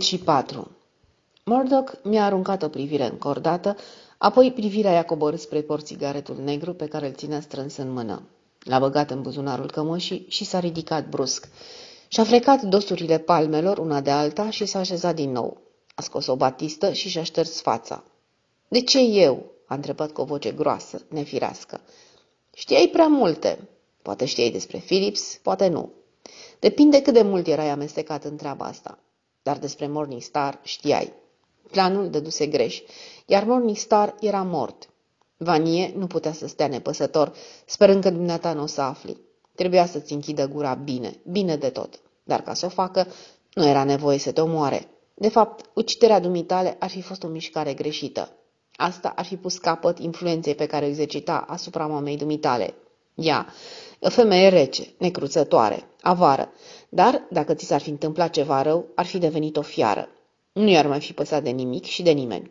34. Murdoch mi-a aruncat o privire încordată, apoi privirea i-a coborât spre porțigaretul negru pe care îl ținea strâns în mână. L-a băgat în buzunarul cămășii și s-a ridicat brusc. Și-a frecat dosurile palmelor una de alta și s-a așezat din nou. A scos o batistă și și-a șters fața. De ce eu?" a întrebat cu o voce groasă, nefirească. Știai prea multe. Poate știai despre Phillips, poate nu. Depinde cât de mult erai amestecat în treaba asta. Dar despre Morningstar știai. Planul dăduse greș, iar Morningstar era mort. Vanier nu putea să stea nepăsător, sperând că dumneata nu o să afli. Trebuia să-ți închidă gura bine, bine de tot. Dar ca să o facă, nu era nevoie să te omoare. De fapt, uciderea dumitale ar fi fost o mișcare greșită. Asta ar fi pus capăt influenței pe care o exercita asupra mamei dumitale. Ea, o femeie rece, necruțătoare, avară, dar dacă ți s-ar fi întâmplat ceva rău, ar fi devenit o fiară. Nu i-ar mai fi păsat de nimic și de nimeni.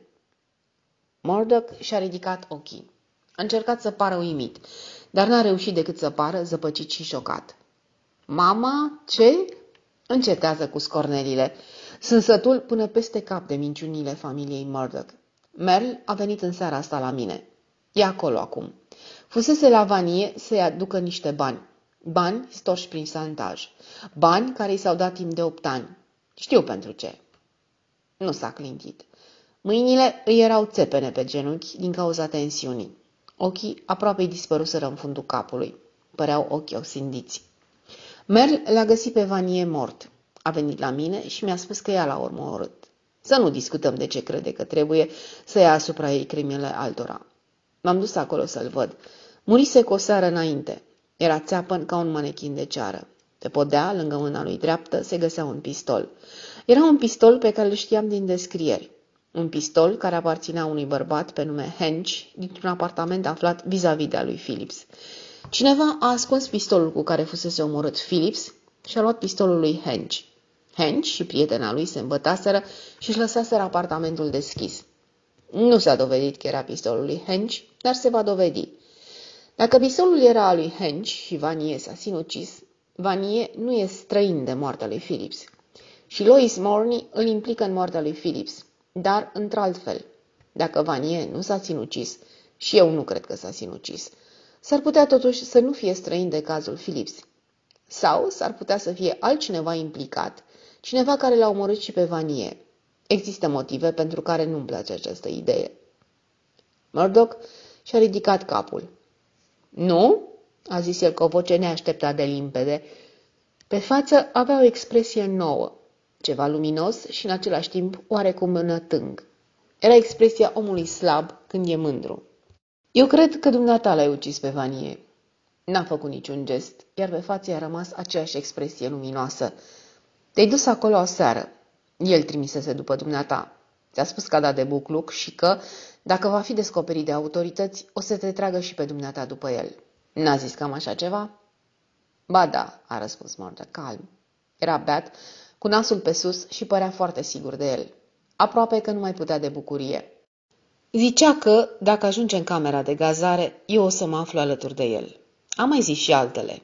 Murdoch și-a ridicat ochii. A încercat să pară uimit, dar n-a reușit decât să pară zăpăcit și șocat. Mama, ce? Încetează cu scornelile. Sunt sătul până peste cap de minciunile familiei Murdoch. Merle a venit în seara asta la mine. E acolo acum. Fusese la Vanier să-i aducă niște bani. Bani storși prin santaj. Bani care i s-au dat timp de 8 ani. Știu pentru ce. Nu s-a clintit. Mâinile îi erau țepene pe genunchi din cauza tensiunii. Ochii aproape îi dispăruseră în fundul capului. Păreau ochi oxindiți. Merle l-a găsit pe Vanier mort. A venit la mine și mi-a spus că ea l-a omorât. Să nu discutăm de ce crede că trebuie să ia asupra ei crimele altora. M-am dus acolo să-l văd. Murise cu o seară înainte. Era țeapăn ca un manechin de ceară. Pe podea, lângă mâna lui dreaptă, se găsea un pistol. Era un pistol pe care îl știam din descrieri. un pistol care aparținea unui bărbat pe nume Hench dintr-un apartament aflat vis-a-vis de al lui Phillips. Cineva a ascuns pistolul cu care fusese omorât Phillips și a luat pistolul lui Hench. Hench și prietena lui se îmbătaseră și își lăsaseră apartamentul deschis. Nu s-a dovedit că era pistolul lui Hench, dar se va dovedi. Dacă pistolul era al lui Hench și Vanier s-a sinucis, Vanier nu e străin de moartea lui Phillips. Și Lois Morney îl implică în moartea lui Phillips, dar într-alt fel. Dacă Vanier nu s-a sinucis, și eu nu cred că s-a sinucis, s-ar putea totuși să nu fie străin de cazul Phillips. Sau s-ar putea să fie altcineva implicat, cineva care l-a omorât și pe Vanier. Există motive pentru care nu-mi place această idee. Murdoch și-a ridicat capul. Nu? A zis el cu o voce neașteptat de limpede. Pe față avea o expresie nouă, ceva luminos și în același timp oarecum înătâng. Era expresia omului slab când e mândru. Eu cred că dumneata l-ai ucis pe Vanier. N-a făcut niciun gest, iar pe față i-a rămas aceeași expresie luminoasă. Te-ai dus acolo aseară. El trimisese după dumneata. Ți-a spus că a dat de bucluc și că, dacă va fi descoperit de autorități, o să te tragă și pe dumneata după el. N-a zis cam așa ceva? Ba da, a răspuns Murdoch calm. Era beat, cu nasul pe sus și părea foarte sigur de el. Aproape că nu mai putea de bucurie. Zicea că, dacă ajunge în camera de gazare, eu o să mă aflu alături de el. Am mai zis și altele.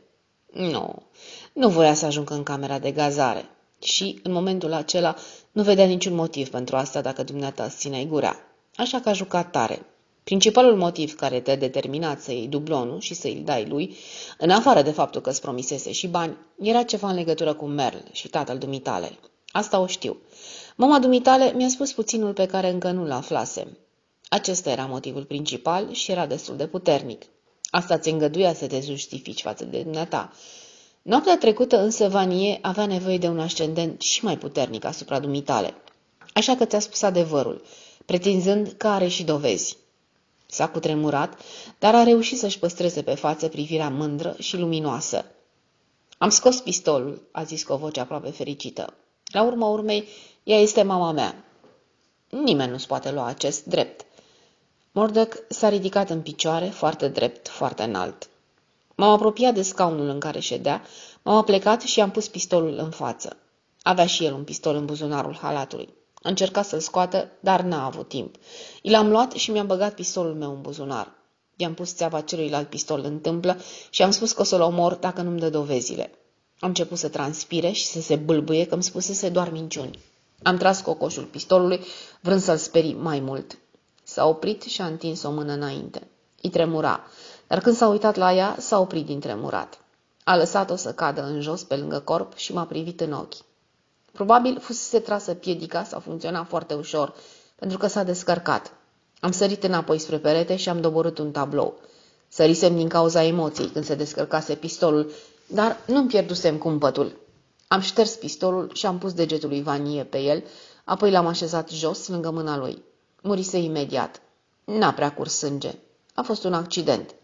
Nu voia să ajungă în camera de gazare. Și, în momentul acela, nu vedea niciun motiv pentru asta dacă dumneata îți țineai gura. Așa că a jucat tare. Principalul motiv care te-a determinat să iei dublonul și să îl dai lui, în afară de faptul că îți promisese și bani, era ceva în legătură cu Merl și tatăl dumitale. Asta o știu. Mama dumitale mi-a spus puținul pe care încă nu-l aflasem. Acesta era motivul principal și era destul de puternic. Asta ți îngăduia să te justifici față de dumneata. Noaptea trecută însă Vanier avea nevoie de un ascendent și mai puternic asupra dumitale. Așa că ți-a spus adevărul, pretinzând că are și dovezi. S-a cutremurat, dar a reușit să-și păstreze pe față privirea mândră și luminoasă. Am scos pistolul, a zis cu o voce aproape fericită. La urma urmei, ea este mama mea. Nimeni nu-ți poate lua acest drept. Murdoch s-a ridicat în picioare, foarte drept, foarte înalt. M-am apropiat de scaunul în care ședea, m-am aplecat și i-am pus pistolul în față. Avea și el un pistol în buzunarul halatului. A încercat să-l scoată, dar n-a avut timp. I l-am luat și mi-am băgat pistolul meu în buzunar. I-am pus țeava celuilalt pistol în tâmplă și am spus că o să-l omor dacă nu-mi dă dovezile. Am început să transpire și să se bâlbâie că îmi spusese doar minciuni. Am tras cocoșul pistolului, vrând să-l sperii mai mult. S-a oprit și a întins o mână înainte. Îi tremura, dar când s-a uitat la ea, s-a oprit din tremurat. A lăsat-o să cadă în jos pe lângă corp și m-a privit în ochi. Probabil fusese trasă piedica sau funcționa foarte ușor, pentru că s-a descărcat. Am sărit înapoi spre perete și am doborât un tablou. Sărisem din cauza emoției când se descărcase pistolul, dar nu-mi pierdusem cumpătul. Am șters pistolul și am pus degetul lui Vanier pe el, apoi l-am așezat jos lângă mâna lui. Murise imediat. N-a prea curs sânge. A fost un accident.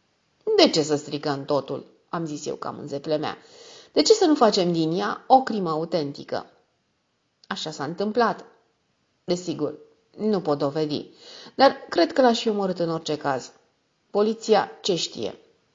De ce să stricăm totul? Am zis eu cam în zeple mea. De ce să nu facem din ea o crimă autentică? Așa s-a întâmplat. Desigur, nu pot dovedi, dar cred că l-aș fi omorât în orice caz. Poliția ce știe?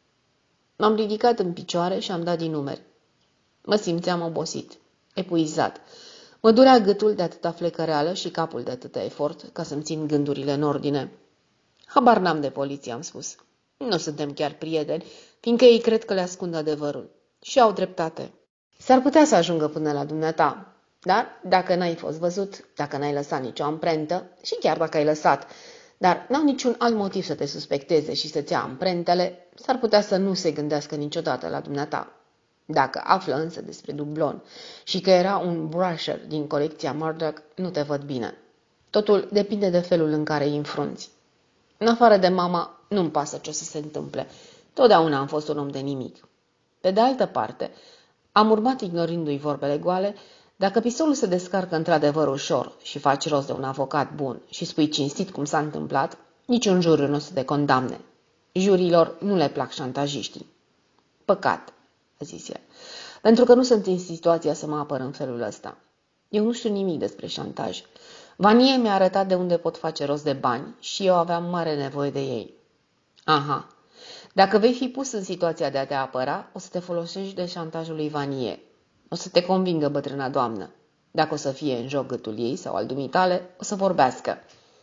M-am ridicat în picioare și am dat din numeri. Mă simțeam obosit, epuizat. Mă durea gâtul de atâta flecăreală și capul de atâta efort ca să-mi țin gândurile în ordine. Habar n-am de poliție, am spus. Nu suntem chiar prieteni, fiindcă ei cred că le ascund adevărul. Și au dreptate. S-ar putea să ajungă până la dumneata, dar dacă n-ai fost văzut, dacă n-ai lăsat nicio amprentă, și chiar dacă ai lăsat, dar n-au niciun alt motiv să te suspecteze și să-ți ia amprentele, s-ar putea să nu se gândească niciodată la dumneata. Dacă află însă despre dublon și că era un brusher din colecția Murdoch, nu te văd bine. Totul depinde de felul în care îi înfrunți. În afară de mama, nu-mi pasă ce o să se întâmple. Totdeauna am fost un om de nimic. Pe de altă parte, am urmat ignorându-i vorbele goale, dacă pistolul se descarcă într-adevăr ușor și faci rost de un avocat bun și spui cinstit cum s-a întâmplat, niciun juriu nu o să te condamne. Jurilor nu le plac șantajiștii. Păcat, a zis el, pentru că nu sunt în situația să mă apăr în felul ăsta. Eu nu știu nimic despre șantaj. Vanie mi-a arătat de unde pot face rost de bani și eu aveam mare nevoie de ei. Aha, dacă vei fi pus în situația de a te apăra, o să te folosești de șantajul lui Vanie. O să te convingă bătrâna doamnă. Dacă o să fie în joc gâtul ei sau al dumitale, o să vorbească.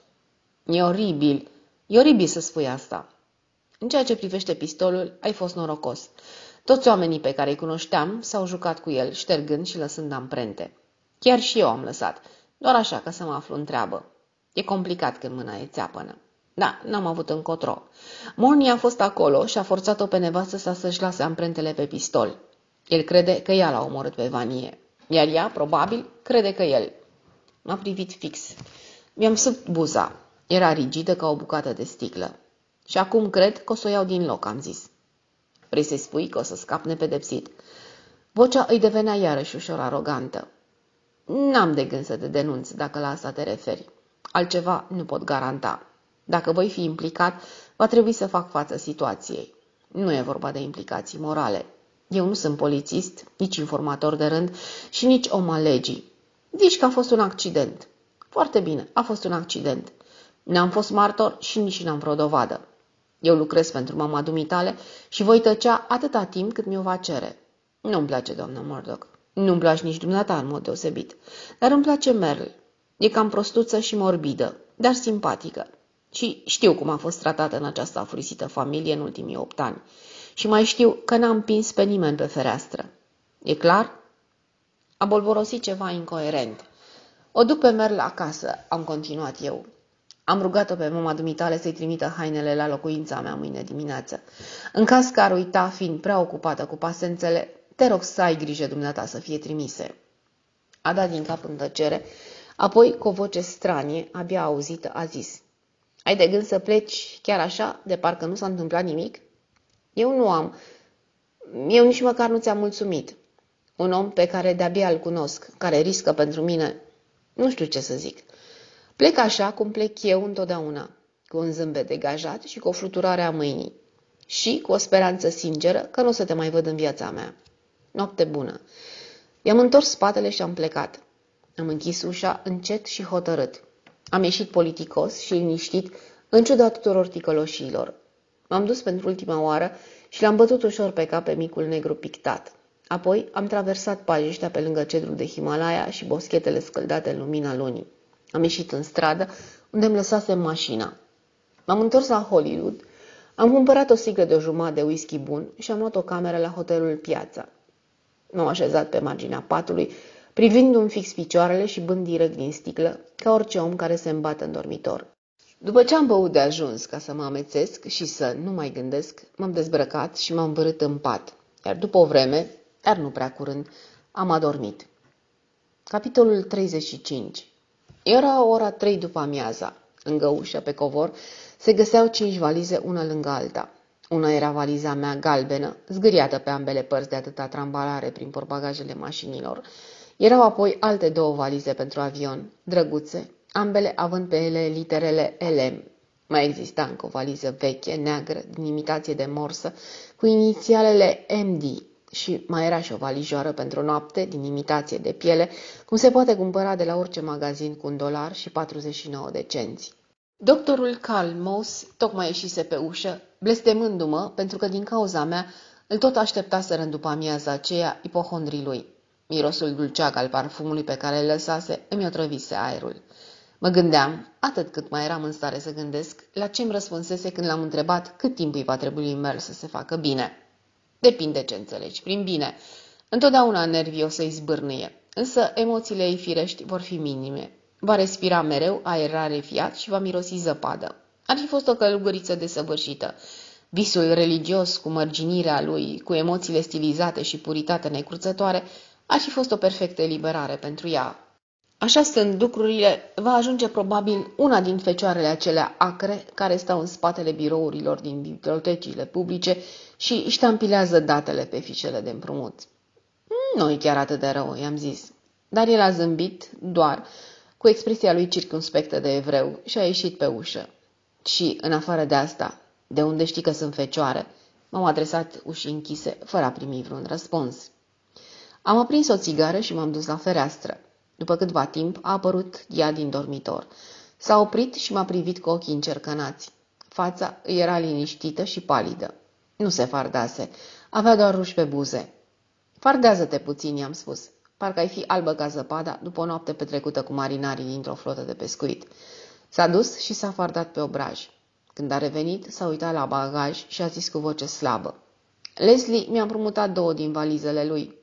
E oribil să spui asta. În ceea ce privește pistolul, ai fost norocos. Toți oamenii pe care îi cunoșteam s-au jucat cu el, ștergând și lăsând amprente. Chiar și eu am lăsat, doar așa ca să mă aflu în treabă. E complicat când mâna e țeapănă. Da, n-am avut încotro. Morni a fost acolo și a forțat-o pe nevastă să-și lase amprentele pe pistol. El crede că ea l-a omorât pe Vanie, iar ea, probabil, crede că el. M-a privit fix. Mi-am săpt buza. Era rigidă ca o bucată de sticlă. Și acum cred că o să o iau din loc, am zis. Vrei să-i spui că o să scap nepedepsit? Vocea îi devenea iarăși ușor arogantă. N-am de gând să te denunț, dacă la asta te referi. Altceva nu pot garanta. Dacă voi fi implicat, va trebui să fac față situației. Nu e vorba de implicații morale. Eu nu sunt polițist, nici informator de rând și nici om al legii. Zici că a fost un accident. Foarte bine, a fost un accident. N-am fost martor și nici n-am vreo dovadă. Eu lucrez pentru mama dumitale și voi tăcea atâta timp cât mi-o va cere. Nu-mi place, doamnă Murdoch. Nu-mi place nici dumneata în mod deosebit. Dar îmi place Merl. E cam prostuță și morbidă, dar simpatică. Și știu cum a fost tratată în această afurisită familie în ultimii 8 ani. Și mai știu că n-am împins pe nimeni pe fereastră. E clar? A bolborosit ceva incoerent. O duc pe Merl acasă, am continuat eu. Am rugat-o pe mama dumitale să-i trimită hainele la locuința mea mâine dimineață. În caz că ar uita, fiind prea ocupată cu pasențele, te rog să ai grijă dumneata să fie trimise. A dat din cap în tăcere, apoi, cu o voce stranie, abia auzită, a zis: Ai de gând să pleci chiar așa, de parcă nu s-a întâmplat nimic? Eu nu am. Eu nici măcar nu ți-am mulțumit. Un om pe care de-abia îl cunosc, care riscă pentru mine, nu știu ce să zic. Plec așa cum plec eu întotdeauna, cu un zâmbet degajat și cu o fluturare a mâinii. Și cu o speranță sinceră că nu o să te mai văd în viața mea. Noapte bună. I-am întors spatele și am plecat. Am închis ușa încet și hotărât. Am ieșit politicos și liniștit, în ciuda tuturor ticăloșiilor. M-am dus pentru ultima oară și l-am bătut ușor pe cap pe micul negru pictat. Apoi am traversat pajiștea pe lângă cedrul de Himalaya și boschetele scăldate în lumina lunii. Am ieșit în stradă, unde îmi lăsasem mașina. M-am întors la Hollywood, am cumpărat o sticlă de jumătate de whisky bun și am luat o cameră la hotelul Piața. M-am așezat pe marginea patului, privindu-mi fix picioarele și bând direct din sticlă, ca orice om care se îmbată în dormitor. După ce am băut de ajuns ca să mă amețesc și să nu mai gândesc, m-am dezbrăcat și m-am vărât în pat, iar după o vreme, dar nu prea curând, am adormit. Capitolul 35. Era ora 3 după amiaza. Lângă ușă, pe covor, se găseau 5 valize una lângă alta. Una era valiza mea galbenă, zgâriată pe ambele părți de atâta trambalare prin portbagajele mașinilor. Erau apoi alte 2 valize pentru avion, drăguțe, ambele având pe ele literele LM. Mai exista încă o valiză veche, neagră, din imitație de morsă, cu inițialele MD. Și mai era și o valijoară pentru noapte, din imitație de piele, cum se poate cumpăra de la orice magazin cu $1 și 49 de cenți. Doctorul Carl Moss tocmai ieșise pe ușă, blestemându-mă, pentru că din cauza mea îl tot așteptaseră după amiaza aceea ipohondrii lui. Mirosul dulceac al parfumului pe care îl lăsase îmi otrăvise aerul. Mă gândeam, atât cât mai eram în stare să gândesc, la ce îmi răspunsese când l-am întrebat cât timp îi va trebui lui Merl să se facă bine. Depinde ce înțelegi prin bine. Întotdeauna nervii o să-i zbârnâie, însă emoțiile ei firești vor fi minime. Va respira mereu aer rarefiat și va mirosi zăpadă. Ar fi fost o călugăriță desăvârșită. Visul religios cu mărginirea lui, cu emoțiile stilizate și puritate necruțătoare, ar fi fost o perfectă eliberare pentru ea. Așa stând lucrurile, va ajunge probabil una din fecioarele acelea acre care stau în spatele birourilor din bibliotecile publice și ștampilează datele pe fișele de împrumut. Nu-i chiar atât de rău, i-am zis. Dar el a zâmbit, doar, cu expresia lui circumspectă de evreu și a ieșit pe ușă. Și, în afară de asta, de unde știi că sunt fecioare? M-am adresat ușii închise, fără a primi vreun răspuns. Am aprins o țigară și m-am dus la fereastră. După câtva timp a apărut ea din dormitor. S-a oprit și m-a privit cu ochii încercănați. Fața îi era liniștită și palidă. Nu se fardase, avea doar ruși pe buze. Fardează-te puțin, i-am spus. Parcă ai fi albă ca zăpada după o noapte petrecută cu marinarii dintr-o flotă de pescuit. S-a dus și s-a fardat pe obraj. Când a revenit, s-a uitat la bagaj și a zis cu voce slabă. Leslie mi-a împrumutat 2 din valizele lui.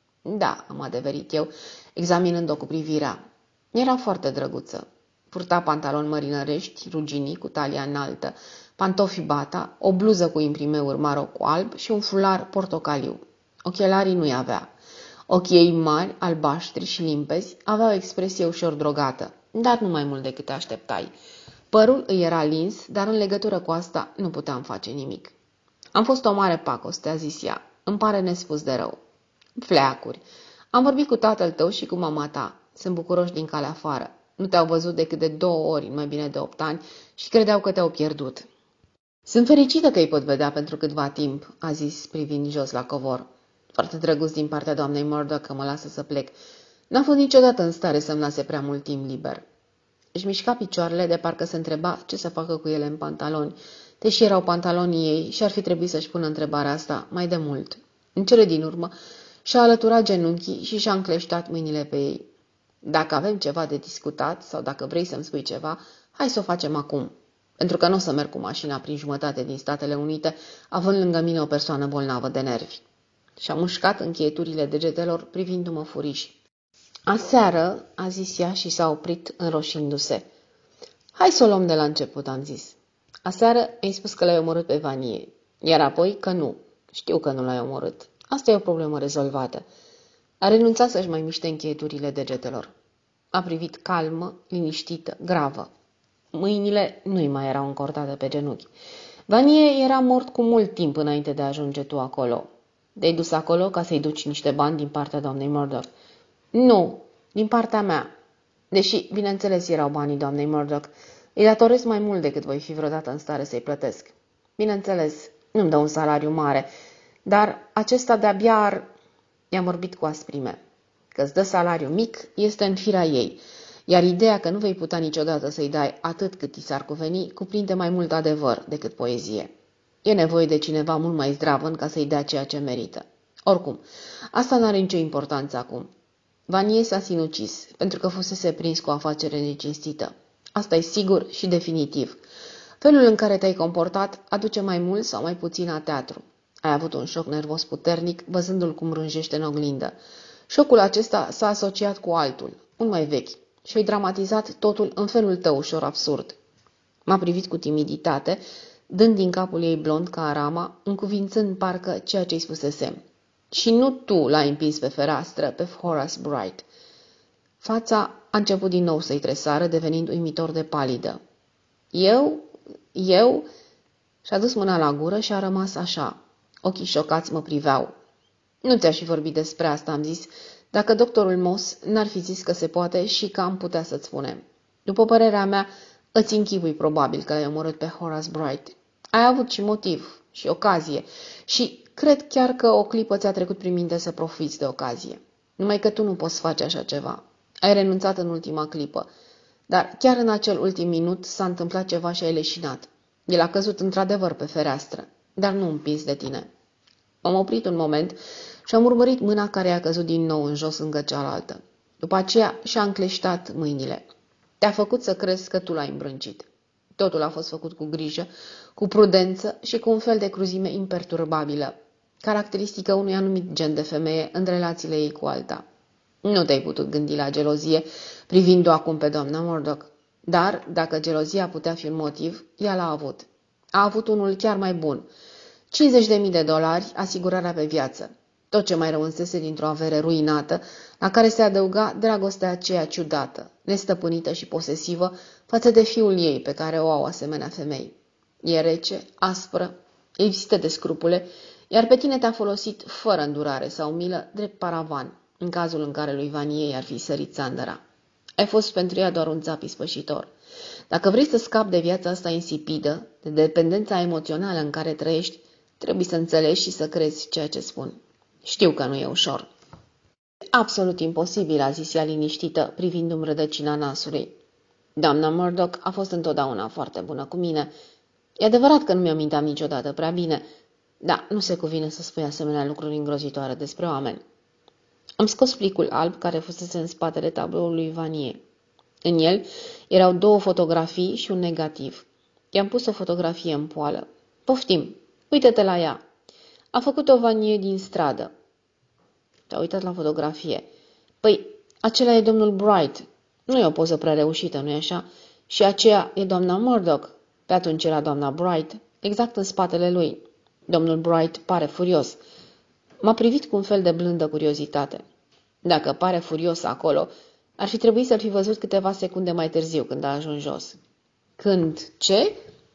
Da, am adeverit eu, examinând-o cu privirea. Era foarte drăguță. Purta pantaloni mărinărești, ruginii, cu talia înaltă, pantofi bata, o bluză cu imprimeuri maro cu alb și un fular portocaliu. Ochelarii nu-i avea. Ochii ei mari, albaștri și limpezi, aveau o expresie ușor drogată, dar nu mai mult decât te așteptai. Părul îi era lins, dar în legătură cu asta nu puteam face nimic. Am fost o mare pacoste, a zis ea. Îmi pare nespus de rău. Fleacuri. Am vorbit cu tatăl tău și cu mama ta. Sunt bucuroși din calea afară. Nu te-au văzut decât de 2 ori în mai bine de 8 ani și credeau că te-au pierdut. Sunt fericită că îi pot vedea pentru câtva timp, a zis privind jos la covor. Foarte drăguț din partea doamnei Murdoch că mă lasă să plec. N-am fost niciodată în stare să-mi lase prea mult timp liber. Își mișca picioarele de parcă se întreba ce să facă cu ele în pantaloni, deși erau pantalonii ei și ar fi trebuit să-și pună întrebarea asta mai de mult. În cele din urmă și-a alăturat genunchii și și-a încleștat mâinile pe ei. Dacă avem ceva de discutat sau dacă vrei să-mi spui ceva, hai să o facem acum. Pentru că nu o să merg cu mașina prin jumătate din Statele Unite, având lângă mine o persoană bolnavă de nervi. Și-a mușcat încheieturile degetelor privindu-mă furiș. Aseară, a zis ea și s-a oprit înroșindu-se. Hai să o luăm de la început, am zis. Aseară ai spus că l-ai omorât pe Vanie, iar apoi că nu. Știu că nu l-ai omorât. Asta e o problemă rezolvată. A renunțat să-și mai miște încheieturile degetelor. A privit calmă, liniștită, gravă. Mâinile nu-i mai erau încordate pe genunchi. Vanie era mort cu mult timp înainte de a ajunge tu acolo. Te-ai dus acolo ca să-i duci niște bani din partea doamnei Murdoch. Nu, din partea mea. Deși, bineînțeles, erau banii doamnei Murdoch, îi datoresc mai mult decât voi fi vreodată în stare să-i plătesc. Bineînțeles, nu-mi dă un salariu mare, dar acesta de-abia ar... I-am vorbit cu asprime. Că-ți dă salariu mic este în firea ei, iar ideea că nu vei putea niciodată să-i dai atât cât i s-ar cuveni, cuprinde mai mult adevăr decât poezie. E nevoie de cineva mult mai zdravăn ca să-i dea ceea ce merită. Oricum, asta n-are nicio importanță acum. Vanie s-a sinucis, pentru că fusese prins cu o afacere necinstită. Asta e sigur și definitiv. Felul în care te-ai comportat aduce mai mult sau mai puțin la teatru. Ai avut un șoc nervos puternic, văzându-l cum rânjește în oglindă. Șocul acesta s-a asociat cu altul, un mai vechi, și ai dramatizat totul în felul tău ușor absurd. M-a privit cu timiditate, dând din capul ei blond ca arama, încuvințând parcă ceea ce-i spusesem. Și nu tu l-ai împins pe fereastră, pe Horace Bright. Fața a început din nou să-i tresară, devenind uimitor de palidă. Eu? Și-a dus mâna la gură și a rămas așa. Ochii șocați mă priveau. Nu ți-aș fi vorbit despre asta, am zis, dacă doctorul Moss n-ar fi zis că se poate și că am putea să-ți spunem. După părerea mea, îți închipui probabil că l-ai omorât pe Horace Bright. Ai avut și motiv, și ocazie, și cred chiar că o clipă ți-a trecut prin minte să profiți de ocazie. Numai că tu nu poți face așa ceva. Ai renunțat în ultima clipă. Dar chiar în acel ultim minut s-a întâmplat ceva și ai leșinat. El a căzut într-adevăr pe fereastră, dar nu împins de tine. M-am oprit un moment și am urmărit mâna care a căzut din nou în jos lângă cealaltă. După aceea și-a încleștat mâinile. Te-a făcut să crezi că tu l-ai îmbrâncit. Totul a fost făcut cu grijă, cu prudență și cu un fel de cruzime imperturbabilă, caracteristică unui anumit gen de femeie în relațiile ei cu alta. Nu te-ai putut gândi la gelozie, privind-o acum pe doamna Murdoch, dar, dacă gelozia putea fi un motiv, ea l-a avut. A avut unul chiar mai bun. $50.000, asigurarea pe viață. Tot ce mai rămânsese dintr-o avere ruinată, la care se adăuga dragostea aceea ciudată, nestăpânită și posesivă față de fiul ei pe care o au asemenea femei. E rece, aspră, lipsită de scrupule, iar pe tine te-a folosit fără îndurare sau milă drept paravan, în cazul în care lui Vanie ar fi sărit țandăra. Ai fost pentru ea doar un țap ispășitor. Dacă vrei să scapi de viața asta insipidă, de dependența emoțională în care trăiești, trebuie să înțelegi și să crezi ceea ce spun. Știu că nu e ușor. absolut imposibil, a zis ea liniștită, privindu-mi rădăcina nasului. Doamna Murdoch a fost întotdeauna foarte bună cu mine. E adevărat că nu mi-o minteam niciodată prea bine, dar nu se cuvine să spui asemenea lucruri îngrozitoare despre oameni. Am scos plicul alb care fusese în spatele tabloului lui Vanier. În el erau 2 fotografii și un negativ. I-am pus o fotografie în poală. Poftim, uită-te la ea. A făcut-o Vanier din stradă. S-a uitat la fotografie. Păi, acela e domnul Bright. Nu e o poză prea reușită, nu-i așa? Și aceea e doamna Murdoch. Pe atunci era doamna Bright, exact în spatele lui. Domnul Bright pare furios. M-a privit cu un fel de blândă curiozitate. Dacă pare furios acolo, ar fi trebuit să-l fi văzut câteva secunde mai târziu, când a ajuns jos. Când? Ce?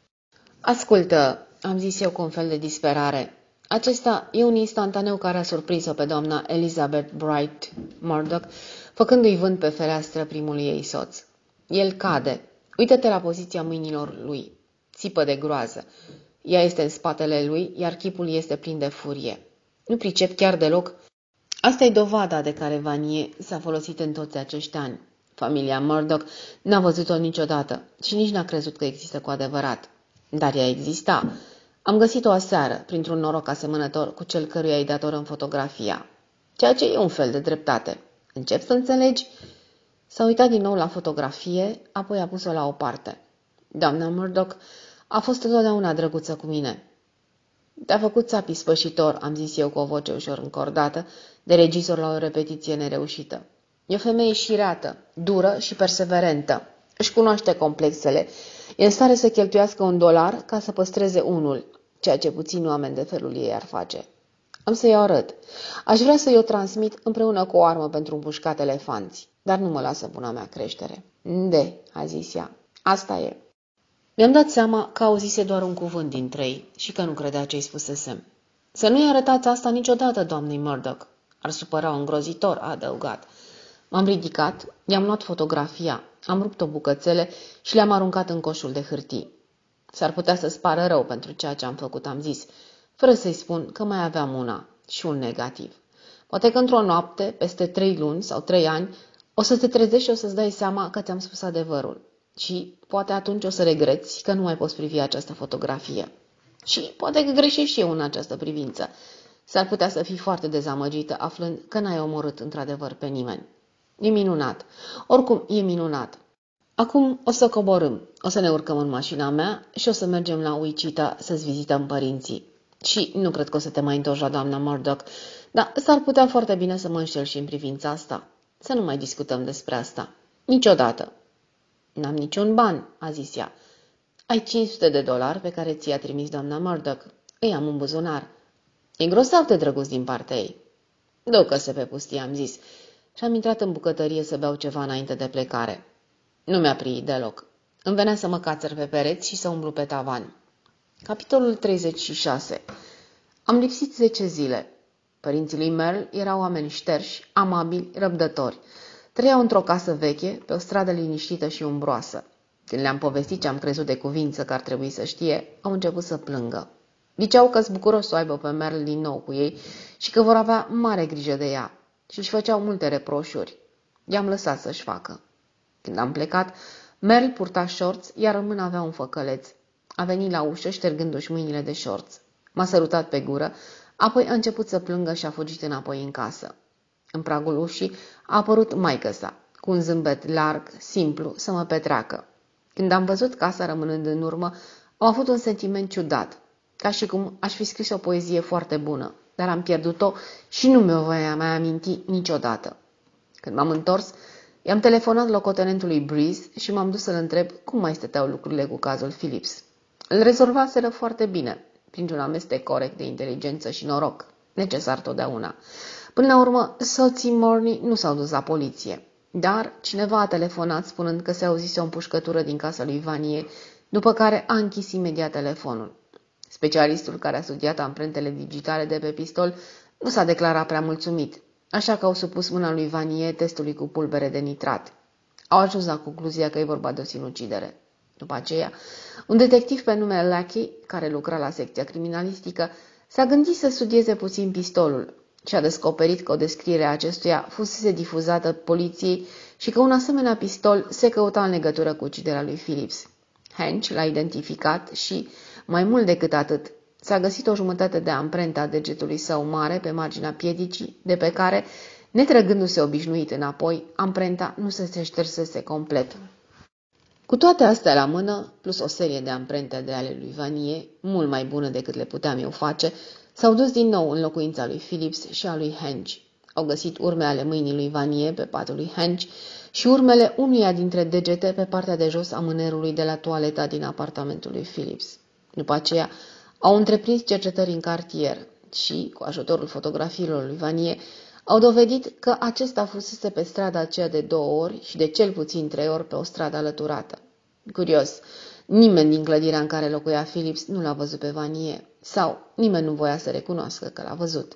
Ascultă, am zis eu cu un fel de disperare. Acesta e un instantaneu care a surprins-o pe doamna Elizabeth Bright Murdoch, făcându-i vânt pe fereastră primul ei soț. El cade. Uită-te la poziția mâinilor lui. Țipă de groază. Ea este în spatele lui, iar chipul este plin de furie. Nu pricep chiar deloc. Asta e dovada de care Vanier s-a folosit în toți acești ani. Familia Murdoch n-a văzut-o niciodată și nici n-a crezut că există cu adevărat. Dar ea exista. Am găsit-o aseară, printr-un noroc asemănător cu cel căruia îi datorăm fotografia. Ceea ce e un fel de dreptate. Încep să înțelegi? S-a uitat din nou la fotografie, apoi a pus-o la o parte. Doamna Murdoch a fost întotdeauna drăguță cu mine. Te-a făcut țapi spășitor, am zis eu cu o voce ușor încordată, de regizor la o repetiție nereușită. E o femeie șireată, dură și perseverentă. Își cunoaște complexele. E în stare să cheltuiască $1 ca să păstreze unul, ceea ce puțini oameni de felul ei ar face. Am să-i arăt. Aș vrea să-i o transmit împreună cu o armă pentru împușcat elefanți, dar nu mă lasă buna mea creștere. A zis ea. Asta e. Mi-am dat seama că auzise doar un cuvânt dintre ei și că nu credea ce-i spusesem. Să nu-i arătați asta niciodată, doamnei Murdoch. Ar supăra îngrozitor, a adăugat. M-am ridicat, i-am luat fotografia, am rupt-o bucățele și le-am aruncat în coșul de hârtii. S-ar putea să-ți pară rău pentru ceea ce am făcut, am zis, fără să-i spun că mai aveam una și un negativ. Poate că într-o noapte, peste 3 luni sau 3 ani, o să te trezești și o să-ți dai seama că ți-am spus adevărul. Și poate atunci o să regreți că nu mai poți privi această fotografie. Și poate că greșești și eu în această privință. S-ar putea să fii foarte dezamăgită aflând că n-ai omorât într-adevăr pe nimeni. E minunat. Oricum, e minunat. Acum o să coborâm, o să ne urcăm în mașina mea și o să mergem la Wichita să-ți vizităm părinții. Și nu cred că o să te mai întorci la doamna Murdoch, dar s-ar putea foarte bine să mă înșel și în privința asta. Să nu mai discutăm despre asta. Niciodată. N-am niciun ban, a zis ea. Ai $500 pe care ți-a trimis doamna Murdoch. Îi am în buzunar. E grosav de drăguț din partea ei. Ducă-se pe pustie, am zis. Și am intrat în bucătărie să beau ceva înainte de plecare. Nu mi-a priit deloc. Îmi venea să mă cațăr pe pereți și să umblu pe tavan. Capitolul 36. Am lipsit 10 zile. Părinții lui Merle erau oameni șterși, amabili, răbdători. Trăiau într-o casă veche, pe o stradă liniștită și umbroasă. Când le-am povestit ce am crezut de cuvință că ar trebui să știe, au început să plângă. Ziceau că-s bucuros să o aibă pe Merle din nou cu ei și că vor avea mare grijă de ea și își făceau multe reproșuri. I-am lăsat să-și facă. Când am plecat, Merle purta șorț, iar în mână avea un făcăleț. A venit la ușă ștergându-și mâinile de șorț. M-a sărutat pe gură, apoi a început să plângă și a fugit înapoi în casă. În pragul ușii a apărut maică-sa, cu un zâmbet larg, simplu, să mă petreacă. Când am văzut casa rămânând în urmă, am avut un sentiment ciudat, ca și cum aș fi scris o poezie foarte bună, dar am pierdut-o și nu mi-o voi mai aminti niciodată. Când m-am întors, i-am telefonat locotenentului Breeze și m-am dus să-l întreb cum mai stăteau lucrurile cu cazul Phillips. Îl rezolvaseră foarte bine, printr-un amestec corect de inteligență și noroc, necesar totdeauna. Până la urmă, soții Morney nu s-au dus la poliție, dar cineva a telefonat spunând că se auzise o împușcătură din casa lui Vanier, după care a închis imediat telefonul. Specialistul care a studiat amprentele digitale de pe pistol nu s-a declarat prea mulțumit, așa că au supus mâna lui Vanier testului cu pulbere de nitrat. Au ajuns la concluzia că e vorba de o sinucidere. După aceea, un detectiv pe nume Lackey, care lucra la secția criminalistică, s-a gândit să studieze puțin pistolul și a descoperit că o descriere a acestuia fusese difuzată poliției și că un asemenea pistol se căuta în legătură cu uciderea lui Phillips. Hench l-a identificat și, mai mult decât atât, s-a găsit o jumătate de amprentă a degetului său mare pe marginea piedicii, de pe care, netrăgându-se obișnuit înapoi, amprenta nu se ștersese complet. Cu toate astea la mână, plus o serie de amprente de ale lui Vanier, mult mai bune decât le puteam eu face, s-au dus din nou în locuința lui Phillips și a lui Hench. Au găsit urme ale mâinii lui Vanier pe patul lui Hench și urmele unuia dintre degete pe partea de jos a mânerului de la toaleta din apartamentul lui Phillips. După aceea, au întreprins cercetări în cartier și, cu ajutorul fotografiilor lui Vanier, au dovedit că acesta fusese pe strada aceea de 2 ori și de cel puțin 3 ori pe o stradă alăturată. Curios, nimeni din clădirea în care locuia Phillips nu l-a văzut pe Vanier, sau nimeni nu voia să recunoască că l-a văzut.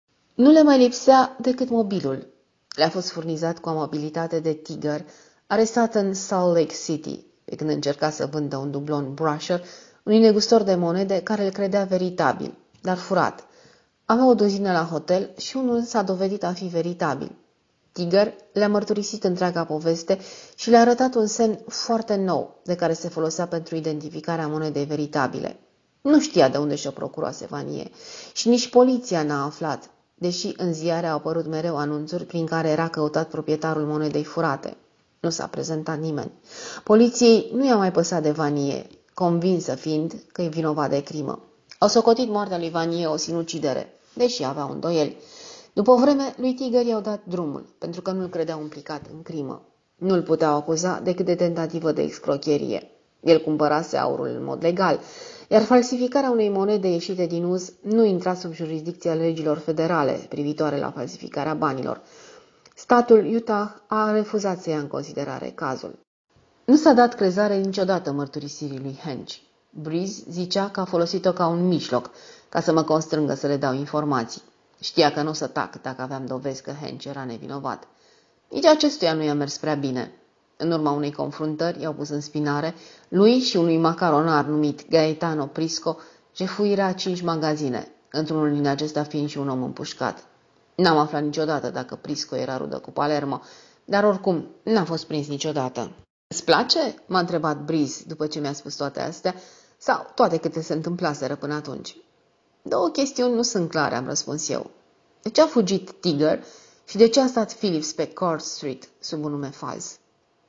Nu le mai lipsea decât mobilul. Le-a fost furnizat cu amabilitate de Tiger, arestat în Salt Lake City, pe când încerca să vândă un dublon brusher unui negustor de monede care îl credea veritabil, dar furat. Avea o duzină la hotel și unul s-a dovedit a fi veritabil. Tiger le-a mărturisit întreaga poveste și le-a arătat un semn foarte nou de care se folosea pentru identificarea monedei veritabile. Nu știa de unde și-o procurase Vanier și nici poliția n-a aflat, deși în ziare au apărut mereu anunțuri prin care era căutat proprietarul monedei furate. Nu s-a prezentat nimeni. Poliției nu i-a mai păsat de Vanier, convinsă fiind că e vinovat de crimă. Au socotit moartea lui Vanier o sinucidere, deși aveau îndoieli. După o vreme, lui Tiger i-au dat drumul, pentru că nu-l credeau implicat în crimă. Nu-l puteau acuza decât de tentativă de excrocherie. El cumpărase aurul în mod legal, iar falsificarea unei monede ieșite din uz nu intra sub jurisdicția legilor federale privitoare la falsificarea banilor. Statul Utah a refuzat să ia în considerare cazul. Nu s-a dat crezare niciodată mărturisirii lui Hench. Breeze zicea că a folosit-o ca un mijloc, ca să mă constrângă să le dau informații. Știa că nu o să tac dacă aveam dovezi că Hench era nevinovat. Nici acestuia nu i-a mers prea bine. În urma unei confruntări i-au pus în spinare lui și unui macaronar numit Gaetano Prisco, jefuirea 5 magazine, într-unul din acestea fiind și un om împușcat. N-am aflat niciodată dacă Prisco era rudă cu Palermo, dar oricum n-a fost prins niciodată. Îți place?" m-a întrebat Breeze după ce mi-a spus toate astea, sau toate câte se întâmplaseră până atunci. 2 chestiuni nu sunt clare, am răspuns eu. De ce a fugit Tiger și de ce a stat Phillips pe Court Street sub un nume fals?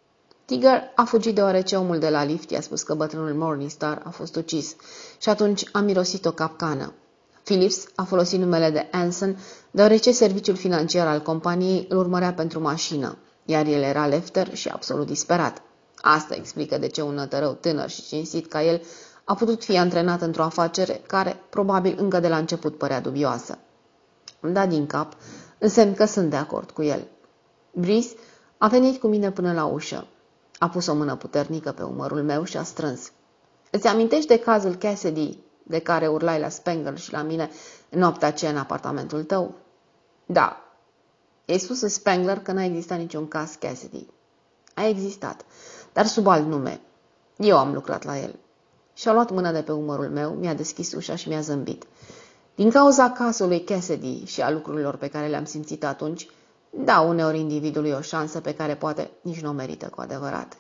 Tiger a fugit deoarece omul de la lift i-a spus că bătrânul Morningstar a fost ucis și atunci a mirosit o capcană. Phillips a folosit numele de Anson deoarece serviciul financiar al companiei îl urmărea pentru mașină, iar el era lefter și absolut disperat. Asta explică de ce un nătărău tânăr și cinstit ca el a putut fi antrenat într-o afacere care, probabil, încă de la început părea dubioasă. Îmi da din cap, însemn că sunt de acord cu el. Breeze a venit cu mine până la ușă. A pus o mână puternică pe umărul meu și a strâns. Îți amintești de cazul Cassidy, de care urlai la Spengler și la mine în noaptea aceea în apartamentul tău? Da. I-ai spus lui Spengler că n-a existat niciun caz Cassidy. A existat, dar sub alt nume. Eu am lucrat la el. Și-a luat mâna de pe umărul meu, mi-a deschis ușa și mi-a zâmbit. Din cauza cazului Cassidy și a lucrurilor pe care le-am simțit atunci, dau uneori individului o șansă pe care poate nici nu o merită cu adevărat.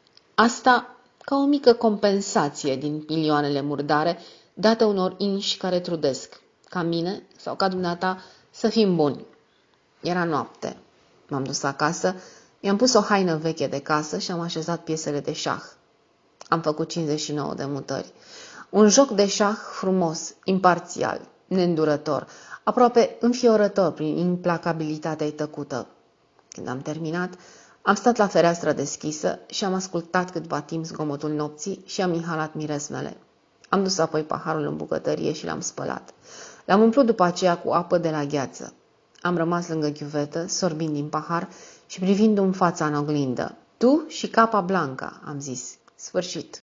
Asta ca o mică compensație din milioanele murdare date unor inși care trudesc, ca mine sau ca dumneata, să fim buni. Era noapte. M-am dus acasă, mi-am pus o haină veche de casă și am așezat piesele de șah. Am făcut 59 de mutări. Un joc de șah frumos, imparțial, neîndurător, aproape înfiorător prin implacabilitatea tăcută. Când am terminat, am stat la fereastra deschisă și am ascultat câtva timp zgomotul nopții și am inhalat miresmele. Am dus apoi paharul în bucătărie și l-am spălat. L-am umplut după aceea cu apă de la gheață. Am rămas lângă chiuvetă, sorbind din pahar și privindu-mi fața în oglindă. Tu și Capa Blanca, am zis. Sfârșit.